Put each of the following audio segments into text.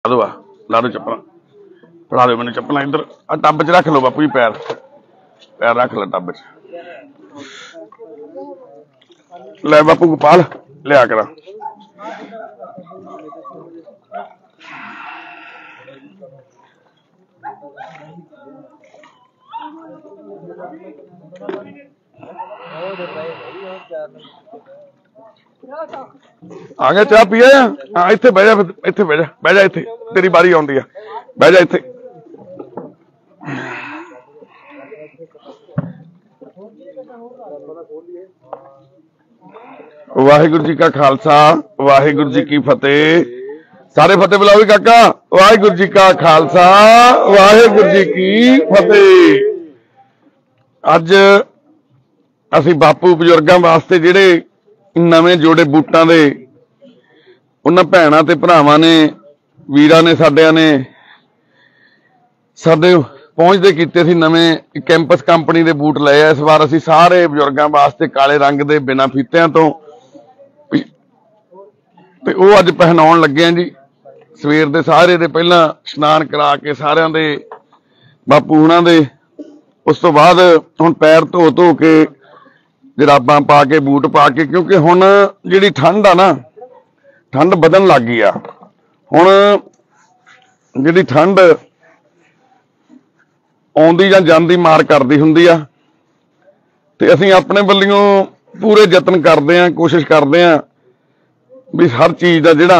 दो ला दो चप्पल, फड़ा दो मैंने चप्पल। इधर टब च रख लो बापू जी, पैर पैर रख लो टब च। ले बापू गोपाल लिया करा। आ गया चाह पिया? हाँ इत्थे बह जा, इत्थे बह जा, बह जा, इत्थे तेरी बारी आउंदी है, बह जा इत्थे। वाहिगुरू जी का खालसा, वाहिगुरू जी की फतेह। सारे फतेह बुलाओ भी काका। वाहिगुरू जी का खालसा, वाहिगुरू जी की फतेह। अज असी बापू बजुर्गों वास्ते जिहड़े नवे जोड़े बूटां दे उन्हां भैणां ते भरावां ने, वीरां ने, साडिਆਂ ने साडे पहुंचते कीते सी नवें कैंपस कंपनी दे बूट लए। इस बार असी सारे बजुर्गों वास्ते काले रंग दे बिना फीतिਆਂ तो ते ਉਹ अज पहनाउण लगे जी। सवेर दे सारे दे पहला इशनान करा के सारिਆਂ दे बापू हुणां दे, उस तो बाद हुण पैर धो धो के जराबां पा के बूट पा के, क्योंकि हुण जिहड़ी ठंड आ ना, ठंड बदन लग गई आ। हुण जिहड़ी ठंड आउंदी जां जांदी मार करदी हुंदी आ, ते असीं अपने वल्लों पूरे यतन करदे आ, कोशिश करदे आ भी हर चीज़ दा जिहड़ा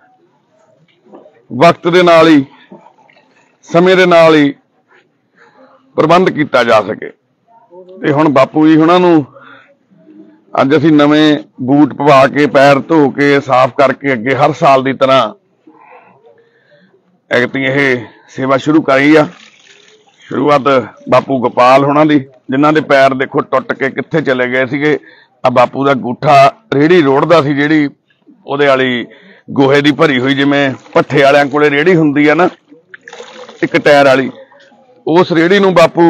वक्त दे नाल ही, समय दे नाल ही प्रबंध किया जा सके। ते हुण बापू जी हुणां नूं अज असीं नवें बूट पवा के, पैर धो के, साफ करके अगे हर साल की तरह ऐगती यह सेवा शुरू करी आ। शुरुआत बापू गोपाल हुणां दी, जिन्हां दे पैर देखो टुट के कित्थे चले गए सीगे। आ बापू दा गूठा रेहड़ी रोड़दा सी, जिहड़ी ਉਹਦੇ वाली गोहे की भरी हुई, जिवें भट्ठे वालियां कोले रेहड़ी हुंदी आ ना, एक टायर वाली, उस रेहड़ी नूं बापू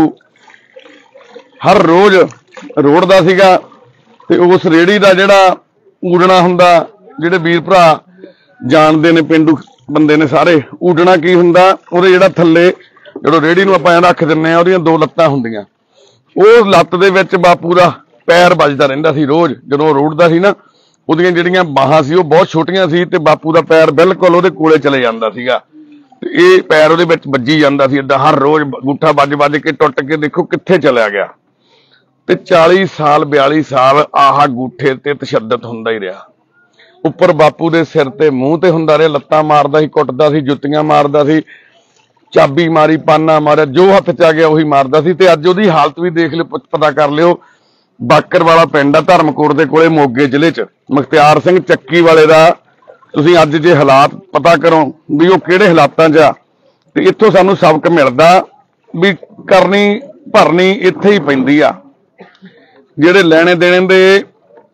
हर रोज रोड़दा सीगा। ते उस रेहड़ी दा जिहड़ा ऊड़ना हुंदा, जिहड़े वीर भरा जाणदे ने, पेंडू बंदे ने सारे, ऊड़ना की हुंदा, ਉਹਦੇ ਜਿਹੜਾ ਥੱਲੇ ਜਦੋਂ रेहड़ी नूं आपां रख दिंने आ, ਉਹਦੀਆਂ दो ਲੱਤਾਂ ਹੁੰਦੀਆਂ, ਉਹ ਲੱਤ ਦੇ ਵਿੱਚ ਬਾਪੂ ਦਾ ਪੈਰ ਵੱਜਦਾ ਰਹਿੰਦਾ ਸੀ रोज। ਜਦੋਂ ਰੋੜਦਾ ਸੀ ਨਾ, ਉਹਦੀਆਂ ਜਿਹੜੀਆਂ ਬਾਹਾਂ ਸੀ ਉਹ ਬਹੁਤ ਛੋਟੀਆਂ ਸੀ, ਤੇ ਬਾਪੂ ਦਾ ਪੈਰ ਬਿਲਕੁਲ ਉਹਦੇ ਕੋਲੇ ਚਲੇ ਜਾਂਦਾ ਸੀਗਾ, ਤੇ ਇਹ ਪੈਰ ਉਹਦੇ ਵਿੱਚ ਵੱਜੀ ਜਾਂਦਾ ਸੀ ਏਦਾਂ ਹਰ ਰੋਜ਼। ਗੂਠਾ ਵੱਜ ਵੱਜ ਕੇ ਟੁੱਟ ਕੇ ਦੇਖੋ ਕਿੱਥੇ ਚਲਿਆ ਗਿਆ। ਤੇ 40 ਸਾਲ 42 ਸਾਲ ਆਹ ਗੂਠੇ ਤੇ ਤਸ਼ੱਦਦ ਹੁੰਦਾ ਹੀ ਰਿਹਾ। ਉੱਪਰ ਬਾਪੂ ਦੇ ਸਿਰ ਤੇ ਮੂੰਹ ਤੇ ਹੁੰਦਾ ਰਿਹਾ, ਲੱਤਾਂ ਮਾਰਦਾ ਸੀ, ਕੁੱਟਦਾ ਸੀ, ਜੁੱਤੀਆਂ ਮਾਰਦਾ ਸੀ, ਚਾਬੀ ਮਾਰੀ, ਪਾਨਾ ਮਾਰਿਆ, ਜੋ ਹੱਥ ਚ ਆ ਗਿਆ ਉਹੀ ਮਾਰਦਾ ਸੀ। ਤੇ ਅੱਜ ਉਹਦੀ ਹਾਲਤ ਵੀ ਦੇਖ ਲਿਓ, ਪਤਾ ਕਰ ਲਿਓ। ਬਾਕਰ ਵਾਲਾ ਪਿੰਡ ਆ ਧਰਮਕੋਟ ਦੇ ਕੋਲੇ, ਮੋਗੇ ਜ਼ਿਲ੍ਹੇ ਚ, ਮੁਖਤਿਆਰ ਸਿੰਘ ਚੱਕੀ ਵਾਲੇ ਦਾ ਤੁਸੀਂ ਅੱਜ ਜੇ ਹਾਲਾਤ ਪਤਾ ਕਰੋ ਵੀ ਉਹ ਕਿਹੜੇ ਹਾਲਾਤਾਂ 'ਚ ਆ, ਤੇ ਇੱਥੋਂ ਸਾਨੂੰ ਸਬਕ ਮਿਲਦਾ ਵੀ ਕਰਨੀ ਭਰਨੀ ਇੱਥੇ ਹੀ ਪੈਂਦੀ ਆ। ਜਿਹੜੇ ਲੈਣੇ ਦੇਣੇ ਦੇ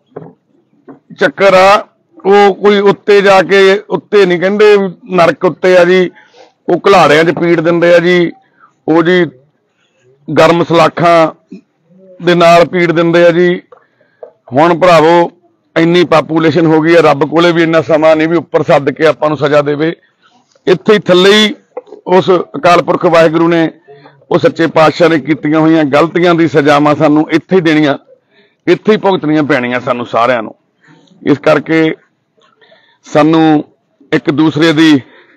ਚੱਕਰ ਆ, ਉਹ ਕੋਈ ਉੱਤੇ ਜਾ ਕੇ, ਉੱਤੇ ਨਹੀਂ ਕਹਿੰਦੇ ਨਰਕ ਉੱਤੇ ਆ ਜੀ, ਉਹ ਘਲਾੜਿਆਂ 'ਚ ਪੀੜ ਦਿੰਦੇ ਆ ਜੀ, ਉਹ ਜੀ ਗਰਮ ਸਲਾਖਾਂ ਦੇ ਨਾਲ ਪੀੜ ਦਿੰਦੇ ਆ ਜੀ। ਹੁਣ ਭਰਾਵੋ ਇੰਨੀ ਪਾਪੂਲੇਸ਼ਨ ਹੋ ਗਈ ਹੈ, ਰੱਬ ਕੋਲੇ ਵੀ ਇੰਨਾ ਸਮਾਂ ਨਹੀਂ ਵੀ ਉੱਪਰ ਸੱਦ ਕੇ ਆਪਾਂ ਨੂੰ ਸਜ਼ਾ ਦੇਵੇ। ਇੱਥੇ ਹੀ ਥੱਲੇ ਹੀ ਉਸ ਅਕਾਲ ਪੁਰਖ ਵਾਹਿਗੁਰੂ ਨੇ, ਉਹ ਸੱਚੇ ਪਾਤਸ਼ਾਹ ਨੇ ਕੀਤੀਆਂ ਹੋਈਆਂ ਗਲਤੀਆਂ ਦੀ ਸਜ਼ਾਵਾਂ ਸਾਨੂੰ ਇੱਥੇ ਹੀ ਦੇਣੀਆਂ, ਇੱਥੇ ਹੀ ਭੁਗਤਣੀਆਂ ਪੈਣੀਆਂ ਸਾਨੂੰ ਸਾਰਿਆਂ ਨੂੰ। ਇਸ ਕਰਕੇ ਸਾਨੂੰ ਇੱਕ ਦੂਸਰੇ ਦੀ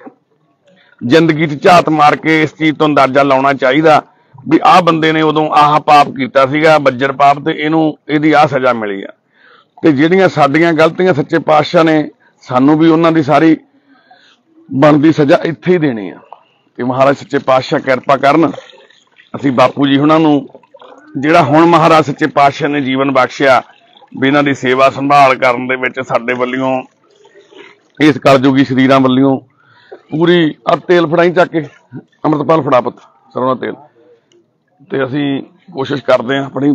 ਜ਼ਿੰਦਗੀ 'ਚ ਝਾਤ ਮਾਰ ਕੇ ਇਸ ਚੀਜ਼ ਤੋਂ ਅੰਦਾਜ਼ਾ ਲਾਉਣਾ ਚਾਹੀਦਾ ਵੀ ਆਹ ਬੰਦੇ ਨੇ ਉਦੋਂ ਆਹ ਪਾਪ ਕੀਤਾ ਸੀਗਾ, ਬੱਜਰ ਪਾਪ, ਤੇ ਇਹਦੀ ਆਹ ਸਜ਼ਾ ਮਿਲੀ ਆ। ਤੇ ਜਿਹੜੀਆਂ ਸਾਡੀਆਂ ਗਲਤੀਆਂ ਸੱਚੇ ਪਾਤਸ਼ਾਹ ਨੇ ਸਾਨੂੰ ਵੀ ਉਹਨਾਂ ਦੀ ਸਾਰੀ ਬਣਦੀ ਸਜ਼ਾ ਇੱਥੇ ਹੀ ਦੇਣੀ ਆ। ਤੇ ਮਹਾਰਾਜ ਸੱਚੇ ਪਾਤਸ਼ਾਹ ਕਿਰਪਾ ਕਰਨ। ਅਸੀਂ ਬਾਪੂ ਜੀ ਹੁਣਾਂ ਨੂੰ ਜਿਹੜਾ ਹੁਣ ਮਹਾਰਾਜ ਸੱਚੇ ਪਾਤਸ਼ਾਹ ਨੇ ਜੀਵਨ ਬਖਸ਼ਿਆ, ਵੀ ਇਹਨਾਂ ਦੀ ਸੇਵਾ ਸੰਭਾਲ ਕਰਨ ਦੇ ਵਿੱਚ ਸਾਡੇ ਵੱਲੋਂ, ਇਸ ਕਲਯੁਗੀ ਸਰੀਰਾਂ ਵੱਲੋਂ ਪੂਰੀ। ਆ ਤੇਲ ਫੜਾਈ ਚੱਕ ਕੇ, ਅੰਮ੍ਰਿਤਪਾਲ ਫੜਾ ਪੁੱਤ ਸਰੋਂ ਦਾ ਤੇਲ। ਤੇ ਅਸੀਂ ਕੋਸ਼ਿਸ਼ ਕਰਦੇ ਹਾਂ ਆਪਣੀ,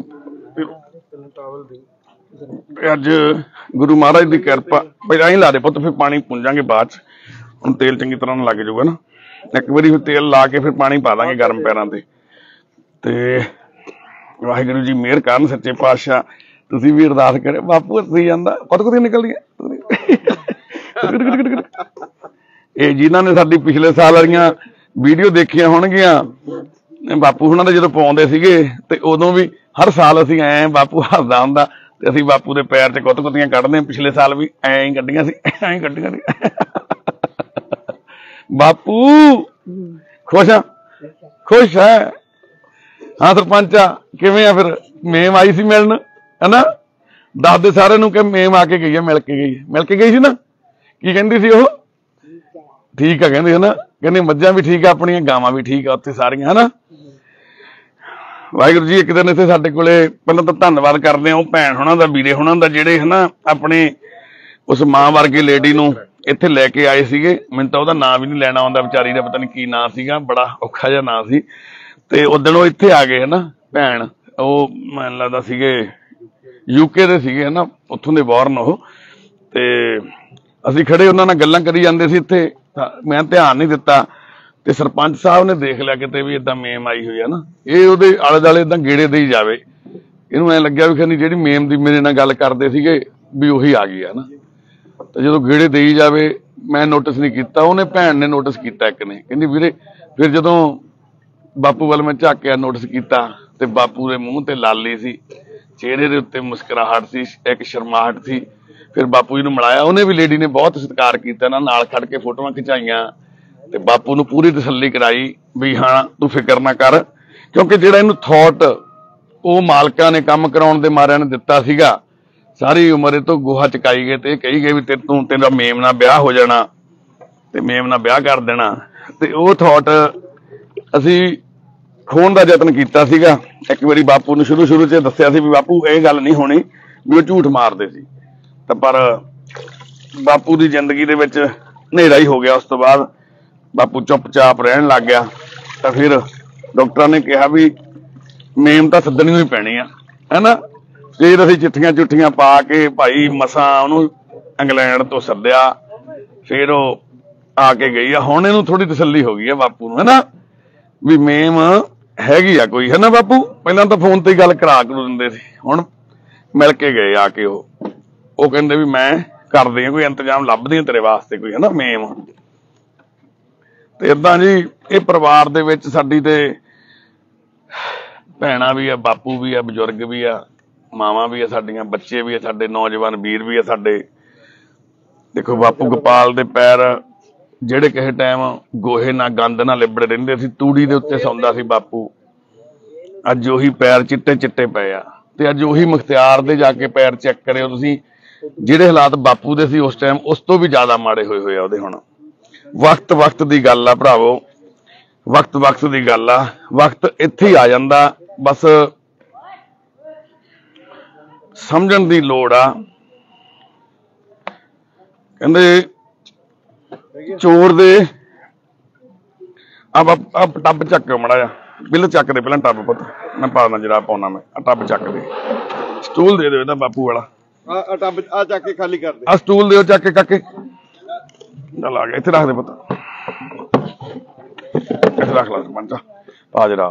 ਅੱਜ ਗੁਰੂ ਮਹਾਰਾਜ ਦੀ ਕਿਰਪਾ। ਪਹਿਲਾਂ ਹੀ ਲਾ ਦੇ ਪੁੱਤ, ਫਿਰ ਪਾਣੀ ਪੁੰਜਾਂਗੇ ਬਾਅਦ ਚ। ਹੁਣ ਤੇਲ ਚੰਗੀ ਤਰ੍ਹਾਂ ਨਾਲ ਲੱਗ ਜਾਊਗਾ ਨਾ, ਇੱਕ ਵਾਰੀ ਫਿਰ ਤੇਲ ਲਾ ਕੇ ਫਿਰ ਪਾਣੀ ਪਾ ਦਾਂਗੇ ਗਰਮ ਪੈਰਾਂ ਤੇ ਵਾਹਿਗੁਰੂ ਜੀ ਮਿਹਰ ਕਰਨ ਸੱਚੇ ਪਾਤਸ਼ਾਹ। ਤੁਸੀਂ ਵੀ ਅਰਦਾਸ ਕਰੇ। ਬਾਪੂ ਹੱਸੀ ਜਾਂਦਾ, ਕੁੱਤ ਨਿਕਲਦੀ ਹੈ। ਇਹ ਜਿਨ੍ਹਾਂ ਨੇ ਸਾਡੀ ਪਿਛਲੇ ਸਾਲ ਵਾਲੀਆਂ ਵੀਡੀਓ ਦੇਖੀਆਂ ਹੋਣਗੀਆਂ ਬਾਪੂ ਹੁਣਾਂ ਦੇ ਜਦੋਂ ਪਾਉਂਦੇ ਸੀਗੇ ਤੇ ਉਦੋਂ ਵੀ ਹਰ ਸਾਲ ਅਸੀਂ ਐ ਬਾਪੂ ਹੱਸਦਾ ਹੁੰਦਾ ਤੇ ਅਸੀਂ ਬਾਪੂ ਦੇ ਪੈਰ 'ਚ ਕੁੱਤ-ਕੁੱਤੀਆਂ ਕੱਢਦੇ। ਪਿਛਲੇ ਸਾਲ ਵੀ ਐਂ ਹੀ ਕੱਢੀਆਂ ਸੀ, ਐਂ ਹੀ ਕੱਢੀਆਂ ਸੀ। ਬਾਪੂ ਖੁਸ਼ ਆ? ਖੁਸ਼ ਹੈ? ਹਾਂ ਸਰਪੰਚ ਆ, ਕਿਵੇਂ ਆ ਫਿਰ? ਮੇਮ ਆਈ ਸੀ ਮਿਲਣ, ਹਨਾ? ਦੱਸਦੇ ਸਾਰਿਆਂ ਨੂੰ ਕਿ ਮੇਮ ਆ ਕੇ ਗਈ ਆ, ਮਿਲ ਕੇ ਗਈ। ਮਿਲ ਕੇ ਗਈ ਸੀ ਨਾ? ਕੀ ਕਹਿੰਦੀ ਸੀ ਉਹ? ਠੀਕ ਆ ਕਹਿੰਦੇ, ਹਨਾ? ਕਹਿੰਦੇ ਮੱਝਾਂ ਵੀ ਠੀਕ ਆ ਆਪਣੀਆਂ, ਗਾਵਾਂ ਵੀ ਠੀਕ ਆ ਉੱਥੇ ਸਾਰੀਆਂ, ਹਨਾ? ਵਾਹਿਗੁਰੂ ਜੀ, ਇੱਕ ਦਿਨ ਇੱਥੇ ਸਾਡੇ ਕੋਲੇ ਪਹਿਲਾਂ ਤਾਂ ਧੰਨਵਾਦ ਕਰਦੇ ਆ ਉਹ ਭੈਣ ਹੁਣਾਂ ਦਾ, ਵੀਰੇ ਹੁਣਾਂ ਦਾ, ਜਿਹੜੇ ਹਨਾ ਆਪਣੇ ਉਸ ਮਾਂ ਵਰਗੇ ਲੇਡੀ ਨੂੰ ਇੱਥੇ ਲੈ ਕੇ ਆਏ ਸੀਗੇ। ਮੈਨੂੰ ਤਾਂ ਉਹਦਾ ਨਾਂ ਵੀ ਨਹੀਂ ਲੈਣਾ ਆਉਂਦਾ, ਵਿਚਾਰੀ ਦਾ ਪਤਾ ਨਹੀਂ ਕੀ ਨਾਂ ਸੀਗਾ, ਬੜਾ ਔਖਾ ਜਿਹਾ ਨਾਂ ਸੀ। ਤੇ ਉਦਣ ਉਹ ਇੱਥੇ ਆ ਗਏ ਹਨਾ ਭੈਣ, ਉਹ ਮੈਨੂੰ ਲੱਗਦਾ ਸੀਗੇ UK ਦੇ ਸੀਗੇ ਹਨਾ, ਉੱਥੋਂ ਦੇ ਬੌਰਨ ਉਹ। ਤੇ ਅਸੀਂ ਖੜੇ ਉਹਨਾਂ ਨਾਲ ਗੱਲਾਂ ਕਰੀ ਜਾਂਦੇ ਸੀ ਇੱਥੇ, ਮੈਂ ਧਿਆਨ ਨਹੀਂ ਦਿੱਤਾ ਤੇ ਸਰਪੰਚ ਸਾਹਿਬ ਨੇ ਦੇਖ ਲਿਆ ਕਿਤੇ ਵੀ ਏਦਾਂ ਮੇਮ ਆਈ ਹੋਈ ਆ ਨਾ। ਇਹ ਉਹਦੇ ਆਲੇ ਦੁਆਲੇ ਏਦਾਂ ਗੇੜੇ ਦੇਈ ਜਾਵੇ, ਇਹਨੂੰ ਐਂ ਲੱਗਿਆ ਵੀ ਕਹਿੰਦੀ ਜਿਹੜੀ ਮੇਮ ਦੀ ਮੇਰੇ ਨਾਲ ਗੱਲ ਕਰਦੇ ਸੀਗੇ ਵੀ ਉਹੀ ਆ ਗਈ ਆ ਨਾ। ਤੇ ਜਦੋਂ ਗੇੜੇ ਦੇਈ ਜਾਵੇ, ਮੈਂ ਨੋਟਿਸ ਨਹੀਂ ਕੀਤਾ, ਉਹਨੇ ਭੈਣ ਨੇ ਨੋਟਿਸ ਕੀਤਾ ਇੱਕ ਨੇ, ਕਹਿੰਦੀ ਵੀਰੇ। ਫਿਰ ਜਦੋਂ ਬਾਪੂ ਵੱਲ ਮੈਂ ਝਾਕਿਆ, ਨੋਟਿਸ ਕੀਤਾ ਤੇ ਬਾਪੂ ਦੇ ਮੂੰਹ ਤੇ ਲਾਲੀ ਸੀ, ਚਿਹਰੇ ਦੇ ਉੱਤੇ ਮੁਸਕਰਾਹਟ ਸੀ, ਇੱਕ ਸ਼ਰਮਾਹਟ ਸੀ। ਫਿਰ ਬਾਪੂ ਜੀ ਨੂੰ ਮਿਲਾਇਆ, ਉਹਨੇ ਵੀ ਲੇਡੀ ਨੇ ਬਹੁਤ ਸਤਿਕਾਰ ਕੀਤਾ ਨਾ, ਨਾਲ ਖੜ ਕੇ ਫੋਟੋਆਂ ਖਿਚਾਈਆਂ ਤੇ ਬਾਪੂ ਨੂੰ ਪੂਰੀ ਤਸੱਲੀ ਕਰਾਈ ਵੀ ਹਾਂ ਤੂੰ ਫਿਕਰ ਨਾ ਕਰ, ਕਿਉਂਕਿ ਜਿਹੜਾ ਇਹਨੂੰ ਥੋਟ ਉਹ ਮਾਲਕਾਂ ਨੇ ਕੰਮ ਕਰਾਉਣ ਦੇ ਮਾਰਿਆਂ ਨੇ ਦਿੱਤਾ ਸੀਗਾ, ਸਾਰੀ ਉਮਰ ਇਹ ਤੋਂ ਗੋਹਾ ਚਕਾਈ ਗਏ ਤੇ ਇਹ ਕਹੀ ਗਏ ਵੀ ਤੇਰਾ ਮੇਮ ਨਾਲ ਵਿਆਹ ਹੋ ਜਾਣਾ ਤੇ ਮੇਮ ਨਾਲ ਵਿਆਹ ਕਰ ਦੇਣਾ। ਤੇ ਉਹ ਥੋਟ ਅਸੀਂ ਖੋਣ ਦਾ ਯਤਨ ਕੀਤਾ ਸੀਗਾ। ਇੱਕ ਵਾਰੀ ਬਾਪੂ ਨੂੰ ਸ਼ੁਰੂ 'ਚ ਦੱਸਿਆ ਸੀ ਵੀ ਬਾਪੂ ਇਹ ਗੱਲ ਨਹੀਂ ਹੋਣੀ, ਵੀ ਉਹ ਝੂਠ ਮਾਰਦੇ ਸੀ। ਤਾਂ ਪਰ ਬਾਪੂ ਦੀ ਜ਼ਿੰਦਗੀ ਦੇ ਵਿੱਚ ਹਨੇਰਾ ਹੀ ਹੋ ਗਿਆ। ਉਸ ਤੋਂ ਬਾਅਦ ਬਾਪੂ ਚੁੱਪਚਾਪ ਰਹਿਣ ਲੱਗ ਗਿਆ। ਤਾਂ ਫਿਰ ਡਾਕਟਰਾਂ ਨੇ ਕਿਹਾ ਵੀ ਮੇਮ ਤਾਂ ਸੱਦਣੀ ਹੋਈ ਪੈਣੀ ਆ, ਹਨਾ? ਫਿਰ ਅਸੀਂ ਚਿੱਠੀਆਂ ਪਾ ਕੇ ਭਾਈ ਮਸਾਂ ਉਹਨੂੰ ਇੰਗਲੈਂਡ ਤੋਂ ਸੱਦਿਆ। ਫਿਰ ਉਹ ਆ ਕੇ ਗਈ ਆ। ਹੁਣ ਇਹਨੂੰ ਥੋੜੀ ਤਸੱਲੀ ਹੋ ਗਈ ਆ ਬਾਪੂ ਨੂੰ, ਹਨਾ, ਵੀ ਮੇਮ ਹੈਗੀ ਆ ਕੋਈ, ਹਨਾ ਬਾਪੂ? ਪਹਿਲਾਂ ਤਾਂ ਫੋਨ ਤੇ ਹੀ ਗੱਲ ਕਰਾ ਦਿੰਦੇ ਸੀ, ਹੁਣ ਮਿਲ ਕੇ ਗਏ ਆ ਕੇ। ਉਹ ਕਹਿੰਦੇ ਵੀ ਮੈਂ ਕਰਦੇ ਆ ਕੋਈ ਇੰਤਜ਼ਾਮ, ਲੱਭਦੀ ਆ ਤੇਰੇ ਵਾਸਤੇ ਕੋਈ, ਹਨਾ, ਮੇਮ। ਤੇ ਏਦਾਂ ਜੀ ਇਹ ਪਰਿਵਾਰ ਦੇ ਵਿੱਚ ਸਾਡੀ ਤੇ ਭੈਣਾਂ ਵੀ ਆ, ਬਾਪੂ ਵੀ ਆ, ਬਜ਼ੁਰਗ ਵੀ ਆ, ਮਾਵਾਂ ਵੀ ਆ ਸਾਡੀਆਂ, ਬੱਚੇ ਵੀ ਆ ਸਾਡੇ, ਨੌਜਵਾਨ ਵੀਰ ਵੀ ਆ ਸਾਡੇ। ਦੇਖੋ ਬਾਪੂ ਗੋਪਾਲ ਦੇ ਪੈਰ ਜਿਹੜੇ ਕਿਸੇ ਟਾਈਮ ਗੋਹੇ ਨਾਲ ਗੰਦ ਨਾਲ ਲਿਬੜੇ ਰਹਿੰਦੇ ਸੀ, ਤੂੜੀ ਦੇ ਉੱਤੇ ਸੌਂਦਾ ਸੀ ਬਾਪੂ, ਅੱਜ ਉਹੀ ਪੈਰ ਚਿੱਟੇ ਪਏ ਆ। ਤੇ ਅੱਜ ਉਹੀ ਮੁਖਤਿਆਰ ਦੇ ਜਾ ਕੇ ਪੈਰ ਚੈੱਕ ਕਰਿਓ ਤੁਸੀਂ, ਜਿਹੜੇ ਹਾਲਾਤ ਬਾਪੂ ਦੇ ਸੀ ਉਸ ਟਾਈਮ, ਉਸ ਤੋਂ ਵੀ ਜ਼ਿਆਦਾ ਮਾੜੇ ਹੋਏ ਆ ਉਹਦੇ ਹੁਣ। ਵਕਤ ਦੀ ਗੱਲ ਆ ਭਰਾਵੋ, ਵਕਤ ਦੀ ਗੱਲ ਆ। ਵਕਤ ਇੱਥੇ ਹੀ ਆ ਜਾਂਦਾ, ਬਸ ਸਮਝਣ ਦੀ ਲੋੜ ਆ। ਕਹਿੰਦੇ ਚੋਰ ਦੇ ਆ ਟੱਬ ਚੱਕ ਮੜਾ ਜਾ, ਬਿੱਲ ਚੱਕ ਦੇ ਪਹਿਲਾਂ ਟੱਬ, ਪੁੱਤ ਮੈਂ ਪਾਉਣਾ ਜਰਾ ਪਾਉਣਾ, ਮੈਂ ਆ ਟੱਬ ਚੱਕ ਦੇ, ਸਟੂਲ ਦੇ ਦਿਓ ਇਹਦਾ ਬਾਪੂ ਵਾਲਾ, ਆ ਟੱਬ ਆ ਚੱਕ ਕੇ ਖਾਲੀ ਕਰ ਦੇ, ਆ ਸਟੂਲ ਦਿਓ ਚੱਕ ਕੇ ਕਾਕੇ। ਚੱਲ ਆ ਗਿਆ, ਇੱਥੇ ਰੱਖ ਦੇ ਪੁੱਤ, ਇੱਥੇ ਰੱਖ ਲਾ ਸਰਪੰਚ ਆ ਜਰਾ।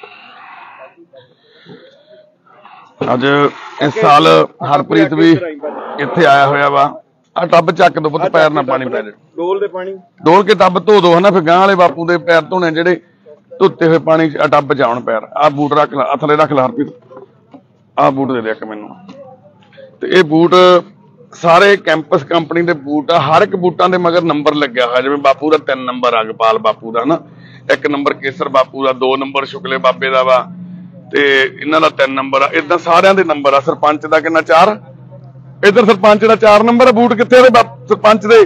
ਅੱਜ ਇਸ ਸਾਲ ਹਰਪ੍ਰੀਤ ਵੀ ਇੱਥੇ ਆਇਆ ਹੋਇਆ ਵਾ। ਆ ਟੱਬ ਚੱਕ ਦੋ ਪੁੱਤ, ਪੈਰ ਨਾ ਪਾਣੀ ਪੈ ਜਾਏ, ਡੋਲ ਦੇ ਪਾਣੀ, ਡੋਲ ਕੇ ਟੱਬ ਧੋ ਦੋ, ਹਨਾ? ਫਿਰ ਗਾਂ ਵਾਲੇ ਬਾਪੂ ਦੇ ਪੈਰ ਧੋਣੇ ਜਿਹੜੇ ਧੋਤੇ ਹੋਏ ਪਾਣੀ ਚ ਟੱਬ ਚ ਆਉਣ ਪੈਰ। ਆ ਬੂਟ ਰੱਖ ਲਾ, ਥੱਲੇ ਰੱਖ ਲਾ ਹਰਪ੍ਰੀਤ, ਆ ਬੂਟ ਦੇ ਦੇ ਇੱਕ ਮੈਨੂੰ। ਤੇ ਇਹ ਬੂਟ ਸਾਰੇ ਕੈਂਪਸ ਕੰਪਨੀ ਦੇ ਬੂਟ ਆ, ਹਰ ਇੱਕ ਬੂਟਾਂ ਦੇ ਮਗਰ ਨੰਬਰ ਲੱਗਿਆ ਹੋਇਆ, ਜਿਵੇਂ ਬਾਪੂ ਦਾ 3 ਨੰਬਰ ਆ, ਗੋਪਾਲ ਬਾਪੂ ਦਾ, ਹਨਾ, 1 ਨੰਬਰ ਕੇਸਰ ਬਾਪੂ ਦਾ, 2 ਨੰਬਰ ਸ਼ੁਕਲੇ ਬਾਬੇ ਦਾ ਵਾ, ਤੇ ਇਹਨਾਂ ਦਾ 3 ਨੰਬਰ ਆ। ਏਦਾਂ ਸਾਰਿਆਂ ਦੇ ਨੰਬਰ ਆ। ਸਰਪੰਚ ਦਾ ਕਿੰਨਾ? 4। ਇੱਧਰ ਸਰਪੰਚ ਦਾ 4 ਨੰਬਰ ਆ ਬੂਟ, ਕਿੱਥੇ ਉਹਦੇ ਸਰਪੰਚ ਦੇ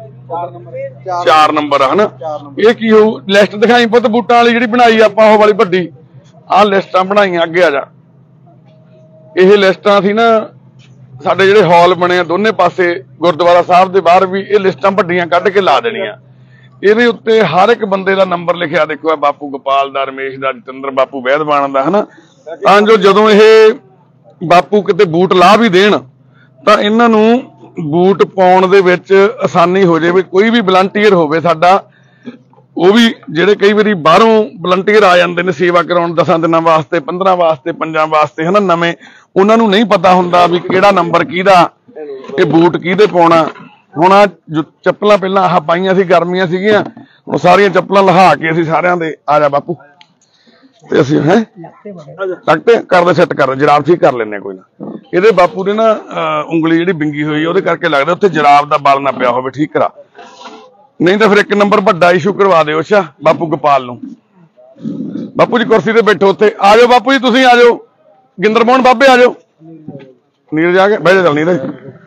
4 ਨੰਬਰ ਆ, ਹਨਾ? ਇਹ ਕੀ ਹੋਊ? ਲਿਸਟ ਦਿਖਾਈ ਪੁੱਤ ਬੂਟਾਂ ਵਾਲੀ ਜਿਹੜੀ ਬਣਾਈ ਆਪਾਂ, ਉਹ ਵਾਲੀ ਵੱਡੀ, ਆਹ ਲਿਸਟਾਂ ਬਣਾਈਆਂ, ਅੱਗੇ ਆ ਜਾ। ਇਹ ਲਿਸਟਾਂ ਸੀ ਨਾ ਸਾਡੇ ਜਿਹੜੇ ਹਾਲ ਬਣੇ ਆ ਦੋਨੇ ਪਾਸੇ ਗੁਰਦੁਆਰਾ ਸਾਹਿਬ ਦੇ ਬਾਹਰ ਵੀ, ਇਹ ਲਿਸਟਾਂ ਵੱਡੀਆਂ ਕੱਢ ਕੇ ਲਾ ਦੇਣੀਆਂ। ਇਹਦੇ ਉੱਤੇ ਹਰ ਇੱਕ ਬੰਦੇ ਦਾ ਨੰਬਰ ਲਿਖਿਆ ਦੇਖੋ, ਬਾਪੂ ਗੋਪਾਲ ਦਾ, ਰਮੇਸ਼ ਦਾ, ਜਤਿੰਦਰ ਬਾਪੂ ਵੈਦਵਾਨ ਦਾ, ਹਨਾ? ਤਾਂ ਜੋ ਜਦੋਂ ਇਹ ਬਾਪੂ ਕਿਤੇ ਬੂਟ ਲਾ ਵੀ ਦੇਣ ਤਾਂ ਇਹਨਾਂ ਨੂੰ ਬੂਟ ਪਾਉਣ ਦੇ ਵਿੱਚ ਆਸਾਨੀ ਹੋ ਜਾਵੇ। ਕੋਈ ਵੀ ਵਲੰਟੀਅਰ ਹੋਵੇ ਸਾਡਾ, ਉਹ ਵੀ ਜਿਹੜੇ ਕਈ ਵਾਰੀ ਬਾਹਰੋਂ ਵਲੰਟੀਅਰ ਆ ਜਾਂਦੇ ਨੇ ਸੇਵਾ ਕਰਾਉਣ 10 ਦਿਨਾਂ ਵਾਸਤੇ, 15 ਵਾਸਤੇ, 5 ਵਾਸਤੇ, ਹਨਾ, ਨਵੇਂ, ਉਹਨਾਂ ਨੂੰ ਨਹੀਂ ਪਤਾ ਹੁੰਦਾ ਵੀ ਕਿਹੜਾ ਨੰਬਰ ਕਿਹਦਾ, ਇਹ ਬੂਟ ਕਿਹਦੇ ਪਾਉਣਾ, ਹੁਣ ਆ ਚੱਪਲਾਂ ਪਹਿਲਾਂ ਆਹ ਪਾਈਆਂ ਸੀ, ਗਰਮੀਆਂ ਸੀਗੀਆਂ, ਹੁਣ ਸਾਰੀਆਂ ਚੱਪਲਾਂ ਲਹਾ ਕੇ ਅਸੀਂ ਸਾਰਿਆਂ ਦੇ ਆ ਜਾ ਬਾਪੂ ਤੇ ਅਸੀਂ ਹੈ ਤੱਕਤੇ ਕਰਦੇ ਸੈੱਟ ਕਰਦੇ ਜਰਾਬ ਠੀਕ ਕਰ ਲੈਂਦੇ ਕੋਈ ਨਾ। ਇਹਦੇ ਬਾਪੂ ਦੇ ਨਾ ਉਂਗਲੀ ਜਿਹੜੀ ਬਿੰਗੀ ਹੋਈ ਉਹਦੇ ਕਰਕੇ ਲੱਗਦਾ ਉੱਥੇ ਜਰਾਬ ਦਾ ਬਲ ਨਾ ਪਿਆ ਹੋਵੇ, ਠੀਕ ਕਰਾ, ਨਹੀਂ ਤਾਂ ਫਿਰ 1 ਨੰਬਰ ਵੱਡਾ ਇਸ਼ੂ ਕਰਵਾ ਦਿਓ। ਅੱਛਾ ਬਾਪੂ ਗੋਪਾਲ ਨੂੰ, ਬਾਪੂ ਜੀ ਕੁਰਸੀ ਤੇ ਬੈਠੋ ਉੱਥੇ, ਆ ਜਾਓ ਬਾਪੂ ਜੀ, ਤੁਸੀਂ ਆ ਜਾਓ, ਗਿੰਦਰ ਮੋਹਨ ਬਾਬੇ ਆ ਜਾਓ, ਨੀਰਜ ਆ ਕੇ ਬਹਿ ਜਾ, ਚੱਲ ਨੀਰਜ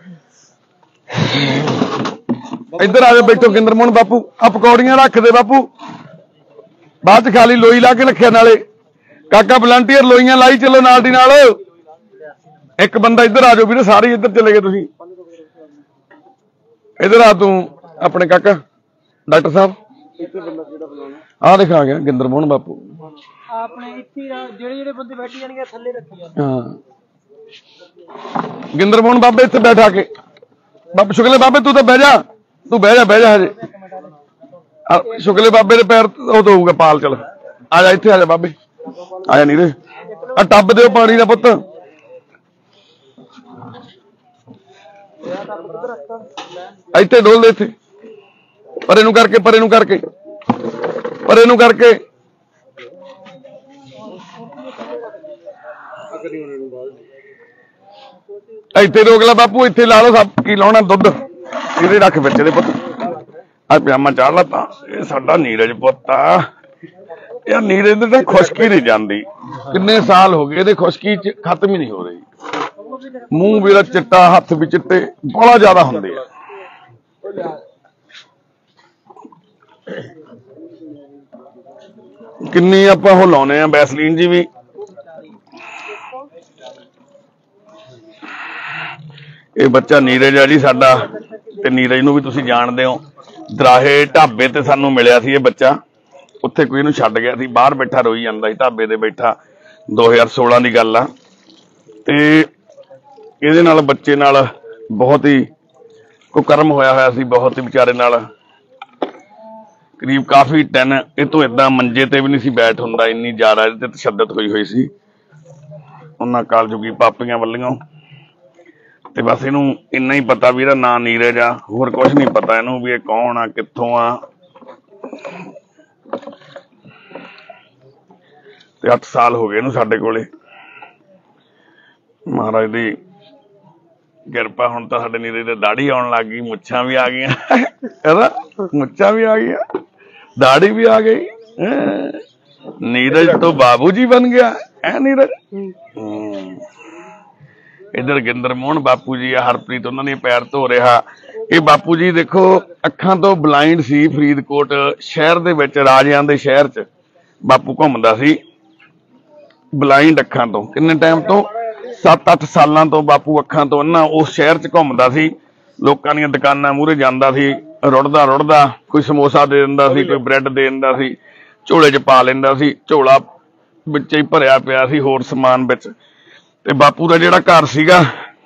ਇੱਧਰ ਆ ਜਾਓ, ਬੈਠੋ ਗਿੰਦਰ ਮੋਹਨ ਬਾਪੂ। ਆ ਪਕੌੜੀਆਂ ਰੱਖ ਦੇ ਬਾਪੂ, ਬਾਅਦ ਚ ਖਾਲੀ ਲੋਈ ਲਾ ਕੇ ਰੱਖਿਆ ਨਾਲੇ, ਕਾਕਾ ਵਲੰਟੀਅਰ ਲੋਈਆਂ ਲਾਈ ਚੱਲੋ ਨਾਲ ਦੀ ਨਾਲ। ਇੱਕ ਬੰਦਾ ਇੱਧਰ ਆ ਜਾਓ ਵੀਰੇ, ਸਾਰੇ ਇੱਧਰ ਚਲੇ ਗਏ ਤੁਸੀਂ, ਇੱਧਰ ਆ ਤੂੰ ਆਪਣੇ ਕਾਕਾ ਡਾਕਟਰ ਸਾਹਿਬ, ਆਹ ਦਿਖਾ ਗਿਆ ਗਿੰਦਰ ਮੋਹਨ ਬਾਪੂ ਆਪਣੇ ਇੱਥੇ ਜਿਹੜੇ ਬੰਦੇ ਬੈਠੇ ਜਾਣਗੇ ਥੱਲੇ ਰੱਖੀ ਜਾਂਦੇ। ਹਾਂ ਗਿੰਦਰ ਮੋਹਨ ਬਾਬੇ ਇੱਥੇ ਬੈਠਾ ਕੇ, ਬਾਬਾ ਸ਼ੁਕਲੇ ਬਾਬੇ ਤੂੰ ਤਾਂ ਬਹਿ ਜਾ, ਤੂੰ ਬਹਿ ਜਾ ਹਜੇ, ਸ਼ੁਕਲੇ ਬਾਬੇ ਦੇ ਪੈਰ ਉਹ ਦਊਗਾ ਪਾਲ, ਚੱਲ ਆ ਜਾ ਇੱਥੇ ਆ ਜਾ ਬਾਬੇ, ਆ ਜਾ ਨੀਰੇ, ਆ ਟੱਬ ਦਿਓ ਪਾਣੀ ਦਾ ਪੁੱਤ, ਇੱਥੇ ਡੋਲ ਦੇ, ਇੱਥੇ ਪਰੇ ਨੂੰ ਕਰਕੇ, ਪਰੇ ਨੂੰ ਕਰਕੇ, ਪਰੇ ਨੂੰ ਕਰਕੇ, ਇੱਥੇ ਰੋਕ ਲੈ ਬਾਪੂ, ਇੱਥੇ ਲਾ ਲਓ, ਸਭ ਕੀ ਲਾਉਣਾ ਦੁੱਧ ਇਹਦੇ ਰੱਖ ਵਿੱਚ ਇਹਦੇ ਪੁੱਤ, ਆ ਪਜਾਮਾ ਚਾੜ ਲਾ ਤਾਂ, ਇਹ ਸਾਡਾ ਨੀਰਜ ਪੁੱਤ ਆ ਯਾਰ, ਨੀਰਜ ਦੇ ਤਾਂ ਖੁਸ਼ਕੀ ਨਹੀਂ ਜਾਂਦੀ, ਕਿੰਨੇ ਸਾਲ ਹੋ ਗਏ ਇਹਦੇ ਖੁਸ਼ਕੀ ਚ ਖਤਮ ਹੀ ਨਹੀਂ ਹੋ ਰਹੀ, ਮੂੰਹ ਵੀ ਚਿੱਟਾ, ਹੱਥ ਵੀ ਚਿੱਟੇ, ਬੜਾ ਜ਼ਿਆਦਾ ਹੁੰਦੇ ਆ। ਕਿੰਨੀ ਆਪਾਂ ਉਹ ਲਾਉਨੇ ਆ ਵੈਸਲੀਨ ਜੀ ਵੀ, ਇਹ ਬੱਚਾ ਨੀਰਜ ਆ ਜੀ ਸਾਡਾ, ਤੇ ਨੀਰਜ ਨੂੰ ਵੀ ਤੁਸੀਂ ਜਾਣਦੇ ਹੋ, ਦਰਾਹੇ ਢਾਬੇ ਤੇ ਸਾਨੂੰ ਮਿਲਿਆ ਸੀ ਇਹ ਬੱਚਾ, ਉੱਥੇ ਕੋਈ ਇਹਨੂੰ ਛੱਡ ਗਿਆ ਸੀ, ਬਾਹਰ ਬੈਠਾ ਰੋਈ ਜਾਂਦਾ ਸੀ ਢਾਬੇ ਤੇ ਬੈਠਾ, 2016 ਦੀ ਗੱਲ ਆ, ਤੇ ਇਹਦੇ ਨਾਲ ਬੱਚੇ ਨਾਲ ਬਹੁਤ ਹੀ ਕੁਕਰਮ ਹੋਇਆ ਸੀ, ਬਹੁਤ ਹੀ ਵਿਚਾਰੇ ਨਾਲ, ਕਰੀਬ ਕਾਫੀ ਦਿਨ ਇਹ ਤੋਂ ਏਦਾਂ ਮੰਜੇ ਤੇ ਵੀ ਨਹੀਂ ਸੀ ਬੈਠ ਹੁੰਦਾ, ਇੰਨੀ ਜ਼ਿਆਦਾ ਇਹਦੇ ਤੇ ਤਸ਼ੱਦਦ ਹੋਈ ਸੀ ਉਹਨਾਂ ਕਾਲਜੁਗੀ ਪਾਪੀਆਂ ਵੱਲੋਂ। ਤੇ ਬਸ ਇਹਨੂੰ ਇੰਨਾ ਹੀ ਪਤਾ ਵੀ ਇਹਦਾ ਨਾਂ ਨੀਰਜ ਆ, ਹੋਰ ਕੁਛ ਨਹੀਂ ਪਤਾ ਇਹਨੂੰ ਵੀ ਇਹ ਕੌਣ ਆ, ਕਿੱਥੋਂ ਆ। ਤੇ 8 ਸਾਲ ਹੋ ਗਏ ਇਹਨੂੰ ਸਾਡੇ ਕੋਲੇ, ਮਹਾਰਾਜ ਦੀ ਕਿਰਪਾ, ਹੁਣ ਤਾਂ ਸਾਡੇ ਨੀਰਜ ਤੇ ਦਾੜੀ ਆਉਣ ਲੱਗ ਗਈ, ਮੁੱਛਾਂ ਵੀ ਆ ਗਈਆਂ, ਇਹਦਾ ਮੁੱਛਾਂ ਵੀ ਆ ਗਈਆਂ, ਦਾੜੀ ਵੀ ਆ ਗਈ, ਨੀਰਜ ਤੋਂ ਬਾਬੂ ਜੀ ਬਣ ਗਿਆ ਐ ਨੀਰਜ। ਇੱਧਰ ਗਿੰਦਰ ਮੋਹਨ ਬਾਪੂ ਜੀ ਆ, ਹਰਪ੍ਰੀਤ ਉਹਨਾਂ ਦੇ ਪੈਰ ਧੋ ਰਿਹਾ। ਇਹ ਬਾਪੂ ਜੀ ਦੇਖੋ ਅੱਖਾਂ ਤੋਂ ਬਲਾਈਂਡ ਸੀ, ਫਰੀਦਕੋਟ ਸ਼ਹਿਰ ਦੇ ਵਿੱਚ, ਰਾਜਿਆਂ ਦੇ ਸ਼ਹਿਰ 'ਚ ਬਾਪੂ ਘੁੰਮਦਾ ਸੀ, ਬਲਾਈਂਡ ਅੱਖਾਂ ਤੋਂ, ਕਿੰਨੇ ਟਾਈਮ ਤੋਂ, 7-8 ਸਾਲਾਂ ਤੋਂ ਬਾਪੂ ਅੱਖਾਂ ਤੋਂ ਨਾ ਉਸ ਸ਼ਹਿਰ 'ਚ ਘੁੰਮਦਾ ਸੀ, ਲੋਕਾਂ ਦੀਆਂ ਦੁਕਾਨਾਂ ਮੂਹਰੇ ਜਾਂਦਾ ਸੀ, ਰੁੜਦਾ ਕੋਈ ਸਮੋਸਾ ਦੇ ਦਿੰਦਾ ਸੀ, ਕੋਈ ਬ੍ਰੈਡ ਦੇ ਦਿੰਦਾ ਸੀ, ਝੋਲੇ 'ਚ ਪਾ ਲੈਂਦਾ ਸੀ, ਝੋਲਾ ਵਿੱਚ ਹੀ ਭਰਿਆ ਪਿਆ ਸੀ ਹੋਰ ਸਮਾਨ ਵਿੱਚ। ਤੇ ਬਾਪੂ ਦਾ ਜਿਹੜਾ ਘਰ ਸੀਗਾ,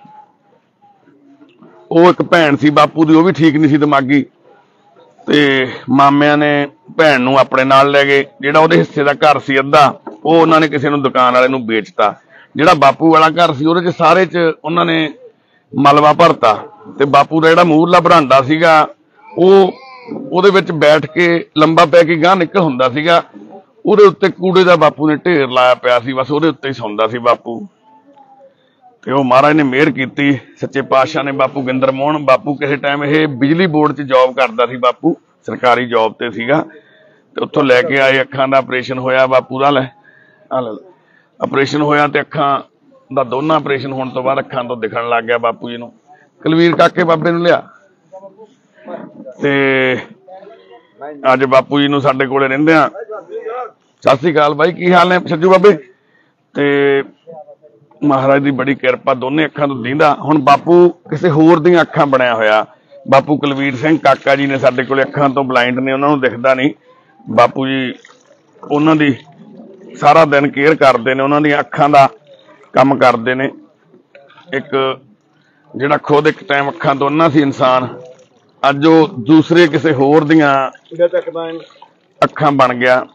ਉਹ ਇੱਕ ਭੈਣ ਸੀ ਬਾਪੂ ਦੀ, ਉਹ ਵੀ ਠੀਕ ਨਹੀਂ ਸੀ ਦਿਮਾਗੀ, ਤੇ ਮਾਮਿਆਂ ਨੇ ਭੈਣ ਨੂੰ ਆਪਣੇ ਨਾਲ ਲੈ ਗਏ, ਜਿਹੜਾ ਉਹਦੇ ਹਿੱਸੇ ਦਾ ਘਰ ਸੀ ਅੱਧਾ, ਉਹ ਉਹਨਾਂ ਨੇ ਕਿਸੇ ਨੂੰ ਦੁਕਾਨ ਵਾਲੇ ਨੂੰ ਵੇਚਤਾ, ਜਿਹੜਾ ਬਾਪੂ ਵਾਲਾ ਘਰ ਸੀ ਉਹਦੇ 'ਚ ਸਾਰੇ 'ਚ ਉਹਨਾਂ ਨੇ ਮਲਬਾ ਭਰਤਾ, ਤੇ ਬਾਪੂ ਦਾ ਜਿਹੜਾ ਮੂਹਰਲਾ ਬਰਾਂਡਾ ਸੀਗਾ ਉਹਦੇ ਵਿੱਚ ਬੈਠ ਕੇ ਲੰਬਾ ਪੈ ਕੇ ਗਾਂਹ ਨਿਕਲ ਹੁੰਦਾ ਸੀਗਾ, ਉਹਦੇ ਉੱਤੇ ਕੂੜੇ ਦਾ ਬਾਪੂ ਨੇ ਢੇਰ ਲਾਇਆ ਪਿਆ ਸੀ, ਬਸ ਉਹਦੇ ਉੱਤੇ ਹੀ ਸੌਂਦਾ ਸੀ ਬਾਪੂ। ਤੇ ਉਹ ਮਹਾਰਾਜ ਨੇ ਮਿਹਰ ਕੀਤੀ, ਸੱਚੇ ਪਾਤਸ਼ਾਹ ਨੇ, ਬਾਪੂ ਗਿੰਦਰ ਮੋਹਨ ਬਾਪੂ ਕਿਸੇ ਟਾਈਮ ਇਹ ਬਿਜਲੀ ਬੋਰਡ 'ਚ ਜੌਬ ਕਰਦਾ ਸੀ ਬਾਪੂ, ਸਰਕਾਰੀ ਜੌਬ ਤੇ ਸੀਗਾ, ਤੇ ਉੱਥੋਂ ਲੈ ਕੇ ਆਏ, ਅੱਖਾਂ ਦਾ ਆਪਰੇਸ਼ਨ ਹੋਇਆ ਬਾਪੂ ਦਾ, ਲੈ ਆਪਰੇਸ਼ਨ ਹੋਇਆ ਤੇ ਅੱਖਾਂ ਦਾ ਦੋਨਾਂ ਆਪਰੇਸ਼ਨ ਹੋਣ ਤੋਂ ਬਾਅਦ ਅੱਖਾਂ ਤੋਂ ਦਿਖਣ ਲੱਗ ਗਿਆ ਬਾਪੂ ਜੀ ਨੂੰ। ਕੁਲਵੀਰ ਕਾਕੇ ਬਾਬੇ ਨੂੰ ਲਿਆ, ਤੇ ਅੱਜ ਬਾਪੂ ਜੀ ਨੂੰ ਸਾਡੇ ਕੋਲੇ ਰਹਿੰਦੇ ਆ। ਸਤਿ ਸ੍ਰੀ ਅਕਾਲ ਬਾਈ, ਕੀ ਹਾਲ ਨੇ ਸੱਜੂ ਬਾਬੇ? ਤੇ ਮਹਾਰਾਜ ਦੀ ਬੜੀ ਕਿਰਪਾ, ਦੋਨੇ ਅੱਖਾਂ ਤੋਂ ਦੀਂਦਾ। ਹੁਣ ਬਾਪੂ ਕਿਸੇ ਹੋਰ ਦੀਆਂ ਅੱਖਾਂ ਬਣਿਆ ਹੋਇਆ, ਬਾਪੂ ਕੁਲਵੀਰ ਸਿੰਘ ਕਾਕਾ ਜੀ ਨੇ ਸਾਡੇ ਕੋਲੇ, ਅੱਖਾਂ ਤੋਂ ਬਲਾਈਂਡ ਨੇ, ਉਹਨਾਂ ਨੂੰ ਦਿਖਦਾ ਨਹੀਂ। ਬਾਪੂ ਜੀ ਉਹਨਾਂ ਦੀ ਸਾਰਾ ਦਿਨ ਕੇਅਰ ਕਰਦੇ ਨੇ, ਉਹਨਾਂ ਦੀਆਂ ਅੱਖਾਂ ਦਾ ਕੰਮ ਕਰਦੇ ਨੇ। ਇੱਕ ਜਿਹੜਾ ਖੁਦ ਇੱਕ ਟਾਈਮ ਅੱਖਾਂ ਤੋਂ ਅੰਨਾ ਸੀ ਇਨਸਾਨ, ਅੱਜ ਉਹ ਦੂਸਰੇ ਕਿਸੇ ਹੋਰ ਦੀਆਂ ਅੱਖਾਂ ਬਣ ਗਿਆ।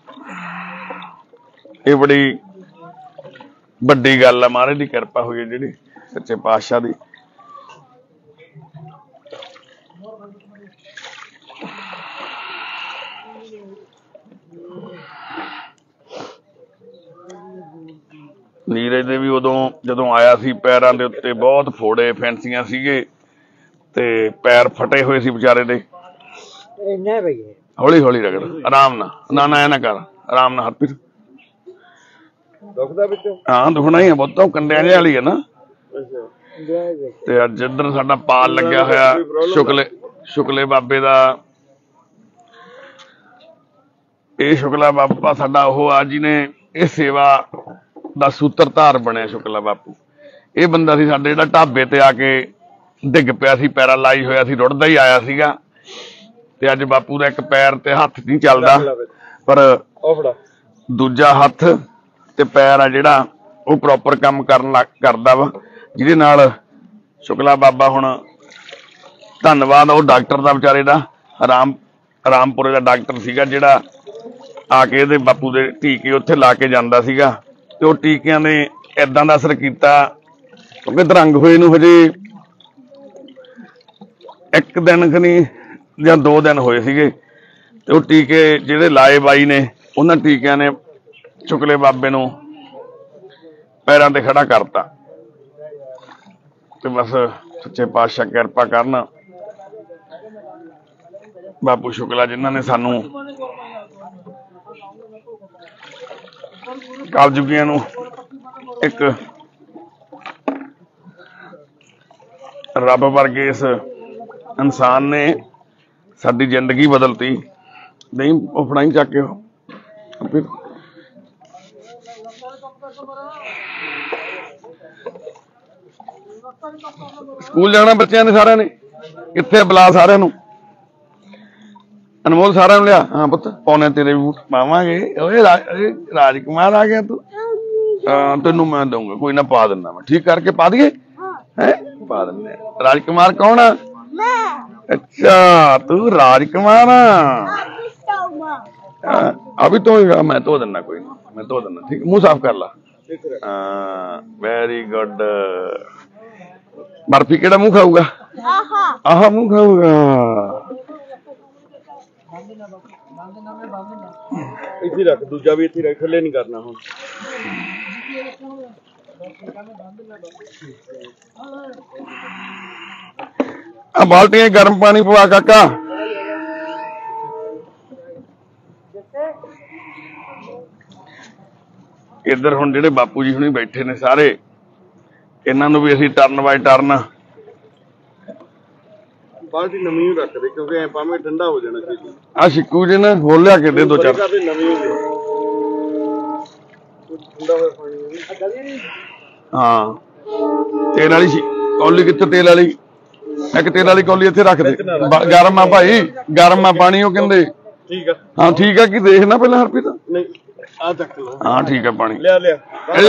ਇਹ ਬੜੀ ਵੱਡੀ ਗੱਲ ਆ, ਮਹਾਰਾਜ ਦੀ ਕਿਰਪਾ ਹੋਈ ਹੈ ਜਿਹੜੀ, ਸੱਚੇ ਪਾਤਸ਼ਾਹ ਦੀ। ਨੀਰਜ ਦੇ ਵੀ ਉਦੋਂ ਜਦੋਂ ਆਇਆ ਸੀ ਪੈਰਾਂ ਦੇ ਉੱਤੇ ਬਹੁਤ ਫੋੜੇ ਫੈਂਸੀਆਂ ਸੀਗੇ ਤੇ ਪੈਰ ਫਟੇ ਹੋਏ ਸੀ ਵਿਚਾਰੇ ਦੇ। ਇੰਨਾ ਭਈ ਹੌਲੀ ਹੌਲੀ ਰਗੜ, ਆਰਾਮ ਨਾਲ, ਨਾ ਨਾ ਐ ਨਾ ਕਰ, ਆਰਾਮ ਨਾਲ ਹਰਪ੍ਰੀਤ। ਦੁਖਦਾ ਵਿੱਚੋਂ? ਹਾਂ ਦੁਖਣਾ ਹੀ ਆ ਬਹੁਤ, ਉਹ ਕੰਡਿਆਂ ਜਿਹੇ ਵਾਲੀ ਹੈ ਨਾ। ਅੱਛਾ। ਤੇ ਅੱਜ ਇੱਧਰ ਸਾਡਾ ਪਾਲ ਲੱਗਿਆ ਹੋਇਆ ਸ਼ੁਕਲੇ ਬਾਬੇ ਦਾ। ਇਹ ਸ਼ੁਕਲਾ ਬਾਬਾ ਸਾਡਾ ਉਹ ਆ ਜਿਹਨੇ ਇਹ ਸੇਵਾ ਦਾ ਸੂਤਰਧਾਰ ਬਣਿਆ। ਸ਼ੁਕਲਾ ਬਾਪੂ ਇਹ ਬੰਦਾ ਸੀ ਸਾਡੇ ਜਿਹੜਾ ਢਾਬੇ ਤੇ ਆ ਕੇ ਡਿੱਗ ਪਿਆ ਸੀ, ਪੈਰਾਲਾਈਜ਼ ਹੋਇਆ ਸੀ, ਰੁੜਦਾ ਹੀ ਆਇਆ ਸੀਗਾ। ਤੇ ਅੱਜ ਬਾਪੂ ਦਾ ਇੱਕ ਪੈਰ ਤੇ ਹੱਥ ਨਹੀਂ ਚੱਲਦਾ, ਪਰ ਦੂਜਾ ਹੱਥ ਤੇ ਪੈਰ ਆ ਜਿਹੜਾ ਉਹ ਪ੍ਰੋਪਰ ਕੰਮ ਕਰਦਾ ਵਾ, ਜਿਹਦੇ ਨਾਲ ਸ਼ੁਕਲਾ ਬਾਬਾ ਹੁਣ ਧੰਨਵਾਦ ਉਹ ਡਾਕਟਰ ਦਾ ਵਿਚਾਰੇ ਦਾ, ਰਾਮਪੁਰੇ ਦਾ ਡਾਕਟਰ ਸੀਗਾ ਜਿਹੜਾ ਆ ਕੇ ਇਹਦੇ ਬਾਪੂ ਦੇ ਟੀਕੇ ਉੱਥੇ ਲਾ ਕੇ ਜਾਂਦਾ ਸੀਗਾ। ਤੇ ਉਹ ਟੀਕਿਆਂ ਨੇ ਏਦਾਂ ਦਾ ਅਸਰ ਕੀਤਾ ਕਿਉਂਕਿ ਦਰੰਗ ਹੋਏ ਨੂੰ ਹਜੇ 1 ਦਿਨ ਖਨੀ ਜਾਂ 2 ਦਿਨ ਹੋਏ ਸੀਗੇ। ਤੇ ਉਹ ਟੀਕੇ ਜਿਹੜੇ ਲਾਏ ਬਾਈ ਨੇ, ਉਹਨਾਂ ਟੀਕਿਆਂ ਨੇ ਸ਼ੁਕਲੇ ਬਾਬੇ ਨੂੰ ਪੈਰਾਂ ਤੇ ਖੜਾ ਕਰਤਾ। ਤੇ ਬਸ ਸੱਚੇ ਪਾਤਸ਼ਾਹ ਕਿਰਪਾ ਕਰਨ। ਬਾਪੂ ਸ਼ੁਕਲਾ ਜਿਨ੍ਹਾਂ ਨੇ ਸਾਨੂੰ ਕਲਯੁਗੀਆਂ ਨੂੰ ਇੱਕ ਰੱਬ ਵਰਗੇ ਇਸ ਇਨਸਾਨ ਨੇ ਸਾਡੀ ਜ਼ਿੰਦਗੀ ਬਦਲਤੀ। ਨਹੀਂ ਉਹ ਫੜਾਈ ਚੱਕ ਕੇ ਸਕੂਲ ਜਾਣਾ ਬੱਚਿਆਂ ਨੇ ਸਾਰਿਆਂ ਨੇ। ਕਿੱਥੇ ਬੁਲਾ ਸਾਰਿਆਂ ਨੂੰ, ਅਨਮੋਲ ਸਾਰਿਆਂ ਨੂੰ ਲਿਆ। ਹਾਂ ਪੁੱਤ ਪਾਉਣੇ ਤੇਰੇ ਬੂਟ ਪਾਵਾਂਗੇ। ਓਏ ਰਾਜਕੁਮਾਰ ਆ ਗਿਆ ਤੂੰ? ਹਾਂ ਤੈਨੂੰ ਮੈਂ ਦਊਂਗਾ, ਕੋਈ ਨਾ ਪਾ ਦਿੰਦਾ ਮੈਂ, ਠੀਕ ਕਰਕੇ ਪਾ ਦਈਏ ਹੈ, ਪਾ ਦਿੰਦੇ। ਰਾਜਕੁਮਾਰ ਕੌਣ ਆ? ਅੱਛਾ ਤੂੰ ਰਾਜਕੁਮਾਰ ਆ। ਅਭੀ ਤੋਂ ਮੈਂ ਧੋ ਦਿੰਦਾ, ਕੋਈ ਨਾ ਮੈਂ ਧੋ ਦਿੰਦਾ, ਠੀਕ। ਮੂੰਹ ਸਾਫ਼ ਕਰ ਲਾ। ਹਾਂ ਵੈਰੀ ਗੁੱਡ। ਬਰਫੀ ਕਿਹੜਾ ਮੂੰਹ ਖਾਊਗਾ? ਆਹ ਮੂੰਹ ਖਾਊਗਾ। ਇੱਥੇ ਰੱਖ, ਦੂਜਾ ਵੀ ਇੱਥੇ ਰੱਖ, ਥੱਲੇ ਨਹੀਂ ਕਰਨਾ ਹੁਣ। ਆ ਬਾਲਟੀਆਂ ਗਰਮ ਪਾਣੀ ਪਵਾ ਕਾਕਾ। ਇੱਧਰ ਹੁਣ ਜਿਹੜੇ ਬਾਪੂ ਜੀ ਹੁਣੀ ਬੈਠੇ ਨੇ ਸਾਰੇ, ਇਹਨਾਂ ਨੂੰ ਵੀ ਅਸੀਂ ਟਰਨ ਬਾਈ ਟਰਨ ਬਾਲਟੀ ਨਵੀਂ ਰੱਖਦੇ ਕਿਉਂਕਿ ਐ ਭਾਵੇਂ ਠੰਡਾ ਹੋ ਜਾਣਾ ਚਾਹੀਦਾ। ਆ ਸ਼ਿੱਕੂ ਜੀ ਨੇ ਹੋਰ ਲਿਆ ਕੇ ਦੇ 2-4 ਨਵੀਂ ਠੰਡਾ ਹੋਇਆ ਪਾਣੀ। ਹਾਂ ਤੇਲ ਵਾਲੀ ਕੌਲੀ ਕਿੱਥੇ? ਤੇਲ ਵਾਲੀ ਇੱਕ ਤੇਲ ਵਾਲੀ ਕੌਲੀ ਇੱਥੇ ਰੱਖ ਦੇ। ਗਰਮ ਆ ਭਾਈ, ਗਰਮ ਆ ਪਾਣੀ ਉਹ ਕਹਿੰਦੇ। ਠੀਕ ਆ। ਹਾਂ ਠੀਕ ਆ। ਕੀ ਦੇਖ ਨਾ ਪਹਿਲਾਂ ਹਰਪ੍ਰੀਤ। ਨਹੀਂ ਆ ਚੱਕ ਲਓ। ਹਾਂ ਠੀਕ ਆ ਪਾਣੀ ਲਿਆ ਲਿਆ।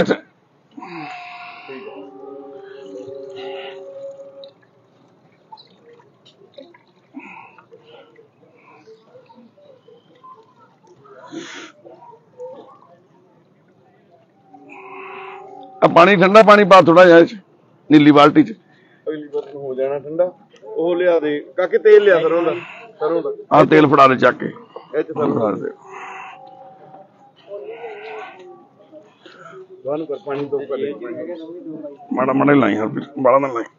ਪਾਣੀ ਠੰਡਾ ਪਾਣੀ ਪਾ ਥੋੜਾ ਜਿਹਾ ਨੀਲੀ ਬਾਲਟੀ ਚ। ਅਗਲੀ ਵਾਰ ਨੂੰ ਹੋ ਜਾਣਾ ਠੰਡਾ। ਉਹ ਲਿਆ ਦੇ ਕਾਕੇ, ਤੇਲ ਲਿਆ ਸਰੋਂ ਦਾ। ਸਰੋਂ ਦਾ ਆਹ ਤੇਲ ਫੜਾ ਦੇ ਚੱਕ ਕੇ। ਇਹ ਚ ਫੜਾ ਦੇ। ਵਾਨ ਕਰ ਪਾਣੀ ਤੋਂ ਕਰ ਲੈ। ਮਾੜਾ ਮਾੜਾ ਲਾਈ ਹਰਪ੍ਰੀਤ, ਬਾਲਾ ਨਾ ਲਾਈ।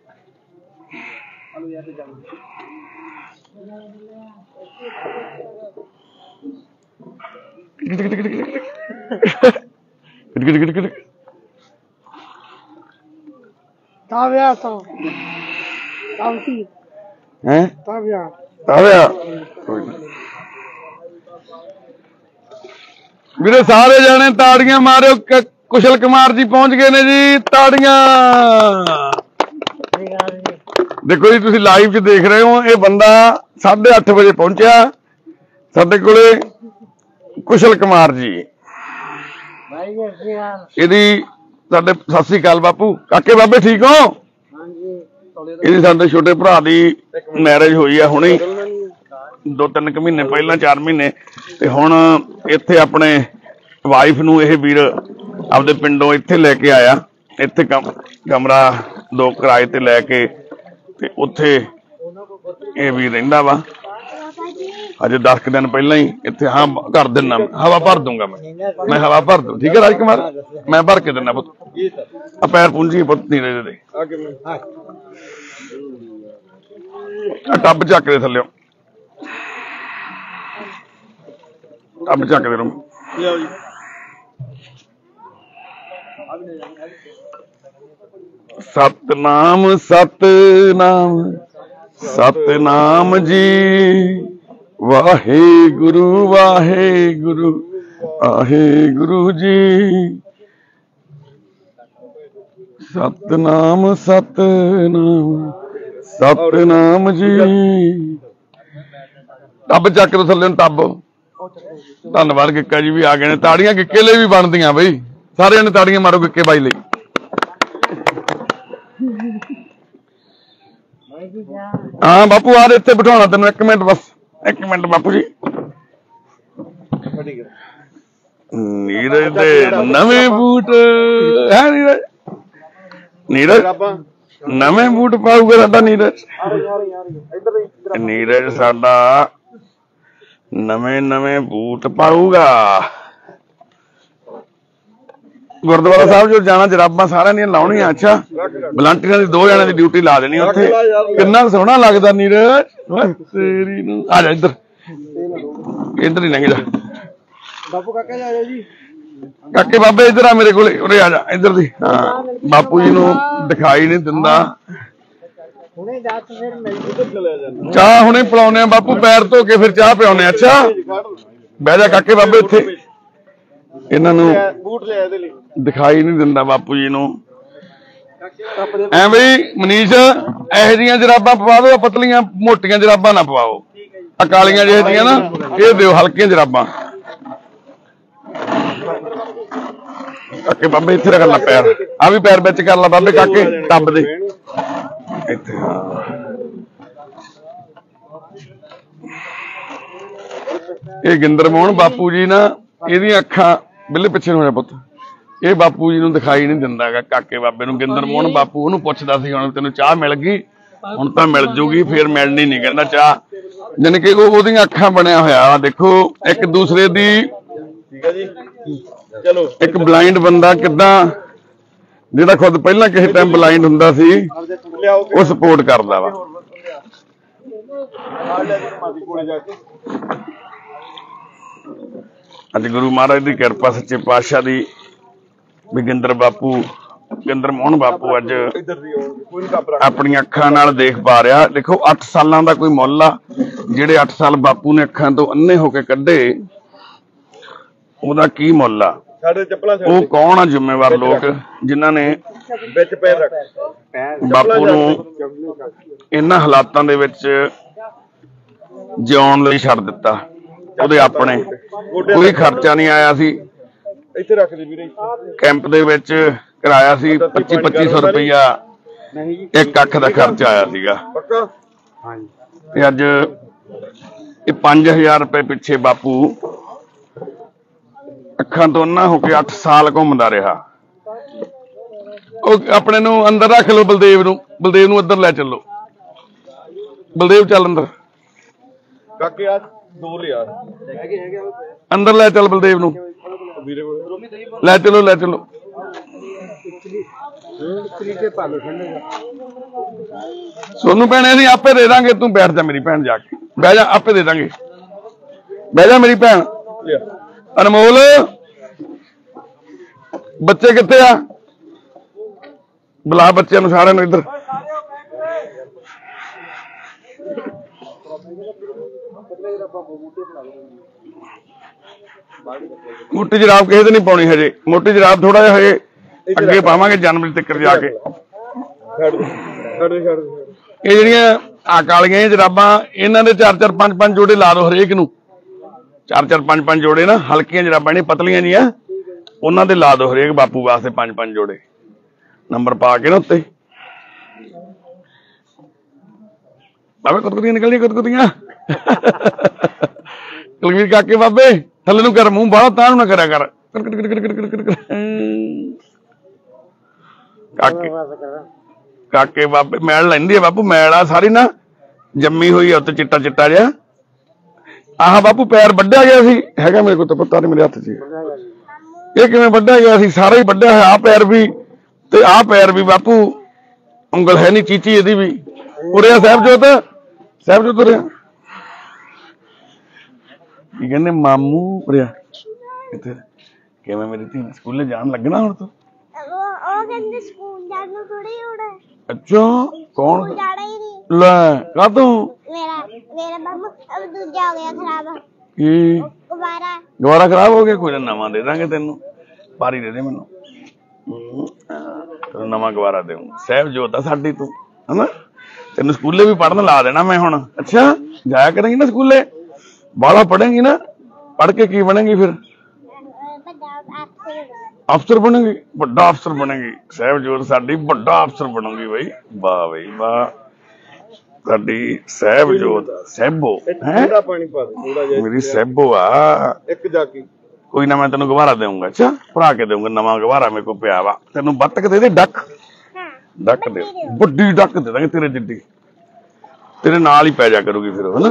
ਤਾਵਿਆ ਤੋਂ ਤਾਵਤੀ ਹੈ ਤਾਵਿਆ ਕੋਈ ਨਾ ਵੀਰੇ, ਸਾਰੇ ਜਾਣੇ ਤਾੜੀਆਂ ਮਾਰਿਓ। ਕੁਸ਼ਲ ਕੁਮਾਰ ਜੀ ਪਹੁੰਚ ਗਏ ਨੇ ਜੀ, ਤਾੜੀਆਂ। ਦੇਖੋ ਜੀ ਤੁਸੀਂ ਲਾਈਵ 'ਚ ਦੇਖ ਰਹੇ ਹੋ, ਇਹ ਬੰਦਾ 8:30 ਵਜੇ ਪਹੁੰਚਿਆ ਸਾਡੇ ਕੋਲੇ, ਕੁਸ਼ਲ ਕੁਮਾਰ ਜੀ। ਇਹਦੀ ਸਾਡੇ ਸਤਿ ਸ੍ਰੀ ਅਕਾਲ ਬਾਪੂ। ਕਾਕੇ ਬਾਬੇ ਠੀਕ ਹੋ? ਇਹਦੀ ਸਾਡੇ ਛੋਟੇ ਭਰਾ ਦੀ ਮੈਰਿਜ ਹੋਈ ਆ ਹੁਣੇ 2-3 ਮਹੀਨੇ ਪਹਿਲਾਂ, 4 ਮਹੀਨੇ। ਤੇ ਹੁਣ ਇੱਥੇ ਆਪਣੇ ਵਾਈਫ ਨੂੰ ਇਹ ਵੀਰ ਆਪਦੇ ਪਿੰਡੋਂ ਇੱਥੇ ਲੈ ਕੇ ਆਇਆ। ਇੱਥੇ ਕਮਰਾ 2 ਕਿਰਾਏ ਤੇ ਲੈ ਕੇ ਤੇ ਉੱਥੇ ਇਹ ਵੀ ਰਹਿੰਦਾ ਵਾ। अजे 10 दिन पहला ही इत्थे हाँ कर देना, हवा भर दूंगा मैं हवा भर दूं। ठीक है राजकुमार, मैं भर के देना पुत। आ पैर पूंजी पुत नीरे दे टब चक दे थल्ले, टब चक दे room. Satnam Satnam Satnam ji, Waheguru Waheguru Waheguru ji. Satnam Satnam Satnam ji. Tub चक दो थल्ले टब। धन्नवाद गिक्का जी भी आ गए ने। ताड़ियां गिक्के लिए भी बनदियां बई, सारे ने ताड़ियां मारो गिक्के बाई ਲਈ। हाँ बापू आ इत्थे बिठाना तेन, 1 मिनट बस, 1 मिनट बापू जी। नीरज दे नवे बूट है, नीरज नीरज नवे बूट पाऊगा साडा नीरज। नीरज साडा नवे नवे बूट पाऊगा। गुरुद्वारा साहब जो जाना जराबां सारिਆਂ ਦੀਆਂ ਲਾਉਣੀਆਂ। अच्छा ਵਲੰਟੀਅਰਾਂ ਦੀ 2 ਜਣਿਆਂ ਦੀ ਡਿਊਟੀ ਲਾ ਦੇਣੀ ਉੱਥੇ। ਕਿੰਨਾ ਸੋਹਣਾ ਲੱਗਦਾ ਨੀਰਜ। ਤੇਰੀ ਨੂੰ ਆ ਜਾ ਇੱਧਰ, ਇੱਧਰ ਹੀ ਲੰਘ ਜਾ ਬਾਪੂ। ਕਾਕਾ ਜੀ ਆ ਜਾਓ ਜੀ। ਕਾਕੇ ਬਾਬੇ ਇੱਧਰ ਆ ਮੇਰੇ ਕੋਲੇ, ਉਰੇ ਆ ਜਾ ਇੱਧਰ ਦੀ। ਹਾਂ ਬਾਪੂ ਜੀ ਨੂੰ ਦਿਖਾਈ ਨਹੀਂ ਦਿੰਦਾ। ਹੁਣੇ ਜਾ ਤੂੰ ਫਿਰ ਮਿਲ ਕੇ ਚਲੇ ਜਾ। ਚਾਹ ਹੁਣੇ ਪਿਲਾਉਨੇ ਆ ਬਾਪੂ, ਪੈਰ ਧੋ ਕੇ ਫਿਰ ਚਾਹ ਪਿਆਉਨੇ ਆ। ਅੱਛਾ ਬਹਿ ਜਾ ਕਾਕੇ ਬਾਬੇ ਇੱਥੇ। ਇਹਨਾਂ ਨੂੰ ਬੂਟ ਲਿਆ ਇਹਦੇ ਲਈ, ਦਿਖਾਈ ਨਹੀਂ ਦਿੰਦਾ ਬਾਪੂ ਜੀ ਨੂੰ। ਐ ਬਈ ਮਨੀਸ਼ ਇਹੋ ਜਿਹੀਆਂ ਜਰਾਬਾਂ ਪਵਾ ਦਿਓ, ਪਤਲੀਆਂ ਮੋਟੀਆਂ ਜਰਾਬਾਂ ਨਾ ਪਵਾਓ। ਆ ਕਾਲੀਆਂ ਜਿਹੜੀਆਂ ਨਾ ਇਹ ਦਿਓ, ਹਲਕੀਆਂ ਜਰਾਬਾਂ। ਕਾਕੇ ਬਾਬੇ ਇੱਥੇ ਰੱਖ ਲਾ ਪੈਰ, ਆ ਵੀ ਪੈਰ ਵਿੱਚ ਕਰ ਲਾ ਬਾਬੇ ਕਾਕੇ ਟੱਬ ਦੇ ਇੱਥੇ। ਇਹ ਗਿੰਦਰ ਮੋਹਨ ਬਾਪੂ ਜੀ ਨਾ, ਇਹਦੀਆਂ ਅੱਖਾਂ ਬਿੱਲੇ ਪਿੱਛੇ ਨੂੰ ਹੋਇਆ ਪੁੱਤ। ਇਹ ਬਾਪੂ ਜੀ ਨੂੰ ਦਿਖਾਈ ਨਹੀਂ ਦਿੰਦਾ ਹੈਗਾ, ਕਾਕੇ ਬਾਬੇ ਨੂੰ। ਗਿੰਦਰ ਮੋਹਨ ਬਾਪੂ ਉਹਨੂੰ ਪੁੱਛਦਾ ਸੀ ਹੁਣ ਤੈਨੂੰ ਚਾਹ ਮਿਲ ਗਈ, ਹੁਣ ਤਾਂ ਮਿਲ ਜੂਗੀ, ਫੇਰ ਮਿਲਣੀ ਨਹੀਂ ਕਹਿੰਦਾ ਚਾਹ। ਜਾਣੀ ਕਿ ਉਹਦੀਆਂ ਅੱਖਾਂ ਬਣਿਆ ਹੋਇਆ ਦੇਖੋ ਇੱਕ ਦੂਸਰੇ ਦੀ। ਠੀਕ ਹੈ ਜੀ ਚਲੋ। ਇੱਕ ਬਲਾਈਂਡ ਬੰਦਾ ਕਿੱਦਾਂ, ਜਿਹੜਾ ਖੁਦ ਪਹਿਲਾਂ ਕਿਸੇ ਟਾਈਮ ਬਲਾਈਂਡ ਹੁੰਦਾ ਸੀ, ਉਹ ਸਪੋਰਟ ਕਰਦਾ ਵਾ। ਅੱਜ ਗੁਰੂ ਮਹਾਰਾਜ ਦੀ ਕਿਰਪਾ, ਸੱਚੇ ਪਾਤਸ਼ਾਹ ਦੀ, ਵੀ ਗਿੰਦਰ ਬਾਪੂ, ਗਿੰਦਰ ਮੋਹਨ ਬਾਪੂ ਅੱਜ ਆਪਣੀਆਂ ਅੱਖਾਂ ਨਾਲ ਦੇਖ ਪਾ ਰਿਹਾ। ਦੇਖੋ 8 ਸਾਲਾਂ ਦਾ ਕੋਈ ਮੁੱਲ ਆ। ਜਿਹੜੇ 8 ਸਾਲ ਬਾਪੂ ਨੇ ਅੱਖਾਂ ਤੋਂ ਅੰਨੇ ਹੋ ਕੇ ਕੱਢੇ, ਉਹਦਾ ਕੀ ਮੁੱਲ ਆ। ਉਹ ਕੌਣ ਆ ਜ਼ਿੰਮੇਵਾਰ ਲੋਕ ਜਿਨ੍ਹਾਂ ਨੇ ਵਿੱਚ ਪੈਰ ਰੱਖ ਬਾਪੂ ਨੂੰ ਇਹਨਾਂ ਹਾਲਾਤਾਂ ਦੇ ਵਿੱਚ ਜਿਉਣ ਲਈ ਛੱਡ ਦਿੱਤਾ। ਉਹਦੇ ਆਪਣੇ ਕੋਈ ਖਰਚਾ ਨਹੀਂ ਆਇਆ ਸੀ। ਇੱਥੇ ਰੱਖ ਦੇ ਵੀਰੇ। ਕੈਂਪ ਦੇ ਵਿੱਚ ਕਰਾਇਆ ਸੀ 2500 ਰੁਪਇਆ ਇੱਕ ਅੱਖ ਦਾ ਖਰਚਾ ਆਇਆ ਸੀਗਾ। ਪੱਕਾ ਤੇ ਅੱਜ ਇਹ 5000 ਰੁਪਏ ਪਿੱਛੇ ਬਾਪੂ ਅੱਖਾਂ ਤੋਂ ਅੰਨਾ ਹੋ ਕੇ 8 ਸਾਲ ਘੁੰਮਦਾ ਰਿਹਾ। ਉਹ ਆਪਣੇ ਨੂੰ ਅੰਦਰ ਰੱਖ ਲਓ, ਬਲਦੇਵ ਨੂੰ ਅੰਦਰ ਲੈ ਚੱਲੋ। ਬਲਦੇਵ ਚੱਲ ਅੰਦਰ, ਕਾਕੇ ਆ 2 ਲਿਆ ਅੰਦਰ ਲੈ ਚੱਲ ਬਲਦੇਵ ਨੂੰ, ਵੀਰੇ ਲੈ ਚਲੋ। ਸੋਨੂੰ ਭੈਣੇ ਅਸੀਂ ਆਪੇ ਦੇ ਦਾਂਗੇ, ਤੂੰ ਬੈਠ ਜਾ ਮੇਰੀ ਭੈਣ, ਜਾ ਕੇ ਬਹਿ ਜਾ, ਆਪੇ ਦੇ ਦਾਂਗੇ। ਬਹਿ ਜਾ ਮੇਰੀ ਭੈਣ। ਅਨਮੋਲ ਬੱਚੇ ਕਿੱਥੇ ਆ? ਬੁਲਾ ਬੱਚਿਆਂ ਨੂੰ ਸਾਰਿਆਂ ਨੂੰ ਇੱਧਰ। ਮੋਟੀ ਜਰਾਬ ਕਿਸੇ ਤੇ ਨਹੀਂ ਪਾਉਣੀ ਹਜੇ, ਮੋਟੀ ਜਰਾਬ ਥੋੜਾ ਜਿਹਾ ਹਜੇ ਅੱਗੇ ਪਾਵਾਂਗੇ ਜਨਵਰੀ ਤੱਕ ਜਾ ਕੇ। ਇਹ ਜਿਹੜੀਆਂ ਆ ਕਾਲੀਆਂ ਜਰਾਬਾਂ, ਇਹਨਾਂ ਦੇ 4-4 5-5 ਜੋੜੇ ਲਾ ਦੋ ਹਰੇਕ ਨੂੰ। 4-4 5-5 ਜੋੜੇ ਨਾ, ਹਲਕੀਆਂ ਜਰਾਬਾਂ ਨਹੀਂ ਪਤਲੀਆਂ ਨਹੀਂ ਆ, ਉਹਨਾਂ ਦੇ ਲਾ ਦੋ ਹਰੇਕ ਬਾਪੂ ਵਾਸਤੇ 5-5 ਜੋੜੇ, ਨੰਬਰ ਪਾ ਕੇ ਨਾ ਉੱਤੇ। ਬਾਬੇ ਕੁੱਤਕੁੱਤੀਆਂ ਨਿਕਲਦੀਆਂ, ਕੁੱਤਕੁੱਤੀਆਂ। ਕੁਲਵੀਰ ਕਾਕੇ ਬਾਬੇ ਥੱਲੇ ਨੂੰ ਕਰ, ਮੂੰਹ ਬਾਹਲਾ ਤਾਂ ਨੂੰ ਨਾ ਕਰਿਆ ਕਰ। ਕਾਕੇ ਬਾਬੇ ਮੈਲ ਲੈਂਦੀ ਆ ਬਾਪੂ, ਮੈਲ ਆ ਸਾਰੀ ਨਾ ਜੰਮੀ ਹੋਈ ਆ ਉੱਤੇ ਚਿੱਟਾ ਚਿੱਟਾ ਜਿਹਾ। ਆਹ ਬਾਪੂ ਪੈਰ ਵੱਢਿਆ ਗਿਆ ਸੀ, ਹੈਗਾ ਮੇਰੇ ਕੋਲ ਤਾਂ ਪਤਾ ਨਹੀਂ, ਮੇਰੇ ਹੱਥ 'ਚ ਇਹ ਕਿਵੇਂ ਵੱਢਿਆ ਗਿਆ ਸੀ? ਸਾਰਾ ਹੀ ਵੱਢਿਆ ਹੋਇਆ, ਆਹ ਪੈਰ ਵੀ ਤੇ ਆਹ ਪੈਰ ਵੀ ਬਾਪੂ, ਉਂਗਲ ਹੈ ਨਹੀਂ ਚੀਚੀ ਇਹਦੀ ਵੀ। ਉਰਿਆ ਸਾਹਿਬਜੋਤ, ਸਾਹਿਬਜੋਤ ਉਰਿਆ, ਕੀ ਕਹਿੰਦੇ ਮਾਮੂ ਉਰਿਆ ਕਿੱਥੇ? ਕਿਵੇਂ ਮੇਰੀ ਧੀ ਨੇ ਸਕੂਲੇ ਜਾਣ ਲੱਗਣਾ ਹੁਣ ਤੂੰ? ਉਹ ਕਹਿੰਦੇ ਸਕੂਲ ਜਾਣ ਨੂੰ ਥੋੜੀ ਹੋਣਾ। ਅੱਛਾ, ਕੌਣ? ਜਾਣਾ ਹੀ ਨਹੀਂ। ਲੈ ਕਾਹਤੋਂ? ਮੇਰਾ ਮਾਮਾ ਅਬ ਦੂਜਾ ਹੋ ਗਿਆ ਖਰਾਬ। ਕੀ ਦੁਬਾਰਾ ਖਰਾਬ ਹੋ ਗਿਆ? ਕੋਈ ਨਾ ਨਵਾਂ ਦੇ ਦਾਂਗੇ ਤੈਨੂੰ, ਪਾਰੀ ਦੇ ਦੇ ਮੈਨੂੰ, ਤੈਨੂੰ ਨਵਾਂ ਗਵਾਰਾ ਦੇਵਾਂ। ਸਾਹਿਬਜੋਤ ਆ ਸਾਡੀ ਤੂੰ, ਹਨਾ? ਤੈਨੂੰ ਸਕੂਲੇ ਵੀ ਪੜ੍ਹਨ ਲਾ ਦੇਣਾ ਮੈਂ ਹੁਣ। ਅੱਛਾ, ਜਾਇਆ ਕਰੇਂਗੀ ਨਾ ਸਕੂਲੇ? ਬਾਹਲਾ ਪੜ੍ਹੇਂਗੀ ਨਾ? ਪੜ੍ਹ ਕੇ ਕੀ ਬਣੇਗੀ ਫਿਰ? ਅਫਸਰ ਬਣੇਗੀ, ਵੱਡਾ ਅਫਸਰ ਬਣੇਗੀ। ਸਾਹਿਬਜੋਤ ਸਾਡੀ ਵੱਡਾ ਅਫਸਰ ਬਣੂਗੀ ਬਈ। ਵਾਹ ਬਈ ਵਾਹ, ਸਾਡੀ ਸਾਹਿਬਜੋਤ ਸਹਿਬੋ ਹੈ। ਪਾਣੀ ਪਾ ਦੇ ਥੋੜਾ ਜਿਹਾ, ਮੇਰੀ ਸਹਿਬੋ ਆ। ਇੱਕ ਜਾਕੀ ਕੋਈ ਨਾ, ਮੈਂ ਤੈਨੂੰ ਗਵਾਰਾ ਦੇਵਾਂਗਾ। ਅੱਛਾ, ਭਰਾ ਕੇ ਦੇਵਾਂਗਾ ਨਵਾਂ ਗਵਾਰਾ, ਮੇਰੇ ਕੋਲ ਪਿਆ ਵਾ। ਤੈਨੂੰ ਬੱਤਕ ਦੇ ਦੇ, ਡੱਕ ਡੱਕ ਦੇ, ਵੱਡੀ ਡੱਕ ਦੇ ਦਾਂਗੇ ਤੇਰੇ ਜਿੱਡੀ, ਤੇਰੇ ਨਾਲ ਹੀ ਪੈ ਜਾ ਕਰੂਗੀ ਫਿਰ, ਹਨਾ?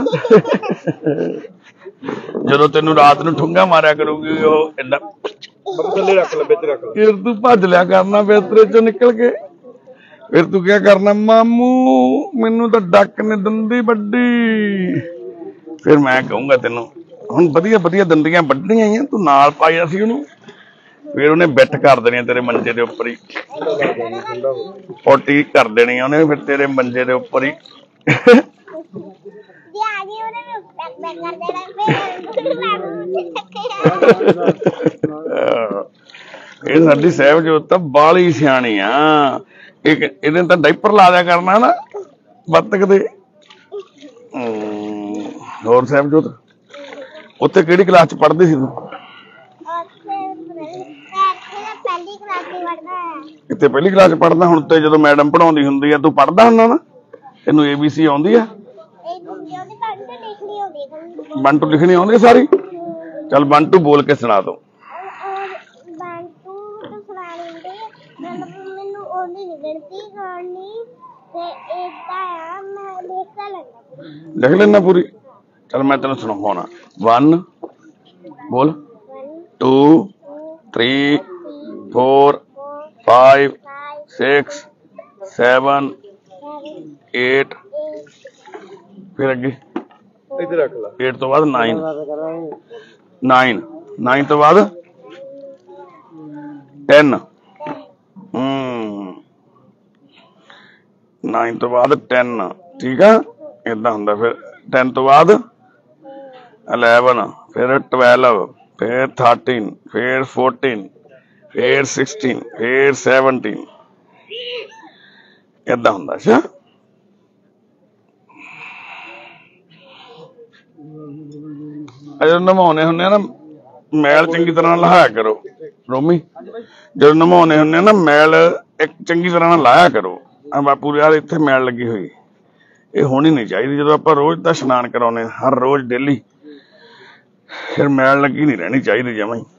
ਜਦੋਂ ਤੈਨੂੰ ਰਾਤ ਨੂੰ ਠੁੰਗਾ ਮਾਰਿਆ ਕਰੂਗੀ ਉਹ ਏਦਾਂ, ਥੱਲੇ ਰੱਖ ਲੈ, ਵਿੱਚ ਰੱਖ ਲੈ। ਫਿਰ ਤੂੰ ਭੱਜ ਲਿਆ ਕਰਨਾ ਬਿਸਤਰੇ ਚੋਂ ਨਿਕਲ ਕੇ। ਫਿਰ ਤੂੰ ਕੀ ਕਰਨਾ? ਮਾਮੂ ਮੈਨੂੰ ਤਾਂ ਡੱਕ ਨੇ ਦੰਦੀ ਵੱਡੀ। ਫਿਰ ਮੈਂ ਕਹੂੰਗਾ ਤੈਨੂੰ ਹੁਣ ਵਧੀਆ ਵਧੀਆ ਦੰਦੀਆਂ ਵੱਢਣੀਆਂ ਆਈਆਂ, ਤੂੰ ਨਾਲ ਪਾਇਆ ਸੀ ਉਹਨੂੰ। ਫਿਰ ਉਹਨੇ ਬਿੱਟ ਕਰ ਦੇਣੀ ਤੇਰੇ ਮੰਜੇ ਦੇ ਉੱਪਰ ਹੀ, ਪੋਟੀ ਕਰ ਦੇਣੀ ਉਹਨੇ ਫਿਰ ਤੇਰੇ ਮੰਜੇ ਦੇ ਉੱਪਰ ਹੀ। ਇਹ ਸਾਡੀ ਸਾਹਿਬਜੋਤ ਤਾਂ ਬਾਲੀ ਸਿਆਣੀ ਆ। ਇਹਨੇ ਤਾਂ ਡਾਈਪਰ ਲਾ ਦਿਆ ਕਰਨਾ ਨਾ ਬੱਤਕ ਦੇ। ਹੋਰ ਸਾਹਿਬਜੋਤ, ਉੱਥੇ ਕਿਹੜੀ ਕਲਾਸ ਚ ਪੜ੍ਹਦੀ ਸੀ ਤੂੰ? ਇੱਥੇ ਪਹਿਲੀ ਕਲਾਸ ਚ ਪੜ੍ਹਦਾ। ਹੁਣ ਤੇ ਜਦੋਂ ਮੈਡਮ ਪੜ੍ਹਾਉਂਦੀ ਹੁੰਦੀ ਆ ਤੂੰ ਪੜ੍ਹਦਾ ਹੁੰਦਾ ਨਾ? ਤੈਨੂੰ ABC ਆਉਂਦੀ ਆ? 1 2 ਲਿਖਣੀ ਆਉਂਦੀ ਸਾਰੀ? ਚੱਲ 1 2 ਬੋਲ ਕੇ ਸੁਣਾ ਦੋ। ਲਿਖ ਲੈਣਾ ਪੂਰੀ? ਚੱਲ ਮੈਂ ਤੈਨੂੰ ਸੁਣਾਉਣਾ। 1 ਬੋਲ, 2 3 4 5 6 7 8, ਫਿਰ ਅੱਗੇ ਇੱਥੇ ਰੱਖ ਲੈ। 8 ਤੋਂ ਬਾਅਦ 9 9 ਤੋਂ ਬਾਅਦ 10 9 ਤੋਂ ਬਾਅਦ 10, ਠੀਕ ਆ? ਏਦਾਂ ਹੁੰਦਾ। ਫਿਰ 10 ਤੋਂ ਬਾਅਦ 11, ਫਿਰ 12, ਫਿਰ 13, ਫਿਰ 14, ਫਿਰ 16, ਫਿਰ 17, ਏਦਾਂ ਹੁੰਦਾ। ਅੱਛਾ, ਜਦੋਂ ਨਹਾਉਣੇ ਹੁੰਦੇ ਆ ਨਾ ਮੈਲ ਚੰਗੀ ਤਰ੍ਹਾਂ ਨਾਲ ਲਾਇਆ ਕਰੋ ਰੋਮੀ। ਜਦੋਂ ਨਹਾਉਣੇ ਹੁੰਦੇ ਆ ਨਾ ਮੈਲ ਇੱਕ ਚੰਗੀ ਤਰ੍ਹਾਂ ਨਾਲ ਲਾਇਆ ਕਰੋ। ਆ ਬਾਪੂ ਯਾਰ ਇੱਥੇ ਮੈਲ ਲੱਗੀ ਹੋਈ, ਇਹ ਹੋਣੀ ਨਹੀਂ ਚਾਹੀਦੀ। ਜਦੋਂ ਆਪਾਂ ਰੋਜ਼ ਦਾ ਇਸ਼ਨਾਨ ਕਰਾਉਨੇ ਹਰ ਰੋਜ਼ ਡੇਲੀ, ਫਿਰ ਮੈਲ ਲੱਗੀ ਨਹੀਂ ਰਹਿਣੀ ਚਾਹੀਦੀ ਜਮਾਂ ਹੀ।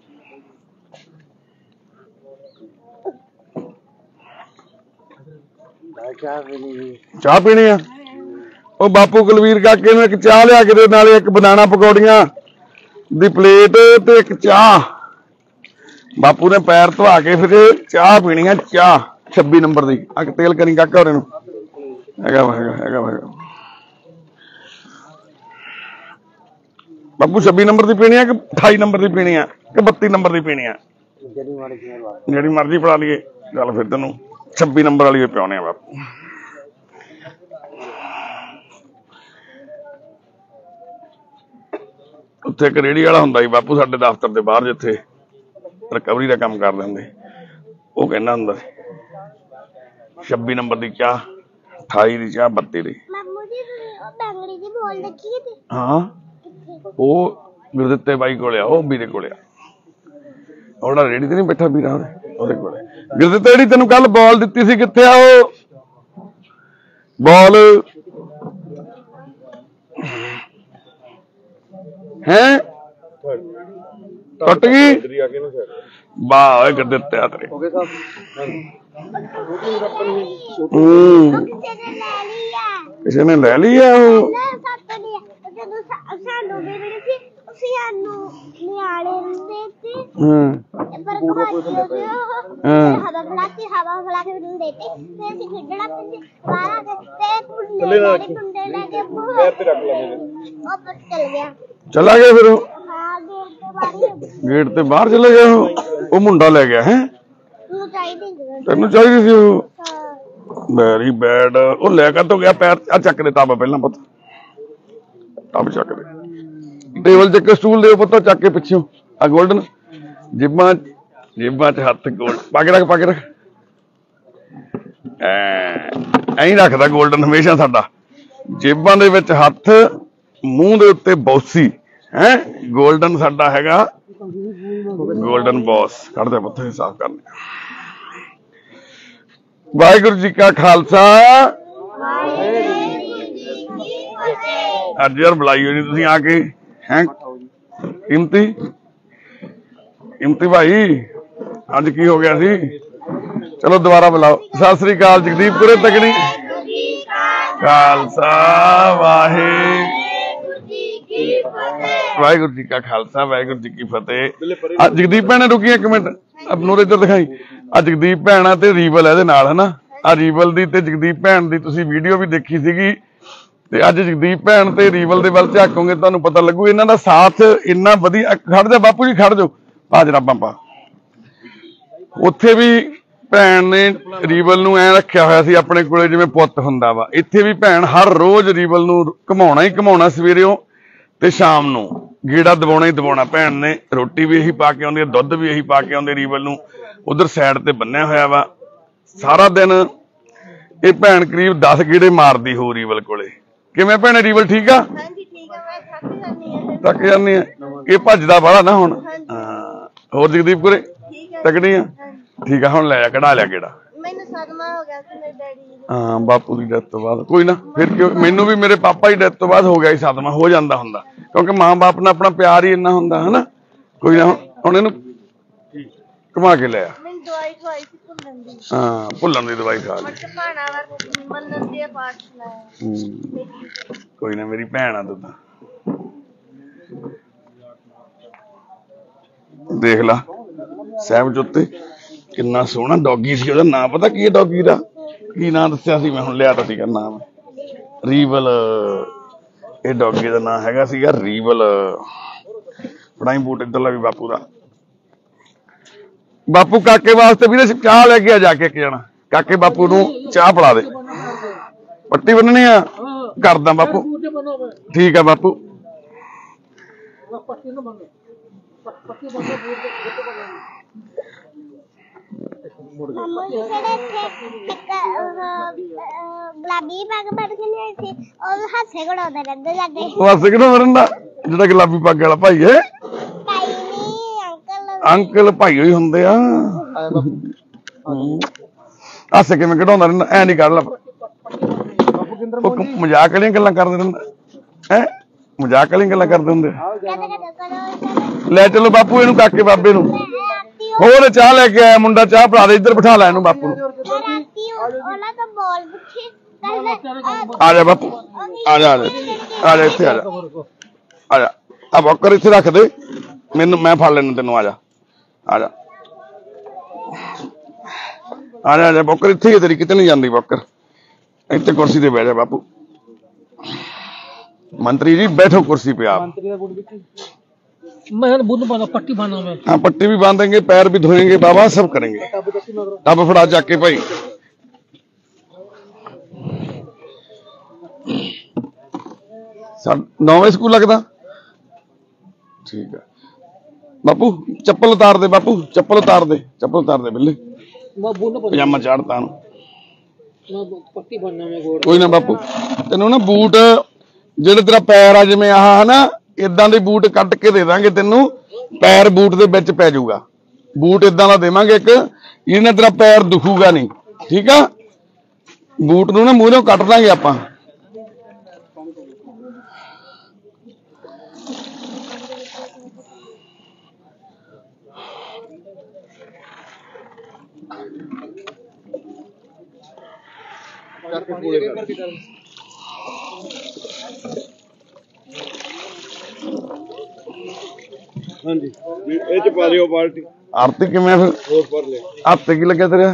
ਚਾਹ ਪੀਣੀ ਆ? ਉਹ ਬਾਪੂ ਕੁਲਵੀਰ ਕਾਕੇ ਨੂੰ ਇੱਕ ਚਾਹ ਲਿਆ ਕੇ ਦੇ, ਨਾਲੇ ਇੱਕ ਬਨਾਨਾ ਪਕੌੜੀਆਂ ਦੀ ਪਲੇਟ ਤੇ ਇੱਕ ਚਾਹ। ਬਾਪੂ ਨੇ ਪੈਰ ਧਵਾ ਕੇ ਫਿਰ ਚਾਹ ਪੀਣੀ ਆ, ਚਾਹ 26 ਨੰਬਰ ਦੀ। ਆ ਤੇਲ ਕਰੀ ਕਾਕਾ ਹੋਰੇ ਨੂੰ। ਹੈਗਾ ਬਾਪੂ 26 ਨੰਬਰ ਦੀ ਪੀਣੀ ਆ ਕਿ 28 ਨੰਬਰ ਦੀ ਪੀਣੀ ਆ ਕਿ 32 ਨੰਬਰ ਦੀ ਪੀਣੀ ਆ? ਜਿਹੜੀ ਮਰਜ਼ੀ ਪੜਾ ਲਈਏ। ਚੱਲ ਫਿਰ ਤੈਨੂੰ 26 ਨੰਬਰ ਵਾਲੀ ਪਿਆਉਣੇ ਆ ਬਾਪੂ। ਉੱਥੇ ਇੱਕ ਰੇਹੜੀ ਵਾਲਾ ਹੁੰਦਾ ਸੀ ਬਾਪੂ ਸਾਡੇ ਦਫ਼ਤਰ ਦੇ ਬਾਹਰ, ਜਿੱਥੇ ਰਿਕਵਰੀ ਦਾ ਕੰਮ ਕਰਦੇ ਹੁੰਦੇ। ਉਹ ਕਹਿੰਦਾ ਹੁੰਦਾ ਸੀ 26 ਨੰਬਰ ਦੀ ਚਾਹ, 28 ਦੀ ਚਾਹ, 32 ਦੀ। ਹਾਂ, ਉਹ ਗੁਰਦਿੱਤੇ ਬਾਈ ਕੋਲੇ ਆ, ਉਹ ਵੀਰੇ ਕੋਲੇ ਆ। ਉਹਦਾ ਰੇਹੜੀ ਤੇ ਨਹੀਂ ਬੈਠਾ ਵੀਰਾ, ਉਹਦੇ ਕੋਲੇ। ਗੁਰਦਿੱਤੇ ਜਿਹੜੀ ਤੈਨੂੰ ਕੱਲ ਬਾਲ ਦਿੱਤੀ ਸੀ, ਕਿੱਥੇ ਆ ਉਹ ਬਾਲ? ਹੈ ਟੁੱਟ ਗਈ? ਵਾਹ ਓਏ ਗੁਰਦਿੱਤੇ ਆ ਤੇਰੇ। ਕਿਸੇ ਨੇ ਲੈ ਲਈ ਆ ਉਹ? ਜਦੋਂ ਸਾਨੂੰ ਵੀ ਮਿਲੀ ਸੀ ਅਸੀਂ ਸਾਨੂੰ ਨਿਆਣੇ ਹੁੰਦੇ ਸੀ ਪਰ ਹਵਾ ਖੜਾ ਕੇ ਮੈਨੂੰ ਦੇਤੇ ਫਿਰ ਅਸੀਂ ਖੇਡਣਾ ਪੈਂਦੇ ਬਾਹਰ ਆ ਕੇ ਤੇ ਟੁੰਡੇ ਲੈ ਕੇ ਪੈਰ ਤੇ ਰੱਖ ਲੈ ਮੇਰੇ ਉਹ ਪਰ ਚਲ ਗਿਆ चला गया फिर ਹਾਂ गेट ते बाहर चला गया वो मुंडा ले गया है ਨੂੰ ਚਾਹੀਦੀ ਸੀ तेन चाहिए सी वो ਹਾਂ वेरी बैड वो लेकर तो गया पैर आ चक दे टब पहला पुत टब चक दे टेबल चक स्टूल दे पुत चक के पिछों आ गोल्डन जिब्बा जिब्बा च हथ गोल्ड पाके रख ऐ रखदा गोल्डन हमेशा साडा जेबां दे विच हथ मूंह दे उत्ते बौसी है गोल्डन साडा हैगा गोल्डन बॉस कढ़ दे पुत साफ करने वाहिगुरू जी का खालसा अज यार बुलाई हो नहीं आके हैं कीमती भाई अज की हो गया सी चलो दोबारा बुलाओ सत श्री अकाल जगदीप पुरे तकनी खालसा वाहिगुरू जी का खालसा वाहिगुरू जी की फतेह जगदीप भैन रुकी एक मिनट अपनों इधर दिखाई आ जगदीप भैन ते रीवल है है ना आ रीवल दी ते जगदीप भैन दी तुसी वीडियो भी देखी सीगी ते अज जगदीप भैन ते रीवल दे वल झाकोगे तुहानूं पता लगू इन्हां दा साथ इन्ना वधिया खड़ जा बापू जी खड़ जाओ आ जराबां पा उत्थे भी भैन ने रीवल नूं ऐ रखिया होया सी अपने कोले जिवें पुੱਤ हुंदा वा इत्थे भी भैन हर रोज रीवल नूं घुमाउणा ही घुमाउणा सवेरेओं ते शाम नूं गेड़ा दबाउणा ही दबाउणा भैन ने रोटी भी यही पा के आउंदी दुੱਧ भी यही पा के आउंदी रीवल नूं उधर साइड ते बन्निया होया वा सारा दिन ये भैन करीब 10 गेड़े मारदी हो रीवल कोले किवें भैणे रीवल ठीक आ ਹਾਂਜੀ ਠੀਕ ਆ ਮੈਂ ਥੱਕ ਜਾਂਦੀ ਹਾਂ थक जानी है ये भजदा बड़ा ना हुण होर जगदीप पुरे तकड़ी आ ठीक है हुण ले जा कढ़ा लिया गेड़ा ਮੈਨੂੰ ਸਦਮਾ ਹੋ ਗਿਆ ਸੀ ਮੇਰੇ ਡੈਡੀ ਜੀ हाँ बापू की डेथ तो बाद कोई ना फिर क्यों मैनू भी मेरे पापा की डेथ तो बाद हो गया ही सदमा हो जाता हुंदा क्योंकि मां बाप ने अपना प्यार ही इन्ना हुंदा है ना कोई ना हुण इहनूं घुमा के ले आ ਮੈਨੂੰ ਦਵਾਈ ਖਵਾਈ ਸੀ ਭੁੱਲਣ ਦੀ हाँ भुल्लण दी दवाई खा ली ਮੱਟ ਭਾਣਾ ਵਾ ਮੰਨਣ ਦੇ ਪਾਠ ਸੁਣਾਇਆ कोई ना मेरी भैन आ तू तां देख ला सैब चुत्ते किन्ना सोहना डॉगी सी ओहदा नाम पता की डॉगी दा की नाम दस्सिया सी मैं हुण लिया ता सीगा नाम रीवल ये डॉगी दा नाम हैगा सीगा रीवल फड़ाई बूट इधरला भी बापू दा बापू काके वास्ते भी चाह लेके आ जाके एक जना काके बापू नूं चाह पिला दे पट्टी बन्ननी आ करदा बापू ठीक है बापू ਮੰਮਾ ਜੀ ਜਿਹੜੇ ਇੱਥੇ ਗੁਲਾਬੀ ਪੱਗ ਬੰਨ ਕੇ ਲਿਆਏ ਸੀ ਉਹ ਹਾਸੇ ਘੜਾਉਂਦੇ ਰਹਿੰਦੇ ਸਾਡੇ बस किहड़ा मरन दा जेड़ा गुलाबी पग वाला भाई है ਤਾਈ ਨਹੀਂ अंकल भाई ही हुंदे आ हासे किवें कढाउंदा रहिंदा ऐ नहीं कर ला मजाक वालियां गल्लां करदे रहिंदा है मजाक वालियां गल्लां करदे हुंदे ले चलो बापू इहनूं काके बाबे नूं होर चाह लेके आया मुंडा चाह पिला दे इधर बिठा ला इहनूं बापू नूं ਰਾਤੀ ਉਹਨਾਂ ਤੋਂ ਬੋਲ ਪੁੱਛੀ आ जा बापू आ जा इत्थे आ जा आ बॉकर इत्थे रख दे मैनूं मैं फड़ लैना तैनूं आ जा आ जा बॉकर इत्थे ही तेरी किते नहीं जांदी बॉकर इत्थे कुर्सी ते बैठ जा बापू मंत्री जी बैठो कुर्सी पे आप मैं बुद्ध बना पट्टी बांधा मैं हाँ पट्टी भी बांधेंगे पैर भी धोएंगे बाबा सब करेंगे टब फड़ा जाके भाई नौवें स्कूल लगता ठीक है बापू चप्पल उतार दे बापू चप्पल उतार दे बिल्ले मैं बुद्ध पजामा चाड़ता पट्टी बनना मैं गोड़ कोई ना बापू तेनों ना बूट जेड़े तेरा पैर आ जिवें आह है ना इदां दे बूट कट के दे दांगे तेनों पैर बूट दे विच पै जाऊगा बूट इदां दा देवांगे एक इहदे तेरा पैर दुखूगा नहीं ठीक है बूट नूं ना मूहरों कट दांगे आपां जाके पूरे कर ਹਾਂਜੀ ਵੀ ਇਹ ਚ ਪਾ ਦਿਓ ਬਾਲਟੀ ਆਰਤੀ ਕਿਵੇਂ ਆ ਫਿਰ ਹੋਰ ਭਰ ਲੈ ਹੱਥ ਤੇ ਕੀ ਲੱਗਿਆ ਤੇਰਾ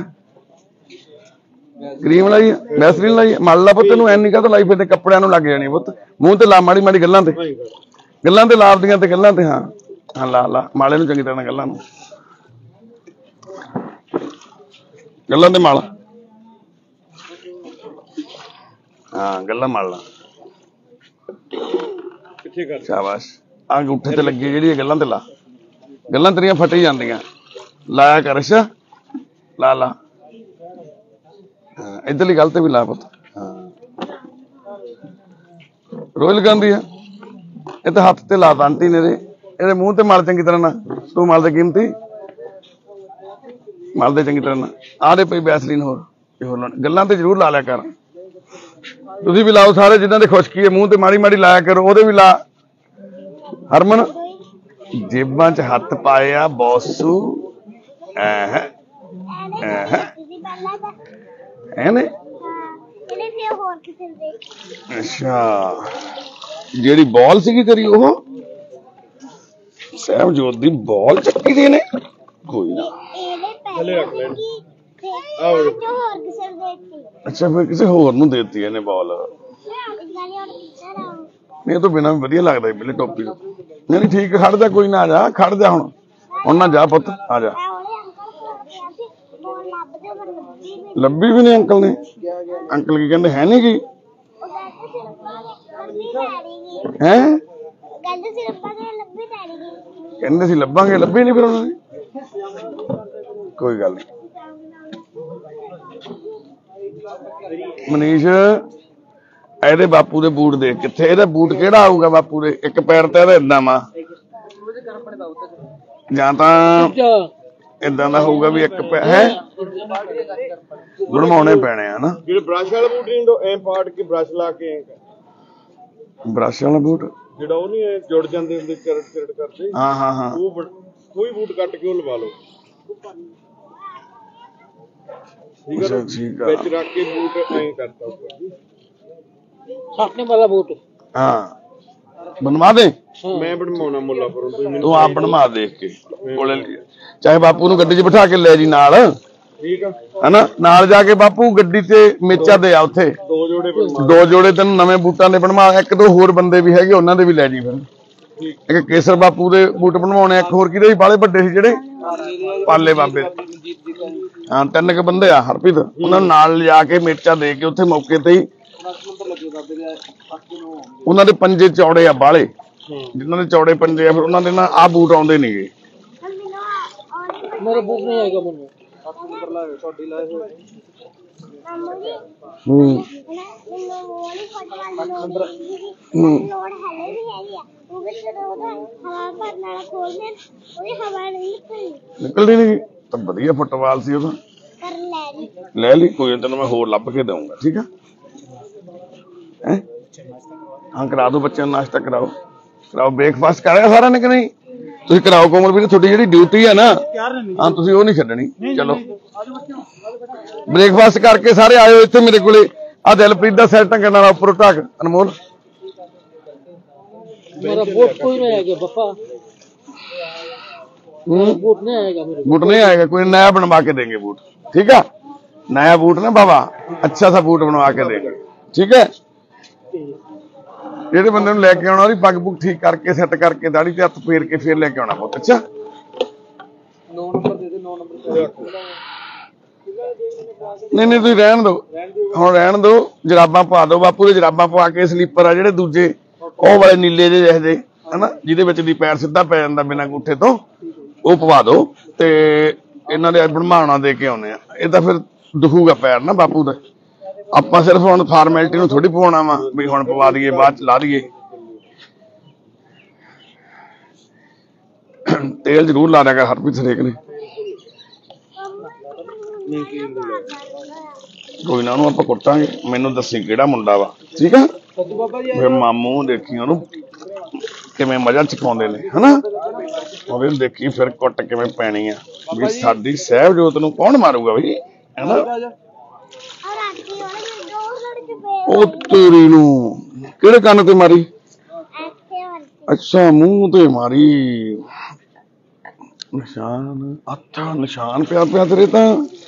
ਕਰੀਮ ਲਾਈ ਆ ਵੈਸਲੀਨ ਲਾਈ ਆ? ਮਲ ਲਾ ਪੁੱਤ ਨੂੰ ਐਨੀ ਕਾਹਤੋਂ ਲਾਈ ਫਿਰ ਕੱਪੜਿਆਂ ਨੂੰ ਲੱਗ ਜਾਣੀ ਪੁੱਤ ਮੂੰਹ ਤੇ ਲਾ ਮਾੜੀ ਮਾੜੀ ਗੱਲਾਂ ਤੇ ਲਾਪਦੀਆਂ ਤੇ ਗੱਲਾਂ ਤੇ ਹਾਂ ਹਾਂ ਲਾ ਮਾਲੇ ਨੂੰ ਚੰਗੀ ਤਰ੍ਹਾਂ ਨਾਲ ਗੱਲਾਂ ਤੇ ਮਾਲ ਹਾਂ ਗੱਲਾਂ ਮਲ ਲਾ ਪਿੱਛੇ ਕਰ ਸ਼ਾਬਾਸ਼ ਆ ਅੰਗੂਠੇ ਤੇ ਲੱਗੀ ਜਿਹੜੀ ਇਹ ਗੱਲਾਂ ਤੇ ਲਾ ਗੱਲਾਂ ਤੇਰੀਆਂ ਫਟ ਹੀ ਜਾਂਦੀਆਂ ਲਾਇਆ ਕਰ ਅੱਛਾ ਲਾ ਹਾਂ ਇਧਰਲੀ ਗੱਲ ਤੇ ਵੀ ਲਾ ਪੁੱਤ ਹਾਂ ਰੋਜ਼ ਲਗਾਉਂਦੀ ਆ ਇਹ ਤਾਂ ਹੱਥ ਤੇ ਲਾ ਆਂਟੀ ਨੇ ਇਹਦੇ ਮੂੰਹ ਤੇ ਮਲ ਚੰਗੀ ਤਰ੍ਹਾਂ ਨਾਲ ਤੂੰ ਮਲ ਦੇ ਕੀਮਤੀ ਮਲ ਦੇ ਚੰਗੀ ਤਰ੍ਹਾਂ ਨਾਲ ਆਦੇ ਪਈ ਵੈਸਲੀਨ ਹੋਰ ਗੱਲਾਂ ਤੇ ਜ਼ਰੂਰ ਲਾ ਲਿਆ ਕਰ ਤੁਸੀਂ ਵੀ ਲਾਓ ਸਾਰੇ ਜਿਨ੍ਹਾਂ ਦੇ ਖੁਸ਼ਕੀ ਹੈ ਮੂੰਹ ਤੇ ਮਾੜੀ ਮਾੜੀ ਲਾਇਆ ਕਰੋ ਉਹਦੇ ਵੀ ਲਾ ਹਰਮਨ ਜੇਬਾਂ 'ਚ ਹੱਥ ਪਾਏ ਆ ਬੌਸੂ ਐਨੇ ਅੱਛਾ ਜਿਹੜੀ ਬਾਲ ਸੀਗੀ ਤੇਰੀ ਉਹ ਸਾਹਿਬਜੋਤ ਦੀ ਬਾਲ ਚੱਕੀ ਦੀ ਨੇ ਕੋਈ ਨਾ ਥੱਲੇ ਰੱਖ ਲੈ ਅੱਛਾ ਫਿਰ ਕਿਸੇ ਹੋਰ ਨੂੰ ਦੇਤੀ ਇਹਨੇ ਬਾਲ ਨਹੀਂ ਤਾਂ ਬਿਨਾਂ ਵਧੀਆ ਲੱਗਦਾ ਬਿੱਲੇ ਟੋਪੀ ਨਹੀਂ ਠੀਕ ਖੜ ਜਾ ਕੋਈ ਨਾ ਆ ਜਾ ਖੜ ਜਾ ਹੁਣ ਨਾ ਜਾ ਪੁੱਤ ਆ ਜਾ ਲੱਭੀ ਵੀ ਨਹੀਂ ਅੰਕਲ ਨੇ ਅੰਕਲ ਕੀ ਕਹਿੰਦੇ ਹੈ ਨੀ ਕੀ ਹੈ ਕਹਿੰਦੇ ਸੀ ਲੱਭਾਂਗੇ ਲੱਭੀ ਨੀ ਫਿਰ ਉਹਨਾਂ ਨੇ ਕੋਈ ਗੱਲ ਨਹੀਂ ਮਨੀਸ਼ ਇਹਦੇ ਬਾਪੂ ਦੇ ਬੂਟ ਦੇਖ ਕਿੱਥੇ ਇਹਦਾ ਬੂਟ ਕਿਹੜਾ ਆਊਗਾ ਬਾਪੂ ਦੇ ਇੱਕ ਪੈਰ ਤੇ ਇਹਦਾ ਏਦਾਂ ਵਾ ਜਾਂ ਤਾਂ ਏਦਾਂ ਦਾ ਹੋਊਗਾ ਵੀ ਇੱਕ ਹੈ ਬਣਵਾਉਣੇ ਪੈਣੇ ਆ ਨਾ ਜਿਹੜੇ ਬ੍ਰਸ਼ ਵਾਲਾ ਬੂਟ ਨਹੀਂ ਐ ਪਾੜ ਕੇ ਬ੍ਰਸ਼ ਲਾ ਕੇ ਬ੍ਰਸ਼ ਵਾਲਾ ਬੂਟ ਜਿਹੜਾ ਉਹ ਨਹੀਂ ਜੁੜ ਜਾਂਦੇ ਹੁੰਦੇ ਚਰਟ ਕਰਦੇ ਹਾਂ ਉਹ ਕੋਈ ਬੂਟ ਕੱਟ ਕੇ ਉਹ ਲਵਾ ਲਓ ਠੀਕ ਆ ਵਿੱਚ ਰੱਖ ਕੇ ਬੂਟ ਐਂ ਕਰਤਾ ਉੱਪਰ साटने वाला बूट ਹਾਂ ਬਣਵਾ ਦੇ ਮੈਂ ਬਣਵਾਉਣਾ ਮੁੱਲਾਪੁਰੋਂ ਤੂੰ ਆਪ ਬਣਵਾ ਦੇਖ ਕੇ ਕੋਲੇ ਚਾਹੇ ਬਾਪੂ ਨੂੰ ਗੱਡੀ 'ਚ ਬਿਠਾ ਕੇ ਲੈ ਜੀ ਨਾਲ ਠੀਕ ਆ ਹਨਾ ਨਾਲ ਜਾ ਕੇ ਬਾਪੂ ਗੱਡੀ ਤੇ ਮੇਚਾ ਦੇ ਆ ਉੱਥੇ ਦੋ ਜੋੜੇ ਤੈਨੂੰ ਨਵੇਂ ਬੂਟਾਂ ਦੇ ਬਣਵਾ ਇੱਕ ਦੋ ਹੋਰ ਬੰਦੇ ਵੀ ਹੈਗੇ ਉਹਨਾਂ ਦੇ ਵੀ ਲੈ ਜੀ ਫਿਰ ਇੱਕ ਕੇਸਰ ਬਾਪੂ ਦੇ ਬੂਟ ਬਣਵਾਉਣੇ ਇੱਕ ਹੋਰ ਕਿਹਦੇ ਬਾਲੇ ਵੱਡੇ ਸੀ ਜਿਹੜੇ ਪਾਲੇ ਬਾਬੇ ਹਾਂ 3 ਬੰਦੇ ਆ ਹਰਪ੍ਰੀਤ ਉਹਨਾਂ ਨੂੰ ਨਾਲ ਲਿਜਾ ਕੇ ਮੇਚਾ ਦੇ ਕੇ ਉੱਥੇ ਮੌਕੇ ਤੇ ਹੀ ਉਹਨਾਂ ਦੇ ਪੰਜੇ ਚੌੜੇ ਆ ਬਾਲੇ ਜਿਨ੍ਹਾਂ ਦੇ ਚੌੜੇ ਪੰਜੇ ਆ ਫਿਰ ਉਹਨਾਂ ਦੇ ਨਾ ਆਹ ਬੂਟ ਆਉਂਦੇ ਨੇਗੇ मेरे बूट नहीं आएगा मुझे ਨਿਕਲਦੀ ਨਹੀਂ ਤਾਂ ਵਧੀਆ ਫੁੱਟਬਾਲ ਸੀ ਉਹਦਾ ਲੈ ਲਈ ਕੋਈ ਤੈਨੂੰ ਮੈਂ ਹੋਰ ਲੱਭ ਕੇ ਦਊਂਗਾ ਠੀਕ ਆ ਹਾਂ ਕਰਾ ਦੋ ਬੱਚਿਆਂ ਨੂੰ ਨਾਸ਼ਤਾ ਕਰਾਓ ਬ੍ਰੇਕਫਾਸਟ ਕਰਾਇਆ ਸਾਰਾ ਨੇ ਕਿ ਨਹੀਂ ਤੁਸੀਂ ਕਰਾਓ ਕੋਮਲ ਵੀਰ ਤੁਹਾਡੀ ਜਿਹੜੀ ਡਿਊਟੀ ਹੈ ਨਾ ਹਾਂ ਤੁਸੀਂ ਉਹ ਨਹੀਂ ਛੱਡਣੀ ਚਲੋ ਬ੍ਰੇਕਫਾਸਟ ਕਰਕੇ ਸਾਰੇ ਆਇਓ ਇੱਥੇ ਮੇਰੇ ਕੋਲੇ ਆ ਦਿਲਪ੍ਰੀਤ ਦਾ ਸੈਟ ਕਰਨ ਵਾਲਾ ਉੱਪਰ ਢੱਕ ਅਨਮੋਲ मेरा बूट कोई नहीं आएगा पापा बूट नहीं आएगा मेरे बूट नहीं आएगा कोई नया बनवा के देंगे बूट ठीक है नया बूट ना बाबा अच्छा सा बूट बनवा के देंगे ठीक है ਜਿਹੜੇ ਬੰਦੇ ਨੂੰ ਲੈ ਕੇ ਆਉਣਾ ਉਹਦੀ ਪੱਗ ਪੁੱਗ ਠੀਕ ਕਰਕੇ ਸੈੱਟ ਕਰਕੇ ਦਾੜੀ ਤੇ ਹੱਥ ਫੇਰ ਕੇ ਫੇਰ ਲੈ ਕੇ ਆਉਣਾ ਬਹੁਤ ਅੱਛਾ 9 नंबर दे दे 9 नंबर ਨਹੀਂ ਤੁਸੀਂ ਰਹਿਣ ਦਿਓ ਹੁਣ ਰਹਿਣ ਦਿਓ ਜਰਾਬਾਂ ਪਾ ਦਿਓ ਬਾਪੂ ਦੇ ਜਰਾਬਾਂ ਪਵਾ ਕੇ ਸਲੀਪਰ ਆ ਜਿਹੜੇ ਦੂਜੇ ਉਹ ਵਾਲੇ ਨੀਲੇ ਜਿਹੇ ਜਿਹਦੇ ਹਨਾ ਜਿਹਦੇ ਵਿੱਚ ਦੀ ਪੈਰ ਸਿੱਧਾ ਪੈ ਜਾਂਦਾ ਬਿਨਾਂ ਅੰਗੂਠੇ ਤੋਂ ਉਹ ਪਵਾ ਦਿਓ ਤੇ ਇਹਨਾਂ ਦੇ ਬਣਵਾਉਣਾ ਦੇ ਕੇ ਆਉਣੇ ਆ ਇਹ ਤਾਂ ਫਿਰ ਦੁਖੂਗਾ ਪੈਰ ਨਾ ਬਾਪੂ ਦਾ ਆਪਾਂ ਸਿਰਫ ਹੁਣ ਫਾਰਮੈਲਿਟੀ ਨੂੰ ਥੋੜੀ ਪਵਾਉਣਾ ਵਾ ਵੀ ਹੁਣ ਪਵਾ ਦਈਏ ਬਾਅਦ ਚ ਲਾ ਦਈਏ ਤੇਲ ਜ਼ਰੂਰ ਲਾ ਦਿਆ ਕਰ ਹਰਪ੍ਰੀਤ ਹਰੇਕ ਨੇ ਕੋਈ ਨਾ ਉਹਨੂੰ ਆਪਾਂ ਕੁੱਟਾਂਗੇ ਮੈਨੂੰ ਦੱਸੀ ਕਿਹੜਾ ਮੁੰਡਾ ਵਾ ਠੀਕ ਆ ਫਿਰ ਮਾਮੂ ਦੇਖੀ ਉਹਨੂੰ ਕਿਵੇਂ ਮਜ਼ਾ ਚਕਾਉਂਦੇ ਨੇ ਹਨਾ ਉਹਦੇ ਦੇਖੀ ਫਿਰ ਕੁੱਟ ਕਿਵੇਂ ਪੈਣੀ ਆ ਵੀ ਸਾਡੀ ਸਾਹਿਬਜੋਤ ਨੂੰ ਕੌਣ ਮਾਰੂਗਾ ਬਈ ਹਨਾ ਉਹ ਤੇਰੀ ਨੂੰ ਕਿਹੜੇ ਕੰਨ ਤੇ ਮਾਰੀ ਅੱਛਾ ਮੂੰਹ ਤੇ ਮਾਰੀ ਨਿਸ਼ਾਨ ਅੱਛਾ ਨਿਸ਼ਾਨ ਪਿਆ ਪਿਆ ਤੇਰੇ ਤਾਂ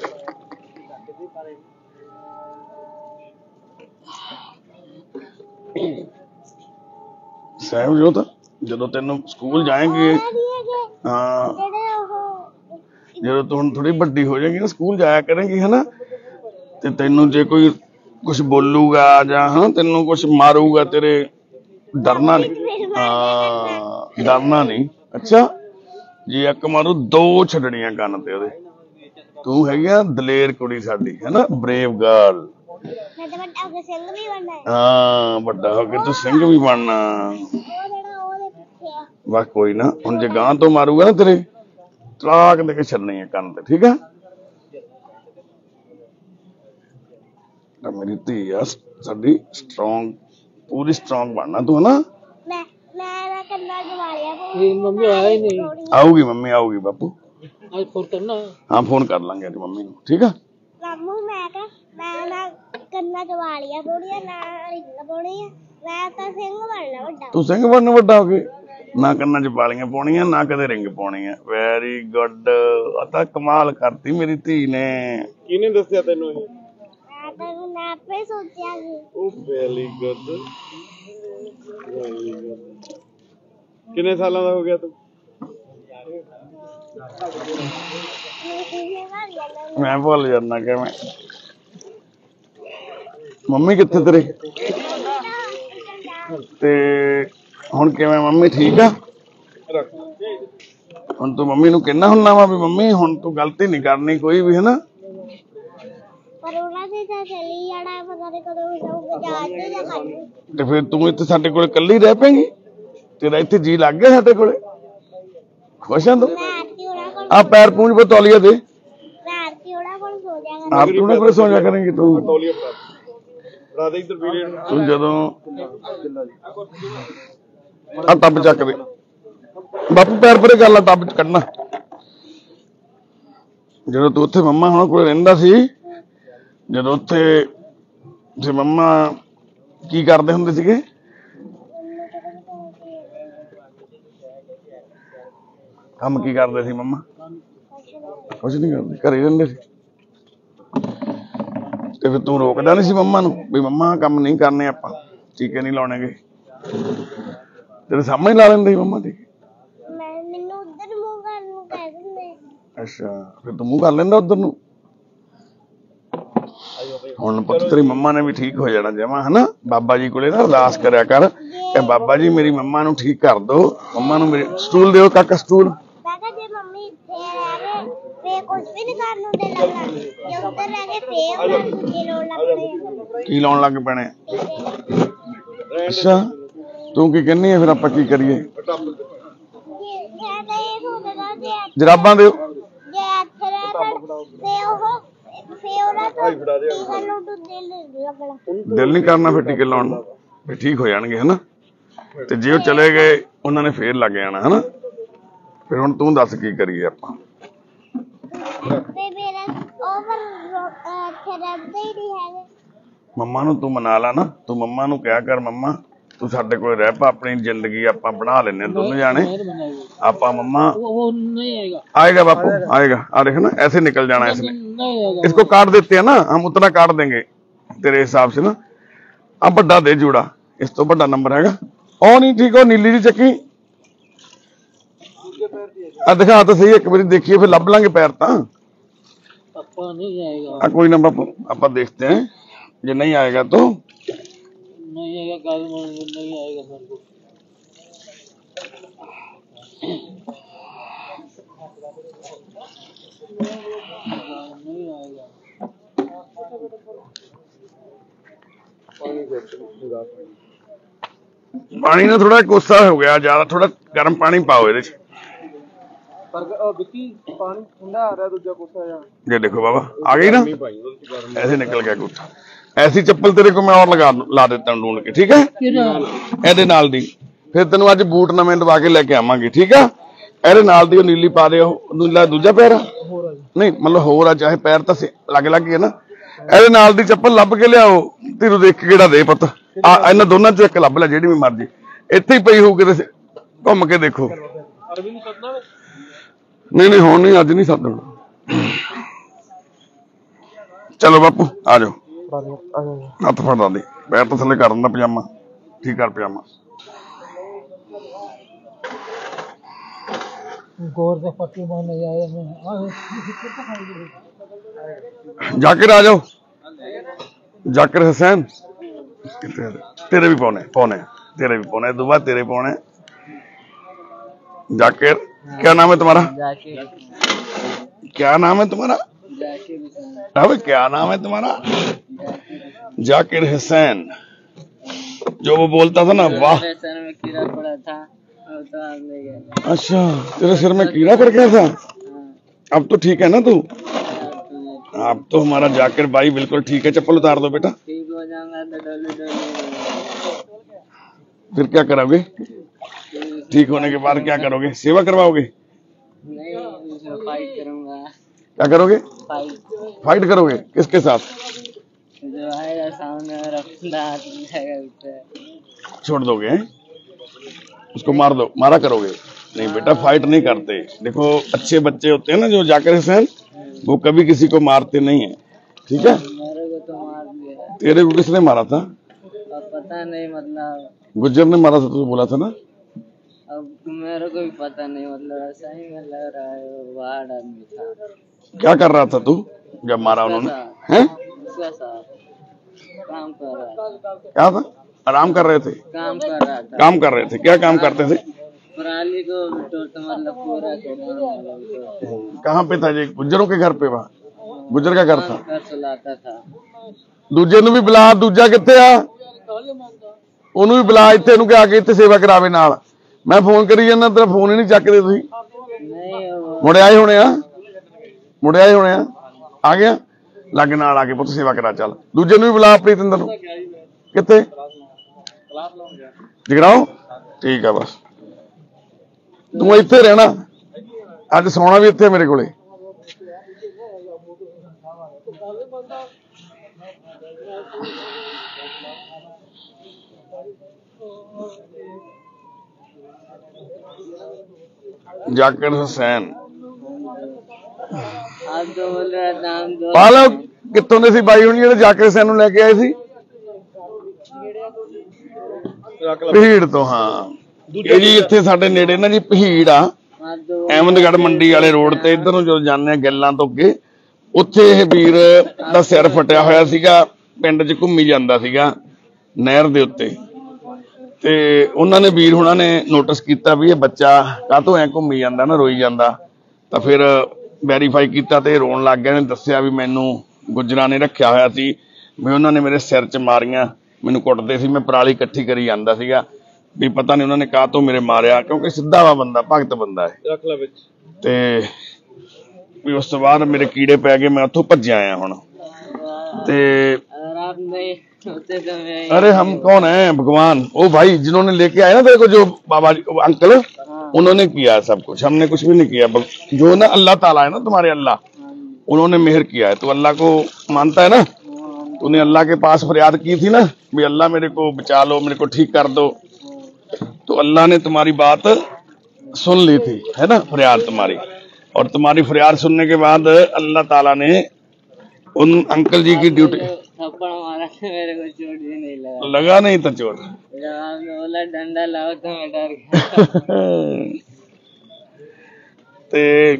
ਸਹਿਬਜੋਤ ਜਦੋਂ ਤੈਨੂੰ ਸਕੂਲ ਜਾਏਂਗੇ ਹਾਂ ਜਦੋਂ ਤੂੰ ਹੁਣ ਥੋੜੀ ਵੱਡੀ ਹੋ ਜਾਏਗੀ ਨਾ ਸਕੂਲ ਜਾਇਆ ਕਰੇਂਗੀ ਹਨਾ ਤੇ ਤੈਨੂੰ ਜੇ ਕੋਈ ਕੁਝ ਬੋਲੂਗਾ ਜਾਂ ਹਾਂ ਤੈਨੂੰ ਕੁਝ ਮਾਰੂਗਾ ਤੇਰੇ ਡਰਨਾ ਨਹੀਂ ਹਾਂ ਡਰਨਾ ਨਹੀਂ ਅੱਛਾ ਜੇ ਇੱਕ ਮਾਰੂ ਦੋ ਛੱਡਣੀਆਂ ਕੰਨ ਤੇ ਉਹਦੇ ਤੂੰ ਹੈਗੀ ਆ ਦਲੇਰ ਕੁੜੀ ਸਾਡੀ ਹੈਨਾ ਬਰੇਵ ਗਰਲ ਹਾਂ ਵੱਡਾ ਹੋ ਕੇ ਤੂੰ ਸਿੰਘ ਵੀ ਬਣਨਾ ਬਸ ਕੋਈ ਨਾ ਹੁਣ ਜੇ ਗਾਂ ਤੋਂ ਮਾਰੂਗਾ ਨਾ ਤੇਰੇ ਤਲਾਕ ਦੇ ਕੇ ਛੱਡਣੀ ਆ ਕੰਨ ਤੇ ਠੀਕ ਆ ਮੇਰੀ ਧੀ ਆ ਸਾਡੀ ਸਟਰੋਂਗ ਪੂਰੀ ਸਟਰੋਂਗ ਬਣਨਾ ਤੂੰ ਹਨਾ ਮੰਮੀ ਆਇਆ ਹੀ ਨਹੀਂ ਆਊਗੀ ਮੰਮੀ ਆਊਗੀ ਬਾਪੂ ਅੱਜ ਫੋਨ ਕਰਨਾ ਹਾਂ ਫੋਨ ਕਰ ਲਾਂਗੇ ਅੱਜ ਮੰਮੀ ਨੂੰ ਠੀਕ ਆ ਮਾਮੂ ਮੈਂ ਨਾ ਕੰਨਾਂ ਚ ਵਾਲੀਆਂ ਪਾਉਣੀਆਂ ਨਾ ਰਿੰਗ ਪਾਉਣੀ ਆ ਮੈਂ ਤਾਂ ਸਿੰਘ ਬਣਨਾ ਵੱਡਾ ਤੂੰ ਸਿੰਘ ਬਣਨ ਵੱਡਾ ਹੋ ਕੇ ਨਾ ਕੰਨਾਂ 'ਚ ਵਾਲੀਆਂ ਪਾਉਣੀਆਂ ਨਾ ਕਦੇ ਰਿੰਗ ਪਾਉਣੀ ਆ ਵੈਰੀ ਗੁੱਡ ਆ ਤਾਂ ਕਮਾਲ ਕਰਤੀ ਮੇਰੀ ਧੀ ਨੇ ਕਿਹਨੇ ਦੱਸਿਆ ਤੈਨੂੰ ਇਹ ਮੈਂ ਆਪੇ ਸੋਚਿਆ ਸੀ ਉਹ ਵੈਰੀ ਗੁੱਡ ਕਿੰਨੇ ਸਾਲਾਂ ਦਾ ਹੋ ਗਿਆ ਤੂੰ ਮੈਂ ਭੁੱਲ ਜਾਂਦਾ ਕਿਵੇਂ ਮੰਮੀ ਕਿੱਥੇ ਤੇਰੇ ਤੇ ਹੁਣ ਕਿਵੇਂ ਮੰਮੀ ਠੀਕ ਆ ਹੁਣ ਤੂੰ ਮੰਮੀ ਨੂੰ ਕਹਿਣਾ ਹੁੰਨਾ ਵਾ ਵੀ ਮੰਮੀ ਹੁਣ ਤੂੰ ਗਲਤੀ ਨਹੀਂ ਕਰਨੀ ਕੋਈ ਵੀ ਹਨਾ ਪਰ ਉਹਨਾਂ ਦੇ ਤਾਂ ਚਲੀ ਜਾਣਾ ਪਤਾ ਨਹੀਂ ਕਦੋਂ ਜਾਊਗਾ ਜਾਤੇ ਜਾਂ ਖਾਣੇ ਤੇ ਫਿਰ ਤੂੰ ਇੱਥੇ ਸਾਡੇ ਕੋਲ ਇਕੱਲੀ ਰਹਿ ਪੈਂਗੀ ਤੇਰਾ ਇੱਥੇ ਜੀ ਲੱਗ ਗਿਆ ਸਾਡੇ ਕੋਲੇ ਖੁਸ਼ ਆ ਤੂੰ ਮੈਂ ਆਰਤੀ ਉਹਨਾਂ ਕੋਲ ਆ ਪੈਰ ਪੂੰਝ ਪੇ ਤੌਲੀਆ ਦੇ ਮੈਂ ਆਰਤੀ ਉਹਨਾਂ ਕੋਲ ਸੋ ਜਾਗਾ ਆਪ ਤੂੰ ਨਾ ਕੋਲੇ ਸੌਂ ਜਾ ਕਰੇਂਗੀ ਤੂੰ ਤੌਲੀਆ ਫੜਾ ਦੇ ਇੱਧਰ ਵੀਡੀਓ ਨੂੰ ਤੂੰ ਜਦੋਂ ਆ ਟੱਬ ਚੱਕ ਦੇ ਬਾਪੂ ਪੈਰ ਪਰੇ ਕਰ ਲਾ ਟੱਬ ਚ ਕੱਢਣਾ ਜਦੋਂ ਤੂੰ ਉੱਥੇ ਮੰਮਾ ਹੁਣ ਕੋਲ ਰਹਿੰਦਾ ਸੀ ਜਦੋਂ ਉੱਥੇ ਮੰਮਾ ਕੀ ਕਰਦੇ ਹੁੰਦੇ ਸੀਗੇ ਕੰਮ ਕੀ ਕਰਦੇ ਸੀ ਮੰਮਾ ਕੁਛ ਨਹੀਂ ਕਰਦੇ ਘਰੇ ਰਹਿੰਦੇ ਸੀ ਤੇ ਫਿਰ ਤੂੰ ਰੋਕਦਾ ਨਹੀਂ ਸੀ ਮੰਮਾ ਨੂੰ ਵੀ ਮੰਮਾ ਕੰਮ ਨਹੀਂ ਕਰਨੇ ਆਪਾਂ ਟੀਕੇ ਨਹੀਂ ਲਾਉਣੇਗੇ ਤੇਰੇ ਸਾਹਮਣੇ ਲਾ ਲੈਂਦੇ ਸੀ ਮੰਮਾ ਟੀਕੇ ਮੈਨੂੰ ਉਧਰ ਮੂੰਹ ਕਰਨ ਨੂੰ ਕਹਿ ਦਿੰਦੇ ਅੱਛਾ ਫਿਰ ਤੂੰ ਮੂੰਹ ਕਰ ਲੈਂਦਾ ਉਧਰ ਨੂੰ ਹੁਣ ਪੁੱਤ ਤੇਰੀ ਮੰਮਾ ਨੇ ਵੀ ਠੀਕ ਹੋ ਜਾਣਾ ਜਮਾ ਹਨਾ ਬਾਬਾ ਜੀ ਕੋਲੇ ਨਾ ਅਰਦਾਸ ਕਰਿਆ ਕਰ ਕਿ ਬਾਬਾ ਜੀ ਮੇਰੀ ਮੰਮਾ ਨੂੰ ਠੀਕ ਕਰ ਦੋ ਮੰਮਾ ਨੂੰ ਮੇਰੇ ਸਟੂਲ ਦਿਓ ਕਾਕਾ ਸਟੂਲ ਮੈਂ ਕਿਹਾ ਜੇ ਮੰਮੀ ਇੱਥੇ ਰਹਿ ਫੇ ਕੁਝ ਵੀ ਨਹੀਂ ਕਰਨ ਨੂੰ ਦੇ ਲੱਗਣਾ ਜੇ ਉੱਧਰ ਰਹਿ ਗਏ ਫੇ ਉਹਨਾਂ ਨੂੰ ਦੂਜੇ ਲੋੜ ਲੱਗਣੇ ਕੀ ਲਾਉਣ ਲੱਗ ਪੈਣੇ ਅੱਛਾ ਤੂੰ ਕੀ ਕਹਿੰਨੀ ਆ ਫਿਰ ਆਪਾਂ ਕੀ ਕਰੀਏ ਮੈਂ ਤਾਂ ਇਹ ਸੋਚਦਾ ਜਰਾਬਾਂ ਦਿਓ ਜੇ ਇੱਥੇ ਰਹਿ ਫੇ ਉਹਨਾਂ ਤੋਂ ਟੀਕਾ ਨੂੰ ਦਿਲ ਲੱਗਣਾ ਦਿਲ ਨਹੀਂ ਕਰਨਾ ਫਿਰ ਟੀਕੇ ਲਾਉਣ ਨੂੰ ਫਿਰ ਠੀਕ ਹੋ ਜਾਣਗੇ ਹਨਾ ਤੇ ਜੇ ਉਹ ਚਲੇ ਗਏ ਉਹਨਾਂ ਨੇ ਫੇਰ ਲੱਗ ਜਾਣਾ ਹਨਾ ਫਿਰ ਹੁਣ ਤੂੰ ਦੱਸ ਕੀ ਕਰੀਏ ਆਪਾਂ ਤੇ ਮੇਰਾ ਓਵਰ ਇੱਥੇ ਰਹਿੰਦੇ ਹੀ ਨਹੀਂ ਹੈਗੇ ਮੰਮਾ ਨੂੰ ਤੂੰ ਮਨਾ ਲਾ ਨਾ ਤੂੰ ਮੰਮਾ ਨੂੰ ਕਿਹਾ ਕਰ ਮੰਮਾ ਤੂੰ ਸਾਡੇ ਕੋਲ ਰਹਿ ਪਾ ਆਪਣੀ ਜ਼ਿੰਦਗੀ ਆਪਾਂ ਬਣਾ ਲੈਨੇ ਦੋਨੋਂ ਜਾਣੇ ਆਪਾਂ ਮੰਮਾ वो नहीं आएगा आएगा बापू आएगा आ देख ना ऐसे निकल जाना इसने नहीं आएगा इसको काट देते हैं ना हम उतना काट देंगे तेरे हिसाब से ना अब बड़ा दे जूड़ा इस तो बड़ा नंबर हैगा ओ नहीं ठीक हो नीली जी चक्की दिखा तो सही एक बार देखिए फिर लब लांगे पैर ता पापा नहीं आएगा कोई ना बापू आप देखते हैं ये नहीं आएगा तो नहीं आएगा गाड़ी में नहीं आएगा सर को नहीं आएगा पानी ना थोड़ा कोसा हो गया ज्यादा थोड़ा गर्म पानी पाओ ਇਹਦੇ ਚ पर विक्की पानी ठंडा आ रहा है दूसरा कोसा या ये देखो बाबा आ गई ना ऐसे निकल गया कुछ ऐसी चप्पल तेरे को मैं और ला देता हूँ ढूंढ के ठीक है ਇਹਦੇ ਨਾਲ ਦੀ ਫਿਰ ਤੈਨੂੰ ਅੱਜ ਬੂਟ ਨਵੇਂ ਦਵਾ ਕੇ ਲੈ ਕੇ ਆਵਾਂਗੇ ਠੀਕ ਆ ਇਹਦੇ ਨਾਲ ਦੀ ਉਹ ਨੀਲੀ ਪਾ ਦੇ ਉਹ ਨੀਲਾ ਦੂਜਾ ਪੈਰ ਨਹੀਂ ਮਤਲਬ ਹੋਰ ਆ ਚਾਹੇ ਪੈਰ ਤਾਂ ਲੱਗ ਲੱਗ ਹੈ ਨਾ ਇਹਦੇ ਨਾਲ ਦੀ ਚੱਪਲ ਲੱਭ ਕੇ ਲਿਆਓ ਤੈਨੂੰ ਦੇਖ ਕੇ ਕਿਹੜਾ ਦੇ ਪੁੱਤ ਆ ਇਹਨਾਂ ਦੋਨਾਂ ਚੋਂ ਇੱਕ ਲੱਭ ਲੈ ਜਿਹੜੀ ਵੀ ਮਰਜੀ ਇੱਥੇ ਹੀ ਪਈ ਹੋਊ ਕਿਤੇ ਘੁੰਮ ਕੇ ਦੇਖੋ नहीं नहीं हुण नहीं, अज नहीं सदना। चलो बापू आ जाओ, हथ फड़ दा दे, पैर तो थले कर दिंदा, पजामा ठीक कर, पजामा गोर से पट्टी बांधने जाए जाकिर आ जाओ, जाकिर हुसैन तेरे भी पौने पौने, तेरे भी पौने, दुआ तेरे पौने। जाकिर क्या नाम है तुम्हारा? क्या नाम है तुम्हारा? अबे क्या नाम है तुम्हारा? जाकिर हुसैन। जो वो बोलता था ना, वाह सर में कीड़ा पड़ा था, तो आप ले गए। अच्छा तेरे सिर में कीड़ा पड़ गया था, अब तो ठीक है ना तू? अब तो हमारा जाकिर भाई बिल्कुल ठीक है। चप्पल उतार दो बेटा। ठीक हो जाऊंगा तो डोले फिर क्या करोगे? ठीक होने के बाद क्या करोगे? सेवा करवाओगे? नहीं, उसमें फाइट करूंगा। क्या करोगे? फाइट फाइट करोगे किसके साथ? जो आएगा सामने मेरा दांत जाएगा उससे। छोड़ दोगे हैं? उसको मार दो, मारा करोगे? नहीं बेटा, फाइट नहीं करते। देखो अच्छे बच्चे होते हैं ना जो जाकिर हुसैन, वो कभी किसी को मारते नहीं है, ठीक है? मेरे को तो मार दिया। तेरे को किसने मारा था? अब पता नहीं, मतलब गुज्जर ने मारा था, तो बोला था ना। अब मेरे को भी पता नहीं, मतलब ऐसा ही में लग रहा है वो बाहर आदमी था। क्या कर रहा था तू जब मारा उन्होंने? हैं? उसका साथ काम कर रहा था। क्या था? आराम कर रहे थे? काम कर रहा था। काम कर रहे थे? क्या काम करते थे? पराली को तो मतलब पूरा कहाँ पे था जी? गुज्जरों के घर पे? वहाँ गुज्जर का घर था। घर सुलाता था। दूजे ਨੂੰ ਵੀ ਬੁਲਾ, ਦੂਜਾ ਕਿੱਥੇ ਆ? ਉਹਨੂੰ ਵੀ ਬੁਲਾ ਇੱਥੇ, ਇਹਨੂੰ ਕਿ ਆ ਕੇ ਇੱਥੇ ਸੇਵਾ ਕਰਾਵੇ ਨਾਲ। ਮੈਂ ਫੋਨ ਕਰੀ ਜਾਂਦਾ, ਤੇਰਾ ਫੋਨ ਹੀ ਨਹੀਂ ਚੱਕਦੇ ਤੁਸੀਂ। नहीं वो ਮੁੜੇ ਆਏ ਹੋਣੇ ਆ, ਮੁੜੇ ਆਏ ਹੋਣੇ ਆ। ਆ ਗਿਆ ਲੱਗ ਨਾਲ ਆ ਕੇ ਪੁੱਤ ਸੇਵਾ ਕਰਾ। ਚੱਲ ਦੂਜੇ ਨੂੰ ਵੀ ਬੁਲਾ, ਪ੍ਰੀਤਿੰਦਰ ਨੂੰ। ਕਿੱਥੇ? ਜਗਰਾਓ? ਠੀਕ ਆ ਬਸ, ਤੂੰ ਇੱਥੇ ਰਹਿਣਾ, ਅੱਜ ਸੌਣਾ ਵੀ ਇੱਥੇ ਮੇਰੇ ਕੋਲੇ। जाकिर हुसैन आप जो बोल रहे थे हम दो ਪਾਲ ਕਿੱਥੋਂ ਦੇ ਸੀ ਬਾਈ ਹੁਣ ਜਿਹੜੇ ਜਾਕਿਰ ਹੁਸੈਨ ਨੂੰ ਲੈ ਕੇ ਆਏ ਸੀ? ਭੀੜ ਤੋਂ। ਹਾਂ ਇਹ ਜੀ ਇੱਥੇ ਸਾਡੇ ਨੇੜੇ ਨਾ ਜੀ ਭੀੜ ਆ, आप जो ਅਹਿਮਦਗੜ੍ਹ ਮੰਡੀ ਵਾਲੇ ਰੋਡ ਤੇ। ਇੱਧਰ ਨੂੰ ਜਦੋਂ ਜਾਂਦੇ ਆ ਗੱਲਾਂ ਤੋਂ ਅੱਗੇ, ਉੱਥੇ ਇਹ ਵੀਰ ਦਾ ਸਿਰ ਫਟਿਆ ਹੋਇਆ ਸੀਗਾ, ਪਿੰਡ 'ਚ ਘੁੰਮੀ ਜਾਂਦਾ ਸੀਗਾ ਨਹਿਰ ਦੇ ਉੱਤੇ। ਤੇ ਉਹਨਾਂ ਨੇ ਵੀਰ ਹੁਣਾਂ ਨੇ ਨੋਟਿਸ ਕੀਤਾ ਵੀ ਇਹ ਬੱਚਾ ਕਾਹਤੋਂ ਐ ਘੁੰਮੀ ਜਾਂਦਾ ਨਾ, ਰੋਈ ਜਾਂਦਾ। ਤਾਂ ਫਿਰ ਵੈਰੀਫਾਈ ਕੀਤਾ ਤੇ ਰੋਣ ਲੱਗ ਗਿਆ। ਨੇ ਦੱਸਿਆ ਵੀ ਮੈਨੂੰ ਗੁੱਜਰਾਂ ਨੇ ਰੱਖਿਆ ਹੋਇਆ ਸੀ, ਵੀ ਉਹਨਾਂ ਨੇ ਮੇਰੇ ਸਿਰ 'ਚ ਮਾਰੀਆਂ, ਮੈਨੂੰ ਕੁੱਟਦੇ ਸੀ, ਮੈਂ ਪਰਾਲੀ ਇਕੱਠੀ ਕਰੀ ਜਾਂਦਾ ਸੀਗਾ, ਵੀ ਪਤਾ ਨਹੀਂ ਉਹਨਾਂ ਨੇ ਕਾਹਤੋਂ ਮੇਰੇ ਮਾਰਿਆ, ਕਿਉਂਕਿ ਸਿੱਧਾ ਵਾ ਬੰਦਾ, ਭਗਤ ਬੰਦਾ ਹੈ। ਰੱਖ ਲੈ ਵਿੱਚ। ਤੇ ਵੀ ਉਸ ਤੋਂ ਬਾਅਦ ਮੇਰੇ ਕੀੜੇ ਪੈ ਗਏ, ਮੈਂ ਉੱਥੋਂ ਭੱਜਿਆ ਆਇਆ ਹੁਣ। ਤੇ अगर आप नहीं होते तो मैं अरे हम कौन है? भगवान। वो भाई जिन्होंने लेके आए ना तेरे को, जो बाबा जी अंकल, उन्होंने किया है सब कुछ, हमने कुछ भी नहीं किया। जो ना अल्लाह ताला है ना, तुम्हारे अल्लाह, उन्होंने मेहर किया है। तो अल्लाह को मानता है ना? तूने अल्लाह के पास फरियाद की थी ना, भी अल्लाह मेरे को बचा लो, मेरे को ठीक कर दो, तो अल्लाह ने तुम्हारी बात सुन ली थी, है ना, फरियाद तुम्हारी। और तुम्हारी फरियाद सुनने के बाद अल्लाह ताला ने उन अंकल जी की ड्यूटी। थप्पड़ मारा तो मेरे को चोट भी नहीं लगा। लगा नहीं था चोट? जब आपने बोला डंडा लाओ तो मैं डर गया। ते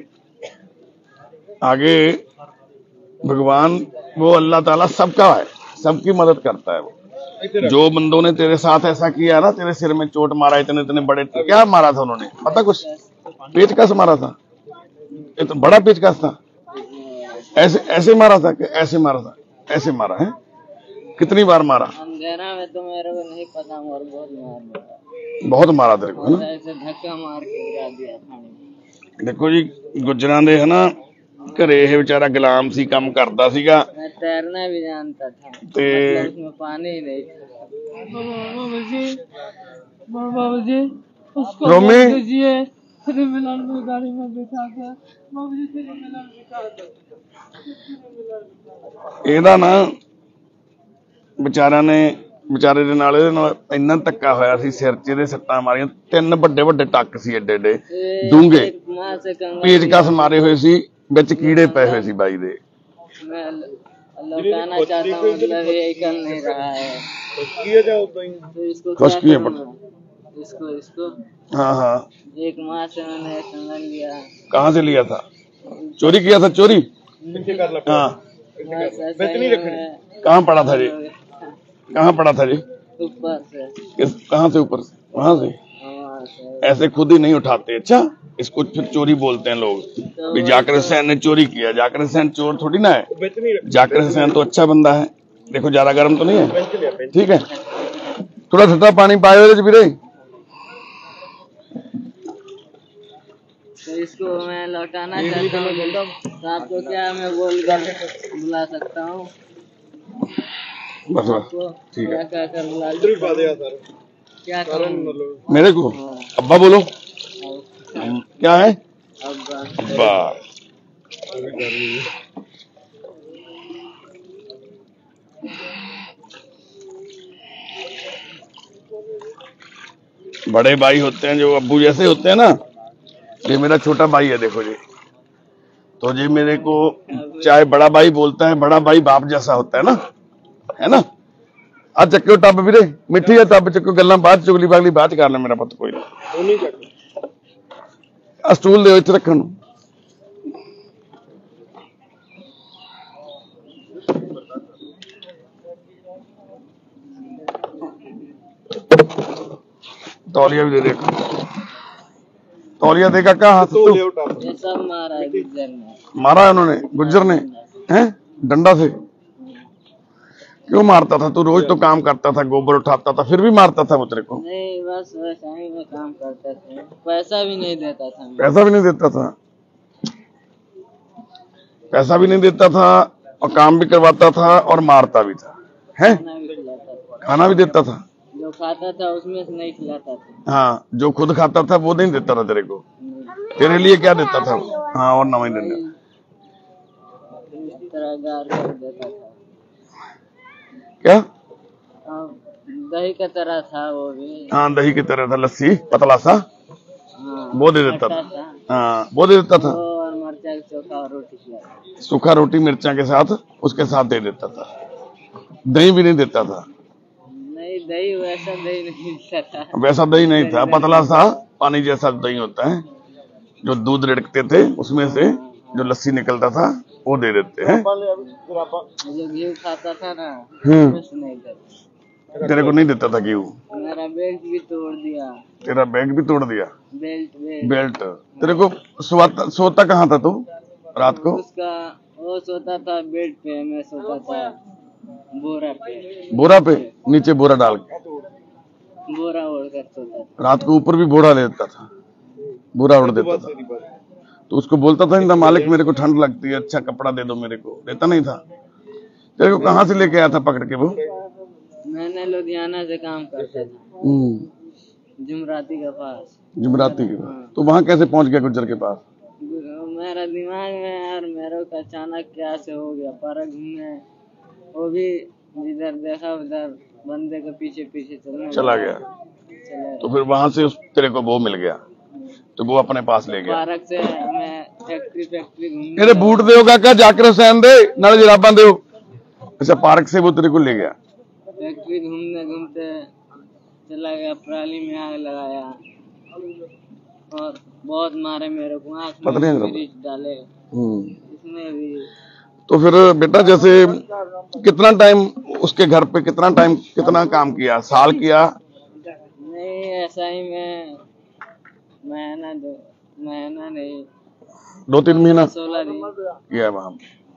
आगे भगवान, वो अल्लाह ताला सबका है, सबकी मदद करता है। वो जो बंदों ने तेरे साथ ऐसा किया ना, तेरे सिर में चोट मारा, इतने इतने बड़े, क्या मारा था उन्होंने पता कुछ? पेचकस मारा था, ये तो बड़ा पेचकस था। ऐसे ऐसे मारा था कि ऐसे मारा था? ऐसे मारा है। कितनी बार मारा? अंधेरा में तो मेरे को नहीं पता, और बहुत मारा, बहुत मारा तेरे को, है ना? ऐसे धक्का मार के गिरा दिया पानी। देखो जी गुजरां दे है ना, घरे ਇਹ ਵਿਚਾਰਾ ਗੁਲਾਮ ਸੀ, ਕੰਮ ਕਰਦਾ ਸੀਗਾ। मैं तैरना भी जानता था, ते मतलब उसमें पानी ही नहीं था। बाबा जी उसको रोमी क्रिमिनल में गाड़ी में बिठा कर, बाबू जी क्रिमिनल बिठा कर। ਇਹਦਾ ਨਾ ਵਿਚਾਰਿਆਂ ਨੇ ਵਿਚਾਰੇ ਦੇ ਨਾਲ ਇਹਦੇ ਨਾਲ ਇੰਨਾ ਧੱਕਾ ਹੋਇਆ ਸੀ, ਸਿਰ 'ਚ ਇਹਦੇ ਸੱਟਾਂ ਮਾਰੀਆਂ, 3 ਵੱਡੇ ਵੱਡੇ ਟੱਕ ਸੀ ਏਡੇ ਏਡੇ ਡੂੰਘੇ, माँ से कंगाल ਪੇਚਕਸ ਮਾਰੇ ਹੋਏ ਸੀ, ਵਿੱਚ ਕੀੜੇ ਪਏ ਹੋਏ ਸੀ ਬਾਈ ਦੇ। मैं लौटाना चाहता हूँ, मतलब यही कर नहीं रहा है, किया जाए उतना ही। तो इसको खुश क्या किए करूँ मैं? इसको हाँ हाँ, एक माह से मैंने कंगाल लिया। कहाँ से लिया था? चोरी किया था? चोरी? पीछे कर ला। हाँ, बस ऐसा बेच नहीं ही रखने। मैं कहाँ पड़ा था जी? कहाँ पड़ा था जी? ऊपर से कहाँ से? ऊपर से? वहां से? वहाँ से ऐसे खुद ही नहीं उठाते। अच्छा, इसको फिर चोरी बोलते हैं लोग। भी जाकिर हुसैन ने चोरी किया। जाकिर हुसैन चोर थोड़ी ना है। बेच नहीं रखने। जाकिर हुसैन तो अच्छा बंदा है। देखो ज्यादा गर्म तो नहीं है, बेच लिया, बेच। ठीक है। थोड़ा ठंडा पानी पाए हो वीरे। तो इसको मैं लौटाना चाहता हूँ, तो आपको क्या मैं बोल कर बुला सकता हूँ? बस बस, आपको ठीक क्या है। क्या कर बुला इधर ही पा दिया सर। क्या कारण करूँ? मतलब मेरे को अब्बा बोलो। क्या है? अब अब्बा। बड़े भाई होते हैं जो अब्बू जैसे होते हैं ना, ये मेरा छोटा भाई है, देखो जी। तो जी मेरे को चाहे बड़ा भाई बोलता है, बड़ा भाई बाप जैसा होता है ना। आ ਚੱਕਿਓ ਟੱਬ ਵੀਰੇ, ਮਿੱਠੀ ਆ ਟੱਬ ਚੱਕਿਓ, ਗੱਲਾਂ ਬਾਅਦ ਚੁਗਲੀ ਬਾਗਲੀ ਬਾਅਦ ਚ ਕਰ ਲੈ, ਮੇਰਾ ਪੁੱਤ ਕੋਈ ਨਾ। वो नहीं करना। ਆ ਸਟੂਲ ਦਿਓ ਇੱਥੇ ਰੱਖਣ ਨੂੰ। तौलिया भी दे दे, तौलिया दे काका हाथ तो तो ले उठा। ये सब मारा है गुज्जर ने। मारा है उन्होंने, गुज्जर ने, हैं डंडा से? क्यों मारता था? तू रोज तो काम करता था, गोबर उठाता था, फिर भी मारता था वो तेरे को? नहीं, बस वैसा ही मैं काम करता था, पैसा भी नहीं देता था मैं। पैसा भी नहीं देता था? पैसा भी नहीं देता था और काम भी करवाता था और मारता भी था, हैं? खाना भी खिलाता था, खाना भी देता था? जो खाता था उसमें से नहीं खिलाता था। हाँ, जो खुद खाता था वो नहीं देता था तेरे को? तेरे लिए क्या देता था? हाँ, और नवा ही देना। इस तरह गार कर देता था। क्या? दही का तरह था वो भी। हाँ, दही की तरह था, लस्सी पतला सा, हाँ, वो दे देता खट्टा था। हाँ, वो दे देता था। वो और मिर्चा का चोखा और रोटी खिलाता। सूखा रोटी मिर्चा के साथ उसके साथ दे देता था। दही भी नहीं देता था? नहीं, दही वैसा दही नहीं मिलता था। वैसा दही नहीं था, पतला सा पानी जैसा दही होता है, जो दूध रिड़कते थे उसमें से जो लस्सी निकलता था वो दे देते हैं। जो घी खाता था ना, हम्म, उसमें नहीं देता। तेरे को नहीं देता था घी? मेरा बेल्ट भी तोड़ दिया। तेरा बैग भी तोड़ दिया? Belt belt? तेरे को सोता कहाँ था तू रात को? उसका वो सोता था बेड पे, मैं सोता था बोरा पे। बोरा पे? नीचे बोरा डाल के बोरा ओढ़ कर सोता था। रात को ऊपर भी बोरा ले देता था, बोरा ओढ़ देता था। तो उसको बोलता था नहीं था, मालिक मेरे को ठंड लगती है, अच्छा कपड़ा दे दो मेरे को? देता नहीं था? तेरे को कहाँ से लेके आया था पकड़ के वो? मैंने लुधियाना से काम करता था, जुमराती के पास। जुमराती के पास? तो वहाँ कैसे पहुंच गया गुज्जर के पास? मेरा दिमाग में यार, मेरे को अचानक क्या से हो गया, पार्क घूमने, वो भी जिधर देखा उधर बंदे के पीछे पीछे चला गया। तो फिर वहां से तेरे को वो मिल गया, तो वो अपने पास ले गया। पार्क से मैं फैक्ट्री घूमने। मेरे बूट दे काका, जाकिर हुसैन दे नाले जराबां दे। अच्छा, पार्क से वो तेरे को ले गया? फैक्ट्री घूमने घूमते चला गया, पराली में आग लगाया और बहुत मारे मेरे को, आँख पता नहीं में मिर्च डाले इसमें भी। तो फिर बेटा जैसे कितना टाइम उसके घर पे, कितना काम किया? साल किया? नहीं, ऐसा ही मैं महीना नहीं, 2-3 महीना 16 दिन किया वहां।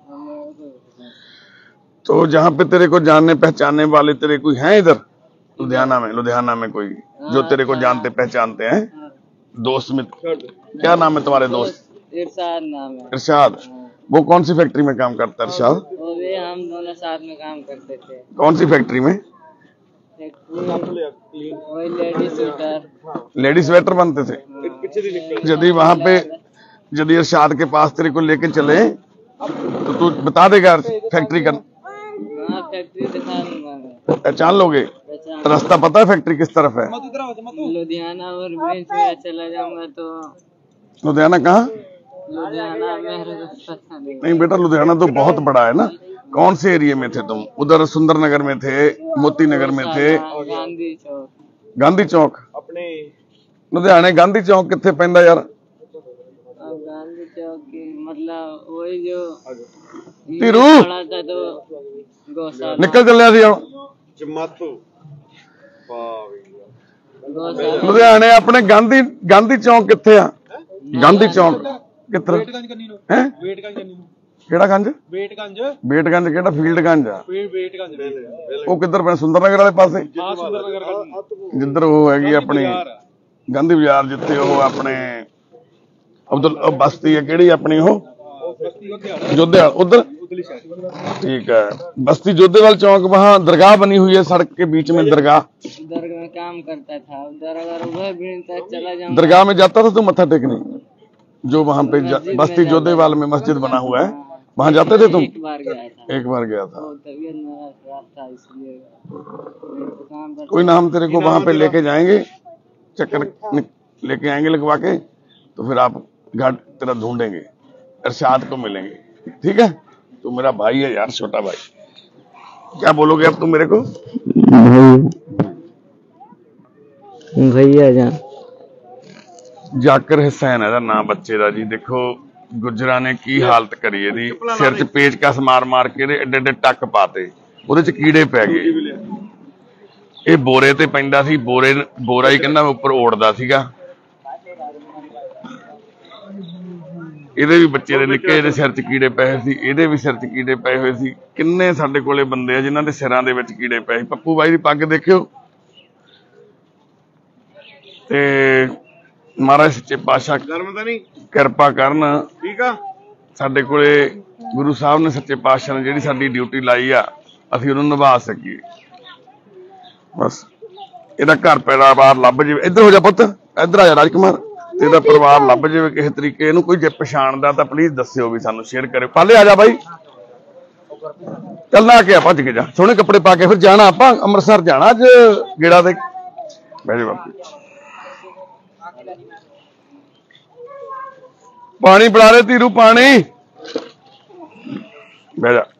तो जहाँ पे तेरे को जानने पहचानने वाले तेरे कोई हैं इधर लुधियाना में कोई जो तेरे को जानते पहचानते हैं? दोस्त में क्या नाम है तुम्हारे दोस्त? इरशाद नाम है। इरशाद? वो कौन सी फैक्ट्री में काम करता है इरशाद? वो भी हम दोनों साथ में काम करते थे। कौन सी फैक्ट्री में? वही लेडीज स्वेटर। लेडीज स्वेटर बनते थे? यदि वहां पे यदि इरशाद के पास तेरे को लेके चले तो तू बता देगा फैक्ट्री का? हाँ, फैक्ट्री दिखा दूंगा मैं। पहचान लोगे? रास्ता पता है फैक्ट्री किस तरफ है? लुधियाना और ब्रिंच में चला जाऊंगा तो लुधियाना कहाँ? लुधियाना मेरे को पता नहीं। नहीं बेटा, लुधियाना तो बहुत बड़ा है ना। कौन से एरिया में थे तुम? उधर सुंदर नगर में थे, मोती नगर में थे, गांधी चौक। गांधी चौक अपने लुधियाने गांधी चौक कितने पैंदा यार? अब गांधी चौक की मतलब वही जो धीरू पड़ा था तो गौशाला। निकल चलिया सी हम जमातू वाह गौशाला लुधियाने अपने गांधी गांधी चौक कितने आ? गांधी चौक कितना है? ਕਿਹੜਾ ਗੰਜ? ਵੇਟਗੰਜ ਬੇਟਗੰਜ ਕਿਹੜਾ? ਫੀਲਡਗੰਜ ਆ ਵੇਟਗੰਜ ਉਹ ਕਿੱਧਰ ਪੈ? ਸੁੰਦਰ ਨਗਰ ਵਾਲੇ ਪਾਸੇ ਹਾਂ ਸੁੰਦਰ ਨਗਰ ਗੰਜ ਜਿੱਧਰ ਉਹ ਹੈਗੀ ਆਪਣੀ ਗਾਂਧੀ ਬਾਜ਼ਾਰ, ਜਿੱਥੇ ਉਹ ਆਪਣੇ ਅਬਦੁਲ ਬਸਤੀ ਹੈ ਕਿਹੜੀ ਆਪਣੀ ਉਹ जोधेवाल उधर। ठीक है, बस्ती जोधेवाल चौक, वहाँ दरगाह बनी हुई है सड़क के बीच में। दरगाह दरगाह में काम करता था उधर, अगर उधर भी तक चला जाऊँ दरगाह में जाता था तो मत्था टेकने, जो वहाँ पे बस्ती जोधेवाल में मस्जिद बना हुआ है, वहाँ जाते थे तुम? एक बार गया था। एक बार गया था। तबीयत मेरा खराब था इसलिए काम करता। कोई ना, हम तेरे को वहाँ पे लेके जाएंगे, चक्कर लेके आएंगे लगवा के, तो फिर आप घाट तेरा ढूंढेंगे, इरशाद को मिलेंगे। ठीक है, तू मेरा भाई है यार, छोटा भाई। क्या बोलोगे अब तुम मेरे को? भैया जान। जाकिर हुसैन है नाम बच्चे का जी। देखो गुजरा ने की हालत करी है दी, सिर च पेचकस मार मार के एडे एडे टक पाते, ਉਹਦੇ ਚ ਕੀੜੇ ਪੈ ਗਏ। ਇਹ ਬੋਰੇ ਤੇ ਪੈਂਦਾ ਸੀ, ਬੋਰਾ ਹੀ ਕਹਿੰਦਾ ਉੱਪਰ ਓੜਦਾ ਸੀਗਾ। ਇਹਦੇ ਵੀ ਬੱਚੇ ਦੇ ਨਿੱਕੇ ਜਿਹੇ ਸਿਰ 'ਚ ਕੀੜੇ ਪਏ ਸੀ, ਇਹਦੇ ਵੀ ਸਿਰ 'ਚ ਕੀੜੇ ਪਏ ਹੋਏ ਸੀ। ਕਿੰਨੇ ਸਾਡੇ ਕੋਲੇ ਬੰਦੇ ਆ ਜਿਨ੍ਹਾਂ ਦੇ ਸਿਰਾਂ ਦੇ ਵਿੱਚ ਕੀੜੇ ਪਏ ਸੀ। ਪੱਪੂ ਬਾਈ ਦੀ ਪੱਗ ਦੇਖਿਓ। ਤੇ ਮਹਾਰਾਜ ਸੱਚੇ ਪਾਤਸ਼ਾਹ ਕਿਰਪਾ ਕਰਨ। ਠੀਕ ਆ, ਸਾਡੇ ਕੋਲੇ ਗੁਰੂ ਸਾਹਿਬ ਨੇ ਸੱਚੇ ਪਾਤਸ਼ਾਹ ਨੇ ਜਿਹੜੀ ਸਾਡੀ ਡਿਊਟੀ ਲਾਈ ਆ, ਅਸੀਂ ਉਹਨੂੰ ਨਿਭਾ ਸਕੀਏ। ਬਸ ਇਹਦਾ ਘਰ ਪਰਿਵਾਰ ਲੱਭ ਜਾਵੇ। ਇੱਧਰ ਹੋ ਜਾ ਪੁੱਤ, ਇੱਧਰ ਆ ਜਾ ਰਾਜਕੁਮਾਰ। ਇਹਦਾ ਪਰਿਵਾਰ ਲੱਭ ਜਾਵੇ ਕਿਸੇ ਤਰੀਕੇ, ਇਹਨੂੰ ਕੋਈ ਜੇ ਪਛਾਣਦਾ ਤਾਂ ਪਲੀਜ਼ ਦੱਸਿਓ, ਵੀ ਸਾਨੂੰ ਸ਼ੇਅਰ ਕਰਿਓ। ਪਾਲੇ ਆ ਜਾ ਬਾਈ, ਚੱਲ ਨਾ ਕੇ ਭੱਜ ਕੇ ਜਾ, ਸੋਹਣੇ ਕੱਪੜੇ ਪਾ ਕੇ ਫਿਰ ਜਾਣਾ ਆਪਾਂ ਅੰਮ੍ਰਿਤਸਰ ਜਾਣਾ ਅੱਜ ਗੇੜਾ ਤੇ। ਬਹਿ ਜਾ ਬਾਪੂ, ਪਾਣੀ ਪਿਲਾ ਦੇ ਧੀਰੂ, ਪਾਣੀ। ਬਹਿ ਜਾ।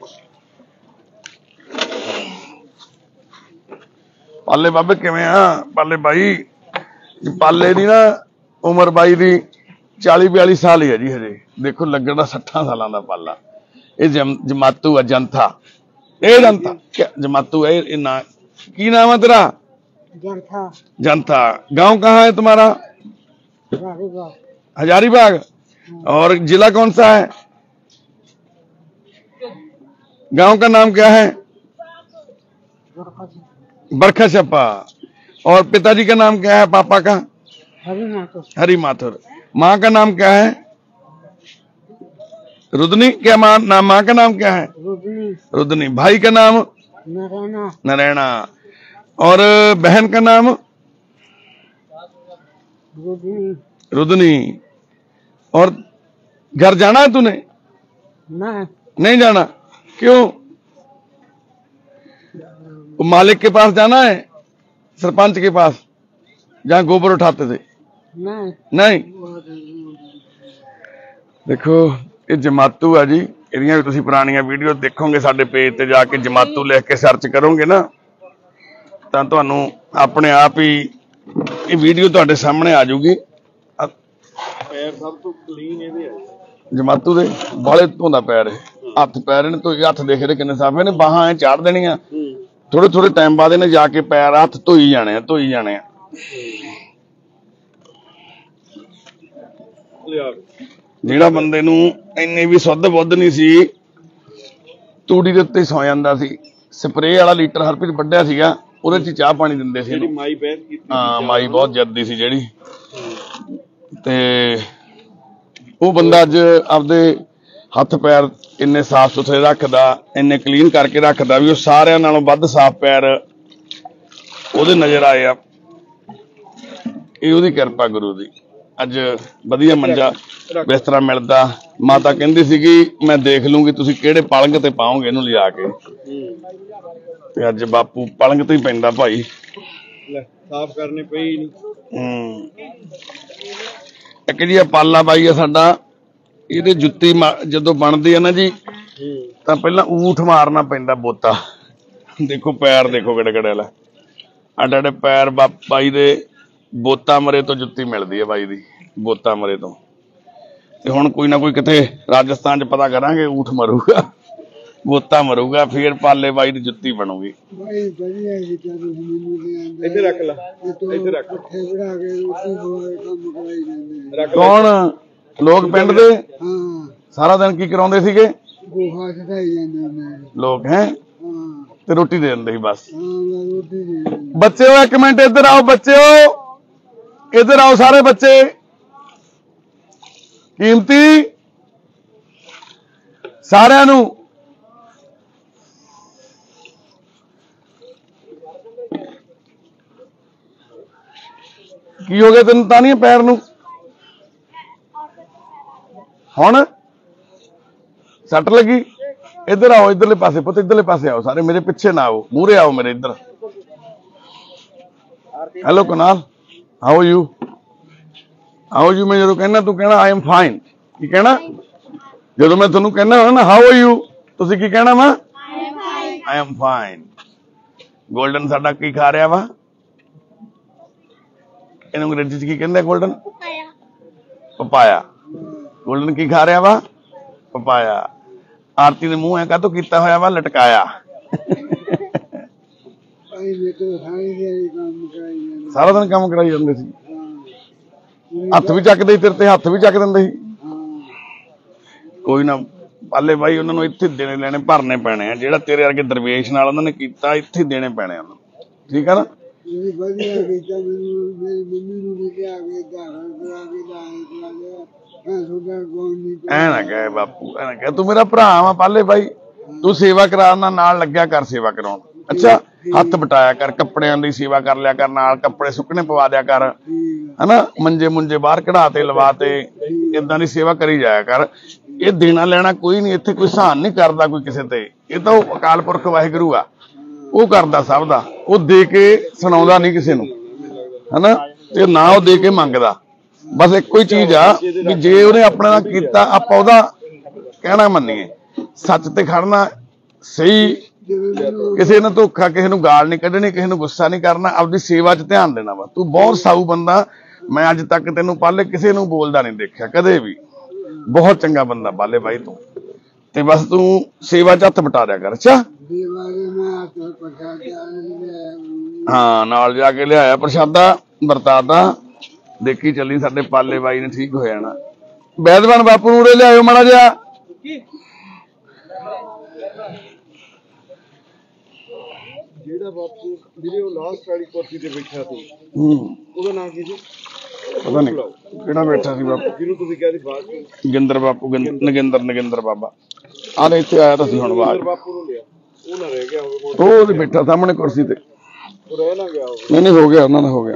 ਪਾਲੇ ਬਾਬੇ ਕਿਵੇਂ ਆ? ਪਾਲੇ ਬਾਈ, ਪਾਲੇ ਦੀ ਨਾ ਉਮਰ ਬਾਈ ਦੀ 40-42 ਸਾਲ ਹੀ ਹੈ ਜੀ ਹਜੇ। ਦੇਖੋ ਲੱਗਣ ਦਾ 60 ਸਾਲਾਂ ਦਾ ਪਾਲਾ। ਇਹ ਜਮਾਤੂ ਆ, ਜਨਤਾ। ਇਹ ਜਨਤਾ जमातू है। ये ना की नाम है तेरा? जनता। जनता। गांव कहाँ है तुम्हारा? हजारीबाग। और जिला कौन सा है? गांव का नाम क्या है? बरखा छप्पा। और पिताजी का नाम क्या है? पापा का? हरी माथुर। माँ का नाम क्या है? रुदनी। क्या माँ का नाम क्या है? रुदनी। भाई का नाम? नारायणा। और बहन का नाम? रुदनी। और घर जाना है तूने? नहीं जाना। क्यों? मालिक के पास जाना है, सरपंच के पास, जहां गोबर उठाते थे? नहीं। देखो ये जमातू है जी। ਇਹਦੀਆਂ ਵੀ ਤੁਸੀਂ ਪੁਰਾਣੀਆਂ ਵੀਡੀਓ ਦੇਖੋਗੇ ਸਾਡੇ ਪੇਜ ਤੇ ਜਾ ਕੇ, ਜਮਾਤੂ ਲਿਖ ਕੇ ਸਰਚ ਕਰੋਗੇ ਨਾ ਤਾਂ ਤੁਹਾਨੂੰ ਆਪਣੇ ਆਪ ਹੀ ਇਹ ਵੀਡੀਓ ਤੁਹਾਡੇ ਸਾਹਮਣੇ ਆ ਜਾਊਗੀ। ਪੈਰ ਸਭ ਤੋਂ ਕਲੀਨ ਇਹਦੇ ਆ ਜਮਾਤੂ ਦੇ। ਬਾਲੇ ਧੋਂਦਾ ਪੈਰ, ਹੱਥ ਪੈਰ ਨੇ ਧੋਏ, ਹੱਥ ਦੇਖ ਰਹੇ ਕਿੰਨੇ ਸਾਫ ਨੇ। ਬਾਹਾਂ ਐ ਚਾੜ ਦੇਣੀਆਂ, ਥੋੜੇ ਥੋੜੇ ਟਾਈਮ ਬਾਅਦ ਇਹਨੇ ਜਾ ਕੇ ਪੈਰ ਹੱਥ ਧੋਈ ਜਾਣੇ ਆ, ਧੋਈ ਜਾਣੇ ਆ। ਜਿਹੜਾ ਬੰਦੇ ਨੂੰ ਇੰਨੀ ਵੀ ਸੁੱਧ ਬੁੱਧ ਨਹੀਂ ਸੀ, ਤੂੜੀ ਦੇ ਉੱਤੇ ਸੌ ਜਾਂਦਾ ਸੀ। ਸਪਰੇਅ ਵਾਲਾ ਲੀਟਰ ਹਰਪ੍ਰੀਤ ਵੱਢਿਆ ਸੀਗਾ, ਉਹਦੇ 'ਚ ਚਾਹ ਪਾਣੀ ਦਿੰਦੇ ਸੀ। ਮਾਈ ਬਹਿਸ ਕੀਤੀ। ਹਾਂ, ਮਾਈ ਬਹੁਤ ਜੱਦੀ ਸੀ ਜਿਹੜੀ। ਤੇ ਉਹ ਬੰਦਾ ਅੱਜ ਆਪਦੇ ਹੱਥ ਪੈਰ ਇੰਨੇ ਸਾਫ਼ ਸੁਥਰੇ ਰੱਖਦਾ, ਇੰਨੇ ਕਲੀਨ ਕਰਕੇ ਰੱਖਦਾ ਵੀ ਉਹ ਸਾਰਿਆਂ ਨਾਲੋਂ ਵੱਧ ਸਾਫ਼ ਪੈਰ ਉਹਦੇ ਨਜ਼ਰ ਆਏ ਆ। ਇਹ ਉਹਦੀ ਕਿਰਪਾ ਗੁਰੂ ਦੀ। ਅੱਜ ਵਧੀਆ ਮੰਜਾ ਬਿਸਤਰਾ ਮਿਲਦਾ। ਮਾਤਾ ਕਹਿੰਦੀ ਸੀਗੀ ਮੈਂ ਦੇਖ ਲੂੰਗੀ ਤੁਸੀਂ ਕਿਹੜੇ ਪਲੰਗ ਤੇ ਪਾਓਗੇ ਇਹਨੂੰ ਲਿਜਾ ਕੇ, ਤੇ ਅੱਜ ਬਾਪੂ ਪਲੰਗ ਤੇ ਹੀ ਪੈਂਦਾ ਭਾਈ। ਲੈ ਸਾਫ਼ ਕਰਨੇ ਪਈ ਨਹੀਂ। ਇੱਕ ਜੀ ਆ ਪਾਲਾ ਬਾਈ ਆ ਸਾਡਾ, ਇਹਦੇ ਜੁੱਤੀ ਜਦੋਂ ਬਣਦੀ ਆ ਨਾ ਜੀ ਤਾਂ ਪਹਿਲਾਂ ਊਠ ਮਾਰਨਾ ਪੈਂਦਾ ਬੋਤਾ। ਦੇਖੋ ਪੈਰ ਦੇਖੋ ਕਿਹੜੇ ਕਿਹੜੇ ਵਾਲਾ, ਅੱਡ ਅੱਡ ਪੈਰ ਬਾਈ ਦੇ। ਬੋਤਾ ਮਰੇ ਤੋਂ ਜੁੱਤੀ ਮਿਲਦੀ ਹੈ ਬਾਈ ਦੀ, ਬੋਤਾ ਮਰੇ ਤੋਂ। ਤੇ ਹੁਣ ਕੋਈ ਨਾ ਕੋਈ ਕਿਤੇ ਰਾਜਸਥਾਨ 'ਚ ਪਤਾ ਕਰਾਂਗੇ, ਊਠ ਮਰੂਗਾ, ਬੋਤਾ ਮਰੂਗਾ, ਫੇਰ ਪਾਲੇ ਬਾਈ ਦੀ ਜੁੱਤੀ ਬਣੂਗੀ। ਇੱਥੇ ਰੱਖ ਲਾ, ਇੱਥੇ ਰੱਖ। ਕੌਣ ਲੋਕ ਪਿੰਡ ਦੇ ਸਾਰਾ ਦਿਨ ਕੀ ਕਰਾਉਂਦੇ ਸੀਗੇ? ਲੋਕ ਹੈ ਤੇ ਰੋਟੀ ਦੇ ਦਿੰਦੇ ਸੀ ਬਸ। ਬੱਚਿਓ ਇੱਕ ਮਿੰਟ ਇੱਧਰ ਆਓ, ਬੱਚਿਓ ਇੱਧਰ ਆਓ ਸਾਰੇ ਬੱਚੇ। ਕੀਮਤੀ ਸਾਰਿਆਂ ਨੂੰ ਕੀ ਹੋ ਗਿਆ ਤੈਨੂੰ? ਤਾਂ ਨਹੀਂ ਪੈਰ ਨੂੰ ਹੁਣ ਸੱਟ ਲੱਗੀ? ਇੱਧਰ ਆਓ, ਇੱਧਰਲੇ ਪਾਸੇ ਪੁੱਤ, ਇੱਧਰਲੇ ਪਾਸੇ ਆਓ ਸਾਰੇ, ਮੇਰੇ ਪਿੱਛੇ ਨਾ ਆਓ, ਮੂਹਰੇ ਆਓ ਮੇਰੇ ਇੱਧਰ। Hello Kunal, how you? How you ਮੈਂ ਜਦੋਂ ਕਹਿਣਾ ਤੂੰ ਕਹਿਣਾ ਆਈ ਐਮ ਫਾਈਨ। ਕੀ ਕਹਿਣਾ? ਜਦੋਂ ਮੈਂ ਤੁਹਾਨੂੰ ਕਹਿਣਾ ਨਾ ਹਾਊ ਯੂ, ਤੁਸੀਂ ਕੀ ਕਹਿਣਾ ਵਾ? I am fine. ਗੋਲਡਨ ਸਾਡਾ ਕੀ ਖਾ ਰਿਹਾ ਵਾ? ਇਹਨੂੰ ਅੰਗਰੇਜ਼ੀ ਚ ਕੀ ਕਹਿੰਦੇ? ਗੋਲਡਨ ਪਪਾਇਆ। ਗੋਲਡਨ ਕੀ ਖਾ ਰਿਹਾ ਵਾ? ਪਪਾਇਆ। ਆਰਤੀ ਦੇ ਮੂੰਹ ਐ ਕਾਹਤੋਂ ਕੀਤਾ ਹੋਇਆ ਵਾ? ਲਟਕਾਇਆ। ਸਾਰਾ ਦਿਨ ਕੰਮ ਕਰਾਈ ਜਾਂਦੇ ਸੀ, ਹੱਥ ਵੀ ਚੱਕਦੇ ਸੀ ਤੇਰੇ ਤੇ, ਹੱਥ ਵੀ ਚੱਕ ਦਿੰਦੇ ਸੀ। ਕੋਈ ਨਾ ਪਾਲੇ ਬਾਈ, ਉਹਨਾਂ ਨੂੰ ਇੱਥੇ ਦੇਣੇ ਲੈਣੇ ਭਰਨੇ ਪੈਣੇ ਆ। ਜਿਹੜਾ ਤੇਰੇ ਵਰਗੇ ਦਰਵੇਸ਼ ਨਾਲ ਉਹਨਾਂ ਨੇ ਕੀਤਾ, ਇੱਥੇ ਦੇਣੇ ਪੈਣੇ ਉਹਨਾਂ ਨੂੰ, ਠੀਕ ਆ ਨਾ? ਐ ਨਾ ਕਹਿ ਬਾਪੂ, ਐ ਨਾ ਕਹਿ, ਤੂੰ ਮੇਰਾ ਭਰਾ ਵਾ ਪਾਲੇ ਬਾਈ, ਤੂੰ ਸੇਵਾ ਕਰਾਉਣ ਨਾਲ ਲੱਗਿਆ ਕਰ, ਸੇਵਾ ਕਰਾਉਣ। ਅੱਛਾ, ਹੱਥ ਬਟਾਇਆ ਕਰ, ਕੱਪੜਿਆਂ ਦੀ ਸੇਵਾ ਕਰ ਲਿਆ ਕਰ, ਨਾਲ ਕੱਪੜੇ ਸੁੱਕਣੇ ਪਵਾ ਦਿਆ ਕਰ, ਹਨਾ? ਮੰਜੇ ਮੁੰਜੇ ਬਾਹਰ ਕਢਾ ਤੇ ਲਵਾ ਤੇ, ਏਦਾਂ ਦੀ ਸੇਵਾ ਕਰੀ ਜਾਇਆ ਕਰ। ਇਹ ਦੇਣਾ ਲੈਣਾ ਕੋਈ ਨਹੀਂ, ਇੱਥੇ ਕੋਈ ਸਹਾਨ ਨਹੀਂ ਕਰਦਾ ਕੋਈ ਕਿਸੇ ਤੇ। ਇਹ ਤਾਂ ਉਹ ਅਕਾਲ ਪੁਰਖ ਵਾਹਿਗੁਰੂ ਆ, ਉਹ ਕਰਦਾ ਸਭ ਦਾ। ਉਹ ਦੇ ਕੇ ਸੁਣਾਉਂਦਾ ਨਹੀਂ ਕਿਸੇ ਨੂੰ, ਹਨਾ? ਤੇ ਨਾ ਉਹ ਦੇ ਕੇ ਮੰਗਦਾ। ਬਸ ਇੱਕੋ ਹੀ ਚੀਜ਼ ਆ ਵੀ ਜੇ ਉਹਨੇ ਆਪਣੇ ਨਾਲ ਕੀਤਾ, ਆਪਾਂ ਉਹਦਾ ਕਹਿਣਾ ਮੰਨੀਏ, ਸੱਚ ਤੇ ਖੜਨਾ, ਸਹੀ, ਕਿਸੇ ਨੂੰ ਧੋਖਾ, ਕਿਸੇ ਨੂੰ ਗਾਲ ਨਹੀਂ ਕੱਢਣੀ, ਕਿਸੇ ਨੂੰ ਗੁੱਸਾ ਨਹੀਂ ਕਰਨਾ, ਆਪਦੀ ਸੇਵਾ 'ਚ ਧਿਆਨ ਦੇਣਾ ਵਾ। ਤੂੰ ਬਹੁਤ ਸਾਊ ਬੰਦਾ, ਮੈਂ ਅੱਜ ਤੱਕ ਤੈਨੂੰ ਪਾਲੇ ਕਿਸੇ ਨੂੰ ਬੋਲਦਾ ਨਹੀਂ ਦੇਖਿਆ ਕਦੇ ਵੀ। ਬਹੁਤ ਚੰਗਾ ਬੰਦਾ ਪਾਲੇ ਬਾਈ ਤੂੰ, ਤੇ ਬਸ ਤੂੰ ਸੇਵਾ 'ਚ ਹੱਥ ਬਟਾ ਦਿਆ ਕਰ। ਅੱਛਾ, ਹਾਂ, ਨਾਲ ਜਾ ਕੇ ਲਿਆਇਆ ਪ੍ਰਸ਼ਾਦਾ, ਵਰਤਾਦਾ, ਦੇਖੀ ਚੱਲੀ ਸਾਡੇ ਪਾਲੇ ਬਾਈ ਨੇ ਠੀਕ ਹੋ ਜਾਣਾ। ਬੈਦਵਾਨ ਬਾਪੂ ਨੂੰ ਉਰੇ ਲਿਆਇਓ ਮਾੜਾ ਜਿਹਾ। ਜਿਹੜਾ ਬਾਪੂ ਜਿਹੜੇ ਉਹ ਲਾਸਟ ਵਾਲੀ ਕੁਰਸੀ ਤੇ ਬੈਠਾ ਸੀ, ਉਹਦਾ ਨਾਮ ਕੀ ਸੀ? ਪਤਾ ਨਹੀਂ ਕਿਹੜਾ ਬੈਠਾ ਸੀ ਬਾਪੂ, ਜਿਹਨੂੰ ਤੁਸੀਂ ਕਹਿੰਦੇ ਬਾਅਦ ਗਿੰਦਰ ਬਾਪੂ, ਨਗਿੰਦਰ ਬਾਬਾ। ਆਹ ਇੱਥੇ ਆਇਆ ਤਾਂ ਸੀ ਹੁਣ ਬਾਅਦ। ਬਾਪੂ ਨੂੰ ਲਿਆ, ਉਹ ਨਾ ਰਹਿ ਗਿਆ ਹੋਵੇ, ਉਹ ਉਹਦੇ ਬੈਠਾ ਸਾਹਮਣੇ ਕੁਰਸੀ ਤੇ, ਉਹ ਰਹਿ ਨਾ ਗਿਆ ਹੋਵੇ। ਨਹੀਂ ਹੋ ਗਿਆ, ਉਹਨਾਂ ਦਾ ਹੋ ਗਿਆ।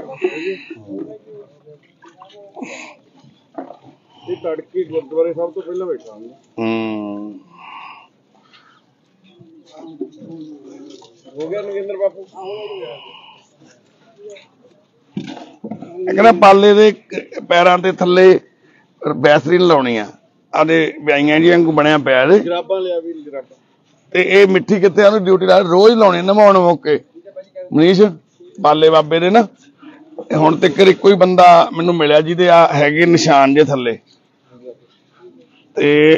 ਇਹ ਤੜਕੇ ਗੁਰਦੁਆਰੇ ਸਭ ਤੋਂ ਪਹਿਲਾਂ ਬੈਠਾ ਹੋ ਗਿਆ ਨਗਿੰਦਰ ਬਾਪੂ। ਕਹਿੰਦਾ ਪਾਲੇ ਦੇ ਪੈਰਾਂ ਤੇ ਥੱਲੇ ਬੈਸਰੀਨ ਲਾਉਣੀ ਆ, ਆਦੇ ਵਿਆਈਆਂ ਜੀ ਵਾਂਗੂ ਬਣਿਆ ਪਿਆ ਇਹਦੇ, ਜਰਾਬਾਂ ਲਿਆ ਵੀ ਜਰਾਬਾਂ। ਤੇ ਇਹ ਮਿੱਠੀ ਕਿੱਥੇ, ਉਹਨੂੰ ਡਿਊਟੀ ਲਾ ਰੋਜ਼ ਲਾਉਣੀ, ਨਵਾਉਣ ਮੌਕੇ। ਮਨੀਸ਼ ਪਾਲੇ ਬਾਬੇ ਦੇ ਨਾ ਹੁਣ ਤੱਕ ਇੱਕੋ ਹੀ ਬੰਦਾ ਮੈਨੂੰ ਮਿਲਿਆ ਜਿਹਦੇ ਆ ਹੈਗੇ ਨਿਸ਼ਾਨ ਜੇ ਥੱਲੇ, ਤੇ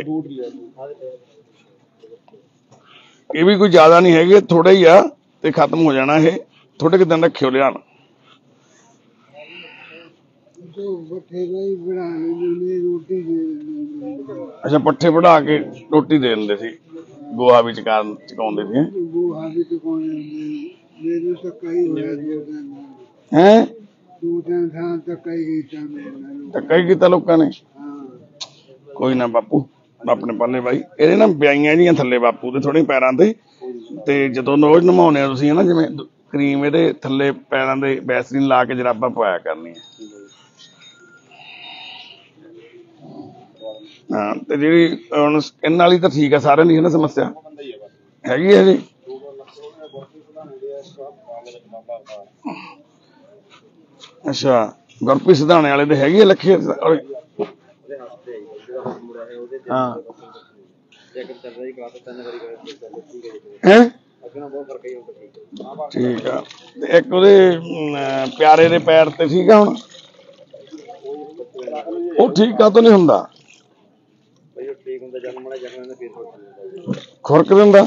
ਇਹ ਵੀ ਕੋਈ ਜ਼ਿਆਦਾ ਨਹੀਂ ਹੈਗੇ, ਥੋੜਾ ਹੀ ਆ ਤੇ ਖਤਮ ਹੋ ਜਾਣਾ ਇਹ। ਥੋੜੇ ਕੁ ਦਿਨ ਰੱਖਿਓ ਲਿਆਣ। ਅੱਛਾ, ਪੱਠੇ ਵਢਾ ਕੇ ਰੋਟੀ ਦੇ ਦਿੰਦੇ ਸੀ, ਗੋਹਾ ਵੀ ਚਕਾਉਂਦੇ ਸੀ। ਹੈਂ, ਧੱਕਾ ਹੀ ਕੀਤਾ ਲੋਕਾਂ ਨੇ। ਕੋਈ ਨਾ ਬਾਪੂ, ਆਪਣੇ ਪਾਲੇ ਬਾਈ, ਇਹਦੇ ਨਾ ਵਿਆਈਆਂ ਜੀਆਂ ਥੱਲੇ ਬਾਪੂ ਦੇ ਥੋੜੇ ਪੈਰਾਂ ਤੇ, ਤੇ ਜਦੋਂ ਰੋਜ਼ ਨਵਾਉਣੇ ਆ ਤੁਸੀਂ, ਹਨਾ, ਜਿਵੇਂ ਕਰੀਮ ਇਹਦੇ ਥੱਲੇ ਪੈਰਾਂ ਦੇ ਬੈਸਰੀਨ ਲਾ ਕੇ ਜਰਾਬਾਂ ਪਵਾਇਆ ਕਰਨੀਆਂ। ਹਾਂ ਤੇ ਜਿਹੜੀ ਹੁਣ ਸਕਿਨ ਵਾਲੀ ਤਾਂ ਠੀਕ ਆ ਸਾਰਿਆਂ ਦੀ ਹੈ ਨਾ ਸਮੱਸਿਆ ਹੈਗੀ ਹੈ ਜੀ। ਅੱਛਾ ਗੁਰਪ੍ਰੀਤ ਸਿਧਾਣੇ ਵਾਲੇ ਦੇ ਹੈਗੀ ਆ ਲੱਖੇ ਵਾਲੇ? ਹਾਂ ਹੈ ਠੀਕ ਆ। ਤੇ ਇੱਕ ਉਹਦੇ ਪਿਆਰੇ ਦੇ ਪੈਰ ਤੇ ਠੀਕ ਆ ਹੁਣ ਉਹ ਠੀਕ ਆ ਤਾਂ ਨਹੀਂ ਹੁੰਦਾ ਖੁਰਕ ਦਿੰਦਾ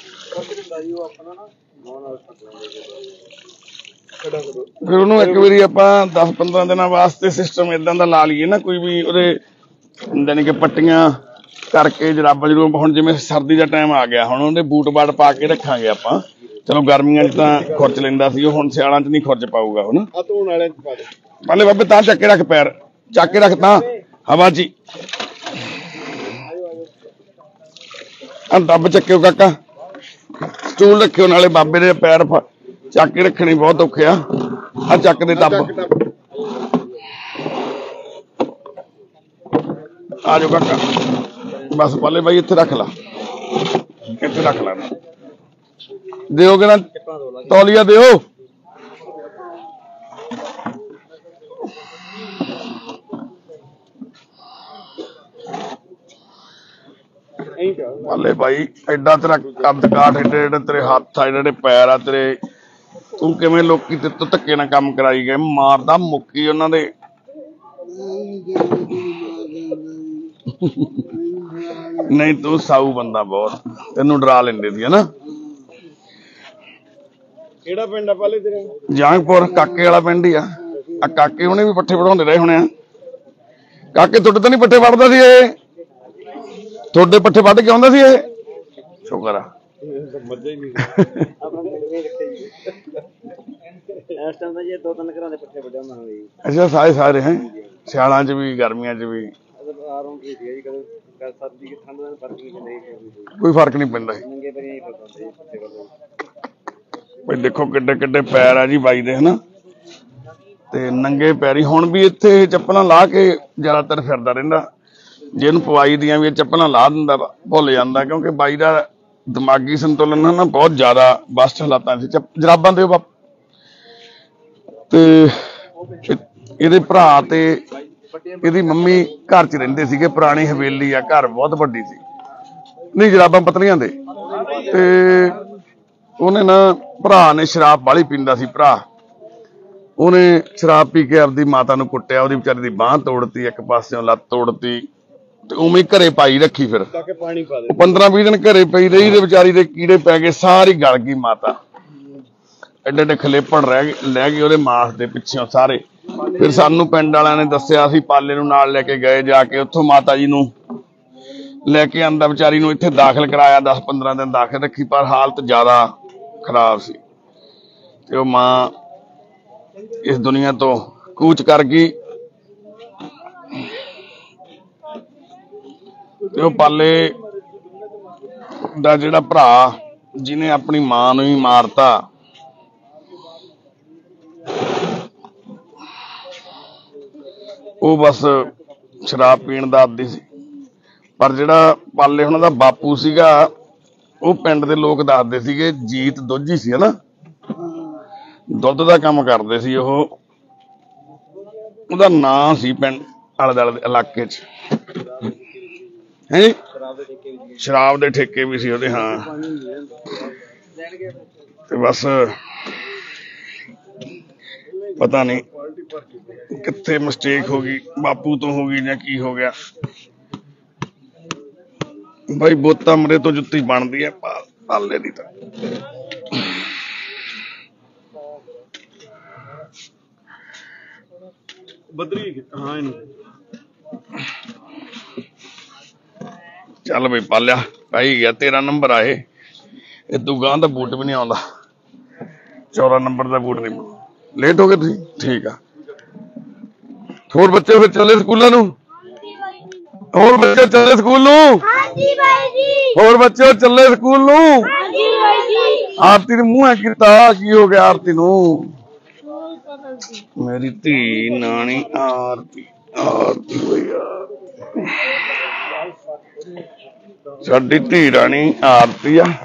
ਫਿਰ ਉਹਨੂੰ ਇੱਕ ਵਾਰੀ ਆਪਾਂ 10-15 ਦਿਨਾਂ ਵਾਸਤੇ ਸਿਸਟਮ ਏਦਾਂ ਦਾ ਲਾ ਲਈਏ ਨਾ ਕੋਈ ਵੀ ਉਹਦੇ ਜਾਨੀ ਕਿ ਪੱਟੀਆਂ ਕਰਕੇ ਜਰਾਬਾਂ ਜਰੂਰ। ਹੁਣ ਜਿਵੇਂ ਸਰਦੀ ਦਾ ਟਾਈਮ ਆ ਗਿਆ ਹੁਣ ਉਹਦੇ ਬੂਟ ਬਾਟ ਪਾ ਕੇ ਰੱਖਾਂਗੇ ਆਪਾਂ। ਚਲੋ ਗਰਮੀਆਂ 'ਚ ਤਾਂ ਖੁਰਚ ਲੈਂਦਾ ਸੀ ਉਹ ਹੁਣ ਸਿਆਲਾਂ 'ਚ ਨਹੀਂ ਖੁਰਚ ਪਾਊਗਾ ਹੁਣ। ਪਹਿਲੇ ਬਾਬੇ ਤਾਂ ਚੱਕ ਕੇ ਰੱਖ ਪੈਰ ਚੱਕ ਕੇ ਰੱਖ ਤਾਂ ਹਵਾ 'ਚ ਦੱਬ ਚੱਕਿਓ ਕਾਕਾ ਸਟੂਲ ਰੱਖਿਓ ਨਾਲੇ ਬਾਬੇ ਦੇ ਪੈਰ ਚੱਕ ਕੇ ਰੱਖਣੇ ਬਹੁਤ ਔਖੇ ਆ ਚੱਕ ਦੇ ਦੱਬ ਆ ਜਾਓ ਕਾਕਾ ਬਸ ਪਹਿਲੇ ਬਾਈ ਇੱਥੇ ਰੱਖ ਲਾ ਇੱਥੇ ਰੱਖ ਲਾ ਦਿਓ ਕਿ ਨਾ ਤੌਲੀਆ ਦਿਓ। ਹਲੇ ਭਾਈ ਐਡਾ ਤੇਰਾ ਕੱਦ ਕਾਠ ਏਡੇ ਏਡੇ ਤੇਰੇ ਹੱਥ ਆ ਏਡੇ ਪੈਰ ਆ ਤੇਰੇ ਤੂੰ ਕਿਵੇਂ ਲੋਕੀ ਤੇ ਤੋਂ ਧੱਕੇ ਨਾਲ ਕੰਮ ਕਰਾਈ ਗਏ ਮਾਰਦਾ ਮੁੱਕੀ ਉਹਨਾਂ ਦੇ। ਨਹੀਂ ਤੂੰ ਸਾਊ ਬੰਦਾ ਬਹੁਤ ਤੈਨੂੰ ਡਰਾ ਲੈਂਦੇ ਸੀ ਹਨਾ। ਕਿਹੜਾ ਪਿੰਡ ਆ ਪਹਿਲੇ ਤੇਰੇ? ਜਹਾਂਗਪੁਰ ਕਾਕੇ ਵਾਲਾ ਪਿੰਡ ਹੀ ਆ ਕਾਕੇ ਹੁਣੇ ਵੀ ਪੱਠੇ ਵਢਾਉਂਦੇ ਰਹੇ ਹੋਣੇ ਆ। ਕਾਕੇ ਤੁਹਾਡੇ ਤਾਂ ਨਹੀਂ ਪੱਠੇ ਵਢਦਾ ਸੀ ਇਹ? ਤੁਹਾਡੇ ਪੱਠੇ ਵੱਢ ਕੇ ਆਉਂਦਾ ਸੀ ਇਹ? ਸ਼ੁਕਰ ਆ ਅੱਛਾ ਸਾਰੇ ਹੈ ਸਿਆਲਾਂ 'ਚ ਵੀ ਗਰਮੀਆਂ 'ਚ ਵੀ ਕੋਈ ਫਰਕ ਨਹੀਂ ਪੈਂਦਾ। ਬਈ ਦੇਖੋ ਕਿੱਡੇ ਕਿੱਡੇ ਪੈਰ ਆ ਜੀ ਬਾਈ ਦੇ ਹਨਾ ਤੇ ਨੰਗੇ ਪੈਰੀ ਹੁਣ ਵੀ ਇੱਥੇ ਚੱਪਲਾਂ ਲਾ ਕੇ ਜ਼ਿਆਦਾਤਰ ਫਿਰਦਾ ਰਹਿੰਦਾ। ਜੇ ਇਹਨੂੰ ਪਵਾਈ ਦੀਆਂ ਵੀ ਚੱਪਲਾਂ ਲਾ ਦਿੰਦਾ ਭੁੱਲ ਜਾਂਦਾ ਕਿਉਂਕਿ ਬਾਈ ਦਾ ਦਿਮਾਗੀ ਸੰਤੁਲਨ ਨਾ ਬਹੁਤ ਜ਼ਿਆਦਾ ਬਸਟ ਹਾਲਾਤਾਂ ਸੀ। ਜਰਾਬਾਂ ਦੇ ਬਾਪ ਤੇ ਇਹਦੇ ਭਰਾ ਤੇ ਇਹਦੀ ਮੰਮੀ ਘਰ 'ਚ ਰਹਿੰਦੇ ਸੀਗੇ ਪੁਰਾਣੀ ਹਵੇਲੀ ਆ ਘਰ ਬਹੁਤ ਵੱਡੀ ਸੀ ਨਹੀਂ ਜਰਾਬਾਂ ਪਤਲੀਆਂ ਦੇ ਤੇ ਉਹਨੇ ਨਾ ਭਰਾ ਨੇ ਸ਼ਰਾਬ ਬਾਹਲੀ ਪੀਂਦਾ ਸੀ ਭਰਾ ਉਹਨੇ ਸ਼ਰਾਬ ਪੀ ਕੇ ਆਪਦੀ ਮਾਤਾ ਨੂੰ ਕੁੱਟਿਆ ਉਹਦੀ ਵਿਚਾਰੀ ਦੀ ਬਾਂਹ ਤੋੜਤੀ ਇੱਕ ਪਾਸਿਓਂ ਲੱਤ ਤੋੜਤੀ ਤੇ ਉਵੇਂ ਘਰੇ ਪਾਈ ਰੱਖੀ ਫਿਰ 15-20 ਦਿਨ ਘਰੇ ਪਈ ਰਹੀ ਤੇ ਵਿਚਾਰੀ ਦੇ ਕੀੜੇ ਪੈ ਗਏ ਸਾਰੀ ਗਲ ਗਈ ਮਾਤਾ ਐਡੇ ਐਡੇ ਖਲੇਪੜ ਲੈ ਗਏ ਉਹਦੇ ਮਾਸ ਦੇ ਪਿੱਛੋਂ ਸਾਰੇ। ਫਿਰ ਸਾਨੂੰ ਪਿੰਡ ਵਾਲਿਆਂ ਨੇ ਦੱਸਿਆ ਅਸੀਂ ਪਾਲੇ ਨੂੰ ਨਾਲ ਲੈ ਕੇ ਗਏ ਜਾ ਕੇ ਉੱਥੋਂ ਮਾਤਾ ਜੀ ਨੂੰ ਲੈ ਕੇ ਆਂਦਾ ਵਿਚਾਰੀ ਨੂੰ ਇੱਥੇ ਦਾਖਲ ਕਰਾਇਆ 10-15 ਦਿਨ ਦਾਖਲ ਰੱਖੀ ਪਰ ਹਾਲਤ ਜ਼ਿਆਦਾ ਖਰਾਬ ਸੀ ਤੇ ਉਹ ਮਾਂ ਇਸ ਦੁਨੀਆ ਤੋਂ ਕੂਚ ਕਰ ਗਈ ਤੇ ਉਹ ਪਾਲੇ ਦਾ ਜਿਹੜਾ ਭਰਾ ਜਿਹਨੇ ਆਪਣੀ ਮਾਂ ਨੂੰ ਹੀ ਮਾਰਤਾ ਉਹ ਬਸ ਸ਼ਰਾਬ ਪੀਣ ਦਾ ਆਦੀ ਸੀ। ਪਰ ਜਿਹੜਾ ਪਾਲੇ ਉਹਨਾਂ ਦਾ ਬਾਪੂ ਸੀਗਾ ਉਹ ਪਿੰਡ ਦੇ ਲੋਕ ਦੱਸਦੇ ਸੀਗੇ ਜੀਤ ਦੋਜੀ ਸੀ ਹਨਾ ਦੁੱਧ ਦਾ ਕੰਮ ਕਰਦੇ ਸੀ ਉਹ ਉਹਦਾ ਨਾਂ ਸੀ ਪਿੰਡ ਆਲੇ ਦੁਆਲੇ ਦੇ ਇਲਾਕੇ 'ਚ ਹੈ ਜੀ ਸ਼ਰਾਬ ਦੇ ਠੇਕੇ ਵੀ ਸੀ ਉਹਦੇ। ਹਾਂ ਤੇ ਬਸ ਪਤਾ ਨਹੀਂ ਕਿੱਥੇ ਮਿਸਟੇਕ ਹੋ ਗਈ ਬਾਪੂ ਤੋਂ ਹੋ ਗਈ ਜਾਂ ਕੀ ਹੋ ਗਿਆ ਬਾਈ ਬੋਤਾ ਮਰੇ ਤੋਂ ਜੁੱਤੀ ਬਣਦੀ ਹੈ ਪਾਲੇ ਦੀ ਤਾਂ। ਬਦਰੀ ਹਾਂ ਇਹਨੂੰ ਚੱਲ ਬਈ ਪਾਲਿਆ ਪਾਈ ਗਿਆ 13 ਨੰਬਰ ਆ ਇਹ ਤੂੰ ਗਾਂ ਦਾ ਬੂਟ ਵੀ ਨਹੀਂ ਆਉਂਦਾ 14 ਨੰਬਰ ਦਾ ਬੂਟ ਨਹੀਂ ਲੇਟ ਹੋ ਗਏ ਤੁਸੀਂ ਠੀਕ ਆ। ਹੋਰ ਬੱਚੇ ਫਿਰ ਚੱਲੇ ਸਕੂਲਾਂ ਨੂੰ? ਹੋਰ ਬੱਚੇ ਚੱਲੇ ਸਕੂਲ ਨੂੰ? ਹਾਂਜੀ ਬਾਈ ਜੀ। ਹੋਰ ਬੱਚੇ ਚੱਲੇ ਸਕੂਲ ਨੂੰ? ਹਾਂਜੀ ਬਾਈ ਜੀ। ਆਰਤੀ ਨੂੰ ਮੂੰਹ ਕੀਤਾ ਕੀ ਹੋ ਗਿਆ ਆਰਤੀ ਨੂੰ? ਮੇਰੀ ਧੀ ਨਾਨੀ ਆਰਤੀ ਆਰਤੀ ਭਈਆ ਸਾਡੀ ਧੀ ਰਾਣੀ ਆਰਤੀ ਆ।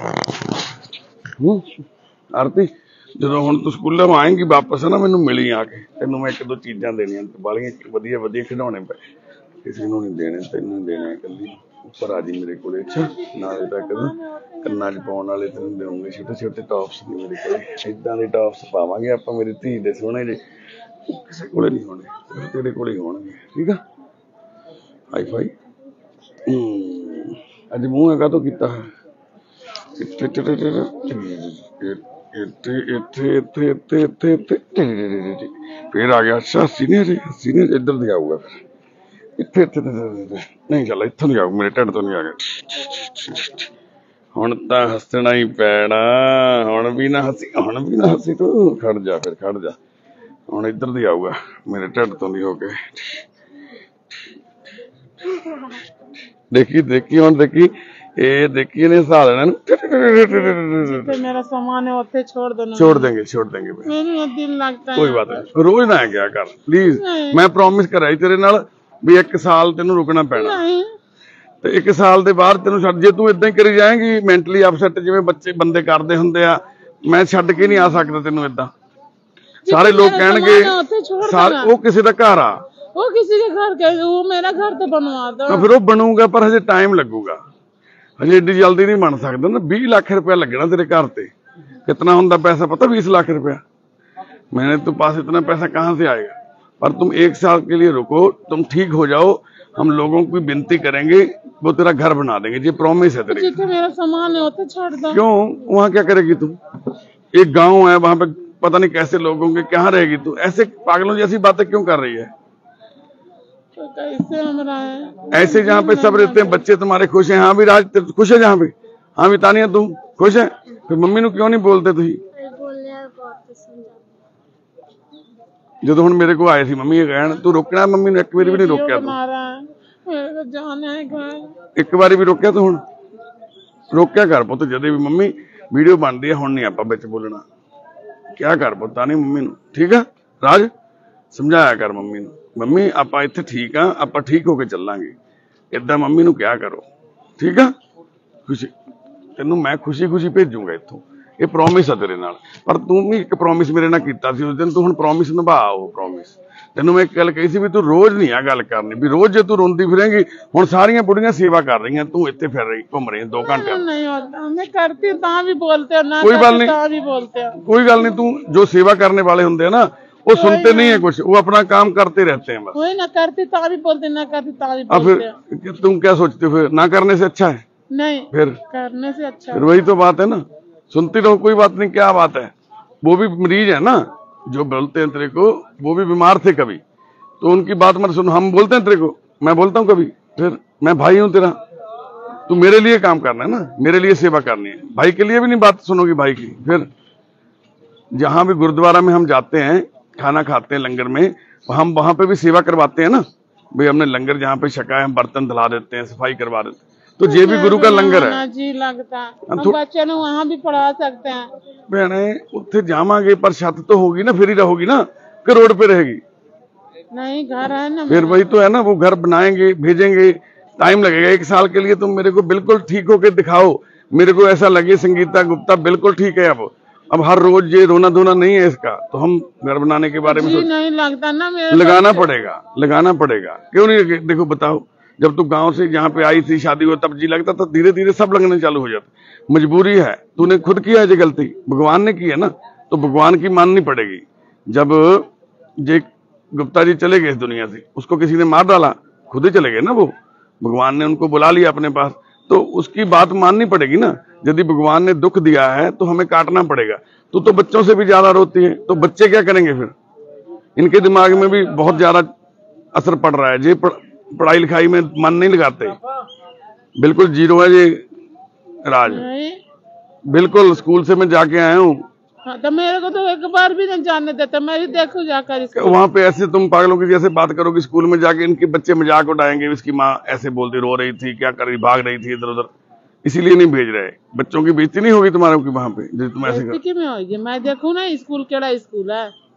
ਆਰਤੀ ਜਦੋਂ ਹੁਣ ਤੂੰ ਸਕੂਲੋਂ ਆਏਂਗੀ ਵਾਪਸ ਨਾ ਮੈਨੂੰ ਮਿਲੀ ਆ ਕੇ, ਤੈਨੂੰ ਮੈਂ ਇੱਕ ਦੋ ਚੀਜ਼ਾਂ ਦੇਣੀਆਂ ਬਾਲੀਆਂ ਵਧੀਆ ਵਧੀਆ ਖਿਡੌਣੇ ਪਏ, ਕਿਸੇ ਨੂੰ ਨਹੀਂ ਦੇਣੇ, ਤੈਨੂੰ ਦੇਣੇ ਇਕੱਲੀ। ਉੱਪਰ ਆ ਜੀ ਮੇਰੇ ਕੋਲੇ। ਅੱਛਾ ਨਾਲੇ ਤਾਂ ਕੰਨਾਂ 'ਚ ਪਾਉਣ ਵਾਲੇ ਤੈਨੂੰ ਦੇਵਾਂਗੇ, ਛੋਟੇ ਛੋਟੇ ਟੌਪਸ ਨੇ ਮੇਰੇ ਕੋਲੇ, ਏਦਾਂ ਦੇ ਟੌਪਸ ਪਾਵਾਂਗੇ ਆਪਾਂ ਮੇਰੀ ਧੀ ਦੇ ਸੋਹਣੇ ਜਿਹੇ, ਕਿਸੇ ਕੋਲੇ ਨਹੀਂ ਹੋਣੇ, ਤੇਰੇ ਕੋਲੇ ਹੋਣਗੇ, ਠੀਕ ਆ। ਹਾਈ ਫਾਈ ਅੱਜ ਮੂੰਹ ਹੈਗਾ ਤੋਂ ਕੀਤਾ ਹੈ, ਇੱਥੇ ਇੱਥੇ ਇੱਥੇ ਇੱਥੇ ਇੱਥੇ ਇੱਥੇ ਇੱਥੇ ਫੇਰ ਆ ਗਿਆ। ਅੱਛਾ ਸੀਨੀਅਰ ਇੱਧਰ ਦੀ ਆਊਗਾ, ਫਿਰ ਇੱਥੇ ਇੱਥੇ ਨਹੀਂ, ਚੱਲ ਇੱਥੋਂ ਨਹੀਂ ਆਊ, ਮੇਰੇ ਢਿੱਡ ਤੋਂ ਨਹੀਂ ਆ ਗਿਆ। ਹੁਣ ਤਾਂ ਹੱਸਣਾ ਹੀ ਪੈਣਾ, ਹੁਣ ਵੀ ਨਾ ਹੱਸੀ ਤੂੰ, ਖੜ ਜਾ ਫਿਰ, ਖੜ ਜਾ। ਹੁਣ ਇੱਧਰ ਦੀ ਆਊਗਾ, ਮੇਰੇ ਢਿੱਡ ਤੋਂ ਨਹੀਂ ਹੋ ਕੇ। ਦੇਖੀ ਹੁਣ ਦੇਖੀ, ਇਹ ਦੇਖੀ ਇਹਨੇ ਹਿਸਾ ਦੇਣਾ मेरा सामान है ਉੱਥੇ छोड़ देना। छोड़ देंगे मेरा दिल लगता है। कोई बात नहीं, रोज ना क्या कर प्लीज, मैं प्रॉमिस कराई तेरे नाल भी 1 साल तेनू रुकना पैना, ਤੇ 1 ਸਾਲ ਦੇ ਬਾਅਦ ਤੈਨੂੰ ਛੱਡ, ਜੇ ਤੂੰ ਇਦਾਂ ਹੀ ਕਰੀ ਜਾਏਂਗੀ ਮੈਂਟਲੀ ਅਪਸੈਟ ਜਿਵੇਂ ਬੰਦੇ ਕਰਦੇ ਹੁੰਦੇ ਆ, ਮੈਂ ਛੱਡ ਕੇ ਨਹੀਂ ਆ ਸਕਦਾ ਤੈਨੂੰ ਇਦਾਂ। ਸਾਰੇ ਲੋਕ ਕਹਿਣਗੇ ਉਹ ਕਿਸੇ ਦਾ ਘਰ ਆ, वो किसी के घर के, वो मेरा घर तो बनवा दो। ਤਾਂ ਫਿਰ ਉਹ ਬਣੂਗਾ, ਪਰ ਹਜੇ ਟਾਈਮ ਲੱਗੂਗਾ, ਹਜੇ ਏਡੀ ਜਲਦੀ नहीं बन सकता ना। 20 लाख रुपया लगना तेरे घर पे, कितना होता पैसा पता? 20 लाख रुपया। मैंने तो पास इतना पैसा कहाँ से आएगा? पर तुम 1 साल के लिए रुको, तुम ठीक हो जाओ, हम लोगों की विनती करेंगे, वो तेरा घर बना देंगे, ये प्रॉमिस है तेरी। मेरा सामान है तो छोड़ दो। क्यों? वहाँ क्या करेगी तू? एक गाँव है वहां पे, पता नहीं कैसे लोग होंगे, कहाँ रहेगी तू? ऐसे पागलों जैसी बातें क्यों कर रही है? कैसे हमरा है ऐसे जहाँ पे सब रहते हैं, बच्चे तुम्हारे खुश हैं। हाँ भी राज खुश है जहाँ पे? हाँ भी तानिया तुम खुश है? फिर मम्मी ਨੂੰ ਕਿਉਂ ਨਹੀਂ ਬੋਲਦੇ ਤੁਸੀਂ? ਜਦੋਂ ਹੁਣ ਮੇਰੇ ਕੋਲ ਆਏ ਸੀ ਮੰਮੀ ਇਹ ਕਹਿਣ, ਤੂੰ ਰੋਕਣਾ ਮੰਮੀ ਨੂੰ? ਇੱਕ ਵਾਰੀ ਵੀ ਨਹੀਂ ਰੋਕਿਆ ਤੂੰ, ਇੱਕ ਵਾਰੀ ਵੀ ਰੋਕਿਆ ਤੂੰ? ਹੁਣ ਰੋਕਿਆ ਕਰ ਪੁੱਤ, ਜਦੋਂ ਵੀ ਮੰਮੀ ਵੀਡੀਓ ਬਣਦੀ ਹੈ, ਹੁਣ ਨਹੀਂ ਆਪਾਂ ਵਿੱਚ ਬੋਲਣਾ। ਕਿਆ ਕਰ ਪੁੱਤਾਂ ਨਹੀਂ ਮੰਮੀ ਨੂੰ, ਠੀਕ ਆ ਰਾਜ? ਸਮਝਾਇਆ ਕਰ ਮੰਮੀ ਨੂੰ, ਮੰਮੀ ਆਪਾਂ ਇੱਥੇ ਠੀਕ ਆ, ਆਪਾਂ ਠੀਕ ਹੋ ਕੇ ਚੱਲਾਂਗੇ, ਏਦਾਂ ਮੰਮੀ ਨੂੰ ਕਿਹਾ ਕਰੋ, ਠੀਕ ਆ? ਖੁਸ਼ੀ ਤੈਨੂੰ ਮੈਂ ਖੁਸ਼ੀ ਭੇਜੂਗਾ ਇੱਥੋਂ, ਇਹ ਪ੍ਰੋਮਿਸ ਆ ਤੇਰੇ ਨਾਲ। ਪਰ ਤੂੰ ਵੀ ਇੱਕ ਪ੍ਰੋਮਿਸ ਮੇਰੇ ਨਾਲ ਕੀਤਾ ਸੀ ਉਸ ਦਿਨ, ਤੂੰ ਹੁਣ ਪ੍ਰੋਮਿਸ ਨਿਭਾ ਉਹ ਪ੍ਰੋਮਿਸ। ਤੈਨੂੰ ਮੈਂ ਇੱਕ ਗੱਲ ਕਹੀ ਸੀ ਵੀ ਤੂੰ ਰੋਜ਼ ਨਹੀਂ ਆ ਗੱਲ ਕਰਨੀ, ਵੀ ਰੋਜ਼ ਜੇ ਤੂੰ ਰੋਂਦੀ ਫਿਰੇਂਗੀ, ਹੁਣ ਸਾਰੀਆਂ ਬੁੜੀਆਂ ਸੇਵਾ ਕਰ ਰਹੀਆਂ, ਤੂੰ ਇੱਥੇ ਫਿਰ ਰਹੀ ਘੁੰਮ ਰਹੀ 2 ਘੰਟੇ। नहीं होता, मैं करती ता भी बोलते हो ना, कोई बात नहीं, ता भी बोलते हो। कोई गल नहीं, तू जो सेवा करने वाले होंगे ना वो सुनते नहीं है कुछ, वो अपना काम करते रहते हैं बस। वही ना करती ता भी बोलते, ना करती ता भी अब बोलते हो। फिर तुम क्या सोचते हो? फिर ना करने से अच्छा है? नहीं, फिर करने से अच्छा। फिर वही तो बात है ना, सुनती रहो, कोई बात नहीं, क्या बात है? वो भी मरीज है ना, जो बोलते हैं तेरे को, वो भी बीमार थे कभी, तो उनकी बात मत सुनो। हम बोलते हैं तेरे को, मैं बोलता हूँ कभी, फिर मैं भाई हूँ तेरा, तू मेरे लिए काम करना है ना, मेरे लिए सेवा करनी है, भाई के लिए भी नहीं बात सुनोगी भाई की। फिर जहाँ भी गुरुद्वारा में हम जाते हैं, खाना खाते हैं लंगर में, हम वहां पे भी सेवा करवाते हैं ना भाई, हमने लंगर जहाँ पे छका है, हम बर्तन धुला देते हैं, सफाई करवा देते हैं, तो ये भी गुरु का लंगर है जी लगता है। हम बच्चे ने वहाँ भी पढ़ा सकते हैं। भैने उत्थे जावांगे, पर छत तो होगी ना, फिर ही रहोगी ना, कि रोड पे रहेगी? नहीं, घर है ना। फिर वही तो है ना, वो घर बनाएंगे, भेजेंगे, टाइम लगेगा। 1 साल के लिए तुम मेरे को बिल्कुल ठीक होके दिखाओ, मेरे को ऐसा लगे संगीता गुप्ता बिल्कुल ठीक है। अब हर रोज ये रोना धोना नहीं है इसका, तो हम घर बनाने के बारे में नहीं लगता ना, लगाना पड़ेगा। क्यों नहीं? देखो बताओ, जब तू गांव से यहाँ पे आई थी शादी को, तब जी लगता था, धीरे धीरे सब लगने चालू हो जाता। मजबूरी है, तूने खुद किया है ये गलती, भगवान ने की है ना, तो भगवान की माननी पड़ेगी। जब जे गुप्ता जी चले गए इस दुनिया से, उसको किसी ने मार डाला, खुद ही चले गए ना वो, भगवान ने उनको बुला लिया अपने पास, तो उसकी बात माननी पड़ेगी ना। यदि भगवान ने दुख दिया है तो हमें काटना पड़ेगा। तो बच्चों से भी ज्यादा रोती है, तो बच्चे क्या करेंगे फिर? इनके दिमाग में भी बहुत ज्यादा असर पड़ रहा है, ये पढ़ाई लिखाई में मन नहीं लगाते, बिल्कुल जीरो है ये राज, बिल्कुल। स्कूल से मैं जाके आया हूँ। हाँ, तो मेरे को तो एक बार भी नहीं जाने देता, मैं भी देखूं जाकर इसको। वहाँ पे ऐसे तुम पागलों की जैसे बात करोगे, स्कूल में जाके इनके बच्चे मजाक उड़ाएंगे, इसकी माँ ऐसे बोलती, रो रही थी, क्या कर रही, भाग रही थी इधर उधर, इसीलिए नहीं भेज रहे। बच्चों की बेइज्जती नहीं होगी तुम्हारे की वहाँ पे, जो तुम ऐसे में होगी? मैं देखूं ना, स्कूल केड़ा स्कूल है,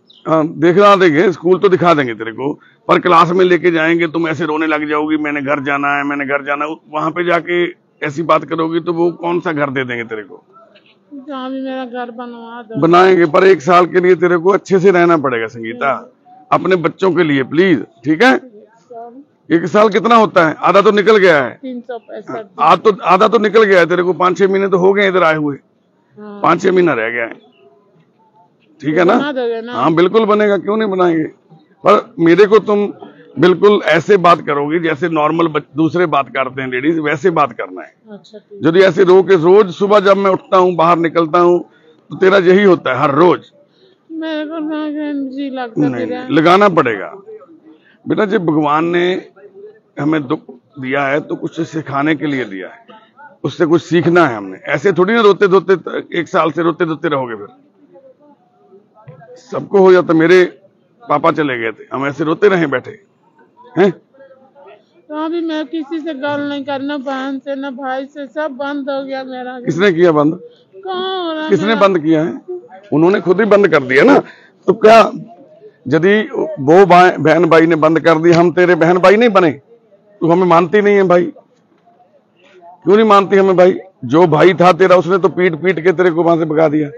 हाँ दिखा देंगे, स्कूल तो दिखा देंगे तेरे को, पर क्लास में लेके जाएंगे तुम ऐसे रोने लग जाओगी, मैंने घर जाना है, मैंने घर जाना है। वहां पे जाके ऐसी बात करोगी तो वो कौन सा घर दे देंगे तेरे को? जहाँ भी मेरा घर बनवा दो। बनाएंगे, पर 1 साल के लिए तेरे को अच्छे से रहना पड़ेगा संगीता, अपने बच्चों के लिए प्लीज, ठीक है? 1 साल कितना होता है? आधा तो निकल गया है। 365 आधा तो निकल गया है तेरे को, 5-6 महीने तो हो गए इधर आए हुए, 5-6 महीना रह गया है, ठीक है ना? हाँ बिल्कुल बनेगा, क्यों नहीं बनाएंगे। पर मेरे को तुम बिल्कुल ऐसे बात करोगी जैसे नॉर्मल दूसरे बात करते हैं लेडीज, वैसे बात करना है। अच्छा यदि ऐसे रो के रोज सुबह जब मैं उठता हूँ बाहर निकलता हूँ तो तेरा यही होता है हर रोज। मेरे को जी लगता नहीं, लगाना पड़ेगा बेटा। जब भगवान ने हमें दुख दिया है तो कुछ सिखाने के लिए दिया है, उससे कुछ सीखना है हमने। ऐसे थोड़ी ना रोते धोते 1 साल से रोते धोते रहोगे, फिर सबको हो जाता। मेरे पापा चले गए थे, हम ऐसे रोते रहे बैठे हैं। तो अभी मैं किसी से गल नहीं करना, बहन से न भाई से, सब बंद हो गया मेरा। किसने किया बंद? कहाँ हो रहा? किसने बंद किया है? उन्होंने खुद ही बंद कर दिया ना। तो क्या यदि वो बहन भाई ने बंद कर दिया, हम तेरे बहन भाई नहीं बने? तू हमें मानती नहीं है भाई, क्यों नहीं मानती हमें भाई? जो भाई था तेरा उसने तो पीट पीट के तेरे को वहां से भगा दिया।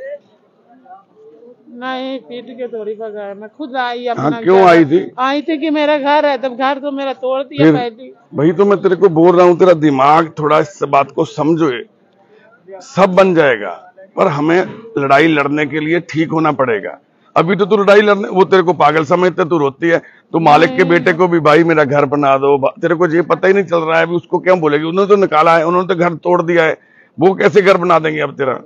नहीं पीट के थोड़ी भगाया, मैं खुद आई। हाँ क्यों आई थी? आई थी कि मेरा घर है, तब घर तो मेरा तोड़ दिया पहले। वही तो मैं तेरे को बोल रहा हूँ, तेरा दिमाग थोड़ा इस बात को समझो, सब बन जाएगा। पर हमें लड़ाई लड़ने के लिए ठीक होना पड़ेगा। अभी तो तू लड़ाई लड़ने, वो तेरे को पागल समझते, तू रोती है। तो मालिक के बेटे को भी भाई मेरा घर बना दो, तेरे को ये पता ही नहीं चल रहा है अभी उसको क्या बोलेगी? उन्होंने तो निकाला है, उन्होंने तो घर तोड़ दिया है, वो कैसे घर बना देंगे अब तेरा?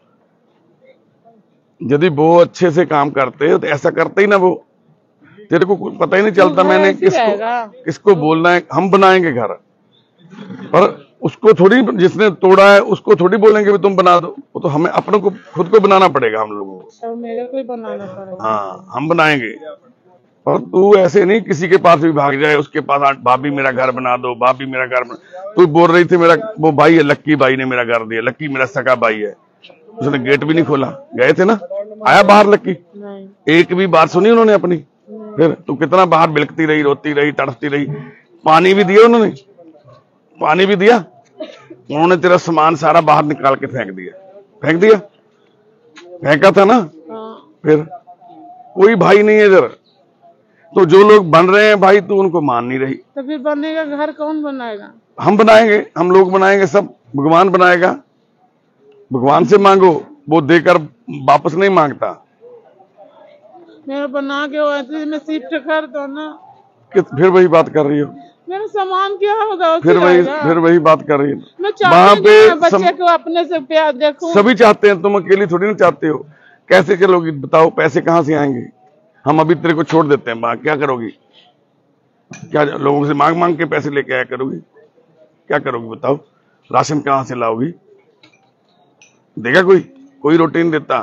यदि वो अच्छे से काम करते तो ऐसा करते ही ना वो, तेरे को कुछ पता ही नहीं चलता मैंने किसको बोलना है। हम बनाएंगे घर, पर उसको थोड़ी, जिसने तोड़ा है उसको थोड़ी बोलेंगे भी तुम बना दो। वो तो हमें अपनों को खुद को बनाना पड़ेगा हम लोगों को। तो मेरे को ही बनाना पड़ेगा। हाँ हम बनाएंगे, पर तू ऐसे नहीं किसी के पास भी भाग जाए, उसके पास भाभी मेरा घर बना दो, भाभी मेरा घर बना। तू बोल रही थी मेरा वो भाई है, लक्की भाई ने मेरा घर दिया। लक्की मेरा सगा भाई है, उसने गेट भी नहीं खोला। गए थे ना, आया बाहर लक्की? नहीं। एक भी बात सुनी उन्होंने अपनी? फिर तू कितना बाहर बिलकती रही, रोती रही, तड़पती रही। पानी भी दिया उन्होंने, पानी भी दिया। उन्होंने तेरा सामान सारा बाहर निकाल के फेंक दिया, फेंका था ना। फिर कोई भाई नहीं है इधर। तो जो लोग बन रहे हैं भाई, तू उनको मान नहीं रही। तो फिर बनेगा घर कौन बनाएगा? हम बनाएंगे, हम लोग बनाएंगे, सब भगवान बनाएगा। भगवान से मांगो, वो देकर वापस नहीं मांगता। मेरा बना के वैसे मैं शिफ्ट कर दो ना। फिर वही बात कर रही हो? मेरा सामान क्या होगा? फिर वही बात कर रही हो। मैं वहाँ पे बच्चे को अपने से प्यार देखूं। सभी चाहते हैं, तुम अकेली थोड़ी ना चाहते हो। कैसे चलोगी बताओ? पैसे कहाँ से आएंगे? हम अभी तेरे को छोड़ देते हैं, क्या करोगी? क्या लोगों से मांग मांग के पैसे लेके आया करोगी? क्या करोगी बताओ? राशन कहाँ से लाओगी? देगा कोई रोटी नहीं देता।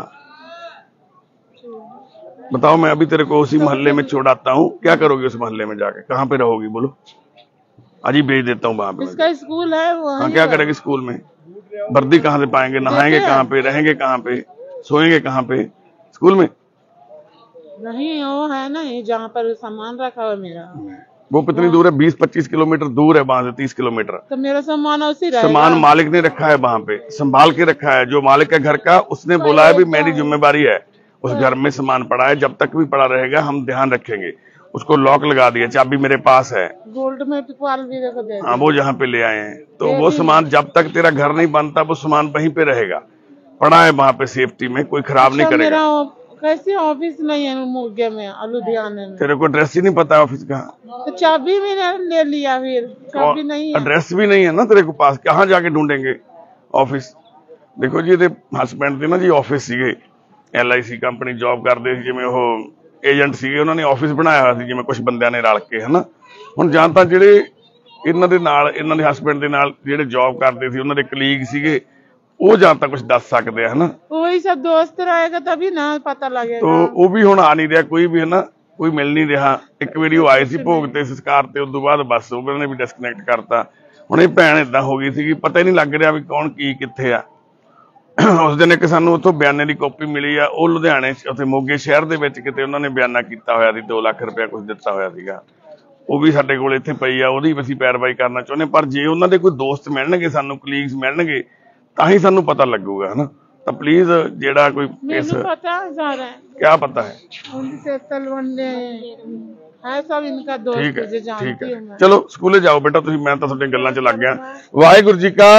बताओ, मैं अभी तेरे को उसी मोहल्ले में छोड़ाता हूँ, क्या करोगी उस मोहल्ले में जाके? कहाँ पे रहोगी बोलो? आज ही भेज देता हूँ वहां पे। इसका स्कूल है वहाँ। हाँ, क्या करेगी स्कूल में? वर्दी कहाँ से पाएंगे? नहाएंगे कहाँ पे? रहेंगे कहाँ पे? सोएंगे कहाँ पे? स्कूल में नहीं। वो है ना जहाँ पर सामान रखा हुआ मेरा, वो कितनी दूर है? 20-25 किलोमीटर दूर है वहां से, 30 किलोमीटर। तो मेरा सामान उसी रहेगा। सामान मालिक ने रखा है वहां पे, संभाल के रखा है। जो मालिक है घर का, उसने बोला है भी मेरी जिम्मेवारी है, उस घर में सामान पड़ा है, जब तक भी पड़ा रहेगा हम ध्यान रखेंगे। उसको लॉक लगा दिया, चाबी मेरे पास है। गोल्ड में पाल भी रख दे। हाँ, वो जहाँ पे ले आए हैं। तो वो सामान जब तक तेरा घर नहीं बनता, वो सामान वहीं पे रहेगा, पड़ा है वहां पे सेफ्टी में, कोई खराब नहीं करेगा। कैसे ऑफिस नहीं है मोगे में, लुधियाने में? तेरे को एड्रेस ही नहीं पता ऑफिस का? तो चाबी भी ले लिया, फिर चाबी नहीं है। एड्रेस भी नहीं है ना तेरे को पास, कहाँ जाके ढूंढेंगे ऑफिस? देखो जी, हस्बैंड थे ना जी, ऑफिस ਸੀਗੇ, LIC ਕੰਪਨੀ ਜੌਬ ਕਰਦੇ ਸੀ, ਜਿਵੇਂ ਉਹ ਏਜੰਟ ਸੀਗੇ, ਉਹਨਾਂ ਨੇ ਆਫਿਸ ਬਣਾਇਆ ਹੋਇਆ ਸੀ ਜਿਵੇਂ ਕੁਝ ਬੰਦਿਆਂ ਨੇ ਰਲ ਕੇ, ਹਨਾ। ਹੁਣ ਜਾਂ ਤਾਂ ਜਿਹੜੇ ਇਹਨਾਂ ਦੇ ਨਾਲ, ਇਹਨਾਂ ਦੇ ਹਸਬੈਂਡ ਦੇ ਨਾਲ ਜਿਹੜੇ ਜੌਬ ਕਰਦੇ ਸੀ, ਉਹਨਾਂ ਦੇ ਕਲੀਗ ਸੀਗੇ, ਉਹ ਜਾਂ ਤਾਂ ਕੁਝ ਦੱਸ ਸਕਦੇ ਆ, ਹਨਾ। वही सब दोस्त रहेगा तभी ना पता लगेगा। तो वो भी ਹੁਣ ਆ ਨਹੀਂ ਰਿਹਾ ਕੋਈ ਵੀ, ਹਨਾ, ਕੋਈ ਮਿਲ ਨਹੀਂ ਰਿਹਾ। ਇੱਕ ਵਾਰੀ ਉਹ ਆਏ ਸੀ ਭੋਗ ਤੇ, ਸੰਸਕਾਰ ਤੇ, ਉਸ ਤੋਂ ਬਾਅਦ ਬਸ ਉਹਨਾਂ ਨੇ ਵੀ ਡਿਸਕਨੈਕਟ ਕਰਤਾ। ਹੁਣ ਇਹ ਭੈਣ ਏਦਾਂ ਹੋ ਗਈ ਸੀਗੀ, ਪਤਾ ਹੀ ਨਹੀਂ ਲੱਗ ਰਿਹਾ ਵੀ ਕੌਣ ਕੀ ਕਿੱਥੇ ਆ। ਉਸ ਦਿਨ ਇੱਕ ਸਾਨੂੰ ਉੱਥੋਂ ਬਿਆਨੇ ਦੀ ਕਾਪੀ ਮਿਲੀ ਆ, ਉਹ ਲੁਧਿਆਣੇ ਉੱਥੇ ਮੋਗੇ ਸ਼ਹਿਰ ਦੇ ਵਿੱਚ ਕਿਤੇ ਉਹਨਾਂ ਨੇ ਬਿਆਨਾ ਕੀਤਾ ਹੋਇਆ ਸੀ, 2 ਲੱਖ ਰੁਪਇਆ ਕੁਝ ਦਿੱਤਾ ਹੋਇਆ ਸੀਗਾ, ਉਹ ਵੀ ਸਾਡੇ ਕੋਲ ਇੱਥੇ ਪਈ ਆ, ਉਹਦੀ ਅਸੀਂ ਪੈਰਵਾਈ ਕਰਨਾ ਚਾਹੁੰਦੇ। ਪਰ ਜੇ ਉਹਨਾਂ ਦੇ ਕੋਈ ਦੋਸਤ ਮਿਲਣਗੇ ਸਾਨੂੰ, ਕਲੀਗਸ ਮਿਲਣਗੇ, ਤਾਂ ਹੀ ਸਾਨੂੰ ਪਤਾ ਲੱਗੂਗਾ ਹਨਾ। ਤਾਂ ਪਲੀਜ਼ ਜਿਹੜਾ ਕੋਈ ਇਸ पता है सारा क्या पता है, उनसे तलवंडे है सब इनका दोस्त ठीक है जो जानती ठीक है। हूँ मैं। चलो स्कूले जाओ बेटा तुम, मैं तो ਤੁਹਾਡੇ ਗੱਲਾਂ 'ਚ ਲੱਗ ਗਿਆ। ਵਾਹਿਗੁਰੂ ਜੀ ਕਾ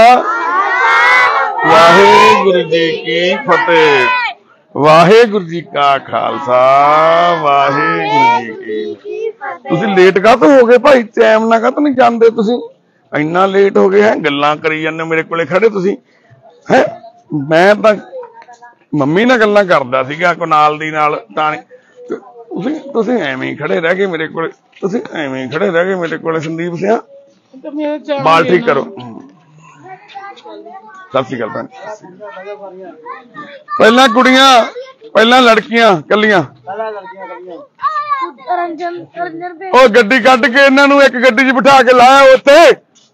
ਵਾਹਿਗੁਰੂ ਜੀ ਕੀ ਫਤਿਹ, ਵਾਹਿਗੁਰੂ ਜੀ ਕਾ ਖਾਲਸਾ, ਵਾਹਿਗੁਰੂ ਜੀ ਕੀ ਫਤਿਹ। ਤੁਸੀਂ ਲੇਟ ਕਾਹਤੋਂ ਹੋ ਗਏ ਭਾਈ? ਟਾਈਮ ਨਾਲ ਕਾਹਤੋਂ ਨਹੀਂ ਜਾਂਦੇ ਤੁਸੀਂ? ਇੰਨਾ ਲੇਟ ਹੋ ਗਏ ਹੈ, ਗੱਲਾਂ ਕਰੀ ਜਾਂਦੇ ਮੇਰੇ ਕੋਲੇ ਖੜੇ ਤੁਸੀਂ ਹੈ। ਮੈਂ ਤਾਂ ਮੰਮੀ ਨਾਲ ਗੱਲਾਂ ਕਰਦਾ ਸੀਗਾ ਕੋ ਨਾਲ ਦੀ ਨਾਲ, ਤਾਂ ਤੁਸੀਂ ਐਵੇਂ ਹੀ ਖੜੇ ਰਹਿ ਗਏ ਮੇਰੇ ਕੋਲੇ, ਤੁਸੀਂ ਐਵੇਂ ਹੀ ਖੜੇ ਰਹਿ ਗਏ ਮੇਰੇ ਕੋਲੇ। ਸੰਦੀਪ ਸਿੰਘ तो मेरे चावल ਬਾਲ ਠੀਕ लेना। ਕਰੋ। ਸਤਿ ਸ਼੍ਰੀ ਅਕਾਲ ਭੈਣ। ਪਹਿਲਾਂ ਕੁੜੀਆਂ, ਪਹਿਲਾਂ ਲੜਕੀਆਂ ਕੱਲੀਆਂ। ਉਹ ਗੱਡੀ ਕੱਢ ਕੇ ਇਹਨਾਂ ਨੂੰ ਇੱਕ ਗੱਡੀ 'ਚ ਬਿਠਾ ਕੇ ਲਾਇਆ ਉੱਥੇ,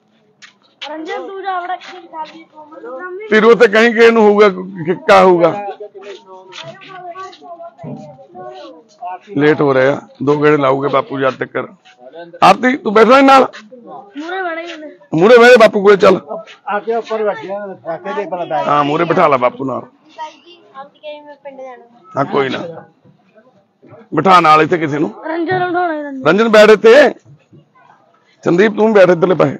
ਫਿਰ ਉੱਥੇ ਕहीं ਕਿ ਇਹਨੂੰ ਹੋਊਗਾ ਕਿੱਕਾ ਹੋਊਗਾ। ਲੇਟ ਹੋ ਰਿਹਾ, 2 ਗੇੜੇ ਲਾਊਗੇ ਬਾਪੂ ਜਦ ਤੱਕ। ਆਰਤੀ ਤੂੰ ਬੈਠਣਾ ਨਾਲ ਮੂਰੇ ਬਹਿ ਬਾਪੂ ਕੋਲੇ, ਚੱਲ ਹਾਂ ਮੂਰੇ ਬਿਠਾ ਲਾ ਬਾਪੂ ਨਾਲ। ਹਾਂ ਕੋਈ ਨਾ ਬਿਠਾ ਨਾਲ ਇੱਥੇ ਕਿਸੇ ਨੂੰ। ਰੰਜਨ ਬੈਠ ਇੱਥੇ, ਸੰਦੀਪ ਤੂੰ ਬੈਠ ਇੱਧਰਲੇ ਪਾਸੇ,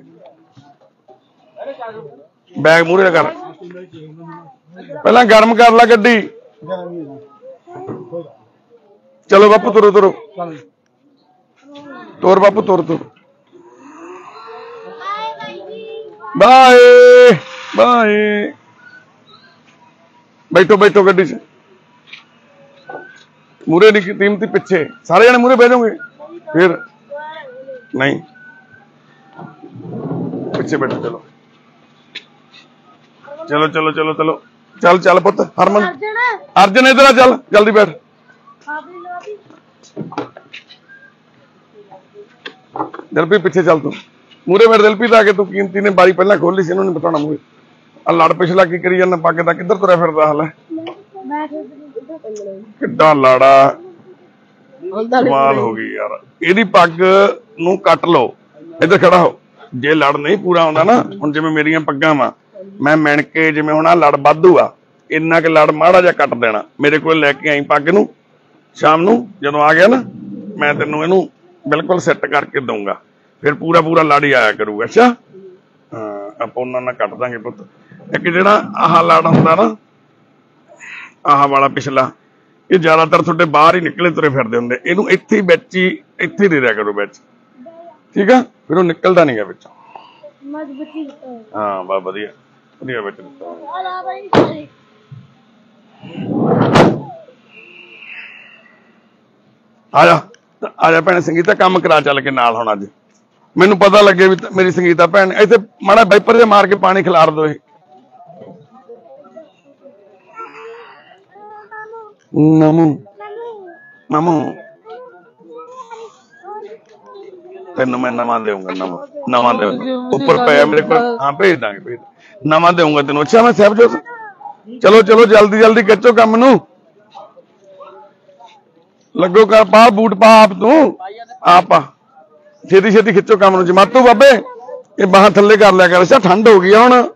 ਬੈਗ ਮੂਰੇ ਕਰ। ਪਹਿਲਾਂ ਗਰਮ ਕਰ ਲਾ ਗੱਡੀ। ਚਲੋ ਬਾਪੂ ਤੁਰੋ ਤੁਰੋ, ਤੁਰ ਬਾਪੂ ਤੁਰ ਤੁਰ। ਬਾਏ ਬਾਏ, ਬੈਠੋ ਬੈਠੋ ਗੱਡੀ 'ਚ। ਮੂਰੇ ਨਹੀਂ ਕੀਮਤੀ, ਪਿੱਛੇ ਸਾਰੇ ਜਣੇ ਮੂਰੇ ਬਹਿ ਜਾਓਗੇ ਫਿਰ ਨਹੀਂ, ਪਿੱਛੇ ਬੈਠੋ। ਚਲੋ ਚਲੋ ਚਲੋ ਚਲੋ ਚਲੋ, ਚੱਲ ਚੱਲ ਪੁੱਤ ਹਰਮਨ, ਅਰਜਨ ਇਧਰ ਆ, ਚੱਲ ਜਲਦੀ ਬੈਠ। ਦਿਲਪੀ ਪਿੱਛੇ ਚੱਲ, ਤੂੰ ਮੂਰੇ ਬੈਠ। ਦਿਲਪੀ ਤਾਂ ਆ ਕੇ ਤੂੰ, ਕੀਮਤੀ ਨੇ ਬਾਰੀ ਪਹਿਲਾਂ ਖੋਲੀ ਸੀ, ਇਹਨੂੰ ਨਹੀਂ ਬਿਠਾਉਣਾ ਮੂਰੇ। ਆ ਲੜ ਪਿਛਲਾ ਕੀ ਕਰੀ ਜਾਂਦਾ? ਪੱਗ ਦਾ ਕਿੱਧਰ ਤੁਰਿਆ ਫਿਰਦਾ ਹਾਲ ਹੈ? ਕਿੱਡਾ ਲਾੜਾ, ਕਮਾਲ ਹੋ ਗਈ ਯਾਰ। ਇਹਦੀ ਪੱਗ ਨੂੰ ਕੱਟ ਲਓ, ਇੱਧਰ ਖੜਾ ਹੋ। ਜੇ ਲੜ ਨਹੀਂ ਪੂਰਾ ਆਉਂਦਾ ਨਾ, ਹੁਣ ਜਿਵੇਂ ਮੇਰੀਆਂ ਪੱਗਾਂ ਵਾ, ਮੈਂ ਮਿਣ ਕੇ, ਜਿਵੇਂ ਹੁਣ ਆ ਲੜ ਵਾਧੂ ਆ, ਇੰਨਾ ਕਿ ਲੜ ਮਾੜਾ ਜਿਹਾ ਕੱਟ ਦੇਣਾ। ਮੇਰੇ ਕੋਲ ਲੈ ਕੇ ਆਈ ਪੱਗ ਨੂੰ, ਸ਼ਾਮ ਨੂੰ ਜਦੋਂ ਆ ਗਿਆ ਨਾ, ਮੈਂ ਤੈਨੂੰ ਇਹਨੂੰ ਬਿਲਕੁਲ ਸੈੱਟ ਕਰਕੇ ਦਊਂਗਾ, ਫਿਰ ਪੂਰਾ ਪੂਰਾ ਲੜ ਹੀ ਆਇਆ ਕਰੂਗਾ। ਅੱਛਾ ਹਾਂ, ਆਪਾਂ ਉਹਨਾਂ ਨਾਲ ਕੱਟ ਦਾਂਗੇ ਪੁੱਤ। ਇੱਕ ਜਿਹੜਾ ਆਹ ਲੜ ਹੁੰਦਾ ਨਾ, ਆਹ ਵਾਲਾ ਪਿਛਲਾ, ਇਹ ਜ਼ਿਆਦਾਤਰ ਤੁਹਾਡੇ ਬਾਹਰ ਹੀ ਨਿਕਲੇ ਤੁਰੇ ਫਿਰਦੇ ਹੁੰਦੇ, ਇਹਨੂੰ ਇੱਥੇ ਹੀ ਵਿੱਚ ਹੀ, ਇੱਥੇ ਹੀ ਦੇ ਦਿਆ ਕਰੋ ਵਿੱਚ, ਠੀਕ ਆ? ਫਿਰ ਉਹ ਨਿਕਲਦਾ ਨੀ ਗਾ ਵਿੱਚੋਂ। ਹਾਂ ਬਸ ਵਧੀਆ ਵਧੀਆ ਵਿੱਚ ਦਿੱਤਾ। ਆ ਜਾ ਆ ਜਾ ਭੈਣ ਸੰਗੀਤਾ, ਕੰਮ ਕਰਾ ਚੱਲ ਕੇ ਨਾਲ। ਹੁਣ ਅੱਜ ਮੈਨੂੰ ਪਤਾ ਲੱਗੇ ਵੀ ਮੇਰੀ ਸੰਗੀਤਾ ਭੈਣ, ਇੱਥੇ ਮਾੜਾ ਵਾਈਪਰ ਜਿਹਾ ਮਾਰ ਕੇ ਪਾਣੀ ਖਿਲਾਰ ਦੋ। ਨਮੂ ਨਮੂ, ਤੈਨੂੰ ਮੈਂ ਨਵਾਂ ਦੇਊਂਗਾ, ਨਵਾਂ ਦੇਊਂਗਾ, ਉੱਪਰ ਪਿਆ ਮੇਰੇ ਕੋਲ। ਹਾਂ ਭੇਜ ਦਾਂਗੇ, ਭੇਜ ਨਵਾਂ ਦੇਊਂਗਾ ਤੈਨੂੰ। ਅੱਛਾ ਮੈਂ ਸਾਹਿਬਜੋਤ, ਚਲੋ ਚਲੋ ਜਲਦੀ ਜਲਦੀ ਖਿੱਚੋ ਕੰਮ ਨੂੰ, ਲੱਗੋ ਕਰ। ਪਾ ਬੂਟ ਪਾ ਆਪ, ਤੂੰ ਆਪ ਆ, ਛੇਤੀ ਛੇਤੀ ਖਿੱਚੋ ਕੰਮ ਨੂੰ। ਜਮਾਤੂ ਬਾਬੇ ਇਹ ਬਾਹਾਂ ਥੱਲੇ ਕਰ ਲਿਆ ਕਰ। ਅੱਛਾ ਠੰਡ ਹੋ ਗਈ ਆ ਹੁਣ।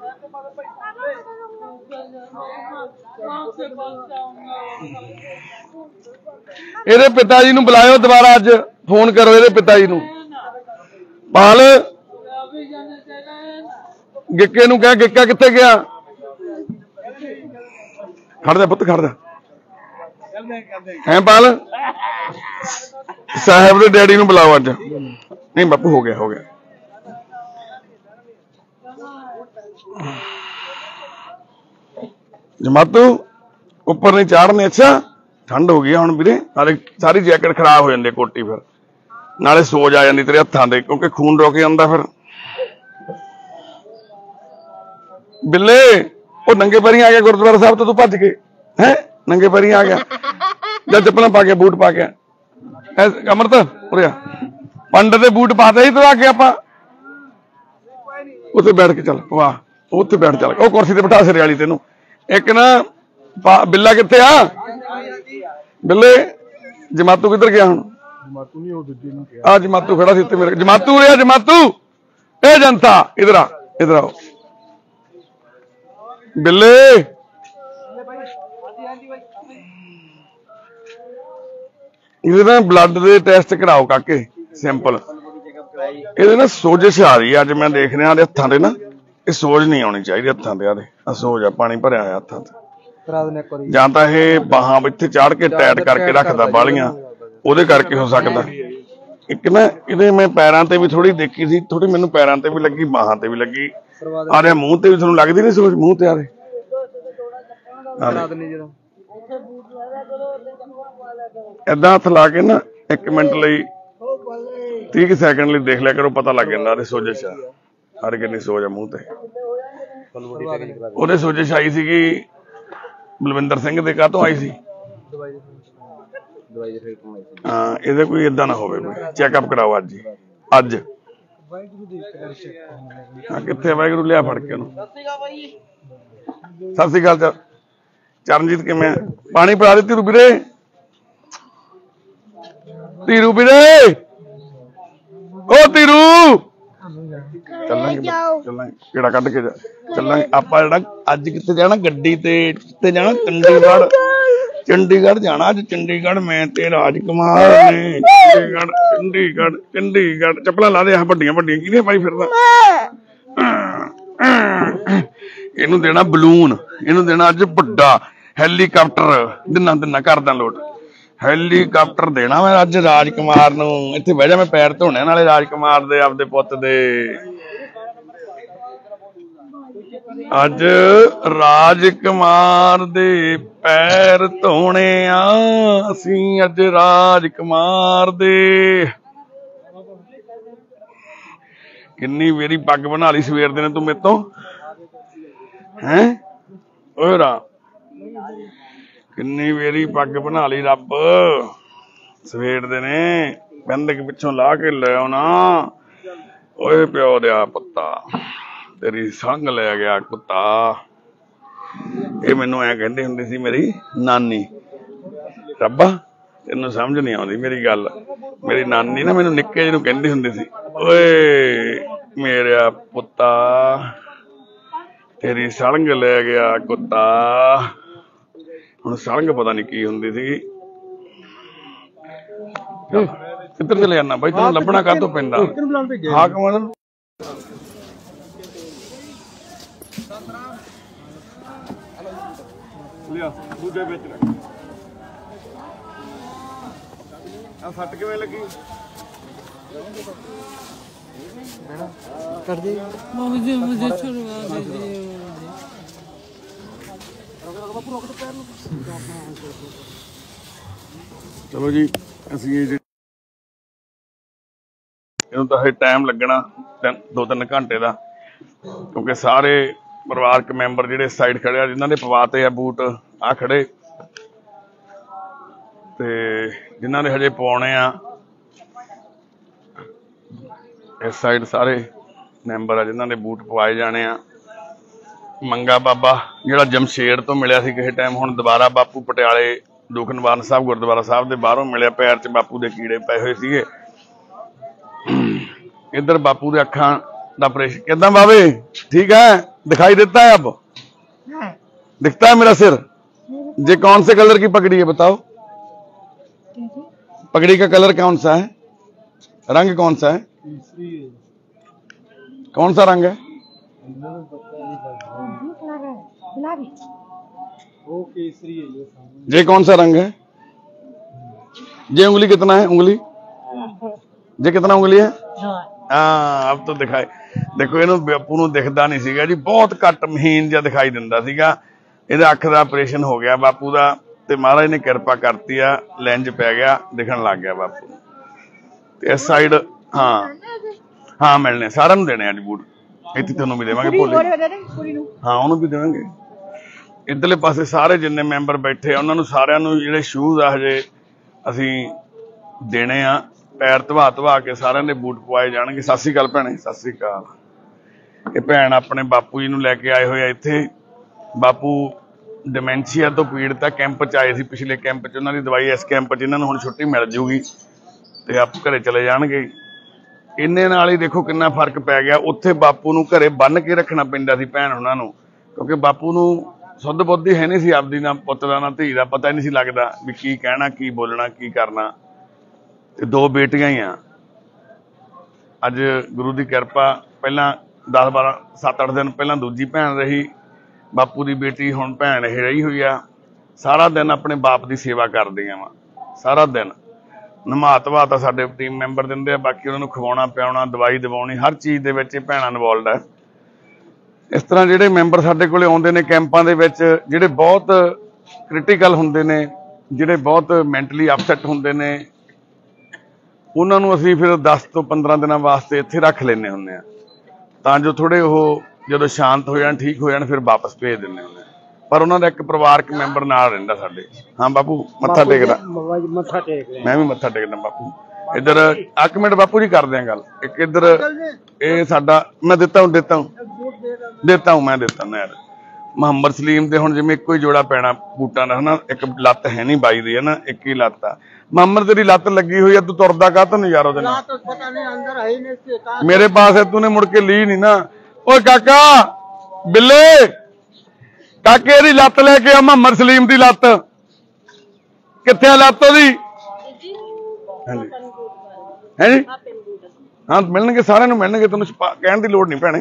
ਇਹਦੇ ਪਿਤਾ ਜੀ ਨੂੰ ਬੁਲਾਇਓ ਦੁਬਾਰਾ, ਅੱਜ ਫੋਨ ਕਰੋ ਇਹਦੇ ਪਿਤਾ ਜੀ ਨੂੰ। ਪਾਲ ਗਿੱਕੇ ਨੂੰ ਕਹਿ, ਗਿੱਕਾ ਕਿੱਥੇ ਗਿਆ? ਖੜ ਜਾ ਪੁੱਤ, ਖੜ ਜਾ। ਹੈ ਪਾਲ, ਸਾਹਿਬ ਦੇ ਡੈਡੀ ਨੂੰ ਬੁਲਾਓ ਅੱਜ। ਨਹੀਂ ਬਾਪੂ ਹੋ ਗਿਆ, ਹੋ ਗਿਆ। ਜਮਾਤੂ ਉੱਪਰ ਨਹੀਂ ਚਾੜਨੇ। ਅੱਛਾ ਠੰਡ ਹੋ ਗਈ ਹੁਣ ਵੀਰੇ, ਸਾਰੀ ਜੈਕਟ ਖਰਾਬ ਹੋ ਜਾਂਦੀ ਕੋਟੀ, ਫਿਰ ਨਾਲੇ ਸੋਜ ਆ ਜਾਂਦੀ ਤੇਰੇ ਹੱਥਾਂ ਦੇ, ਕਿਉਂਕਿ ਖੂਨ ਰੁਕ ਜਾਂਦਾ ਫਿਰ। ਬਿੱਲੇ ਉਹ ਨੰਗੇ ਪੈਰੀਂ ਆ ਗਿਆ ਗੁਰਦੁਆਰਾ ਸਾਹਿਬ ਤੋਂ, ਤੂੰ ਭੱਜ ਕੇ ਹੈ ਨੰਗੇ ਪੈਰੀਂ ਆ ਗਿਆ। ਜਾਂ ਚੱਪਲਾਂ ਪਾ ਕੇ, ਬੂਟ ਪਾ ਕੇ। ਅਮਰਤ ਉਰਿਆ, ਪੰਡਤ ਦੇ ਬੂਟ ਪਾਤੇ ਸੀ ਤੂੰ ਆ ਕੇ। ਆਪਾਂ ਉੱਥੇ ਬੈਠ ਕੇ ਚੱਲ, ਵਾਹ ਉੱਥੇ ਬੈਠ ਚੱਲ, ਉਹ ਕੁਰਸੀ ਤੇ ਬਿਠਾ ਸਿਰੇ ਵਾਲੀ ਤੈਨੂੰ। एक ना बिल्ला किथे आ बिल्ले जमातू किधर गया हूं आ जमातू खड़ा सी मेरे जमातू उरे जमातू ए जनता इधर आओ बिल्ले ਇਹਦੇ ਨਾ ਬਲੱਡ ਦੇ ਟੈਸਟ ਕਰਾਓ ਕਾਕੇ ਸਿੰਪਲ ਇਹਦੇ ਨਾ ਸੋਜਸ਼ ਆ ਰਹੀ ਅੱਜ ਮੈਂ ਦੇਖ ਰਿਹਾ ਇਹਦੇ ਹੱਥਾਂ ਤੇ ਨਾ ਇਹ ਸੋਜ ਨਹੀਂ ਆਉਣੀ ਚਾਹੀਦੀ ਹੱਥਾਂ ਤੇ ਆ ਸੋਜ ਆ ਪਾਣੀ ਭਰਿਆ ਆ ਹੱਥਾਂ ਤੇ ਜਾਂ ਤਾਂ ਇਹ ਬਾਹਾਂ ਇੱਥੇ ਚਾੜ ਕੇ ਟਾਈਟ ਕਰਕੇ ਰੱਖਦਾ ਬਾਲੀਆਂ ਉਹਦੇ ਕਰਕੇ ਹੋ ਸਕਦਾ ਇੱਕ ਨਾ ਇਹਦੇ ਮੈਂ ਪੈਰਾਂ ਤੇ ਵੀ ਥੋੜੀ ਦੇਖੀ ਸੀ ਥੋੜੀ ਮੈਨੂੰ ਪੈਰਾਂ ਤੇ ਵੀ ਲੱਗੀ ਬਾਹਾਂ ਤੇ ਵੀ ਲੱਗੀ ਆ ਰਿਹਾ ਮੂੰਹ ਤੇ ਵੀ ਤੁਹਾਨੂੰ ਲੱਗਦੀ ਨਹੀਂ ਸੋਜ ਮੂੰਹ ਤੇ ਆ ਰਹੇ ਏਦਾਂ ਹੱਥ ਲਾ ਕੇ ਨਾ 1 ਮਿੰਟ ਲਈ 30 ਸੈਕਿੰਡ ਲਈ ਦੇਖ ਲਿਆ ਕਰੋ ਪਤਾ ਲੱਗ ਜਾਂਦਾ ਉਹਦੇ ਸੋਜਸ਼ ਆ ਹਰ ਕਿੰਨੀ ਸੋਜ ਆ ਮੂੰਹ ਤੇ ਉਹਦੇ ਸੋਜਸ਼ ਆਈ ਸੀਗੀ ਬਲਵਿੰਦਰ ਸਿੰਘ ਦੇ ਕਾਹਤੋਂ ਆਈ ਸੀ ਹਾਂ ਇਹਦੇ ਕੋਈ ਏਦਾਂ ਨਾ ਹੋਵੇ ਕੋਈ ਚੈੱਕਅਪ ਕਰਾਓ ਅੱਜ ਕਿੱਥੇ ਵਾਹਿਗੁਰੂ ਲਿਆ ਫੜ ਕੇ ਉਹਨੂੰ ਸਤਿ ਸ੍ਰੀ ਅਕਾਲ ਚਰਨਜੀਤ ਕਿਵੇਂ ਪਾਣੀ ਪਿਲਾ ਦਿੱਤੀ ਵੀਰੇ ਧੀਰੂ ਵੀਰੇ ਓ ਧੀਰੂ ਚੱਲਾਂਗੇ ਕਿਹੜਾ ਕੱਢ ਕੇ ਚੱਲਾਂਗੇ ਆਪਾਂ ਜਿਹੜਾ ਅੱਜ ਕਿੱਥੇ ਜਾਣਾ ਗੱਡੀ ਤੇ ਜਾਣਾ ਚੰਡੀਗੜ੍ਹ ਜਾਣਾ ਅੱਜ ਚੰਡੀਗੜ੍ਹ ਮੈਂ ਤੇ ਰਾਜਕੁਮਾਰ ਨੇ ਚੰਡੀਗੜ੍ਹ ਚੱਪਲਾਂ ਲਾ ਦੇ ਆ ਵੱਡੀਆਂ ਕਿਹਨੇ ਪਾਈ ਫਿਰਦਾ ਇਹਨੂੰ ਦੇਣਾ ਬਲੂਨ ਇਹਨੂੰ ਦੇਣਾ ਅੱਜ ਵੱਡਾ ਹੈਲੀਕਾਪਟਰ ਦਿਨਾ ਕਰਦਾ ਲੋਟ ਹੈਲੀਕਾਪਟਰ ਦੇਣਾ ਮੈਂ ਅੱਜ ਰਾਜਕੁਮਾਰ ਨੂੰ ਇੱਥੇ ਬਹਿ ਜਾ ਮੈਂ ਪੈਰ ਧੋਣੇ ਨਾਲੇ ਰਾਜਕੁਮਾਰ ਦੇ ਆਪਦੇ ਪੁੱਤ ਦੇ ਅੱਜ ਰਾਜਕੁਮਾਰ ਦੇ ਪੈਰ ਧੋਣੇ ਆ ਅਸੀਂ ਅੱਜ ਰਾਜਕੁਮਾਰ ਦੇ ਕਿੰਨੀ ਵਾਰੀ ਪੱਗ ਬਣਾ ਲਈ ਸਵੇਰ ਦੇ ਨੇ ਤੂੰ ਮੇਰੇ ਤੋਂ ਹੈਂ ਓਏ ਰਾ ਕਿੰਨੀ ਵਾਰੀ ਪੱਗ ਬਣਾ ਲਈ ਰੱਬ ਸਵੇਰ ਦੇ ਨੇ ਬੰਦਕ ਪਿੱਛੋਂ ਲਾ ਕੇ ਲੈ ਆਉਣਾ ਓਏ ਪਿਓ ਦਿਆ ਪੁੱਤਾ ਤੇਰੀ ਸੰਗ ਲੈ ਗਿਆ ਕੁੱਤਾ ਇਹ ਮੈਨੂੰ ਐ ਕਹਿੰਦੀ ਹੁੰਦੀ ਸੀ ਮੇਰੀ ਨਾਨੀ ਰੱਬਾ ਤੈਨੂੰ ਸਮਝ ਨਹੀਂ ਆਉਂਦੀ ਮੇਰੀ ਗੱਲ ਮੇਰੀ ਨਾਨੀ ਨਾ ਮੈਨੂੰ ਨਿੱਕੇ ਜਿਹੇ ਨੂੰ ਕਹਿੰਦੀ ਹੁੰਦੀ ਸੀ ਓਏ ਮੇਰਾ ਪੁੱਤਾ ਤੇਰੀ ਸਲੰਗ ਲੈ ਗਿਆ ਕੁੱਤਾ ਹੁਣ ਸਲੰਗ ਪਤਾ ਨਹੀਂ ਕੀ ਹੁੰਦੀ ਸੀਗੀ ਕਿੱਧਰ ਚਲੇ ਜਾਣਾ ਬਾਈ ਤੈਨੂੰ ਲੱਭਣਾ ਕਾਹਤੋਂ ਪੈਂਦਾ ਹਾਕਮ ਲਿਆ ਦੂਜੇ ਵਿੱਚ ਰੱਖ ਆ ਫੱਟ ਕਿਵੇਂ ਲੱਗੀ कर दे मुझे छुड़वा दीजिए ਚਲੋ ਜੀ ਅਸੀਂ ਇਹਨੂੰ ਤਾਂ ਹਜੇ ਟਾਈਮ ਲੱਗਣਾ 2-3 ਘੰਟੇ ਦਾ ਕਿਉਂਕਿ ਸਾਰੇ ਪਰਿਵਾਰਕ ਮੈਂਬਰ ਜਿਹੜੇ ਸਾਈਡ ਖੜੇ ਆ ਜਿਨ੍ਹਾਂ ਦੇ ਪਵਾਤੇ ਆ ਬੂਟ ਆ ਖੜੇ ਤੇ ਜਿਨ੍ਹਾਂ ਦੇ ਹਜੇ ਪਾਉਣੇ ਆ ਇਸ ਸਾਈਡ ਸਾਰੇ ਮੈਂਬਰ ਆ ਜਿਨ੍ਹਾਂ ਦੇ ਬੂਟ ਪਵਾਏ ਜਾਣੇ ਆ ਮੰਗਾ ਬਾਬਾ ਜਿਹੜਾ ਜਮਸ਼ੇਰ ਤੋਂ ਮਿਲਿਆ ਸੀ ਕਿਸੇ ਟਾਈਮ ਹੁਣ ਦੁਬਾਰਾ ਬਾਪੂ ਪਟਿਆਲੇ ਦੁੱਖ ਨਿਵਾਰਨ ਸਾਹਿਬ ਗੁਰਦੁਆਰਾ ਸਾਹਿਬ ਦੇ ਬਾਹਰੋਂ ਮਿਲਿਆ ਪੈਰ 'ਚ ਬਾਪੂ ਦੇ ਕੀੜੇ ਪਏ ਹੋਏ ਸੀਗੇ ਇੱਧਰ ਬਾपू ਦੇ ਅੱਖਾं ਦਾ ऑपरेशन कितना बाबे ठीक है दिखाई देता है अब दिखता है मेरा सिर ये कौन से कलर की पगड़ी है बताओ पगड़ी का कलर कौन सा है रंग कौन सा है कौन सा रंग है ये कौन सा रंग है ये उंगली कितना है उंगली ये कितना उंगली है हाँ अब तो दिखाई देखो ਇਹਨੂੰ ਬਾਪੂ ਨੂੰ ਦਿਖਦਾ ਨਹੀਂ ਸੀਗਾ ਜੀ ਬਹੁਤ ਘੱਟ ਮਹੀਨ ਜਿਹਾ ਦਿਖਾਈ ਦਿੰਦਾ ਸੀਗਾ ਇਹਦਾ ਅੱਖ ਦਾ ਆਪਰੇਸ਼ਨ ਹੋ ਗਿਆ ਬਾਪੂ ਦਾ ਤੇ ਮਹਾਰਾਜ ਨੇ ਕਿਰਪਾ ਕਰਤੀ ਆ ਲੈਂਜ ਪੈ ਗਿਆ ਦਿਖਣ ਲੱਗ ਗਿਆ ਬਾਪੂ ਤੇ ਇਸ ਸਾਈਡ ਹਾਂ ਮਿਲਣੇ ਸਾਰਿਆਂ ਨੂੰ ਦੇਣੇ ਅੱਜ ਬੂਟ ਇੱਥੇ ਤੁਹਾਨੂੰ ਵੀ ਦੇਵਾਂਗੇ ਭੋਲੇ ਹਾਂ ਉਹਨੂੰ ਵੀ ਦੇਵਾਂਗੇ ਇੱਧਰਲੇ ਪਾਸੇ ਸਾਰੇ ਜਿੰਨੇ ਮੈਂਬਰ ਬੈਠੇ ਆ ਉਹਨਾਂ ਨੂੰ ਸਾਰਿਆਂ ਨੂੰ ਜਿਹੜੇ ਸ਼ੂਜ਼ ਆ ਹਜੇ ਅਸੀਂ ਦੇਣੇ ਆ ਪੈਰ ਧਵਾ ਕੇ ਸਾਰਿਆਂ ਦੇ ਬੂਟ ਪਵਾਏ ਜਾਣਗੇ ਸਤਿ ਸ੍ਰੀ ਅਕਾਲ ਭੈਣੇ ਸਤਿ ਸ੍ਰੀ ਅਕਾਲ ਇਹ ਭੈਣ ਆਪਣੇ ਬਾਪੂ ਜੀ ਨੂੰ ਲੈ ਕੇ ਆਏ ਹੋਏ ਆ ਇੱਥੇ ਬਾਪੂ ਡਿਮੈਂਸ਼ੀਆ ਤੋਂ ਪੀੜਤ ਆ, ਕੈਂਪ 'ਚ ਆਏ ਸੀ ਪਿਛਲੇ ਕੈਂਪ 'ਚ, ਉਹਨਾਂ ਦੀ ਦਵਾਈ ਇਸ ਕੈਂਪ 'ਚ ਇਹਨਾਂ ਨੂੰ ਹੁਣ ਛੁੱਟੀ ਮਿਲ ਜੂਗੀ ਤੇ ਆਪ ਘਰੇ ਚਲੇ ਜਾਣਗੇ। ਇੰਨੇ ਨਾਲ ਹੀ ਦੇਖੋ ਕਿੰਨਾ ਫਰਕ ਪੈ ਗਿਆ। ਉੱਥੇ ਬਾਪੂ ਨੂੰ ਘਰੇ ਬੰਨ੍ਹ ਕੇ ਰੱਖਣਾ ਪੈਂਦਾ ਸੀ ਭੈਣ ਉਹਨਾਂ ਨੂੰ, ਕਿਉਂਕਿ ਬਾਪੂ ਨੂੰ ਸੁੱਧ ਬੁੱਧ ਹੀ ਹੈ ਨਹੀਂ ਸੀ ਆਪਦੀ, ਨਾ ਪੁੱਤ ਦਾ ਨਾ ਧੀ ਦਾ, ਪਤਾ ਹੀ ਨਹੀਂ ਸੀ ਲੱਗਦਾ ਵੀ ਕੀ ਕਹਿਣਾ, ਕੀ ਬੋਲਣਾ, ਕੀ ਕਰਨਾ। ਤੇ 2 ਬੇਟੀਆਂ ਹੀ ਆ। ਅੱਜ ਗੁਰੂ ਦੀ ਕਿਰਪਾ, ਪਹਿਲਾਂ 10 12 7 8 ਦਿਨ ਪਹਿਲਾਂ ਦੂਜੀ ਭੈਣ ਰਹੀ, ਬਾਪੂ ਦੀ ਬੇਟੀ ਹੁਣ ਭੈਣ ਇਹ ਰਹੀ ਹੋਈ ਆ। ਸਾਰਾ ਦਿਨ ਆਪਣੇ ਬਾਪ ਦੀ ਸੇਵਾ ਕਰਦੀਆਂ ਵਾ, ਸਾਰਾ ਦਿਨ ਨਮਾ ਧਵਾ ਤਾਂ ਸਾਡੇ ਟੀਮ ਮੈਂਬਰ ਦਿੰਦੇ ਆ, ਬਾਕੀ ਉਹਨਾਂ ਨੂੰ ਖਵਾਉਣਾ ਪਿਆਉਣਾ, ਦਵਾਈ ਦਿਵਾਉਣੀ, ਹਰ ਚੀਜ਼ ਦੇ ਵਿੱਚ ਇਹ ਭੈਣਾਂ ਇਨਵੋਲਡ ਹੈ। ਇਸ ਤਰ੍ਹਾਂ ਜਿਹੜੇ ਮੈਂਬਰ ਸਾਡੇ ਕੋਲੇ ਆਉਂਦੇ ਨੇ ਕੈਂਪਾਂ ਦੇ ਵਿੱਚ, ਜਿਹੜੇ ਬਹੁਤ ਕ੍ਰਿਟੀਕਲ ਹੁੰਦੇ ਨੇ, ਜਿਹੜੇ ਬਹੁਤ ਮੈਂਟਲੀ ਅਪਸੈਟ ਹੁੰਦੇ ਨੇ, ਉਹਨਾਂ ਨੂੰ ਅਸੀਂ ਫਿਰ 10 ਤੋਂ 15 ਦਿਨਾਂ ਵਾਸਤੇ ਇੱਥੇ ਰੱਖ ਲੈਂਦੇ ਹੁੰਦੇ ਆ, ਤਾਂ ਜੋ ਥੋੜੇ ਉਹ ਜਦੋਂ ਸ਼ਾਂਤ ਹੋ ਜਾਣ, ਠੀਕ ਹੋ ਜਾਣ, ਫਿਰ ਵਾਪਸ ਭੇਜ ਦਿੰਦੇ ਹੁੰਦੇ ਆ। ਪਰ ਉਹਨਾਂ ਦਾ ਇੱਕ ਪਰਿਵਾਰਕ ਮੈਂਬਰ ਨਾਲ ਰਹਿੰਦਾ ਸਾਡੇ। ਹਾਂ ਬਾਪੂ ਮੱਥਾ ਟੇਕਦਾ, ਮੱਥਾ ਟੇਕ ਰਹੇ ਮੈਂ ਵੀ ਮੱਥਾ ਟੇਕਦਾ ਬਾਪੂ। ਇੱਧਰ 1 ਮਿੰਟ ਬਾਪੂ ਜੀ ਕਰਦੇ ਆ ਗੱਲ। ਇੱਕ ਇੱਧਰ ਇਹ ਸਾਡਾ ਮੈਂ ਦਿੱਤਾ ਹੂੰ ਮੈਂ ਦਿੱਤਾ ਯਾਰ ਮੁਹੰਮਦ ਸਲੀਮ ਦੇ, ਹੁਣ ਜਿਵੇਂ ਇੱਕੋ ਹੀ ਜੋੜਾ ਪੈਣਾ ਬੂਟਾਂ ਦਾ ਹਨਾ, ਇੱਕ ਲੱਤ ਹੈ ਨਹੀਂ ਬਾਈ ਦੀ ਹੈ ਨਾ, ਇੱਕ ਹੀ ਲੱਤ ਆ। ਮੁਹੰਮਦ ਤੇਰੀ ਲੱਤ ਲੱਗੀ ਹੋਈ ਆ, ਤੂੰ ਤੁਰਦਾ ਕਾਹਤੋਂ ਨਹੀਂ ਯਾਰ ਉਹਦੇ ਨਾਲ? ਮੇਰੇ ਪਾਸ ਹੈ, ਤੂੰ ਮੁੜ ਕੇ ਲੀ ਨਹੀਂ ਨਾ। ਓਏ ਕਾਕਾ ਬਿੱਲੇ, ਕਾਕੇ ਦੀ ਲੱਤ ਲੈ ਕੇ ਆ, ਮੁਹੰਮਦ ਸਲੀਮ ਦੀ ਲੱਤ ਕਿੱਥੇ ਆ? ਲੱਤ ਉਹਦੀ ਹਾਂਜੀ ਹੈ ਜੀ, ਹਾਂ ਮਿਲਣਗੇ, ਸਾਰਿਆਂ ਨੂੰ ਮਿਲਣਗੇ, ਤੈਨੂੰ ਕਹਿਣ ਦੀ ਲੋੜ ਨਹੀਂ ਭੈਣੇ।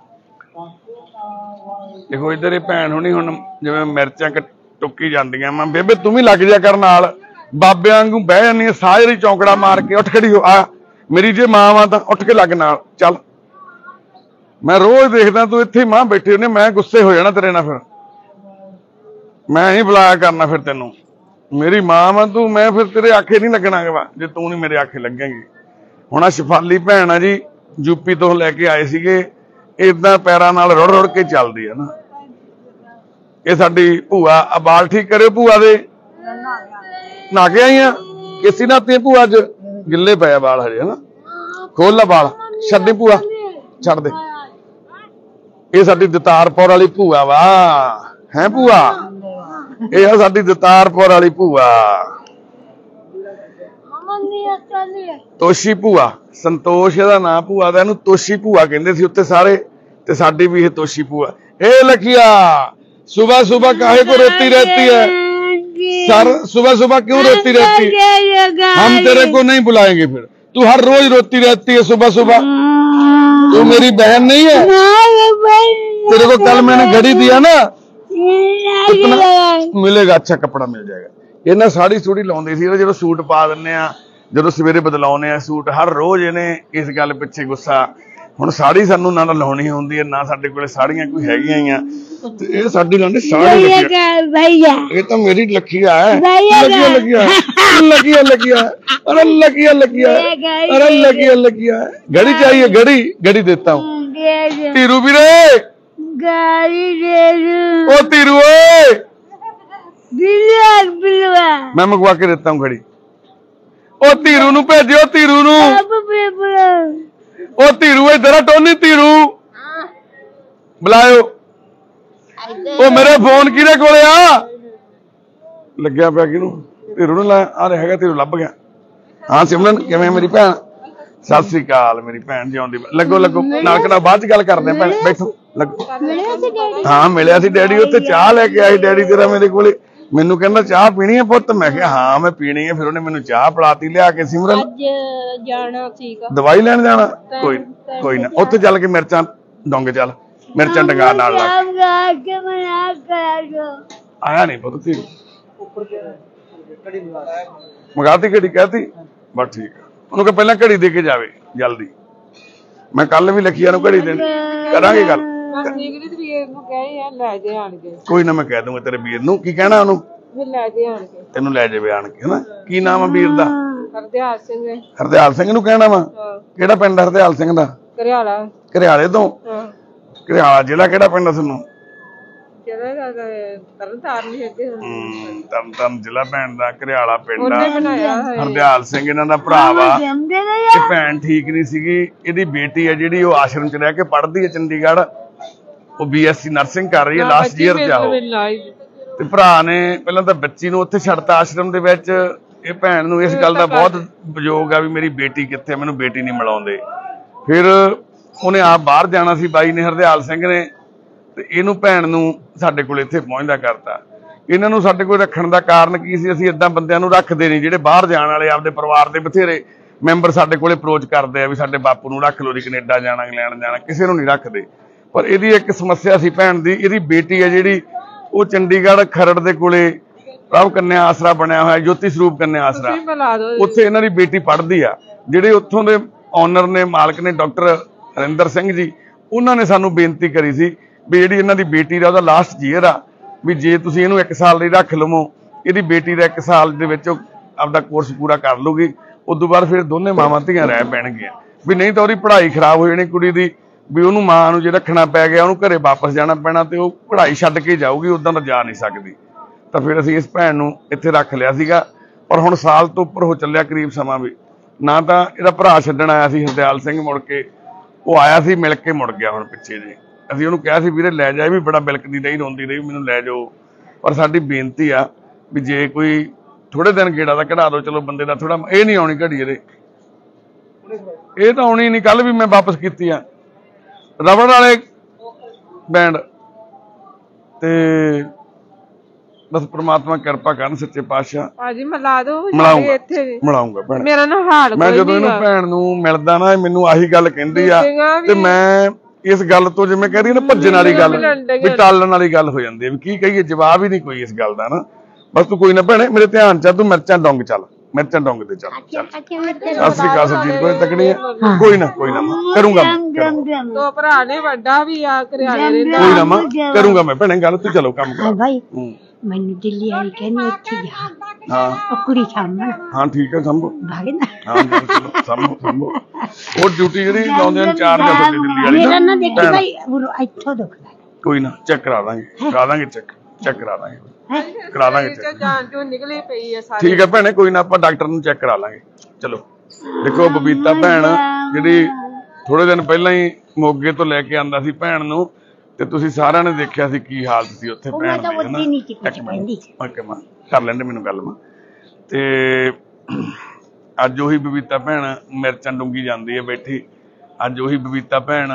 ਦੇਖੋ ਇੱਧਰ ਇਹ ਭੈਣ ਹੁਣੀ ਹੁਣ ਜਿਵੇਂ ਮਿਰਚਾਂ ਟੁੱਕੀ ਜਾਂਦੀਆਂ ਵਾ, ਬੇਬੇ ਤੂੰ ਵੀ ਲੱਗ ਜਾ ਕਰ ਨਾਲ, ਬਾਬੇ ਵਾਂਗੂ ਬਹਿ ਜਾਂਦੀ ਆ, ਸਾਰੀ ਚੌਂਕੜਾ ਮਾਰ ਕੇ ਉੱਠ ਖੜੀ ਹੋ ਆ, ਮੇਰੀ ਜੇ ਮਾਂ ਵਾ ਤਾਂ ਉੱਠ ਕੇ ਲੱਗ ਨਾਲ ਚੱਲ। ਮੈਂ ਰੋਜ਼ ਦੇਖਦਾ ਤੂੰ ਇੱਥੇ ਮਾਂ ਬੈਠੀ ਹੁੰਦੀ, ਮੈਂ ਗੁੱਸੇ ਹੋ ਜਾਣਾ ਤੇਰੇ ਨਾਲ, ਫਿਰ ਮੈਂ ਹੀ ਬੁਲਾਇਆ ਕਰਨਾ ਫਿਰ ਤੈਨੂੰ, ਮੇਰੀ ਮਾਂ ਵਾ ਤੂੰ, ਮੈਂ ਫਿਰ ਤੇਰੇ ਆਖੇ ਨਹੀਂ ਲੱਗਣਾ ਵਾ ਜੇ ਤੂੰ ਨਹੀਂ ਮੇਰੇ ਆਖੇ ਲੱਗੇਂਗੀ। ਹੁਣ ਆ ਸ਼ਫਾਲੀ ਭੈਣ ਆ ਜੀ, ਯੂਪੀ ਤੋਂ ਲੈ ਕੇ ਆਏ ਸੀਗੇ, ਏਦਾਂ ਪੈਰਾਂ ਨਾਲ ਰੁੜ ਰੁੜ ਕੇ ਚੱਲਦੀ ਆ ਨਾ। ਇਹ ਸਾਡੀ ਭੂਆ, ਆ ਬਾਲ ਠੀਕ ਕਰਿਓ ਭੂਆ ਦੇ, ਨਹਾ ਕੇ ਆਈ ਆ, ਕਿਸੀ ਨਾਤੇ ਭੂਆ ਅੱਜ ਗਿੱਲੇ ਪਏ ਆ ਬਾਲ ਹਜੇ ਹਨਾ, ਖੋਲ ਲਾ ਬਾਲ, ਛੱਡੀ ਭੂਆ, ਛੱਡ ਦੇ। ਇਹ ਸਾਡੀ ਦਤਾਰਪੁਰ ਵਾਲੀ ਭੂਆ ਵਾ, ਹੈ ਭੂਆ, ਇਹ ਆ ਸਾਡੀ ਦਤਾਰਪੁਰ ਵਾਲੀ ਭੂਆ, ਤੋਸ਼ੀ ਭੂਆ, ਸੰਤੋਸ਼ ਇਹਦਾ ਨਾਂ ਭੂਆ ਦਾ, ਇਹਨੂੰ ਤੋਸ਼ੀ ਭੂਆ ਕਹਿੰਦੇ ਸੀ ਉੱਤੇ ਸਾਰੇ, ਤੇ ਸਾਡੀ ਵੀ ਇਹ ਤੋਸ਼ੀ ਭੂਆ। ਇਹ लखिया सुबह सुबह काहे को रोती रहती है? सर सुबह सुबह क्यों रोती रहती है? हम तेरे को नहीं बुलाएंगे फिर, तू हर रोज रोती रहती है सुबह सुबह। तू मेरी बहन नहीं है? तेरे को कल मैंने घड़ी दिया ना, कितना मिलेगा? अच्छा कपड़ा मिल जाएगा। इन्हें साड़ी सूड़ी लाउंदी सी, जो सूट पा दिंदे आ, जो सवेरे बदलाउने आ सूट, हर रोज इन्हें इस गल पिछे गुस्सा। हुण साड़ी सानू ना लाउणी हुंदी है, ना साडे कोले साड़ियां कोई हैगियां ही आ, ते इह साडी लाउंदी साड़ी भैया। ये तो मेरी लखिया है, लखिया लखिया लखिया लखिया, अरे लखिया लखिया, अरे लखिया लखिया। घड़ी चाहिए? घड़ी घड़ी देता हूँ। तीरू भी रे, गाड़ी दे दो। ओ तीरू मैं मंगवा के देता हूँ घड़ी। ओ तीरू नू भेजो, तीरू नू। ओ तीरू इधर टोनी, तीरू बुलायो। ओ मेरे फोन किहदे कोले आ? लग्या पिया किनू? तीरू नू ला आ हैगा, तीरू लभ गया। हाँ सिमरन किवें मेरी भैन? सत श्री अकाल मेरी भैन, जिउंदी। लगो लगो नाल कना बाद च गल करदे आ, भैन बैठो लगो। हाँ मिलिया सी डैडी, उत्थे चाह लेके आई डैडी तेरा मेरे कोले। मैनू कहंदा चाह पीनी है पुत्त? मैं कहा हाँ मैं पीनी है। फिर उन्हें मैनू चाह पिलाती लिया के। सिमरन जाना सीगा, दवाई लैण जाना? कोई ना, उत्थे चल के मिर्चां डोंगे, चल मिर्चां डंगा नाल ला। आया नहीं पुत्त ती मंगाती घड़ी, कहती बस ठीक है। उन्होंने पहला घड़ी दे के जावे जल्दी। मैं कल भी लखिया नूं घड़ी देनी, करांगे गल। कोई ना मैं कह दूंगा तेरे वीर नूं। की कहना उन्होंने? तेनू लै जावे आण के, है ना? की नाम है वीर दा? हरदयाल सिंह। हरदयाल सिंह नूं कहना वा? किहड़ा पिंड हरदयाल सिंह दा? घरियाला। घरियाले तो? घरियाला जिला किहड़ा पिंड तुहानूं? तरन जिला भैन दा, घरियाला पिंड आ। हरदयाल सिंह इन्हां दा भरा वा। ते भैन ठीक नहीं सीगी, इहदी बेटी है जिहड़ी ओह आश्रम च रह के पढ़दी है चंडीगढ़, वो BSc नर्सिंग कर रही है, लास्ट ईयर च आ। ਤੇ ਭਰਾ ਨੇ ਪਹਿਲਾਂ ਤਾਂ ਬੱਚੀ ਨੂੰ ਉੱਥੇ ਛੱਡਤਾ ਆਸ਼ਰਮ ਦੇ ਵਿੱਚ। ਇਹ ਭੈਣ ਨੂੰ ਇਸ ਗੱਲ ਦਾ ਬਹੁਤ ਵਿਯੋਗ ਆ ਵੀ ਮੇਰੀ ਬੇਟੀ ਕਿੱਥੇ, ਮੈਨੂੰ ਬੇਟੀ ਨਹੀਂ ਮਿਲਾਉਂਦੇ। ਫਿਰ ਉਹਨੇ ਆਪ ਬਾਹਰ ਜਾਣਾ ਸੀ, ਬਾਈ ਨੇ, ਹਰਦਿਆਲ ਸਿੰਘ ਨੇ, ਤੇ ਇਹਨੂੰ ਭੈਣ ਨੂੰ ਸਾਡੇ ਕੋਲ ਇੱਥੇ ਪਹੁੰਚਦਾ ਕਰਤਾ। ਇਹਨਾਂ ਨੂੰ ਸਾਡੇ ਕੋਲ ਰੱਖਣ ਦਾ ਕਾਰਨ ਕੀ ਸੀ? ਅਸੀਂ ਇਦਾਂ ਬੰਦਿਆਂ ਨੂੰ ਰੱਖਦੇ ਨਹੀਂ ਜਿਹੜੇ ਬਾਹਰ ਜਾਣ ਵਾਲੇ। ਆਪਦੇ ਪਰਿਵਾਰ ਦੇ ਬਥੇਰੇ ਮੈਂਬਰ ਸਾਡੇ ਕੋਲੇ ਅਪਰੋਚ ਕਰਦੇ ਆ ਵੀ ਸਾਡੇ ਬਾਪੂ ਨੂੰ ਰੱਖ ਲਓ ਜੀ, ਕੈਨੇਡਾ ਜਾਣਾ, ਇੰਗਲੈਂਡ ਜਾਣਾ, ਕਿਸੇ ਨੂੰ ਨਹੀਂ ਰੱਖਦੇ। ਪਰ ਇਹਦੀ ਇੱਕ ਸਮੱਸਿਆ ਸੀ ਭੈਣ ਦੀ, ਇਹਦੀ ਬੇਟੀ ਹੈ ਜਿਹੜੀ ਉਹ ਚੰਡੀਗੜ੍ਹ ਖਰੜ ਦੇ ਕੋਲੇ ਪ੍ਰਭ ਕੰਨਿਆ ਆਸਰਾ ਬਣਿਆ ਹੋਇਆ, ਜੋਤੀ ਸਰੂਪ ਕੰਨਿਆ ਆਸਰਾ, ਉੱਥੇ ਇਹਨਾਂ ਦੀ ਬੇਟੀ ਪੜ੍ਹਦੀ ਆ। ਜਿਹੜੇ ਉੱਥੋਂ ਦੇ ਓਨਰ ਨੇ, ਮਾਲਕ ਨੇ, ਡਾਕਟਰ ਹਰਿੰਦਰ ਸਿੰਘ ਜੀ, ਉਹਨਾਂ ਨੇ ਸਾਨੂੰ ਬੇਨਤੀ ਕਰੀ ਸੀ ਵੀ ਜਿਹੜੀ ਇਹਨਾਂ ਦੀ ਬੇਟੀ ਦਾ ਉਹਦਾ ਲਾਸਟ ਈਅਰ ਆ, ਵੀ ਜੇ ਤੁਸੀਂ ਇਹਨੂੰ 1 ਸਾਲ ਲਈ ਰੱਖ ਲਵੋ, ਇਹਦੀ ਬੇਟੀ ਦਾ 1 ਸਾਲ ਦੇ ਵਿੱਚ ਆਪਦਾ ਕੋਰਸ ਪੂਰਾ ਕਰ ਲੂਗੀ, ਉਦੋਂ ਬਾਅਦ ਫਿਰ ਦੋਨੇ ਮਾਵਾਂ ਧੀਆਂ ਰਹਿ ਪੈਣਗੀਆਂ। ਵੀ ਨਹੀਂ ਤਾਂ ਉਹਦੀ ਪੜ੍ਹਾਈ ਖਰਾਬ ਹੋ ਜਾਣੀ ਕੁੜੀ ਦੀ, ਵੀ ਉਹਨੂੰ ਮਾਂ ਨੂੰ ਜੇ ਰੱਖਣਾ ਪੈ ਗਿਆ, ਉਹਨੂੰ ਘਰੇ ਵਾਪਸ ਜਾਣਾ ਪੈਣਾ ਤੇ ਉਹ ਪੜ੍ਹਾਈ ਛੱਡ ਕੇ ਜਾਊਗੀ, ਉਦਾਂ ਤਾਂ ਜਾ ਨਹੀਂ ਸਕਦੀ। ਤਾਂ ਫਿਰ ਅਸੀਂ ਇਸ ਭੈਣ ਨੂੰ ਇੱਥੇ ਰੱਖ ਲਿਆ ਸੀਗਾ। ਪਰ ਹੁਣ ਸਾਲ ਤੋਂ ਉੱਪਰ ਹੋ ਚੱਲਿਆ ਕਰੀਬ ਸਮਾਂ ਵੀ ਨਾ। ਤਾਂ ਇਹਦਾ ਭਰਾ ਛੱਡਣ ਆਇਆ ਸੀ ਹਰਦਿਆਲ ਸਿੰਘ, ਮੁੜ ਕੇ ਉਹ ਆਇਆ ਸੀ, ਮਿਲ ਕੇ ਮੁੜ ਗਿਆ। ਹੁਣ ਪਿੱਛੇ ਜੇ ਅਸੀਂ ਉਹਨੂੰ ਕਿਹਾ ਸੀ ਵੀਰੇ ਲੈ ਜਾ, ਇਹ ਵੀ ਬੜਾ ਬਿਲਕਦੀ ਰਹੀ, ਰੋਂਦੀ ਰਹੀ, ਮੈਨੂੰ ਲੈ ਜਾਓ। ਪਰ ਸਾਡੀ ਬੇਨਤੀ ਆ ਵੀ ਜੇ ਕੋਈ ਥੋੜੇ ਦਿਨ ਗੇੜਾ ਦਾ ਕਢਾ ਦਿਓ, ਚਲੋ ਬੰਦੇ ਦਾ ਥੋੜਾ, ਇਹ ਨਹੀਂ ਆਉਣੀ ਘੜੀ ਇਹਦੇ, ਇਹ ਤਾਂ ਆਉਣੀ ਨਹੀਂ। ਕੱਲ ਵੀ ਮੈਂ ਵਾਪਸ ਕੀਤੀ ਆ ਰਬੜ ਵਾਲੇ ਬੈਂਡ ਤੇ ਬਸ ਪ੍ਰਮਾਤਮਾ ਕਿਰਪਾ ਕਰਨ ਸੱਚੇ ਪਾਤਸ਼ਾਹ। ਭਾਜੀ ਮਿਲਾ ਦੋ, ਮਿਲਾਉਂਗਾ ਭੈਣ। ਮੇਰਾ ਨਾ ਹਾਲ ਮੈਂ ਜਦੋਂ ਇਹਨੂੰ ਭੈਣ ਨੂੰ ਮਿਲਦਾ ਨਾ, ਮੈਨੂੰ ਆਹੀ ਗੱਲ ਕਹਿੰਦੀ ਆ, ਤੇ ਮੈਂ ਇਸ ਗੱਲ ਤੋਂ ਜਿਵੇਂ ਕਹਿੰਦੀ ਨਾ ਭੱਜਣ ਵਾਲੀ ਗੱਲ, ਵੀ ਟਾਲਣ ਵਾਲੀ ਗੱਲ ਹੋ ਜਾਂਦੀ ਹੈ, ਵੀ ਕੀ ਕਹੀਏ, ਜਵਾਬ ਹੀ ਨਹੀਂ ਕੋਈ ਇਸ ਗੱਲ ਦਾ ਨਾ। ਬਸ ਤੂੰ ਕੋਈ ਨਾ ਭੈਣੇ, ਮੇਰੇ ਧਿਆਨ ਚ ਤੂੰ ਮਿਰਚਾਂ ਡੋਂਗ ਚੱਲ, ਮਿਰਚਾਂ ਡੋਂਗ ਤੇ ਚੱਲ। ਸਤਿ ਸ੍ਰੀ ਅਕਾਲ ਸਰਜੀਤ, ਕੋਈ ਤਕੜੀ ਹੈ? ਕੋਈ ਨਾ ਕਰੂੰਗਾ, ਦੋ ਭਰਾ ਨੇ, ਵੱਡਾ ਵੀ ਆ ਕਰਿਆਲੇ ਰਹਿੰਦਾ, ਕੋਈ ਨਾ ਕਰੂੰਗਾ ਮੈਂ ਭੈਣੇ ਗੱਲ। ਤੂੰ ਚਲੋ ਕੰਮ ਕਰ ਭਾਈ। ਮੈਨੂੰ ਦਿੱਲੀ ਵਾਲੀ ਕਹਿੰਦੀ ਉੱਥੇ ਜਾ, ਹਾਂ ਉਹ ਕੁੜੀ ਸਾਹਮਣੇ। ਹਾਂ ਠੀਕ ਹੈ, ਸੰਭੋ। ਹਾਂ ਸੰਭੋ ਉਹ ਡਿਊਟੀ ਜਿਹੜੀ ਲਾਉਂਦੇ ਨੇ 4 ਜਾਂ ਤੁਹਾਡੀ ਦਿੱਲੀ ਵਾਲੀ ਮੇਰਾ ਨਾ ਦੇਖੀ ਭਾਈ ਇੱਥੋਂ ਦੁਖਦਾ। ਕੋਈ ਨਾ ਚੈੱਕ ਕਰਾ ਦਾਂਗੇ ਚੈੱਕ ਕਰਾ ਦਾਂਗੇ ਜਾਨ ਚੋਂ ਨਿਕਲੀ ਪਈ ਹੈ ਸਾਰੀ। ਠੀਕ ਹੈ ਭੈਣੇ, ਕੋਈ ਨਾ ਆਪਾਂ ਡਾਕਟਰ ਨੂੰ ਚੈੱਕ ਕਰਾ ਲਾਂਗੇ। ਚਲੋ ਦੇਖੋ ਬਬੀਤਾ ਭੈਣ ਜਿਹੜੀ ਥੋੜੇ ਦਿਨ ਪਹਿਲਾਂ ਹੀ ਮੋਗੇ ਤੋਂ ਲੈ ਕੇ ਆਂਦਾ ਸੀ ਭੈਣ ਨੂੰ, ਤੇ ਤੁਸੀਂ ਸਾਰਿਆਂ ਨੇ ਦੇਖਿਆ ਸੀ ਕੀ ਹਾਲਤ ਸੀ ਉੱਥੇ ਭੈਣ ਦੀ, ਹਨਾ। ਕਰ ਲੈਂਦੇ ਮੈਨੂੰ ਗੱਲ ਮਾ। ਤੇ ਅੱਜ ਉਹੀ ਬਬੀਤਾ ਭੈਣ ਮਿਰਚਾਂ ਡੂੰਗੀ ਜਾਂਦੀ ਹੈ ਬੈਠੀ। ਅੱਜ ਉਹੀ ਬਬੀਤਾ ਭੈਣ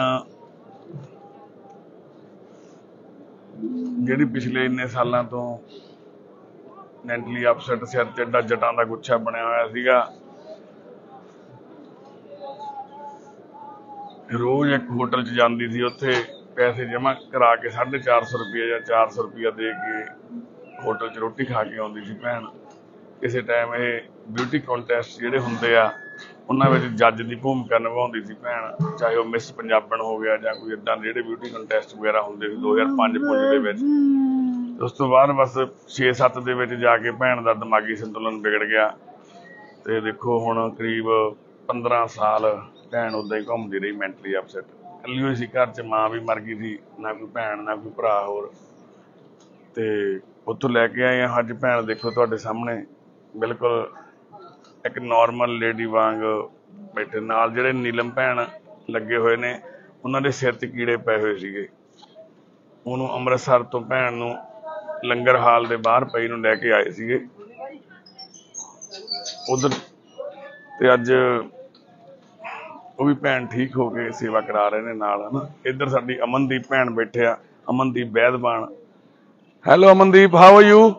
ਜਿਹੜੀ ਪਿਛਲੇ ਇੰਨੇ ਸਾਲਾਂ ਤੋਂ ਮੈਂਟਲੀ ਅਪਸੈਟ, ਸਿਰ ਤੇ ਜਟਾਂ ਦਾ ਗੁੱਛਾ ਬਣਿਆ ਹੋਇਆ ਸੀਗਾ, ਰੋਜ਼ ਇੱਕ ਹੋਟਲ 'ਚ ਜਾਂਦੀ ਸੀ, ਉੱਥੇ ਪੈਸੇ ਜਮ੍ਹਾਂ ਕਰਾ ਕੇ 450 ਰੁਪਏ ਜਾਂ 400 ਰੁਪਇਆ ਦੇ ਕੇ ਹੋਟਲ 'ਚ ਰੋਟੀ ਖਾ ਕੇ ਆਉਂਦੀ ਸੀ ਭੈਣ। ਕਿਸੇ ਟਾਈਮ ਇਹ ਬਿਊਟੀ ਕੰਟੈਸਟ ਜਿਹੜੇ ਹੁੰਦੇ ਆ ਉਹਨਾਂ ਵਿੱਚ ਜੱਜ ਦੀ ਭੂਮਿਕਾ ਨਿਭਾਉਂਦੀ ਸੀ ਭੈਣ, ਚਾਹੇ ਉਹ ਮਿਸ ਪੰਜਾਬਣ ਹੋ ਗਿਆ ਜਾਂ ਕੋਈ ਏਦਾਂ ਦੇ ਜਿਹੜੇ ਬਿਊਟੀ ਕੰਟੈਸਟ ਵਗੈਰਾ ਹੁੰਦੇ ਸੀ 2005 ਦੇ ਵਿੱਚ। ਉਸ ਤੋਂ ਬਾਅਦ ਬਸ 6-7 ਦੇ ਵਿੱਚ ਜਾ ਕੇ ਭੈਣ ਦਾ ਦਿਮਾਗੀ ਸੰਤੁਲਨ ਵਿਗੜ ਗਿਆ, ਤੇ ਦੇਖੋ ਹੁਣ ਕਰੀਬ 15 ਸਾਲ ਭੈਣ ਉਦਾਂ ਹੀ ਘੁੰਮਦੀ ਰਹੀ ਮੈਂਟਲੀ ਅਪਸੈਟ। ਇਕੱਲੀ ਹੋਈ ਸੀ ਘਰ 'ਚ, ਮਾਂ ਵੀ ਮਰ ਗਈ ਸੀ, ਨਾ ਕੋਈ ਭੈਣ ਨਾ ਕੋਈ ਭਰਾ ਹੋਰ। ਤੇ ਉੱਥੋਂ ਲੈ ਕੇ ਆਏ ਹਾਂ ਅੱਜ ਭੈਣ, ਦੇਖੋ ਤੁਹਾਡੇ ਸਾਹਮਣੇ ਬਿਲਕੁਲ ਇੱਕ ਨੋਰਮਲ ਲੇਡੀ ਵਾਂਗ ਬੈਠੇ। ਨਾਲ ਜਿਹੜੇ ਨੀਲਮ ਭੈਣ ਲੱਗੇ ਹੋਏ ਨੇ ਉਹਨਾਂ ਦੇ ਸਿਰ 'ਚ ਕੀੜੇ ਪਏ ਹੋਏ ਸੀਗੇ। ਉਹਨੂੰ ਅੰਮ੍ਰਿਤਸਰ ਤੋਂ ਭੈਣ ਨੂੰ ਲੰਗਰ ਹਾਲ ਦੇ ਬਾਹਰ ਪਈ ਨੂੰ ਲੈ ਕੇ ਆਏ ਸੀਗੇ ਉਧਰ, ਤੇ ਅੱਜ ਉਹ ਵੀ ਭੈਣ ਠੀਕ ਹੋ ਕੇ ਸੇਵਾ ਕਰਾ ਰਹੇ ਨੇ ਨਾਲ, ਹਨਾ। ਇੱਧਰ ਸਾਡੀ ਅਮਨਦੀਪ ਭੈਣ ਬੈਠੇ ਆ, Amandeep Baidwan. Hello Amandeep, how are you?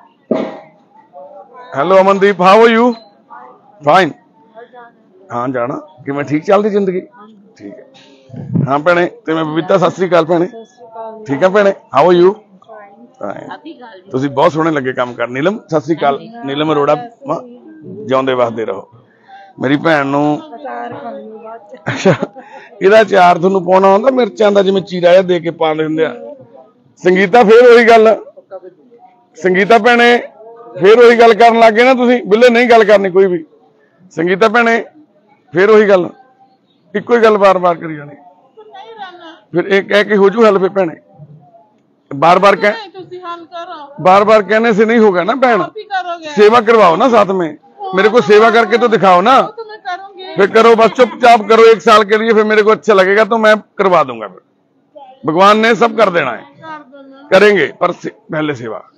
Hello Amandeep, how are you? Fine. ਹਾਂ ਜਾਣਾ ਕਿਵੇਂ, ਠੀਕ ਚੱਲਦੀ ਜ਼ਿੰਦਗੀ? ਠੀਕ ਹੈ। ਹਾਂ ਭੈਣੇ, ਤੇ ਮੈਂ ਬਬੀਤਾ, ਸਤਿ ਸ੍ਰੀ ਅਕਾਲ ਭੈਣੇ। ਠੀਕ ਹੈ ਭੈਣੇ, ਹਾਊ ਆਰ ਯੂ? ਤੁਸੀਂ ਬਹੁਤ ਸੋਹਣੇ ਲੱਗੇ ਕੰਮ ਕਰ। ਨੀਲਮ ਸਤਿ ਸ੍ਰੀ ਅਕਾਲ, ਨੀਲਮ ਅਰੋੜਾ, ਜਿਉਂਦੇ ਵਸਦੇ ਰਹੋ। ਮੇਰੀ ਭੈਣ ਨੂੰ ਅੱਛਾ ਇਹਦਾ ਅਚਾਰ ਤੁਹਾਨੂੰ ਪਾਉਣਾ ਹੁੰਦਾ ਮਿਰਚਾਂ ਦਾ, ਜਿਵੇਂ ਚੀਰਾ ਜਿਹਾ ਦੇ ਕੇ ਪਾਉਂਦੇ ਹੁੰਦੇ ਆ। ਸੰਗੀਤਾ ਫੇਰ ਉਹੀ ਗੱਲ, ਸੰਗੀਤਾ ਭੈਣੇ ਫੇਰ ਉਹੀ ਗੱਲ ਕਰਨ ਲੱਗ ਗਏ ਨਾ ਤੁਸੀਂ। ਬਿੱਲੇ ਨਹੀਂ ਗੱਲ ਕਰਨੀ ਕੋਈ ਵੀ। ਸੰਗੀਤਾ ਭੈਣੇ ਫੇਰ ਉਹੀ ਗੱਲ, ਇੱਕੋ ਹੀ ਗੱਲ ਬਾਰ-ਬਾਰ ਕਰੀ ਜਾਣੀ। ਫਿਰ ਇਹ ਕਹਿ ਕੇ ਹੋ ਜੂ ਹੱਲ। ਫਿਰ ਭੈਣੇ बार-बार कहने से नहीं होगा ना बहन, सेवा करवाओ ना साथ में, मेरे को सेवा करके तो दिखाओ ना। फिर करो बस, चुपचाप करो 1 साल के लिए, फिर मेरे को अच्छा लगेगा तो मैं करवा दूंगा। फिर भगवान ने सब कर देना है, करेंगे पर पहले सेवा।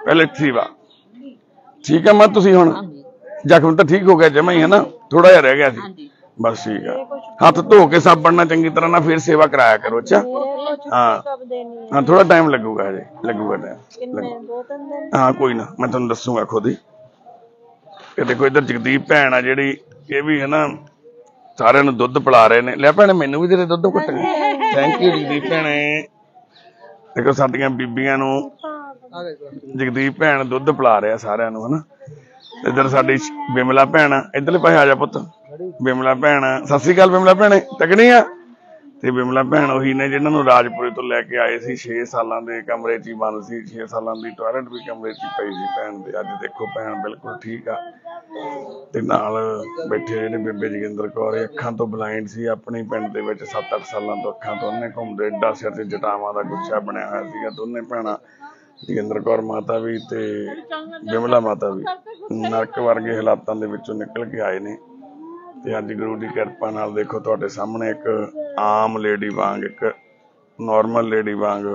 ਪਹਿਲੇ ਸੇਵਾ ਠੀਕ ਹੈ ਮਾਂ। ਤੁਸੀਂ ਹੁਣ ਜ਼ਖਮ ਤਾਂ ਠੀਕ ਹੋ ਗਿਆ ਜਮਾ ਹੀ ਹੈ ਨਾ, ਥੋੜਾ ਜਿਹਾ ਰਹਿ ਗਿਆ ਸੀ ਬਸ। ਠੀਕ ਹੈ, ਹੱਥ ਧੋ ਕੇ ਸਾਬਣ ਨਾਲ ਚੰਗੀ ਤਰ੍ਹਾਂ ਨਾਲ ਫਿਰ ਸੇਵਾ ਕਰਾਇਆ ਕਰੋ। ਅੱਛਾ ਹਾਂ ਥੋੜਾ ਟਾਈਮ ਲੱਗੂਗਾ, ਹਜੇ ਲੱਗੂਗਾ ਟਾਈਮ। ਹਾਂ ਕੋਈ ਨਾ, ਮੈਂ ਤੁਹਾਨੂੰ ਦੱਸੂਗਾ ਖੁਦ ਹੀ। ਇਹ ਦੇਖੋ ਇੱਧਰ ਜਗਦੀਪ ਭੈਣ ਆ ਜਿਹੜੀ, ਇਹ ਵੀ ਹੈ ਨਾ ਸਾਰਿਆਂ ਨੂੰ ਦੁੱਧ ਪਿਲਾ ਰਹੇ ਨੇ। ਲੈ ਭੈਣੇ ਮੈਨੂੰ ਵੀ ਤੇਰੇ ਦੁੱਧ ਘੁੱਟ ਗਏ। ਥੈਂਕ ਯੂ ਜਗਦੀਪ ਭੈਣੇ। ਦੇਖੋ ਸਾਡੀਆਂ ਬੀਬੀਆਂ ਨੂੰ ਜਗਦੀਪ ਭੈਣ ਦੁੱਧ ਪਿਲਾ ਰਿਹਾ ਸਾਰਿਆਂ ਨੂੰ ਹਨਾ। ਇੱਧਰ ਸਾਡੀ ਬਿਮਲਾ ਭੈਣ, ਇੱਧਰਲੇ ਪਾਸੇ ਆ ਜਾ ਪੁੱਤ। ਬਿਮਲਾ ਭੈਣ, ਸਤਿ ਸ੍ਰੀ ਅਕਾਲ ਬਿਮਲਾ ਭੈਣੇ, ਤਕੜੀ ਆ। ਤੇ ਬਿਮਲਾ ਭੈਣ ਉਹੀ ਨੇ ਜਿਹਨਾਂ ਨੂੰ ਰਾਜਪੁਰੇ ਤੋਂ ਲੈ ਕੇ ਆਏ ਸੀ। 6 ਸਾਲਾਂ ਦੇ ਕਮਰੇ 'ਚ ਹੀ ਬੰਦ ਸੀ, 6 ਸਾਲਾਂ ਦੀ ਟਾਇਲਟ ਵੀ ਕਮਰੇ 'ਚ ਹੀ ਪਈ ਸੀ ਭੈਣ ਦੇ। ਅੱਜ ਦੇਖੋ ਭੈਣ ਬਿਲਕੁਲ ਠੀਕ ਆ। ਤੇ ਨਾਲ ਬੈਠੇ ਜਿਹੜੇ ਬੇਬੇ ਜੋਗਿੰਦਰ ਕੌਰ, ਅੱਖਾਂ ਤੋਂ ਬਲਾਈਂਡ ਸੀ ਆਪਣੇ ਪਿੰਡ ਦੇ ਵਿੱਚ 7-8 ਸਾਲਾਂ ਤੋਂ ਅੱਖਾਂ ਤੋਂ ਉਹਨੇ ਘੁੰਮਦੇ, ਏਡਾ ਸਿਰ ਤੇ ਜਟਾਵਾਂ ਦਾ ਗੁੱਛਾ ਬਣਿਆ ਹੋਇਆ ਸੀਗਾ। ਦੋਨੇ ਭੈਣਾਂ ਜੋਗਿੰਦਰ ਕੌਰ ਮਾਤਾ ਵੀ ਤੇ ਬਿਮਲਾ ਮਾਤਾ ਵੀ ਨਰਕ ਵਰਗੇ ਹਾਲਾਤਾਂ ਦੇ ਵਿੱਚੋਂ ਨਿਕਲ ਕੇ ਆਏ ਨੇ। ਤੇ ਅੱਜ ਗੁਰੂ ਦੀ ਕਿਰਪਾ ਨਾਲ ਦੇਖੋ ਤੁਹਾਡੇ ਸਾਹਮਣੇ ਇੱਕ ਆਮ ਲੇਡੀ ਵਾਂਗ, ਇੱਕ ਨੋਰਮਲ ਲੇਡੀ ਵਾਂਗ,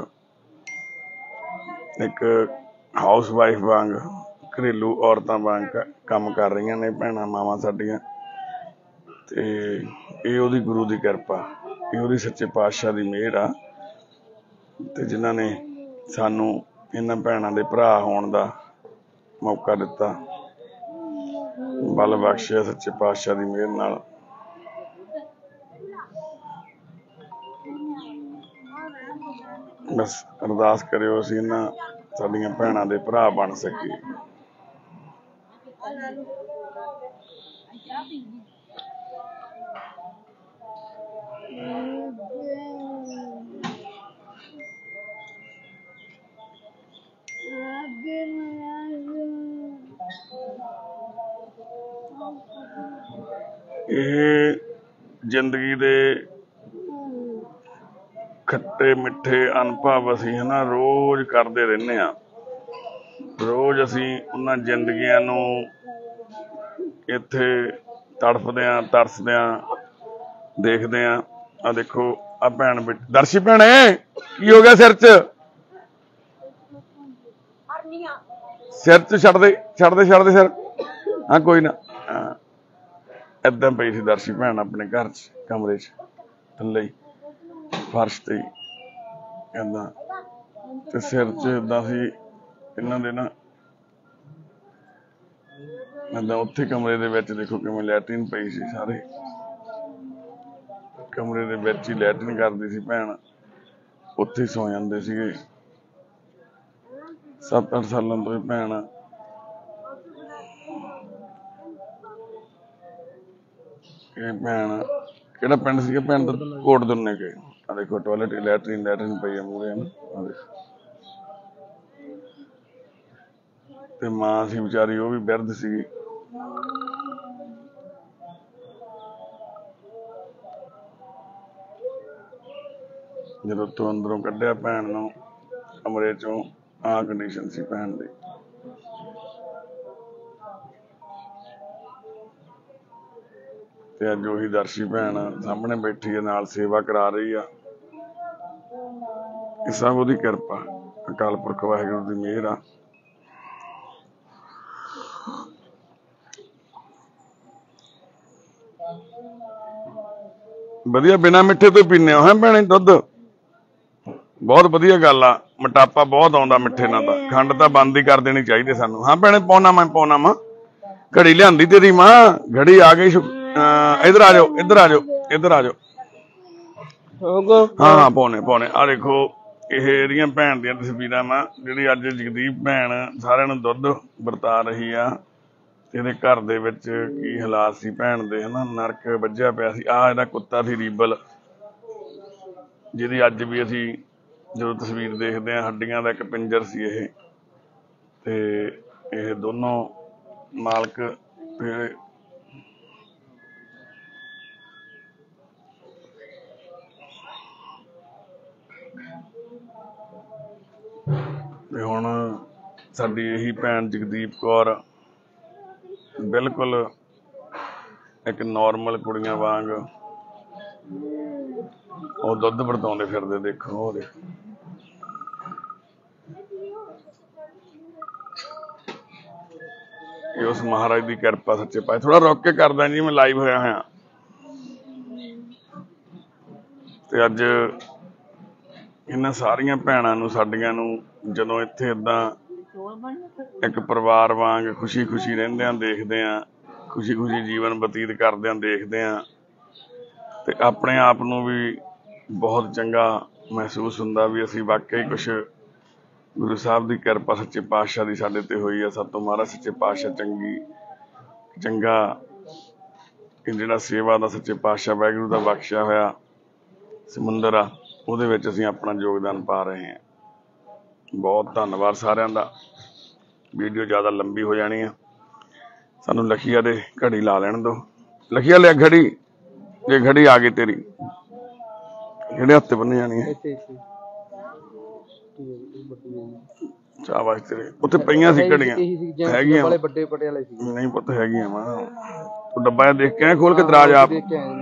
ਇੱਕ ਹਾਊਸ ਵਾਈਫ ਵਾਂਗ, ਘਰੇਲੂ ਔਰਤਾਂ ਵਾਂਗ ਕੰਮ ਕਰ ਰਹੀਆਂ ਨੇ ਭੈਣਾਂ ਮਾਵਾਂ ਸਾਡੀਆਂ। ਤੇ ਇਹ ਉਹਦੀ ਗੁਰੂ ਦੀ ਕਿਰਪਾ, ਇਹ ਉਹਦੀ ਸੱਚੇ ਪਾਤਸ਼ਾਹ ਦੀ ਮਿਹਰ ਆ। ਤੇ ਜਿਨ੍ਹਾਂ ਨੇ ਸਾਨੂੰ ਇਹਨਾਂ ਭੈਣਾਂ ਦੇ ਭਰਾ ਹੋਣ ਦਾ ਮੌਕਾ ਦਿੱਤਾ, ਬਲ ਬਖਸ਼ਿਆ ਸੱਚੇ ਪਾਤਸ਼ਾਹ ਦੀ ਮਿਹਰ ਨਾਲ। ਬਸ ਅਰਦਾਸ ਕਰਿਓ ਅਸੀਂ ਇਹਨਾਂ ਸਾਡੀਆਂ ਭੈਣਾਂ ਦੇ ਭਰਾ ਬਣ ਸਕੀਏ। ਇਹ ਜ਼ਿੰਦਗੀ ਦੇ ਖੱਟੇ ਮਿੱਠੇ ਅਨੁਭਵ ਅਸੀਂ ਹਨਾ ਰੋਜ਼ ਕਰਦੇ ਰਹਿੰਦੇ ਹਾਂ। ਰੋਜ਼ ਅਸੀਂ ਉਹਨਾਂ ਜ਼ਿੰਦਗੀਆਂ ਨੂੰ ਇੱਥੇ ਤੜਫਦੇ ਹਾਂ, ਤਰਸਦੇ ਹਾਂ, ਦੇਖਦੇ ਹਾਂ। ਆ ਦੇਖੋ ਆ ਭੈਣ ਦਰਸ਼ੀ ਭੈਣੇ, ਕੀ ਹੋ ਗਿਆ ਸਿਰ 'ਚ? ਸਿਰ 'ਚ ਛੱਡਦੇ ਸਿਰ। ਹਾਂ ਕੋਈ ਨਾ, ਹਾਂ ਏਦਾਂ ਪਈ ਸੀ ਦਰਸ਼ੀ ਭੈਣ ਆਪਣੇ ਘਰ 'ਚ ਕਮਰੇ 'ਚ ਥੱਲੇ ਹੀ ਫਰਸ਼ ਤੇ ਹੀ ਏਦਾਂ, ਤੇ ਸਿਰ 'ਚ ਏਦਾਂ ਸੀ ਇਹਨਾਂ ਦੇ ਨਾ ਏਦਾਂ। ਉੱਥੇ ਕਮਰੇ ਦੇ ਵਿੱਚ ਦੇਖੋ ਕਿਵੇਂ ਲੈਟਰਿਨ ਪਈ ਸੀ, ਸਾਰੇ ਕਮਰੇ ਦੇ ਵਿੱਚ ਹੀ ਲੈਟਰਿਨ ਕਰਦੀ ਸੀ ਭੈਣ, ਉੱਥੇ ਹੀ ਸੌ ਜਾਂਦੇ ਸੀਗੇ। 7-8 ਸਾਲਾਂ ਤੋਂ ਇਹ ਭੈਣ ਕਿਹੜਾ ਪਿੰਡ ਸੀਗਾ ਭੈਣ ਦਾ? ਕੋਟ ਦੁੰਨੇ ਕੇ। ਆ ਦੇਖੋ ਟਾਇਲਟ ਲੈਟਰਿਨ ਪਈ ਆ ਮੂਹਰੇ ਹਨ। ਤੇ ਮਾਂ ਸੀ ਵਿਚਾਰੀ, ਉਹ ਵੀ ਬਿਰਧ ਸੀਗੀ। ਜਦੋਂ ਤੋਂ ਅੰਦਰੋਂ ਕੱਢਿਆ ਭੈਣ ਨੂੰ ਕਮਰੇ ਚੋਂ, ਆਹ ਕੰਡੀਸ਼ਨ ਸੀ ਭੈਣ ਦੀ। ਤੇ ਅੱਜ ਉਹੀ ਦਰਸ਼ੀ ਭੈਣ ਸਾਹਮਣੇ ਬੈਠੀ ਹੈ, ਨਾਲ ਸੇਵਾ ਕਰਾ ਰਹੀ ਆ। ਇਹ ਸਭ ਉਹਦੀ ਕਿਰਪਾ, ਅਕਾਲ ਪੁਰਖ ਵਾਹਿਗੁਰੂ ਦੀ ਮਿਹਰ ਆ। ਵਧੀਆ ਬਿਨਾਂ ਮਿੱਠੇ ਤੋਂ ਪੀਂਦੇ ਹੋ ਹੈ ਭੈਣੇ ਦੁੱਧ? ਬਹੁਤ ਵਧੀਆ ਗੱਲ ਆ। ਮੋਟਾਪਾ ਬਹੁਤ ਆਉਂਦਾ ਮਿੱਠੇ ਨਾਲ ਤਾਂ, ਖੰਡ ਤਾਂ ਬੰਦ ਹੀ ਕਰ ਦੇਣੀ ਚਾਹੀਦੀ ਸਾਨੂੰ। ਹਾਂ ਭੈਣੇ ਪਾਉਣਾ ਮੈਂ ਘੜੀ ਲਿਆਂਦੀ ਤੇਰੀ ਮਾਂ, ਘੜੀ ਆ ਗਈ। ਇੱਧਰ ਆ ਜਾਓ। ਹਾਂ ਪਾਉਣੇ। ਆ ਦੇਖੋ ਇਹ ਜਿਹੜੀਆਂ ਭੈਣ ਦੀਆਂ ਤਸਵੀਰਾਂ ਵਾ, ਜਿਹੜੀ ਅੱਜ ਜਗਦੀਪ ਭੈਣ ਸਾਰਿਆਂ ਨੂੰ ਦੁੱਧ ਵਰਤਾ ਰਹੀ ਆ। ਇਹਦੇ ਘਰ ਦੇ ਵਿੱਚ ਕੀ ਹਾਲਾਤ ਸੀ ਭੈਣ ਦੇ ਹਨਾ, ਨਰਕ ਵੱਜਿਆ ਪਿਆ ਸੀ। ਆਹ ਇਹਦਾ ਕੁੱਤਾ ਸੀ ਰੀਬਲ, ਜਿਹਦੀ ਅੱਜ ਵੀ ਅਸੀਂ ਜਦੋਂ ਤਸਵੀਰ ਦੇਖਦੇ ਹਾਂ, ਹੱਡੀਆਂ ਦਾ ਇੱਕ ਪਿੰਜਰ ਸੀ ਇਹ। ਤੇ ਇਹ ਦੋਨੋਂ ਮਾਲਕ ਤੇ ਹੁਣ ਸਾਡੀ ਇਹੀ ਭੈਣ ਜਗਦੀਪ ਕੌਰ ਬਿਲਕੁਲ ਇੱਕ ਨੋਰਮਲ ਕੁੜੀਆਂ ਵਾਂਗ ਉਹ ਦੁੱਧ ਵਰਤਾਉਂਦੇ ਫਿਰਦੇ। ਦੇਖੋ ਉਹ ਦੇਖੋ ਇਹ ਉਸ ਮਹਾਰਾਜ ਦੀ ਕਿਰਪਾ ਸੱਚੇ ਪਾਤਸ਼ਾਹ। ਥੋੜਾ ਰੁਕ ਕੇ ਕਰਦਾ ਜੀ, ਮੈਂ ਲਾਈਵ ਹੋਇਆ। ਤੇ ਅੱਜ ਇਹਨਾਂ ਸਾਰੀਆਂ ਭੈਣਾਂ ਨੂੰ ਸਾਡੀਆਂ ਨੂੰ ਜਦੋਂ ਇੱਥੇ ਏਦਾਂ ਇੱਕ ਪਰਿਵਾਰ ਵਾਂਗ ਖੁਸ਼ੀ ਖੁਸ਼ੀ ਰਹਿੰਦਿਆਂ ਦੇਖਦੇ ਆ, ਖੁਸ਼ੀ ਖੁਸ਼ੀ ਜੀਵਨ ਬਤੀਤ ਕਰਦਿਆਂ ਦੇਖਦੇ ਆ, ਤੇ ਆਪਣੇ ਆਪ ਨੂੰ ਵੀ ਬਹੁਤ ਚੰਗਾ ਮਹਿਸੂਸ ਹੁੰਦਾ ਵੀ ਅਸੀਂ ਵਾਕਈ ਕੁਛ ਗੁਰੂ ਸਾਹਿਬ ਦੀ ਕਿਰਪਾ ਸੱਚੇ ਪਾਤਸ਼ਾਹ ਦੀ ਸਾਡੇ ਤੇ ਹੋਈ ਆ। ਸਾਤੋਂ ਮਹਾਰਾਜ ਸੱਚੇ ਪਾਤਸ਼ਾਹ ਚੰਗਾ ਇਹ ਜਿਹੜਾ ਸੇਵਾ ਦਾ ਸੱਚੇ ਪਾਤਸ਼ਾਹ ਵਾਹਿਗੁਰੂ ਦਾ ਬਖਸ਼ਿਆ ਹੋਇਆ ਸਮੁੰਦਰ ਆ, ਉਹਦੇ ਵਿੱਚ ਅਸੀਂ ਆਪਣਾ ਯੋਗਦਾਨ ਪਾ ਰਹੇ ਹਾਂ। ਬਹੁਤ ਧੰਨਵਾਦ ਸਾਰਿਆਂ ਦਾ। ਵੀਡੀਓ ਜ਼ਿਆਦਾ ਲੰਬੀ ਹੋ ਜਾਣੀ ਆ, ਸਾਨੂੰ ਲਖੀਆ ਦੇ ਘੜੀ ਲਾ ਲੈਣ ਦਿਓ। ਲਖੀਆ ਲਿਆ ਘੜੀ, ਜੇ ਘੜੀ ਆ ਗਈ ਤੇਰੀ ਕਿਹੜੇ ਹੱਥ ਬੰਨ ਜਾਣੀ ਹੈ? ਸ਼ਾਬਾਸ਼ ਤੇਰੇ। ਉੱਥੇ ਪਈਆਂ ਸੀ ਘੜੀਆਂ ਹੈਗੀਆਂ ਵੱਡੇ ਪਟਿਆਲੇ ਸੀ। ਨਹੀਂ ਪੁੱਤ ਹੈਗੀਆਂ ਵਾ, ਤੂੰ ਡੱਬਾ ਦੇਖ ਕੇ ਖੋਲ ਕੇ ਦਰਾਜ ਆਪ।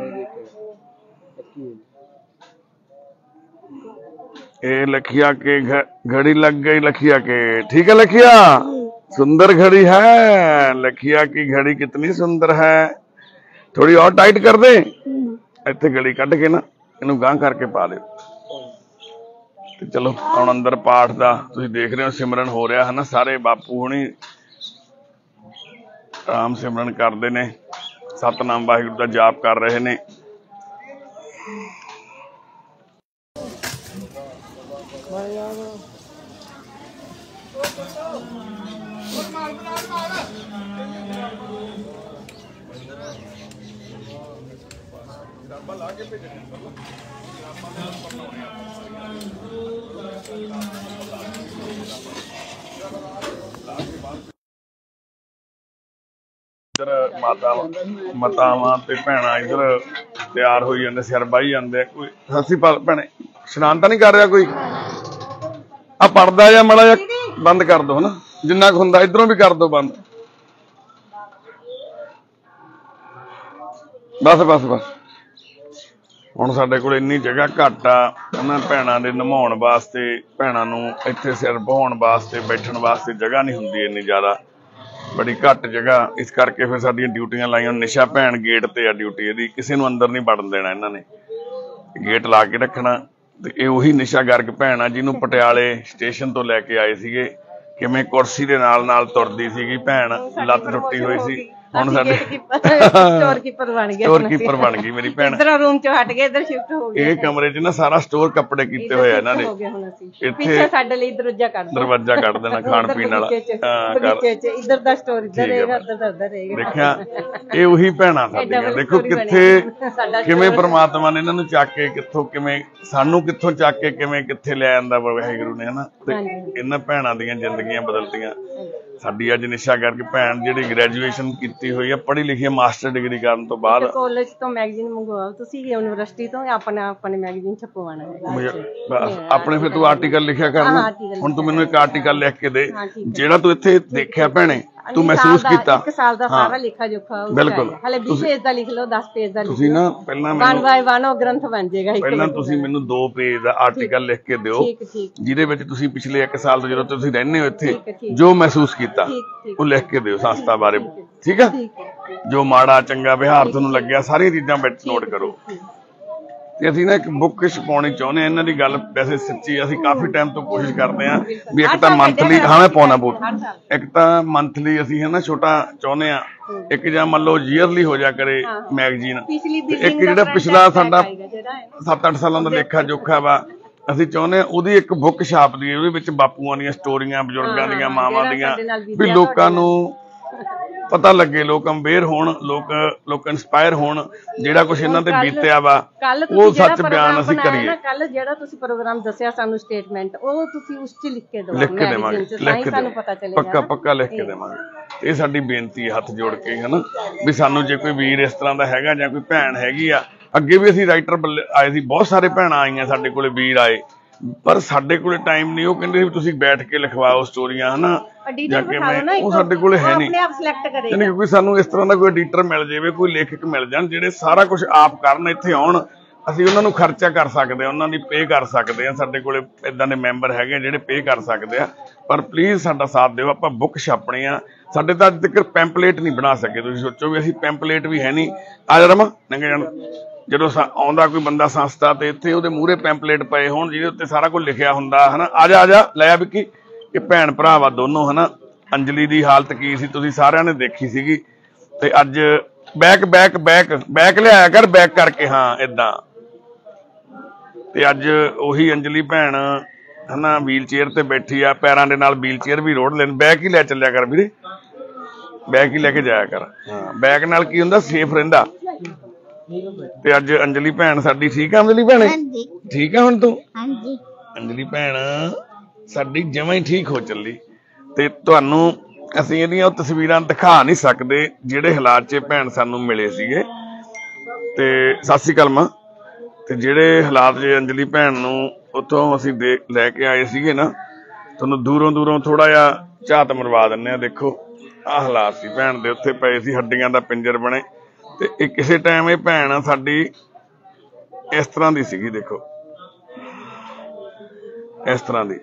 ये लखिया के घड़ी लग गई लखिया के। ठीक है लखिया, सुंदर घड़ी है। लखिया की घड़ी कितनी सुंदर है। थोड़ी और टाइट कर दे, इत्थे घड़ी कट के ना इनू गांह करके पा दे। ते चलो हुण अंदर पाठ दा तुसीं देख रहे हो, सिमरन हो रहा है ना। सारे बापू हुणी राम सिमरन करते ने, सतनाम वाहिगुरू दा जाप कर रहे ने। इधर मातावां ते भैणां इधर तैयार होई जांदे, सिर बाही जांदे। कोई सत श्री अकाल भैणे, इशनान तां नहीं कर रहा कोई? आ पड़दा या माड़ा जिहा बंद कर दो ना, जिन्ना कुछ हुंदा इधरों भी कर दो बंद। बस बस बस। हुण साडे कोल इन्नी जगह घट आ, उन्हां भैणां दे नहाउण वास्ते, भैणां नूं इत्थे सिर बहाउण वास्ते, बैठण वास्ते जगह नहीं हुंदी इन्नी ज़्यादा, बड़ी घट जगह। इस करके फिर साडियां ड्यूटियां लाइयां। निशा भैण गेट ते आ ड्यूटी, इहदी किसी नूं अंदर नहीं वड़न देना इन्हां ने, गेट ला के रखना। ते इह उही निशा गर्ग भैण आ जिहनूं पटियाले स्टेशन तो लैके आए सीगे। किवें कुर्सी दे नाल नाल तुरदी सीगी भैण, लत्त टुੱਟੀ होई सी। ਹੁਣ ਸਾਡੇ स्टोर कीपर बन गई मेरी भैन। इधर रूम चों हट के इधर शिफ्ट हो गए। ਇਹ ਕਮਰੇ 'ਚ ਨਾ ਸਾਰਾ ਸਟੋਰ ਕੱਪੜੇ ਕੀਤੇ ਹੋਏ ਆ ਇਹਨਾਂ ਨੇ। ਪਿੱਛੇ ਸਾਡੇ ਲਈ ਦਰਵਾਜ਼ਾ ਕੱਢ ਦੇਣਾ ਖਾਣ ਪੀਣ ਵਾਲਾ। ਇਧਰ ਦਾ ਸਟੋਰ ਇੱਧਰ ਰਹੇਗਾ, ਉੱਧਰ ਦਾ ਉੱਧਰ ਰਹੇਗਾ। ਦੇਖਿਆ, ਇਹ ਉਹੀ ਭੈਣਾਂ ਸਾਡੀਆਂ। ਦੇਖੋ ਕਿੱਥੇ ਕਿਵੇਂ ਪ੍ਰਮਾਤਮਾ ਨੇ ਇਹਨਾਂ ਨੂੰ ਚੱਕ ਕੇ ਕਿੱਥੋਂ, ਕਿਵੇਂ ਸਾਨੂੰ ਕਿੱਥੋਂ ਚੱਕ ਕੇ ਕਿਵੇਂ ਕਿੱਥੇ ਲੈ ਆਂਦਾ ਵਾਹਿਗੁਰੂ ਨੇ, ਹਨਾ। ਤੇ ਇਹਨਾਂ ਭੈਣਾਂ ਦੀਆਂ ਜ਼ਿੰਦਗੀਆਂ ਬਦਲਤੀਆਂ। ਸਾਡੀ ਅੱਜ ਨਿਸ਼ਾ ਕਰਕੇ ਭੈਣ ਜਿਹੜੀ ਗ੍ਰੈਜੂਏਸ਼ਨ ਕੀਤੀ ਹੋਈ ਆ, ਪੜ੍ਹੀ ਲਿਖੀ, ਮਾਸਟਰ ਡਿਗਰੀ ਕਰਨ ਤੋਂ ਬਾਅਦ ਕਾਲਜ ਤੋਂ ਮੈਗਜ਼ੀਨ ਮੰਗਵਾਓ ਤੁਸੀਂ, ਯੂਨੀਵਰਸਿਟੀ ਤੋਂ ਆਪਣੇ ਮੈਗਜ਼ੀਨ ਛਪਵਾਉਣਾ ਹੈ। ਆਪਣੇ ਫਿਰ ਤੂੰ ਆਰਟੀਕਲ ਲਿਖਿਆ ਕਰਨਾ। ਹੁਣ ਤੂੰ ਮੈਨੂੰ ਇੱਕ ਆਰਟੀਕਲ ਲਿਖ ਕੇ ਦੇ, ਜਿਹੜਾ ਤੂੰ ਇੱਥੇ ਦੇਖਿਆ ਭੈਣੇ, ਤੂੰ ਮਹਿਸੂਸ ਕੀਤਾ। 1 ਸਾਲ ਦਾ ਸਾਰਾ ਲਿਖਾ ਜੋਖਾ ਬਿਲਕੁਲ। ਹਲੇ 20 ਪੇਜ ਦਾ ਲਿਖ ਲਓ, 10 ਪੇਜ ਦਾ ਲਿਖ ਲਓ। ਤੁਸੀਂ ਨਾ ਪਹਿਲਾਂ 1 ਬਾਈ 1 ਉਹ ਗ੍ਰੰਥ ਬਣ ਜਾਏਗਾ। ਪਹਿਲਾਂ ਤੁਸੀਂ ਮੈਨੂੰ 2 ਪੇਜ ਦਾ ਆਰਟੀਕਲ ਲਿਖ ਕੇ ਦਿਓ, ਜਿਹਦੇ ਵਿੱਚ ਤੁਸੀਂ ਪਿਛਲੇ 1 ਸਾਲ ਤੋਂ ਜਦੋਂ ਤੁਸੀਂ ਰਹਿੰਦੇ ਹੋ ਇੱਥੇ ਜੋ ਮਹਿਸੂਸ ਕੀਤਾ ਉਹ ਲਿਖ ਕੇ ਦਿਓ ਸੰਸਥਾ ਬਾਰੇ। ਠੀਕ ਆ, ਜੋ ਮਾੜਾ ਚੰਗਾ ਵਿਹਾਰ ਤੁਹਾਨੂੰ ਲੱਗਿਆ, ਸਾਰੀਆਂ ਚੀਜ਼ਾਂ ਵਿੱਚ ਨੋਟ ਕਰੋ। ਤੇ ਅਸੀਂ ਨਾ ਇੱਕ ਬੁੱਕ ਛਪਾਉਣੀ ਚਾਹੁੰਦੇ ਹਾਂ। ਇਹਨਾਂ ਦੀ ਗੱਲ ਵੈਸੇ ਸੱਚੀ, ਅਸੀਂ ਕਾਫੀ ਟਾਈਮ ਤੋਂ ਕੋਸ਼ਿਸ਼ ਕਰਦੇ ਹਾਂ ਵੀ ਇੱਕ ਤਾਂ ਮੰਥਲੀ, ਹਾਂ ਮੈਂ ਪਾਉਣਾ ਬੋਲ, ਇੱਕ ਤਾਂ ਮੰਥਲੀ ਅਸੀਂ ਹੈ ਨਾ ਛੋਟਾ ਚਾਹੁੰਦੇ ਹਾਂ, ਇੱਕ ਜਾਂ ਮੰਨ ਲਓ ਈਅਰਲੀ ਹੋ ਜਾ ਕਰੇ ਮੈਗਜ਼ੀਨ। ਇੱਕ ਜਿਹੜਾ ਪਿਛਲਾ ਸਾਡਾ 7-8 ਸਾਲਾਂ ਦਾ ਲੇਖਾ ਜੋਖਾ ਵਾ, ਅਸੀਂ ਚਾਹੁੰਦੇ ਹਾਂ ਉਹਦੀ ਇੱਕ ਬੁੱਕ ਛਾਪ ਦੀ, ਉਹਦੇ ਵਿੱਚ ਬਾਪੂਆਂ ਦੀਆਂ ਸਟੋਰੀਆਂ, ਬਜ਼ੁਰਗਾਂ ਦੀਆਂ, ਮਾਵਾਂ ਦੀਆਂ, ਵੀ ਲੋਕਾਂ ਨੂੰ ਪਤਾ ਲੱਗੇ, ਲੋਕ ਅਵੇਅਰ ਹੋਣ, ਲੋਕ ਇੰਸਪਾਇਰ ਹੋਣ। ਜਿਹੜਾ ਕੁਛ ਇਹਨਾਂ ਤੇ ਬੀਤਿਆ ਵਾ ਉਹ ਸੱਚ ਬਿਆਨ ਅਸੀਂ ਕਰੀਏ। ਕੱਲ ਜਿਹੜਾ ਤੁਸੀਂ ਪ੍ਰੋਗਰਾਮ ਦੱਸਿਆ ਸਾਨੂੰ ਸਟੇਟਮੈਂਟ, ਉਹ ਤੁਸੀਂ ਉਸ 'ਚ ਲਿਖ ਕੇ ਦਿਓ, ਲਿਖ ਕੇ ਦੇਵਾਂਗੇ, ਸਾਨੂੰ ਪਤਾ ਚੱਲੇਗਾ। ਪੱਕਾ ਲਿਖ ਕੇ ਦੇਵਾਂਗੇ। ਇਹ ਸਾਡੀ ਬੇਨਤੀ ਹੈ ਹੱਥ ਜੋੜ ਕੇ, ਹਨਾ, ਵੀ ਸਾਨੂੰ ਜੇ ਕੋਈ ਵੀਰ ਇਸ ਤਰ੍ਹਾਂ ਦਾ ਹੈਗਾ ਜਾਂ ਕੋਈ ਭੈਣ ਹੈਗੀ ਆ। ਅੱਗੇ ਵੀ ਅਸੀਂ ਰਾਈਟਰ ਆਏ ਸੀ, ਬਹੁਤ ਸਾਰੇ ਭੈਣਾਂ ਆਈਆਂ ਸਾਡੇ ਕੋਲੇ, ਵੀਰ ਆਏ, ਪਰ ਸਾਡੇ ਕੋਲੇ ਟਾਈਮ ਨਹੀਂ। ਉਹ ਕਹਿੰਦੇ ਵੀ ਤੁਸੀਂ ਬੈਠ ਕੇ ਲਿਖਵਾਓ ਸਟੋਰੀਆਂ, ਹਨਾ, ਜਾਂ ਕਿਵੇਂ, ਉਹ ਸਾਡੇ ਕੋਲੇ ਹੈ ਨਹੀਂ। ਕਿਉਂਕਿ ਸਾਨੂੰ ਇਸ ਤਰ੍ਹਾਂ ਦਾ ਕੋਈ ਐਡੀਟਰ ਮਿਲ ਜਾਵੇ, ਕੋਈ ਲੇਖਕ ਮਿਲ ਜਾਣ ਜਿਹੜੇ ਸਾਰਾ ਕੁਝ ਆਪ ਕਰਨ, ਇੱਥੇ ਆਉਣ, ਅਸੀਂ ਉਹਨਾਂ ਨੂੰ ਖਰਚਾ ਕਰ ਸਕਦੇ ਹਾਂ, ਉਹਨਾਂ ਦੀ ਪੇ ਕਰ ਸਕਦੇ ਹਾਂ। ਸਾਡੇ ਕੋਲੇ ਇਦਾਂ ਦੇ ਮੈਂਬਰ ਹੈਗੇ ਜਿਹੜੇ ਪੇ ਕਰ ਸਕਦੇ ਆ। ਪਰ ਪਲੀਜ਼ ਸਾਡਾ ਸਾਥ ਦਿਓ। ਆਪਾਂ ਬੁੱਕ ਛਾਪਣੀ ਆ। ਸਾਡੇ ਤਾਂ ਅੱਜ ਤੱਕ ਪੈਂਪਲੇਟ ਨਹੀਂ ਬਣਾ ਸਕੇ। ਤੁਸੀਂ ਸੋਚੋ ਵੀ ਅਸੀਂ ਪੈਂਪਲੇਟ ਵੀ ਹੈ ਨਹੀਂ। ਆ ਜਾ ਰਮਾ ਨੰਗੇ ਜਾਣ। ਜਦੋਂ ਆਉਂਦਾ ਕੋਈ ਬੰਦਾ ਸੰਸਥਾ ਤੇ ਇੱਥੇ ਉਹਦੇ ਮੂਹਰੇ ਪੈਂਪਲੇਟ ਪਏ ਹੋਣ ਜਿਹਦੇ ਉੱਤੇ ਸਾਰਾ ਕੁਝ ਲਿਖਿਆ ਹੁੰਦਾ ਹਨਾ। ਆ ਜਾ ਲੈ ਆ ਵਿੱਕੀ। ਇਹ ਭੈਣ ਭਰਾ ਵਾ ਦੋਨੋਂ ਹਨਾ। ਅੰਜਲੀ ਦੀ ਹਾਲਤ ਕੀ ਸੀ ਤੁਸੀਂ ਸਾਰਿਆਂ ਨੇ ਦੇਖੀ ਸੀਗੀ। ਤੇ ਅੱਜ ਬੈਕ ਲਿਆਇਆ ਕਰ, ਬੈਕ ਕਰਕੇ। ਹਾਂ ਏਦਾਂ। ਤੇ ਅੱਜ ਉਹੀ ਅੰਜਲੀ ਭੈਣ ਹਨਾ ਵੀਲ ਚੇਅਰ ਤੇ ਬੈਠੀ ਆ, ਪੈਰਾਂ ਦੇ ਨਾਲ ਵੀਲ ਚੇਅਰ ਵੀ ਰੋੜ ਲੈਣ। ਬੈਕ ਹੀ ਲੈ ਚੱਲਿਆ ਕਰ ਵੀਰੇ, ਬੈਕ ਹੀ ਲੈ ਕੇ ਜਾਇਆ ਕਰ। ਹਾਂ ਬੈਕ ਨਾਲ ਕੀ ਹੁੰਦਾ, ਸੇਫ ਰਹਿੰਦਾ। ਤੇ ਅੱਜ ਅੰਜਲੀ ਭੈਣ ਸਾਡੀ ਠੀਕ ਆ। ਅੰਜਲੀ ਭੈਣੇ ਠੀਕ ਆ ਹੁਣ ਤੂੰ? ਹਾਂਜੀ ਅੰਜਲੀ ਭੈਣ ਸਾਡੀ ਜਮਾਂ ਹੀ ਠੀਕ ਹੋ ਚੱਲੀ। ਤੇ ਤੁਹਾਨੂੰ ਅਸੀਂ ਇਹਦੀਆਂ ਉਹ ਤਸਵੀਰਾਂ ਦਿਖਾ ਨਹੀਂ ਸਕਦੇ ਜਿਹੜੇ ਹਾਲਾਤ 'ਚ ਭੈਣ ਸਾਨੂੰ ਮਿਲੇ ਸੀਗੇ। ਤੇ ਸਤਿ ਸ੍ਰੀ ਅਕਾਲ ਮਾਂ। ਤੇ ਜਿਹੜੇ ਹਾਲਾਤ 'ਚ ਅੰਜਲੀ ਭੈਣ ਨੂੰ ਉੱਥੋਂ ਅਸੀਂ ਲੈ ਕੇ ਆਏ ਸੀਗੇ ਨਾ, ਤੁਹਾਨੂੰ ਦੂਰੋਂ ਥੋੜਾ ਜਿਹਾ ਝਾਤ ਮਰਵਾ ਦਿੰਦੇ ਆ। ਦੇਖੋ ਆਹ ਹਾਲਾਤ ਸੀ ਭੈਣ ਦੇ, ਉੱਥੇ ਪਏ ਸੀ ਹੱਡੀਆਂ ਦਾ ਪਿੰਜਰ ਬਣੇ। ਤੇ ਇਹ ਕਿਸੇ ਟਾਈਮ ਇਹ ਭੈਣ ਸਾਡੀ ਇਸ ਤਰ੍ਹਾਂ ਦੀ ਸੀਗੀ। ਦੇਖੋ ਇਸ ਤਰ੍ਹਾਂ ਦੀ।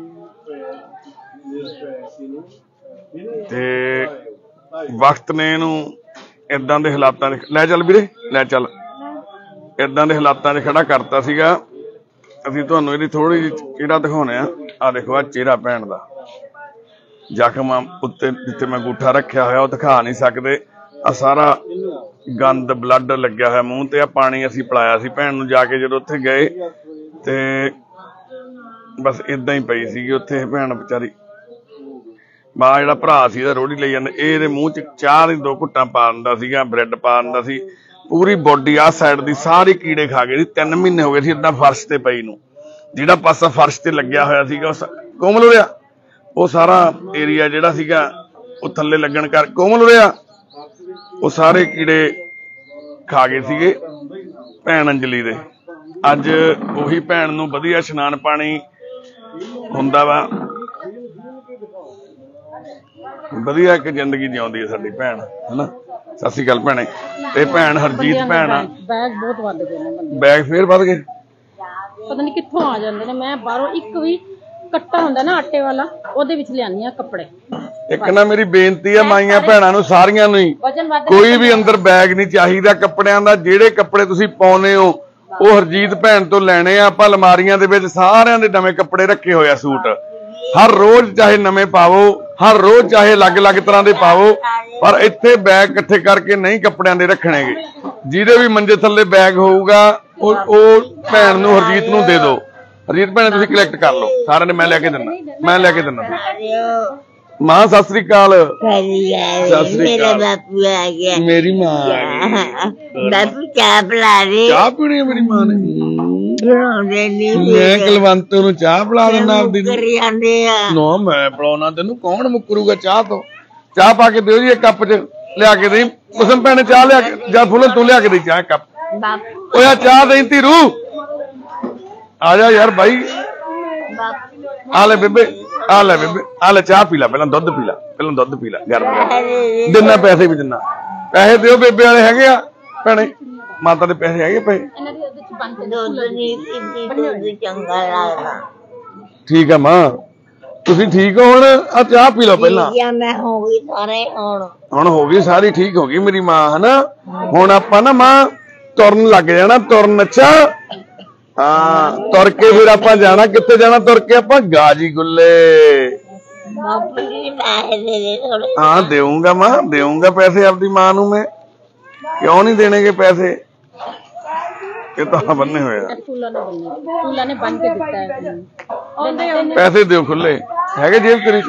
ਤੇ ਵਕਤ ਨੇ ਇਹਨੂੰ ਏਦਾਂ ਦੇ ਹਾਲਾਤਾਂ 'ਚ ਲੈ ਚੱਲ ਵੀਰੇ, ਲੈ ਚੱਲ। ਏਦਾਂ ਦੇ ਹਾਲਾਤਾਂ 'ਚ ਖੜਾ ਕਰਤਾ ਸੀਗਾ। ਅਸੀਂ ਤੁਹਾਨੂੰ ਇਹਦੀ ਥੋੜੀ ਜਿਹੀ ਚਿਹਰਾ ਦਿਖਾਉਣੇ ਆ। ਆਹ ਦੇਖੋ ਆਹ ਚਿਹਰਾ ਭੈਣ ਦਾ। ਜ਼ਖਮ ਉੱਤੇ ਜਿੱਥੇ ਮੈਂ ਅੰਗੂਠਾ ਰੱਖਿਆ ਹੋਇਆ ਉਹ ਦਿਖਾ ਨਹੀਂ ਸਕਦੇ। ਆ ਸਾਰਾ ਗੰਦ ਬਲੱਡ ਲੱਗਿਆ ਹੋਇਆ ਮੂੰਹ ਤੇ। ਆ ਪਾਣੀ ਅਸੀਂ ਪਿਲਾਇਆ ਸੀ ਭੈਣ ਨੂੰ ਜਾ ਕੇ ਜਦੋਂ ਉੱਥੇ ਗਏ। ਤੇ ਬਸ ਏਦਾਂ ਹੀ ਪਈ ਸੀਗੀ ਉੱਥੇ ਭੈਣ ਵਿਚਾਰੀ। ਮਾਂ ਜਿਹੜਾ ਭਰਾ ਸੀ ਇਹਦਾ ਰੋੜੀ ਲਈ ਜਾਂਦਾ, ਇਹ ਇਹਦੇ ਮੂੰਹ 'ਚ ਚਾਹ ਦੀ 2 ਘੁੱਟਾਂ ਪਾ ਦਿੰਦਾ ਸੀਗਾ, ਬ੍ਰੈਡ ਪਾ ਦਿੰਦਾ ਸੀ। ਪੂਰੀ ਬੋਡੀ ਆਹ ਸਾਈਡ ਦੀ ਸਾਰੀ ਕੀੜੇ ਖਾ ਗਏ ਸੀ। 3 ਮਹੀਨੇ ਹੋ ਗਏ ਸੀ ਏਦਾਂ ਫਰਸ਼ ਤੇ ਪਈ ਨੂੰ। ਜਿਹੜਾ ਪਾਸਾ ਫਰਸ਼ ਤੇ ਲੱਗਿਆ ਹੋਇਆ ਸੀਗਾ ਕੋਮਲ ਉਰਿਆ, ਉਹ ਸਾਰਾ ਏਰੀਆ ਜਿਹੜਾ ਸੀਗਾ ਉਹ ਥੱਲੇ ਲੱਗਣ ਕਰ ਕੋਮਲ ਉਰਿਆ, ਉਹ ਸਾਰੇ ਕੀੜੇ ਖਾ ਗਏ ਸੀਗੇ ਭੈਣ ਅੰਜਲੀ ਦੇ। ਅੱਜ ਉਹੀ ਭੈਣ ਨੂੰ ਵਧੀਆ ਇਸ਼ਨਾਨ ਪਾਣੀ ਹੁੰਦਾ ਵਾ, ਵਧੀਆ ਇੱਕ ਜ਼ਿੰਦਗੀ ਜਿਉਂਦੀ ਹੈ ਸਾਡੀ ਭੈਣ ਹਨਾ। ਸਤਿ ਸ੍ਰੀ ਅਕਾਲ ਭੈਣੇ। ਤੇ ਭੈਣ ਹਰਜੀਤ ਭੈਣ ਆ। ਬੈਗ ਬਹੁਤ ਵੱਧ ਗਏ ਨੇ। ਬੈਗ ਫੇਰ ਵੱਧ ਗਏ, ਪਤਾ ਨਹੀਂ ਕਿੱਥੋਂ ਆ ਜਾਂਦੇ ਨੇ। ਮੈਂ ਬਾਹਰੋਂ ਇੱਕ ਵੀ ਕੱਟਾ ਹੁੰਦਾ ਨਾ ਆਟੇ ਵਾਲਾ, ਉਹਦੇ ਵਿੱਚ ਲਿਆਨੀ ਆ ਕੱਪੜੇ। ਇੱਕ ਨਾ ਮੇਰੀ ਬੇਨਤੀ ਆ ਮਾਈਆਂ ਭੈਣਾਂ ਨੂੰ ਸਾਰੀਆਂ ਨੂੰ ਹੀ, ਕੋਈ ਵੀ ਅੰਦਰ ਬੈਗ ਨਹੀਂ ਚਾਹੀਦਾ ਕੱਪੜਿਆਂ ਦਾ। ਜਿਹੜੇ ਕੱਪੜੇ ਤੁਸੀਂ ਪਾਉਨੇ ਹੋ ਉਹ ਹਰਜੀਤ ਭੈਣ ਤੋਂ ਲੈਣੇ ਆ। ਆਪਾਂ ਅਲਮਾਰੀਆਂ ਦੇ ਵਿੱਚ ਸਾਰਿਆਂ ਦੇ ਨਵੇਂ ਕੱਪੜੇ ਰੱਖੇ ਹੋਏ ਆ। ਸੂਟ ਹਰ ਰੋਜ਼ ਚਾਹੇ ਨਵੇਂ ਪਾਵੋ, ਹਰ ਰੋਜ਼ ਚਾਹੇ ਅਲੱਗ-ਅਲੱਗ ਤਰ੍ਹਾਂ ਦੇ ਪਾਵੋ, ਪਰ ਇੱਥੇ ਬੈਗ ਇਕੱਠੇ ਕਰਕੇ ਨਹੀਂ ਕੱਪੜਿਆਂ ਦੇ ਰੱਖਣੇਗੇ। ਜਿਹਦੇ ਵੀ ਮੰਜੇ ਥੱਲੇ ਬੈਗ ਹੋਊਗਾ ਉਹ ਭੈਣ ਨੂੰ ਹਰਜੀਤ ਨੂੰ ਦੇ ਦਿਓ। ਹਰਜੀਤ ਭੈਣ ਤੁਸੀਂ ਕਲੈਕਟ ਕਰ ਲਓ ਸਾਰਿਆਂ ਨੇ, ਮੈਂ ਲੈ ਕੇ ਦਿੰਦਾ। ਮਾਂ ਸਤਿ ਸ੍ਰੀ ਅਕਾਲ। ਸਤਿ ਸ੍ਰੀ ਅਕਾਲ। ਬਾਪੂ ਆ ਗਿਆ। ਮੇਰੀ ਮਾਂ ਆ ਗਈ। ਬਾਪੂ ਚਾਹ ਪਿਲਾ ਦੇ। ਚਾਹ ਪੀਣੀ ਹੈ ਮੇਰੀ ਮਾਂ ਨੇ। ਮੈਂ ਕੁਲਵੰਤ ਨੂੰ ਚਾਹ ਪਿਲਾ ਦਿੰਦਾ ਆਪਦੀ ਨੂੰ। ਮੈਂ ਪਿਲਾਉਣਾ ਤੈਨੂੰ, ਕੌਣ ਮੁੱਕਰੂਗਾ ਚਾਹ ਤੋਂ। ਚਾਹ ਪਾ ਕੇ ਦਿਓ ਜੀ ਇੱਕ ਕੱਪ 'ਚ ਲਿਆ ਕੇ ਦੇਈ। ਕੁਸਮ ਭੈਣੇ ਚਾਹ ਲਿਆ ਕੇ ਜਾਂ ਫੁੱਲ ਤੂੰ ਲਿਆ ਕੇ ਦੇਈ ਚਾਹ ਕੱਪ। ਓ ਯਾਰ ਚਾਹ ਦੇਈ ਧੀਰੂ, ਆ ਜਾ ਯਾਰ ਬਾਈ। ਆ ਲੈ ਬੇਬੇ, ਆ ਲੈ ਬੇਬੇ, ਆ ਲੈ ਚਾਹ ਪੀ ਲੈ। ਪਹਿਲਾਂ ਦੁੱਧ ਪੀ ਲੈ, ਪਹਿਲਾਂ ਦੁੱਧ ਪੀ ਲੈ ਗਰਮ। ਦਿਨਾ ਪੈਸੇ ਵੀ ਦਿਨਾ, ਪੈਸੇ ਦਿਓ ਬੇਬੇ ਵਾਲੇ ਹੈਗੇ ਆ ਭੈਣੇ, ਮਾਤਾ ਦੇ ਪੈਸੇ ਹੈਗੇ ਪਏ। ਚੰਗਾ ਲੱਗਦਾ। ਠੀਕ ਆ ਮਾਂ, ਤੁਸੀਂ ਠੀਕ ਹੋ ਹੁਣ? ਆ ਚਾਹ ਪੀ ਲਓ ਪਹਿਲਾਂ। ਮੈਂ ਹੋ ਗਈ ਸਾਰੇ ਹੁਣ ਹੋ ਗਈ ਸਾਰੀ, ਠੀਕ ਹੋ ਗਈ ਮੇਰੀ ਮਾਂ ਹਨਾ। ਹੁਣ ਆਪਾਂ ਨਾ ਮਾਂ ਤੁਰਨ ਲੱਗ ਜਾਣਾ, ਤੁਰਨ। ਅੱਛਾ ਹਾਂ, ਤੁਰ ਕੇ ਫਿਰ ਆਪਾਂ ਜਾਣਾ ਕਿੱਥੇ ਜਾਣਾ? ਤੁਰ ਕੇ ਆਪਾਂ ਗਾਜੀ ਗੁੱਲੇ। ਹਾਂ ਦੇਊਂਗਾ ਮਾਂ, ਦੇਊਂਗਾ ਪੈਸੇ ਆਪਦੀ ਮਾਂ ਨੂੰ ਮੈਂ। ਕਿਉਂ ਨਹੀਂ ਦੇਣਗੇ ਪੈਸੇ? ਇਹ ਤਾਂ ਬੰਨੇ ਹੋਏ ਆ। ਫੁੱਲਾਂ ਨੇ ਬੰਨ ਕੇ ਦਿੱਤਾ ਹੈ। ਪੈਸੇ ਦਿਓ ਖੁੱਲੇ ਹੈਗੇ ਜੇਬ ਤੇਰੀ?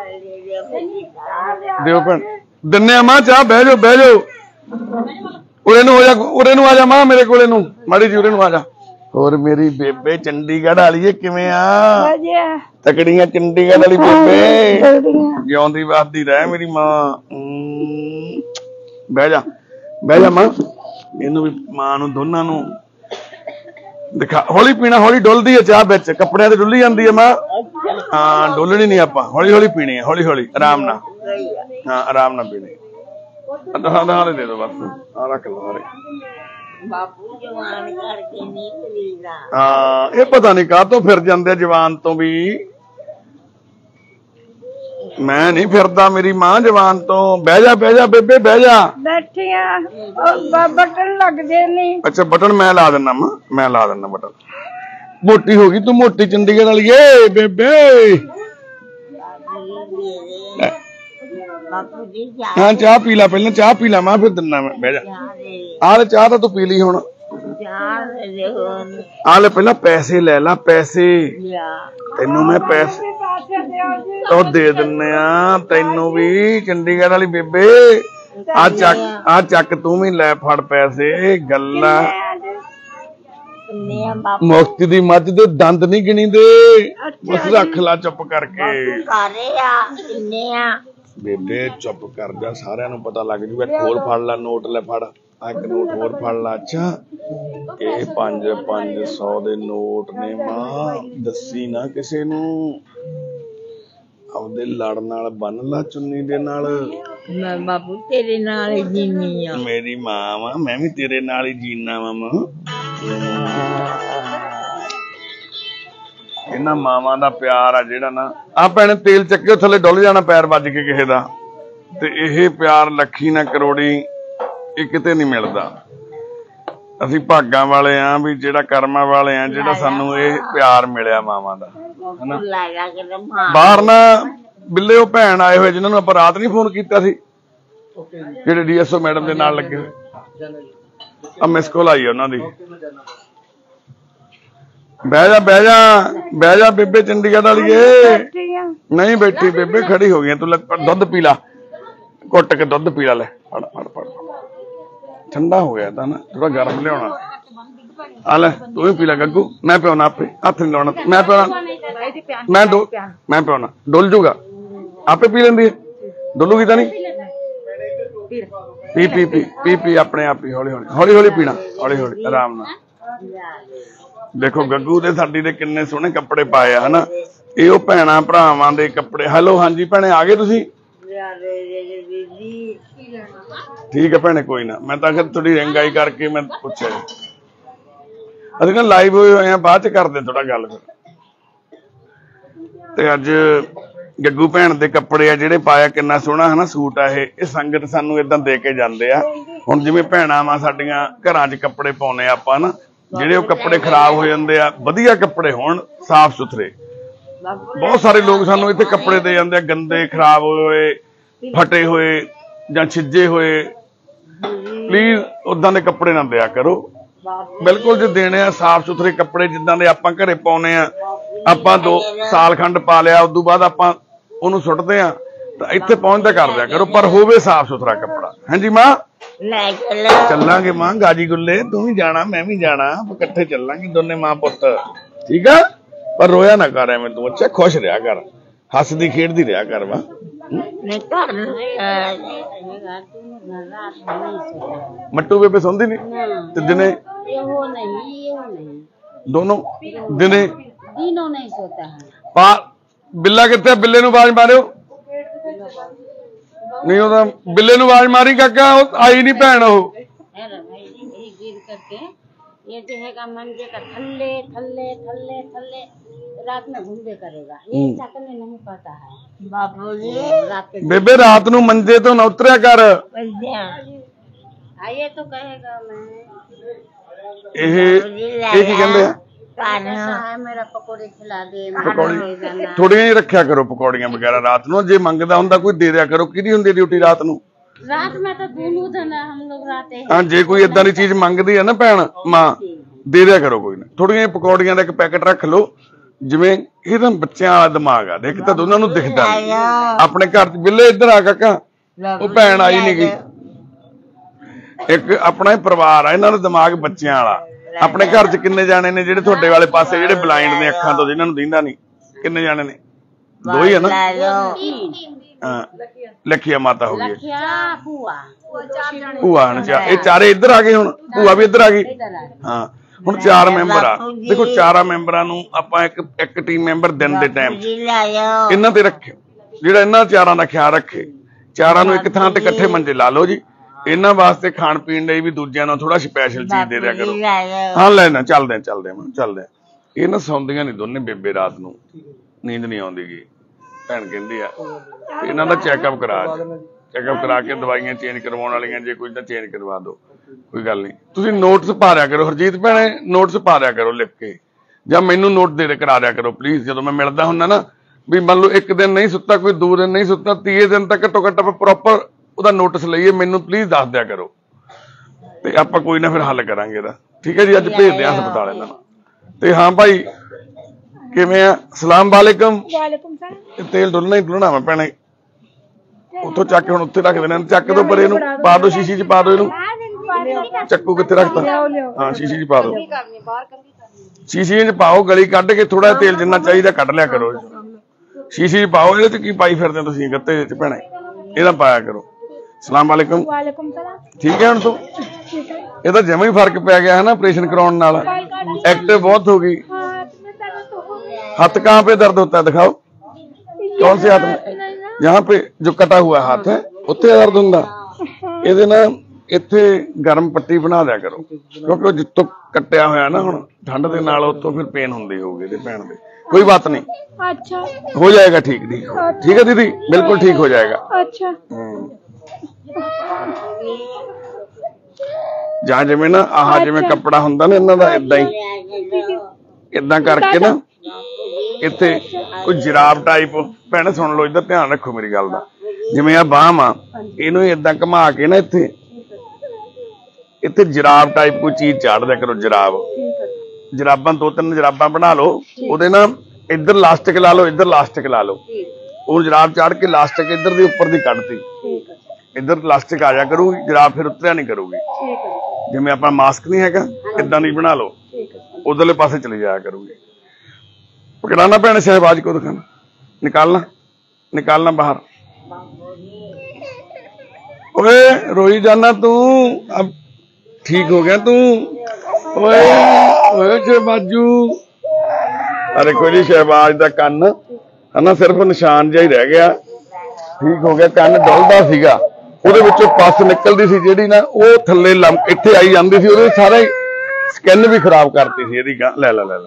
ਦਿਓ ਭੈਣ। ਦਿੰਨੇ ਆ ਮਾਂ ਚਾਹ। ਬਹਿ ਜਾਓ ਬਹਿ ਜਾਓ। ਉਰੇ ਨੂੰ ਹੋ ਜਾ, ਉਰੇ ਨੂੰ ਆ ਜਾ ਮਾਂ ਮੇਰੇ ਕੋਲੇ ਨੂੰ, ਮਾੜੀ ਜੀ ਉਰੇ ਨੂੰ ਆ ਜਾ। ਹੋਰ ਮੇਰੀ ਬੇਬੇ ਚੰਡੀਗੜ੍ਹ ਵਾਲੀ ਏ ਕਿਵੇਂ ਆ? ਤਕੜੀਆਂ ਚੰਡੀਗੜ੍ਹ ਵਾਲੀ ਬੇਬੇ, ਜਿਉਂਦੀ ਵੱਸਦੀ ਰਹਿ ਮੇਰੀ ਮਾਂ। ਬਹਿ ਜਾ ਬਹਿ ਜਾ ਮਾਂ। ਇਹਨੂੰ ਵੀ ਮਾਂ ਨੂੰ ਦੋਨਾਂ ਨੂੰ ਦਿਖਾ। ਹੌਲੀ ਪੀਣਾ, ਹੌਲੀ ਡੁੱਲਦੀ ਹੈ ਚਾਹ ਵਿੱਚ, ਕੱਪੜਿਆਂ ਤੇ ਡੁੱਲੀ ਜਾਂਦੀ ਹੈ ਮਾਂ। ਹਾਂ ਡੋਲਣੀ ਨਹੀਂ ਆਪਾਂ, ਹੌਲੀ ਹੌਲੀ ਪੀਣੀ ਹੈ, ਹੌਲੀ ਹੌਲੀ ਆਰਾਮ ਨਾਲ। ਹਾਂ ਆਰਾਮ ਨਾਲ ਪੀਣੀ। ਦੇ ਦੋ ਬਸ, ਆ ਰੱਖ ਲਓ ਸਾਰੇ। ਬਾਪੂ ਜਵਾਨ ਕਰਕੇ ਨਹੀਂ ਫਰੀਦਾ। ਹਾਂ ਇਹ ਪਤਾ ਨਹੀਂ ਕਾਹ ਤੋਂ ਫਿਰ ਜਾਂਦੇ ਆ ਜਵਾਨ ਤੋਂ ਵੀ। ਮੈਂ ਨਹੀਂ ਫਿਰਦਾ, ਮੇਰੀ ਮਾਂ ਜਵਾਨ ਤੋਂ। ਬਹਿ ਜਾ ਬੇਬੇ ਬਹਿ ਜਾ। ਬੈਠੀਆਂ ਬਟਨ ਲੱਗਦੇ ਨਹੀਂ। ਅੱਛਾ ਬਟਨ ਮੈਂ ਲਾ ਦਿੰਦਾ ਮਾਂ, ਮੈਂ ਲਾ ਦਿੰਦਾ ਬਟਨ। ਮੋਟੀ ਹੋ ਗਈ ਤੂੰ, ਮੋਟੀ ਚੰਡੀਗੜ੍ਹ ਵਾਲੀ ਏ ਬੇਬੇ। ਬਾਪੂ ਜੀ ਹਾਂ ਚਾਹ ਪੀ ਲੈ ਪਹਿਲਾਂ, ਚਾਹ ਪੀ ਲੈ ਮਾਂ ਫਿਰ ਦਿੰਦਾ ਮੈਂ। ਬਹਿ ਜਾ। ਆ ਲੈ ਚਾਹ ਤਾਂ ਤੂੰ ਪੀ ਲਈ ਹੁਣ। ਆ ਲੈ ਪਹਿਲਾਂ ਪੈਸੇ ਲੈ ਲਾ, ਪੈਸੇ ਤੈਨੂੰ ਮੈਂ ਪੈਸੇ ਉਹ ਦੇ ਦਿੰਨੇ ਆ ਤੈਨੂੰ ਵੀ। ਚੰਡੀਗੜ੍ਹ ਵਾਲੀ ਬੇਬੇ ਆ ਚੱਕ ਤੂੰ ਵੀ ਲੈ ਫੜ ਪੈਸੇ। ਗੱਲਾਂ ਮੁਕਤ ਦੀ ਮੱਝ ਦੇ ਦੰਦ ਨਹੀਂ ਗਿਣੀਦੇ, ਬਸ ਰੱਖ ਲਾ ਚੁੱਪ ਕਰਕੇ। ਬੇਬੇ ਚੁੱਪ ਕਰ ਜਾ, ਸਾਰਿਆਂ ਨੂੰ ਪਤਾ ਲੱਗ ਜੂਗਾ। ਹੋਰ ਫੜ ਲਾ ਨੋਟ, ਲੈ ਫੜ ਆ ਇੱਕ ਨੋਟ ਹੋਰ ਫੜ ਲਾ। ਅੱਛਾ ਇਹ 500 ਦੇ ਨੋਟ ਨੇ ਮਾਂ, ਦੱਸੀ ਨਾ ਕਿਸੇ ਨੂੰ। ਆਪਦੇ ਲੜ ਨਾਲ ਬੰਨ ਲਾ ਚੁੰਨੀ ਦੇ ਨਾਲ। ਮੈਂ ਬਾਪੂ ਤੇਰੇ ਨਾਲ ਹੀ ਜੀਨੀ ਆ। ਮੇਰੀ ਮਾਂ ਵਾ, ਮੈਂ ਵੀ ਤੇਰੇ ਨਾਲ ਹੀ ਜੀਣਾ ਵਾ ਮਾਂ। ਇਹਨਾਂ ਮਾਵਾਂ ਦਾ ਪਿਆਰ ਆ ਜਿਹੜਾ ਨਾ, ਆ ਭੈਣੇ ਤੇਲ ਚੱਕਿਓ ਥੱਲੇ ਡੁੱਲ ਜਾਣਾ ਪੈਰ ਵੱਜ ਕੇ ਕਿਸੇ ਦਾ। ਤੇ ਇਹ ਪਿਆਰ ਲੱਖੀ ਨਾ ਕਰੋੜੀ, ਇਹ ਕਿਤੇ ਨਹੀਂ ਮਿਲਦਾ। ਅਸੀਂ ਭਾਗਾਂ ਵਾਲੇ ਆ ਵੀ ਜਿਹੜਾ ਕਰਮਾਂ ਵਾਲੇ ਆ ਜਿਹੜਾ ਸਾਨੂੰ ਇਹ ਪਿਆਰ ਮਿਲਿਆ ਮਾਵਾਂ ਦਾ। ਹਨਾ ਬਾਹਰ ਨਾ ਬਿੱਲੇ ਉਹ ਭੈਣ ਆਏ ਹੋਏ ਜਿਨ੍ਹਾਂ ਨੂੰ ਆਪਾਂ ਰਾਤ ਨਹੀਂ ਫੋਨ ਕੀਤਾ ਸੀ, ਜਿਹੜੇ DSO ਮੈਡਮ ਦੇ ਨਾਲ ਲੱਗੇ ਹੋਏ। ਆ ਮਿਸ ਕਾਲ ਆਈ ਉਹਨਾਂ ਦੀ। ਬਹਿ ਜਾ ਬੇਬੇ ਚੰਡੀਗੜ੍ਹ ਵਾਲੀਏ। ਨਹੀਂ ਬੈਠੀ ਬੇਬੇ, ਖੜੀ ਹੋ ਗਈ। ਤੂੰ ਦੁੱਧ ਪੀ ਲਾ, ਘੁੱਟ ਕੇ ਦੁੱਧ ਪੀ ਲਾ। ਲੈ ਫੜ ਫੜ ਫੜ, ਠੰਡਾ ਹੋ ਗਿਆ ਤਾਂ ਨਾ, ਥੋੜਾ ਗਰਮ ਲਿਆਉਣਾ। ਆ ਲੈ ਤੂੰ ਵੀ ਪੀ ਲੈ ਗੱਗੂ, ਮੈਂ ਪਿਆਉਣਾ ਆਪੇ, ਹੱਥ ਨਹੀਂ ਲਾਉਣਾ। ਮੈਂ ਪਿਆਉਣਾ, ਮੈਂ ਪਿਆਉਣਾ, ਡੁੱਲ ਜੂਗਾ। ਆਪੇ ਪੀ ਲੈਂਦੀ ਹੈ, ਡੁੱਲੂਗੀ ਤਾਂ ਨਹੀਂ। ਪੀ ਪੀ ਪੀ ਪੀ ਪੀ ਆਪਣੇ ਆਪ ਹੀ, ਹੌਲੀ ਹੌਲੀ ਪੀਣਾ, ਹੌਲੀ ਹੌਲੀ ਆਰਾਮ ਨਾਲ। ਦੇਖੋ ਗੱਗੂ ਦੇ ਸਾਡੀ ਦੇ ਕਿੰਨੇ ਸੋਹਣੇ ਕੱਪੜੇ ਪਾਏ ਆ ਹਨਾ। ਇਹ ਉਹ ਭੈਣਾਂ ਭਰਾਵਾਂ ਦੇ ਕੱਪੜੇ। ਹੈਲੋ ਹਾਂਜੀ ਭੈਣੇ ਆ ਗਏ ਤੁਸੀਂ? ਠੀਕ ਹੈ ਭੈਣੇ, ਕੋਈ ਨਾ। ਮੈਂ ਤਾਂ ਅਗਰ ਥੋੜੀ ਰੰਗਾਈ ਕਰਕੇ ਮੈਂ ਪੁੱਛਿਆ। ਅਸੀਂ ਨਾ ਲਾਈਵ ਹੋਏ ਆ, ਬਾਅਦ ਚ ਕਰਦੇ ਥੋੜਾ ਗੱਲ ਫਿਰ। ਤੇ ਅੱਜ ਗੱਗੂ ਭੈਣ ਦੇ ਕੱਪੜੇ ਆ ਜਿਹੜੇ ਪਾਇਆ, ਕਿੰਨਾ ਸੋਹਣਾ ਹਨਾ ਸੂਟ ਆ ਇਹ ਸੰਗਤ ਸਾਨੂੰ ਏਦਾਂ ਦੇ ਕੇ ਜਾਂਦੇ ਆ। ਹੁਣ ਜਿਵੇਂ ਭੈਣਾਂ ਵਾ ਸਾਡੀਆਂ ਘਰਾਂ 'ਚ ਕੱਪੜੇ ਪਾਉਣੇ ਆਪਾਂ ਨਾ, ਜਿਹੜੇ ਉਹ ਕੱਪੜੇ ਖਰਾਬ ਹੋ ਜਾਂਦੇ ਆ, ਵਧੀਆ ਕੱਪੜੇ ਹੋਣ ਸਾਫ਼ ਸੁਥਰੇ। ਬਹੁਤ ਸਾਰੇ ਲੋਕ ਸਾਨੂੰ ਇੱਥੇ ਕੱਪੜੇ ਦੇ ਜਾਂਦੇ ਆ ਗੰਦੇ, ਖਰਾਬ ਹੋਏ, ਫਟੇ ਹੋਏ ਜਾਂ ਛਿੱਜੇ ਹੋਏ। ਪਲੀਜ਼ ਉਦਾਂ ਦੇ ਕੱਪੜੇ ਨਾ ਦਿਆ ਕਰੋ। ਬਿਲਕੁਲ ਜੇ ਦੇਣੇ ਆ ਸਾਫ਼ ਸੁਥਰੇ ਕੱਪੜੇ ਜਿੱਦਾਂ ਦੇ ਆਪਾਂ ਘਰੇ ਪਾਉਨੇ ਆ। ਆਪਾਂ 2 ਸਾਲ ਖੰਡ ਪਾ ਲਿਆ, ਉਦੋਂ ਬਾਅਦ ਆਪਾਂ ਉਹਨੂੰ ਸੁੱਟਦੇ ਆ, ਤਾਂ ਇੱਥੇ ਪਹੁੰਚਦਾ ਕਰ ਦਿਆ ਕਰੋ, ਪਰ ਹੋਵੇ ਸਾਫ਼ ਸੁਥਰਾ ਕੱਪੜਾ। ਹਾਂਜੀ ਮਾਂ ਚੱਲਾਂਗੇ ਮਾਂ, ਗਾਜੀ ਗੁੱਲੇ ਤੂੰ ਵੀ ਜਾਣਾ ਮੈਂ ਵੀ ਜਾਣਾ, ਇਕੱਠੇ ਚੱਲਾਂਗੇ ਦੋਨੇ ਮਾਂ ਪੁੱਤ, ਠੀਕ ਆ। ਪਰ ਰੋਇਆ ਨਾ ਕਰ ਐਵੇਂ ਤੂੰ, ਅੱਛਾ ਖੁਸ਼ ਰਿਹਾ ਕਰ, ਹੱਸਦੀ ਖੇਡਦੀ ਰਿਹਾ ਕਰ। ਵਾ ਮੱਟੂ ਬੇਬੇ ਸੌਂਦੀ ਨੀ ਤੇ ਦਿਨੇ ਦੋਨੋਂ ਦਿਨੇ नहीं सोता है। ਪਾ ਬਿੱਲਾ ਕਿੱਥੇ? ਬਿੱਲੇ ਨੂੰ ਆਵਾਜ਼ ਮਾਰਿਓ। ਨਹੀਂ ਉਹਦਾ ਬਿੱਲੇ ਨੂੰ ਆਵਾਜ਼ ਮਾਰੀ ਕਾਕਾ, ਉਹ ਆਈ ਨਹੀਂ ਭੈਣ। ਉਹ गिर करके ये जो है मंजे का थल्ले थल्ले थल्ले थल्ले रात में घूमते करेगा, ये चकने नहीं पाता है बाबू जी। रात ਬੇਬੇ ਰਾਤ ਨੂੰ ਮੰਜੇ ਤੋਂ ਨਾ ਉਤਰਿਆ ਕਰ। आइए तो कहेगा मैं ਇਹ ਕੀ ਕਹਿੰਦੇ ਆ? मेरा पकौड़े खिला दे। ਪਕੌੜੇ ਥੋੜੀਆਂ ਹੀ ਰੱਖਿਆ ਕਰੋ, ਪਕੌੜੀਆਂ ਵਗੈਰਾ ਰਾਤ ਨੂੰ। ਜੇ ਮੰਗਦਾ ਹੁੰਦਾ ਕੋਈ ਦੇ ਦਿਆ ਕਰੋ। ਕਿਹਦੀ ਹੁੰਦੀ ਡਿਊਟੀ ਰਾਤ ਨੂੰ? रात में तो दोनों दिन हम लोग रहते हैं। ਹਾਂ ਜੇ ਕੋਈ ਏਦਾਂ ਦੀ ਚੀਜ਼ ਮੰਗਦੀ ਆ ਨਾ ਭੈਣ ਮਾਂ, ਦੇ ਦਿਆ ਕਰੋ ਕੋਈ ਨਾ। ਥੋੜੀਆਂ ਪਕੌੜੀਆਂ ਦਾ ਇੱਕ ਪੈਕਟ ਰੱਖ ਲਓ। ਜਿਵੇਂ ਇਹ ਤਾਂ ਬੱਚਿਆਂ ਵਾਲਾ ਦਿਮਾਗ ਆ, ਦੇਖ ਤਾਂ ਦੋਨਾਂ ਨੂੰ ਦਿਖਦਾ ਨਹੀਂ। ਆਪਣੇ ਘਰ ਚ ਬਿੱਲੇ ਇੱਧਰ ਆ ਕਾਕਾ, ਉਹ ਭੈਣ ਆਈ ਨੀ ਗਈ। ਇੱਕ ਆਪਣਾ ਹੀ ਪਰਿਵਾਰ ਆ, ਇਹਨਾਂ ਦਾ ਦਿਮਾਗ ਬੱਚਿਆਂ ਵਾਲਾ। ਆਪਣੇ ਘਰ ਚ ਕਿੰਨੇ ਜਾਣੇ ਨੇ ਜਿਹੜੇ ਤੁਹਾਡੇ ਵਾਲੇ ਪਾਸੇ ਜਿਹੜੇ ਬਲਾਈਂਡ ਨੇ ਅੱਖਾਂ ਤੋਂ, ਜਿਹਨਾਂ ਨੂੰ ਦਿੰਦਾ ਨਹੀਂ? ਕਿੰਨੇ ਜਾਣੇ ਨੇ? 2 ਹੀ ਆ ਨਾ? ਹਾਂ ਲਖੀਆ ਮਾਤਾ ਹੋ ਗਈ, ਭੂਆ ਹਨ ਚਾਰ। ਇਹ ਚਾਰੇ ਇੱਧਰ ਆ ਗਏ, ਹੁਣ ਭੂਆ ਵੀ ਇੱਧਰ ਆ ਗਈ। ਹਾਂ ਹੁਣ 4 ਮੈਂਬਰ ਆ। ਦੇਖੋ 4 ਮੈਂਬਰਾਂ ਨੂੰ ਆਪਾਂ ਇੱਕ ਟੀਮ ਮੈਂਬਰ ਦਿਨ ਦੇ ਟਾਈਮ ਇਹਨਾਂ ਤੇ ਰੱਖਿਓ, ਜਿਹੜਾ ਇਹਨਾਂ 4 ਦਾ ਖਿਆਲ ਰੱਖੇ। 4 ਨੂੰ ਇੱਕ ਥਾਂ ਤੇ ਇਕੱਠੇ ਮੰਜੇ ਲਾ ਲਓ ਜੀ। ਇਹਨਾਂ ਵਾਸਤੇ ਖਾਣ ਪੀਣ ਲਈ ਵੀ ਦੂਜਿਆਂ ਨਾਲ ਥੋੜਾ ਸਪੈਸ਼ਲ ਚੀਜ਼ ਦੇ ਦਿਆ ਕਰੋ। ਹਾਂ ਲੈਣਾ, ਚੱਲਦੇ ਆ। ਇਹ ਨਾ ਸੌਂਦੀਆਂ ਨਹੀਂ ਦੋਨੇ ਬੇਬੇ, ਰਾਤ ਨੂੰ ਨੀਂਦ ਨਹੀਂ ਆਉਂਦੀ ਗੀ। ਭੈਣ ਕਹਿੰਦੀ ਆ ਇਹਨਾਂ ਦਾ ਚੈੱਕਅਪ ਕਰਾ ਕੇ ਦਵਾਈਆਂ ਚੇਂਜ ਕਰਵਾਉਣ ਵਾਲੀਆਂ ਜੇ ਕੁਝ ਤਾਂ ਚੇਂਜ ਕਰਵਾ ਦਿਓ, ਕੋਈ ਗੱਲ ਨਹੀਂ। ਤੁਸੀਂ ਨੋਟਸ ਪਾ ਦਿਆ ਕਰੋ ਹਰਜੀਤ ਭੈਣੇ, ਨੋਟਸ ਪਾ ਦਿਆ ਕਰੋ ਲਿਖ ਕੇ, ਜਾਂ ਮੈਨੂੰ ਨੋਟ ਕਰਾ ਦਿਆ ਕਰੋ ਪਲੀਜ਼। ਜਦੋਂ ਮੈਂ ਮਿਲਦਾ ਹੁੰਦਾ ਨਾ ਵੀ ਮੰਨ ਲਓ ਇੱਕ ਦਿਨ ਨਹੀਂ ਸੁੱਤਾ, ਕੋਈ 2 ਦਿਨ ਨਹੀਂ ਸੁੱਤਾ, 30 ਦਿਨ ਤੱਕ ਘੱਟੋ ਘੱਟ ਆਪਾਂ ਪ੍ਰੋਪਰ ਉਹਦਾ ਨੋਟਿਸ ਲਈਏ, ਮੈਨੂੰ ਪਲੀਜ਼ ਦੱਸ ਦਿਆ ਕਰੋ ਤੇ ਆਪਾਂ ਕੋਈ ਨਾ ਫਿਰ ਹੱਲ ਕਰਾਂਗੇ ਇਹਦਾ। ਠੀਕ ਹੈ ਜੀ, ਅੱਜ ਭੇਜਦੇ ਆ ਹਸਪਤਾਲ ਇਹਨਾਂ ਨੂੰ। ਤੇ ਹਾਂ ਭਾਈ ਕਿਵੇਂ ਆ? ਸਲਾਮ ਵਾਲੇਕਮ। ਤੇਲ ਡੁੱਲਣਾ ਮੈਂ ਭੈਣੇ, ਉੱਥੋਂ ਚੱਕ ਕੇ ਹੁਣ ਉੱਥੇ ਰੱਖ ਦੇਣਾ। ਚੱਕ ਦੋ ਪਰ ਇਹਨੂੰ ਪਾ ਦੋ, ਸ਼ੀਸ਼ੀ 'ਚ ਪਾ ਦੋ ਇਹਨੂੰ। ਚੱਕੂ ਕਿੱਥੇ ਰੱਖਤਾ? ਹਾਂ ਸ਼ੀਸ਼ੀ 'ਚ ਪਾ ਦੋ, ਸ਼ੀਸ਼ੀ 'ਚ ਪਾਓ, ਗਲੀ ਕੱਢ ਕੇ ਥੋੜਾ ਤੇਲ ਜਿੰਨਾ ਚਾਹੀਦਾ ਕੱਢ ਲਿਆ ਕਰੋ। ਸ਼ੀਸ਼ੀ 'ਚ ਪਾਓ। ਇਹਦੇ 'ਚ ਕੀ ਪਾਈ ਫਿਰਦੇ ਤੁਸੀਂ ਗੱਤੇ 'ਚ ਭੈਣੇ? ਇਹਦਾ ਪਾਇਆ ਕਰੋ। ਸਲਾਮ ਵਾਲੇਕਮ। ਠੀਕ ਹੈ ਹੁਣ ਤੂੰ? ਇਹਦਾ ਜਮਾਂ ਹੀ ਫਰਕ ਪੈ ਗਿਆ है ना ऑपरेशन कराने नाल, एक्टिव बहुत हो गई। हाथ कहाँ पे दर्द होता है दिखाओ, कौन से हाथ में? यहाँ पे जो कटा हुआ हाथ है उत्थे दर्द होंदा। ਇਹਦੇ ਨਾ ਇੱਥੇ ਗਰਮ ਪੱਟੀ ਬਣਾ ਦਿਆ ਕਰੋ, ਕਿਉਂਕਿ ਉਹ ਜਿੱਤੋਂ ਕੱਟਿਆ ਹੋਇਆ ਨਾ ਹੁਣ ਠੰਡ ਦੇ ਨਾਲ ਉੱਥੋਂ ਫਿਰ ਪੇਨ ਹੁੰਦੀ ਹੋਊਗੀ ਇਹਦੇ ਭੈਣ ਦੇ। कोई बात नहीं, अच्छा हो जाएगा ठीक। ठीक है दीदी, बिल्कुल ठीक हो जाएगा। अच्छा ਜਾਂ ਜਿਵੇਂ ਨਾ ਆਹ ਜਿਵੇਂ ਕੱਪੜਾ ਹੁੰਦਾ ਨਾ ਇਹਨਾਂ ਦਾ, ਏਦਾਂ ਕਰਕੇ ਨਾ ਇੱਥੇ ਕੋਈ ਜਰਾਬ ਟਾਈਪ। ਭੈਣ ਸੁਣ ਲਓ, ਇੱਧਰ ਧਿਆਨ ਰੱਖੋ ਮੇਰੀ ਗੱਲ ਦਾ। ਜਿਵੇਂ ਆ ਬਾਂਹ ਆ, ਇਹਨੂੰ ਏਦਾਂ ਘੁਮਾ ਕੇ ਨਾ ਇੱਥੇ ਜਰਾਬ ਟਾਈਪ ਕੋਈ ਚੀਜ਼ ਚਾੜ ਦਿਆ ਕਰੋ। ਜਰਾਬਾਂ 2-3 ਜਰਾਬਾਂ ਬਣਾ ਲਓ, ਉਹਦੇ ਨਾਲ ਇੱਧਰ ਲਾਸਟਿਕ ਲਾ ਲਓ, ਇੱਧਰ ਲਾਸਟਿਕ ਲਾ ਲਓ। ਉਹ ਜਰਾਬ ਚਾੜ ਕੇ ਲਾਸਟਿਕ ਇੱਧਰ ਦੀ ਉੱਪਰ ਦੀ ਕੱਢਤੀ, ਇੱਧਰ ਲਾਸਟਿਕ ਆ ਜਾ ਕਰੂਗੀ, ਜਰਾਬ ਫਿਰ ਉਤਰਿਆ ਨਹੀਂ ਕਰੂਗੀ। ਜਿਵੇਂ ਆਪਾਂ ਮਾਸਕ ਨਹੀਂ ਹੈਗਾ ਇਦਾਂ ਨਹੀਂ ਬਣਾ ਲਓ, उधरले पासे चली जाया करूंगी। पकड़ाना भैन शहबाज को, दिखाना, निकालना बाहर। ओए रोई जाना तू, अब ठीक हो गया तू। ओए ओए शहबाजू, अरे कोई नहीं, शहबाज दा कन है ना सिर्फ निशान जिहा ही रह गया, ठीक हो गया। कन डुलदा सीगा, ਉਹਦੇ ਵਿੱਚੋਂ ਪਸ ਨਿਕਲਦੀ ਸੀ ਜਿਹੜੀ ਨਾ, ਉਹ ਥੱਲੇ ਇੱਥੇ ਆਈ ਜਾਂਦੀ ਸੀ, ਉਹਦੇ ਸਾਰੇ ਸਕਿਨ ਵੀ ਖਰਾਬ ਕਰਤੀ ਸੀ ਇਹਦੀ। ਲੈ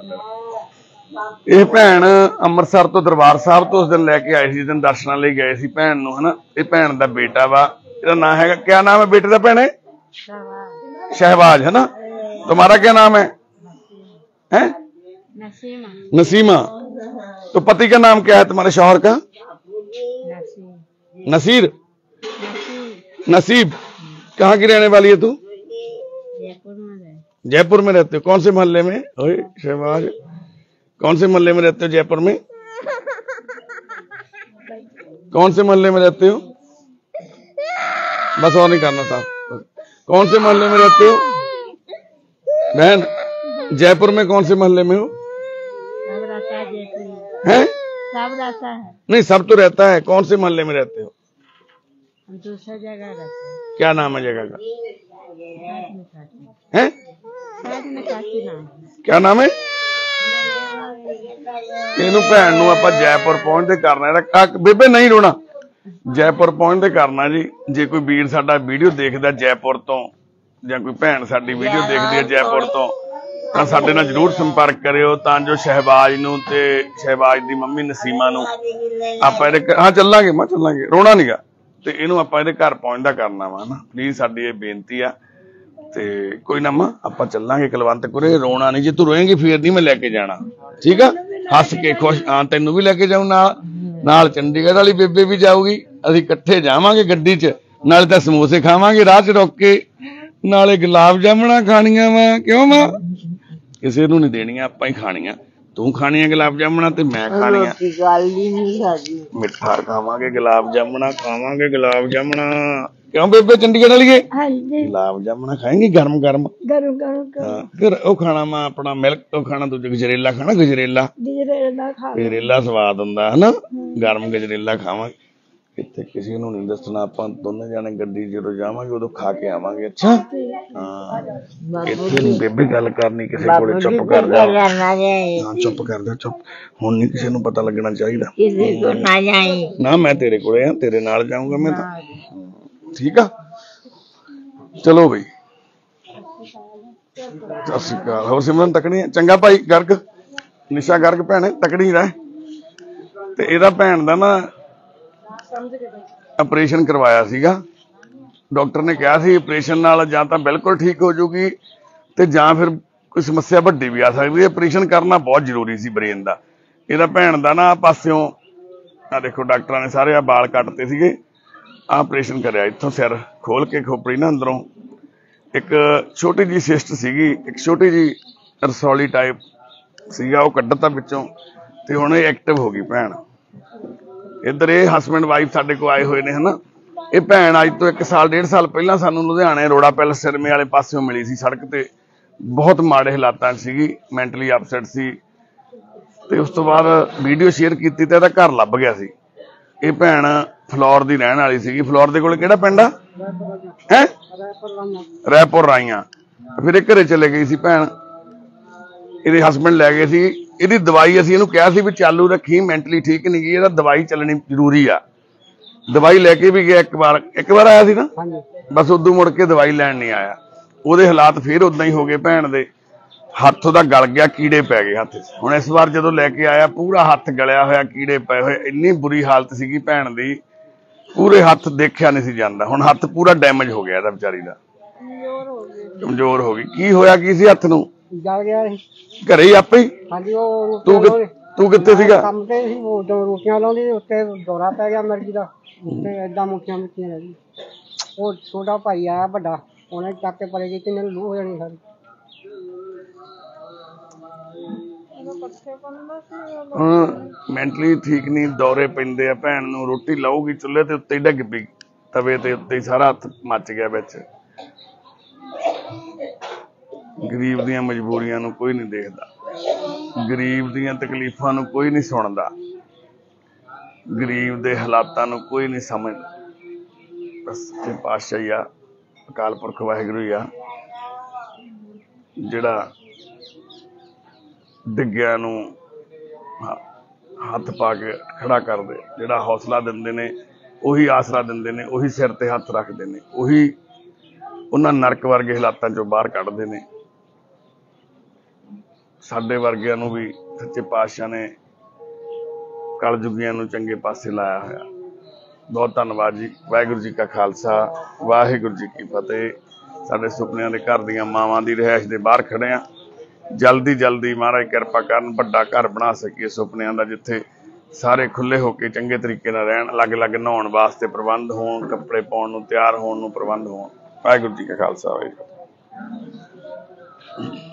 ਇਹ ਭੈਣ ਅੰਮ੍ਰਿਤਸਰ ਤੋਂ ਦਰਬਾਰ ਸਾਹਿਬ ਤੋਂ ਉਸ ਦਿਨ ਲੈ ਕੇ ਆਏ ਸੀ, ਜਿਸ ਦਿਨ ਦਰਸ਼ਨਾਂ ਲਈ ਗਏ ਸੀ ਭੈਣ ਨੂੰ, ਹਨਾ। ਇਹ ਭੈਣ ਦਾ ਬੇਟਾ ਵਾ, ਇਹਦਾ ਨਾਂ ਹੈਗਾ, ਕਿਆ ਨਾਮ है बेटे का भैने? शहबाज, है ना। तुम्हारा क्या नाम है? नसीमा। तो पति का नाम क्या है तुम्हारे शौहर का? नसीर। नसीब। कहाँ की रहने वाली है तू? जयपुर में रहते हो। कौन से मोहल्ले में? ओए शहबाज, कौन से मोहल्ले में रहते हो जयपुर में? कौन से मोहल्ले में रहते हो? बस और नहीं करना था। कौन से मोहल्ले में रहते हो बहन? जयपुर में कौन से मोहल्ले में हो? सब रहता है जयपुर में। हैं? सब रहता है। नहीं, सब तो रहता है। कौन से मोहल्ले में रहते हो? हम दूसरा जगह रहते हैं। क्या नाम है जगह का? हैं? क्या नाम है? ਇਹਨੂੰ ਭੈਣ ਨੂੰ ਆਪਾਂ ਜੈਪੁਰ ਪਹੁੰਚਦੇ ਕਰਨਾ। ਬੇਬੇ ਨਹੀਂ ਰੋਣਾ, ਜੈਪੁਰ ਪਹੁੰਚਦੇ ਕਰਨਾ ਜੀ। ਜੇ ਕੋਈ ਵੀਰ ਸਾਡਾ ਵੀਡੀਓ ਦੇਖਦਾ ਜੈਪੁਰ ਤੋਂ, ਜਾਂ ਕੋਈ ਭੈਣ ਸਾਡੀ ਵੀਡੀਓ ਦੇਖਦੀ ਹੈ ਜੈਪੁਰ ਤੋਂ, ਤਾਂ ਸਾਡੇ ਨਾਲ ਜਰੂਰ ਸੰਪਰਕ ਕਰਿਓ, ਤਾਂ ਜੋ ਸ਼ਹਿਬਾਜ ਨੂੰ ਤੇ ਸ਼ਹਿਬਾਜ ਦੀ ਮੰਮੀ ਨਸੀਮਾ ਨੂੰ ਆਪਾਂ ਇਹਦੇ ਹਾਂ ਚੱਲਾਂਗੇ, ਮੈਂ ਚੱਲਾਂਗੇ, ਰੋਣਾ ਨੀਗਾ। ਤੇ ਇਹਨੂੰ ਆਪਾਂ ਇਹਦੇ ਘਰ ਪਹੁੰਚਦਾ ਕਰਨਾ ਵਾ ਨਾ, ਪਲੀਜ਼ ਸਾਡੀ ਇਹ ਬੇਨਤੀ ਆ। ਤੇ ਕੋਈ ਨਾ ਮਾਂ, ਆਪਾਂ ਚੱਲਾਂਗੇ ਕੁਲਵੰਤਪੁਰੇ, ਰੋਣਾ ਨਹੀਂ। ਜੇ ਤੂੰ ਰੋਏਂਗੀ ਫੇਰ ਨਹੀਂ ਮੈਂ ਲੈ ਕੇ ਜਾਣਾ, ਠੀਕ ਆ? ਹੱਸ ਕੇ ਖੁਸ਼, ਹਾਂ ਤੈਨੂੰ ਵੀ ਲੈ ਕੇ ਜਾਊ ਨਾਲ ਚੰਡੀਗੜ੍ਹ ਵਾਲੀ ਬੇਬੇ ਵੀ ਜਾਊਗੀ। ਅਸੀਂ ਇਕੱਠੇ ਜਾਵਾਂਗੇ ਗੱਡੀ 'ਚ, ਨਾਲੇ ਤਾਂ ਸਮੋਸੇ ਖਾਵਾਂਗੇ ਰਾਹ 'ਚ ਰੁਕ ਕੇ, ਨਾਲੇ ਗੁਲਾਬ ਜਾਮਣਾ ਖਾਣੀਆਂ ਵਾ। ਕਿਉਂ ਮਾਂ? ਕਿਸੇ ਨੂੰ ਨਹੀਂ ਦੇਣੀਆਂ, ਆਪਾਂ ਹੀ ਖਾਣੀਆਂ। ਤੂੰ ਖਾਣੀਆਂ ਗੁਲਾਬ ਜਾਮਣਾ ਤੇ ਮੈਂ ਖਾਣੀਆਂ ਮਿੱਠਾ। ਖਾਵਾਂਗੇ ਗੁਲਾਬ ਜਾਮਣਾ, ਖਾਵਾਂਗੇ ਗੁਲਾਬ ਜਾਮਣਾ। क्यों बेबे चंडीगढ़ वाली गुलाब जामुन खाएंगे गरम गरम? फिर वो खाना मैं अपना मिल्क तो खाना, दूजे गजरेला खाना। गजरेला स्वाद हुंदा है ना, गरम गजरेला खावांगे। इत्थे किसी नूं नहीं दसना, आपां दोनों जाने गड्डी जदों जावांगे उदों खा के आवांगे। अच्छा हाँ, इत्थे नहीं बेबे गल करनी किसी कोले। चुप कर जा, हाँ चुप कर जा, चुप। हुण नहीं किसी नूं पता लगना चाहिए ना। मैं तेरे कोले आ, तेरे नाल जाऊंगा मैं तो, ठीक है? ਚਲੋ ਬਈ, ਸਤਿ ਸ਼੍ਰੀ ਅਕਾਲ। ਹੋਰ ਸਿਮਰਨ ਤਕੜੀ ਹੈ? ਚੰਗਾ ਭਾਈ ਗਰਗ, ਨਿਸ਼ਾ ਗਰਗ ਭੈਣੇ ਤਕੜੀ ਰਹਿ। ਤੇ ਇਹਦਾ ਭੈਣ ਦਾ ਨਾ ਆਪਰੇਸ਼ਨ ਕਰਵਾਇਆ ਸੀਗਾ, ਡਾਕਟਰ ਨੇ ਕਿਹਾ ਸੀ ਆਪਰੇਸ਼ਨ ਨਾਲ ਜਾਂ ਤਾਂ ਬਿਲਕੁਲ ਠੀਕ ਹੋ ਜਾਊਗੀ ਤੇ ਜਾਂ ਫਿਰ ਕੋਈ ਸਮੱਸਿਆ ਵੱਡੀ ਵੀ ਆ ਸਕਦੀ ਹੈ। ਆਪਰੇਸ਼ਨ ਕਰਨਾ ਬਹੁਤ ਜ਼ਰੂਰੀ ਸੀ ਬ੍ਰੇਨ ਦਾ। ਇਹਦਾ ਭੈਣ ਦਾ ਨਾ ਪਾਸਿਓਂ ਆ ਦੇਖੋ, ਡਾਕਟਰਾਂ ਨੇ ਸਾਰੇ ਆ ਵਾਲ ਕੱਟਤੇ ਸੀਗੇ, ਆ ਆਪਰੇਸ਼ਨ ਕਰਿਆ, ਇੱਥੋਂ ਸਿਰ ਖੋਲ ਕੇ ਖੋਪੜੀ ਨਾ ਅੰਦਰੋਂ ਇੱਕ ਛੋਟੀ ਜਿਹੀ ਸਿਸਟ ਸੀਗੀ, ਇੱਕ ਛੋਟੀ ਜਿਹੀ ਰਸੌਲੀ ਟਾਈਪ ਸੀਗਾ, ਉਹ ਕੱਢਤਾ ਵਿੱਚੋਂ ਤੇ ਹੁਣ ਇਹ ਐਕਟਿਵ ਹੋ ਗਈ ਭੈਣ। ਇੱਧਰ ਇਹ ਹਸਬੈਂਡ ਵਾਈਫ ਸਾਡੇ ਕੋਲ ਆਏ ਹੋਏ ਨੇ ਹਨਾ। ਇਹ ਭੈਣ ਅੱਜ ਤੋਂ 1 ਸਾਲ 1.5 ਸਾਲ ਪਹਿਲਾਂ ਸਾਨੂੰ ਲੁਧਿਆਣੇ ਰੋੜਾ ਪੈਲਸ ਸਿਰਮੇ ਵਾਲੇ ਪਾਸਿਓਂ ਮਿਲੀ ਸੀ, ਸੜਕ ਤੇ ਬਹੁਤ ਮਾੜੇ ਹਾਲਾਤਾਂ 'ਚ ਸੀਗੀ, ਮੈਂਟਲੀ ਅਪਸੈਟ ਸੀ। ਤੇ ਉਸ ਤੋਂ ਬਾਅਦ ਵੀਡੀਓ ਸ਼ੇਅਰ ਕੀਤੀ ਤੇ ਇਹਦਾ ਘਰ ਲੱਭ ਗਿਆ ਸੀ। ਇਹ ਭੈਣ ਫਲੋਰ ਦੀ ਰਹਿਣ ਵਾਲੀ ਸੀਗੀ। ਫਲੋਰ ਦੇ ਕੋਲ ਕਿਹੜਾ ਪਿੰਡ ਆ ਹੈ? ਰੈਪੁਰ ਰਾਈਆਂ। ਫਿਰ ਇਹ ਘਰੇ ਚਲੇ ਗਈ ਸੀ ਭੈਣ, ਇਹਦੇ ਹਸਬੈਂਡ ਲੈ ਗਏ ਸੀ। ਇਹਦੀ ਦਵਾਈ ਅਸੀਂ ਇਹਨੂੰ ਕਿਹਾ ਸੀ ਵੀ ਚਾਲੂ ਰੱਖੀ, ਮੈਂਟਲੀ ਠੀਕ ਨਹੀਂ ਗਈ, ਇਹਦਾ ਦਵਾਈ ਚੱਲਣੀ ਜ਼ਰੂਰੀ ਆ। ਦਵਾਈ ਲੈ ਕੇ ਵੀ ਗਿਆ, ਇੱਕ ਵਾਰ ਆਇਆ ਸੀ ਨਾ, ਬਸ ਉਦੋਂ ਮੁੜ ਕੇ ਦਵਾਈ ਲੈਣ ਨਹੀਂ ਆਇਆ। ਉਹਦੇ ਹਾਲਾਤ ਫਿਰ ਉਦਾਂ ਹੀ ਹੋ ਗਏ। ਭੈਣ ਦੇ ਹੱਥ ਉਹਦਾ ਗਲ ਗਿਆ, ਕੀੜੇ ਪੈ ਗਏ ਹੱਥ 'ਚ। ਹੁਣ ਇਸ ਵਾਰ ਜਦੋਂ ਲੈ ਕੇ ਆਇਆ ਪੂਰਾ ਹੱਥ ਗਲਿਆ ਹੋਇਆ, ਕੀੜੇ ਪਏ ਹੋਏ, ਇੰਨੀ ਬੁਰੀ ਹਾਲਤ ਸੀਗੀ ਭੈਣ ਦੀ, ਪੂਰੇ ਹੱਥ ਦੇਖਿਆ ਨਹੀਂ ਸੀ ਜਾਂਦਾ। ਹੁਣ ਹੱਥ ਪੂਰਾ ਡੈਮੇਜ ਹੋ ਗਿਆ ਇਹਦਾ ਵਿਚਾਰੀ ਦਾ, ਕਮਜ਼ੋਰ ਹੋ ਗਈ। ਕੀ ਹੋਇਆ ਕੀ ਸੀ ਹੱਥ ਨੂੰ? ਜਲ ਗਿਆ ਘਰੇ ਹੀ ਆਪੇ ਹੀ? ਹਾਂਜੀ, ਉਹ ਤੂੰ ਕਿੱਥੇ ਸੀਗਾ? ਕੰਮ ਤੇ ਸੀ, ਉਹ ਰੋਟੀਆਂ ਲਾਉਂਦੀ, ਉੱਤੇ ਦੌਰਾ ਪੈ ਗਿਆ ਮਿਰਗੀ ਦਾ, ਉੱਤੇ ਏਦਾਂ ਮੁੱਕੀਆਂ ਰਹਿ ਗਈ। ਉਹ ਛੋਟਾ ਭਾਈ ਆਇਆ ਵੱਡਾ, ਉਹਨੇ ਚੱਕ ਕੇ ਪਰੇ ਕੀਤੀ, ਮੈਨੂੰ ਲੂਹ ਹੋ ਜਾਣੀ ਸਾਰੀ। ਹੁਣ ਮੈਂਟਲੀ ਠੀਕ ਨਹੀਂ, ਦੌਰੇ ਪੈਂਦੇ ਆ। ਭੈਣ ਨੂੰ ਰੋਟੀ ਲਾਊਗੀ ਚੁੱਲ੍ਹੇ ਤੇ ਉੱਤੇ ਹੀ ਡਿੱਗ ਪਈ, ਤਵੇ ਤੇ ਉੱਤੇ ਹੀ ਸਾਰਾ ਹੱਥ ਮੱਚ ਗਿਆ ਵਿੱਚ। ਗਰੀਬ ਦੀਆਂ ਮਜਬੂਰੀਆਂ ਨੂੰ ਕੋਈ ਨਹੀਂ ਦੇਖਦਾ, ਗਰੀਬ ਦੀਆਂ ਤਕਲੀਫਾਂ ਨੂੰ ਕੋਈ ਨਹੀਂ ਸੁਣਦਾ, ਗਰੀਬ ਦੇ ਹਾਲਾਤਾਂ ਨੂੰ ਕੋਈ ਨਹੀਂ ਸਮਝਦਾ। ਬਸ ਸੱਚੇ ਪਾਤਸ਼ਾਹ ਹੀ ਆ, ਅਕਾਲ ਪੁਰਖ ਵਾਹਿਗੁਰੂ ਹੀ ਆ ਜਿਹੜਾ ਡਿੱਗਿਆਂ ਨੂੰ ਹੱਥ ਪਾ ਕੇ ਖੜਾ ਕਰਦੇ, ਜਿਹੜਾ ਹੌਸਲਾ ਦਿੰਦੇ ਨੇ, ਉਹੀ ਆਸਰਾ ਦਿੰਦੇ ਨੇ, ਉਹੀ ਸਿਰ ਤੇ ਹੱਥ ਰੱਖਦੇ ਨੇ, ਉਹੀ ਉਹਨਾਂ ਨਰਕ ਵਰਗੇ ਹਾਲਾਤਾਂ ਚੋਂ ਬਾਹਰ ਕੱਢਦੇ ਨੇ। ਸਾਡੇ ਵਰਗਿਆਂ ਨੂੰ ਵੀ ਸੱਚੇ ਪਾਤਸ਼ਾਹ ਨੇ ਕਲਯੁਗੀਆਂ ਨੂੰ ਚੰਗੇ ਪਾਸੇ ਲਾਇਆ ਹੋਇਆ। ਬਹੁਤ ਧੰਨਵਾਦ ਜੀ। ਵਾਹਿਗੁਰੂ ਜੀ ਕਾ ਖਾਲਸਾ, ਵਾਹਿਗੁਰੂ ਜੀ ਕੀ ਫਤਿਹ। ਸਾਡੇ ਸੁਪਨਿਆਂ ਦੇ ਘਰ ਦੀਆਂ ਮਾਵਾਂ ਦੀ ਰਿਹਾਇਸ਼ ਦੇ ਬਾਹਰ ਖੜੇ ਆ। ਜਲਦੀ ਜਲਦੀ ਮਹਾਰਾਜ ਕਿਰਪਾ ਕਰਨ, ਵੱਡਾ ਘਰ ਬਣਾ ਸਕੀਏ ਸੁਪਨਿਆਂ ਦਾ, ਜਿੱਥੇ ਸਾਰੇ ਖੁੱਲੇ ਹੋ ਕੇ ਚੰਗੇ ਤਰੀਕੇ ਨਾਲ ਰਹਿਣ, ਅਲੱਗ-ਅਲੱਗ ਨਹਾਉਣ ਵਾਸਤੇ ਪ੍ਰਬੰਧ ਹੋਣ, ਕੱਪੜੇ ਪਾਉਣ ਨੂੰ, ਤਿਆਰ ਹੋਣ ਨੂੰ ਪ੍ਰਬੰਧ ਹੋਣ। ਵਾਹਿਗੁਰੂ ਜੀ ਕਾ ਖਾਲਸਾ, ਵਾਹਿਗੁਰੂ।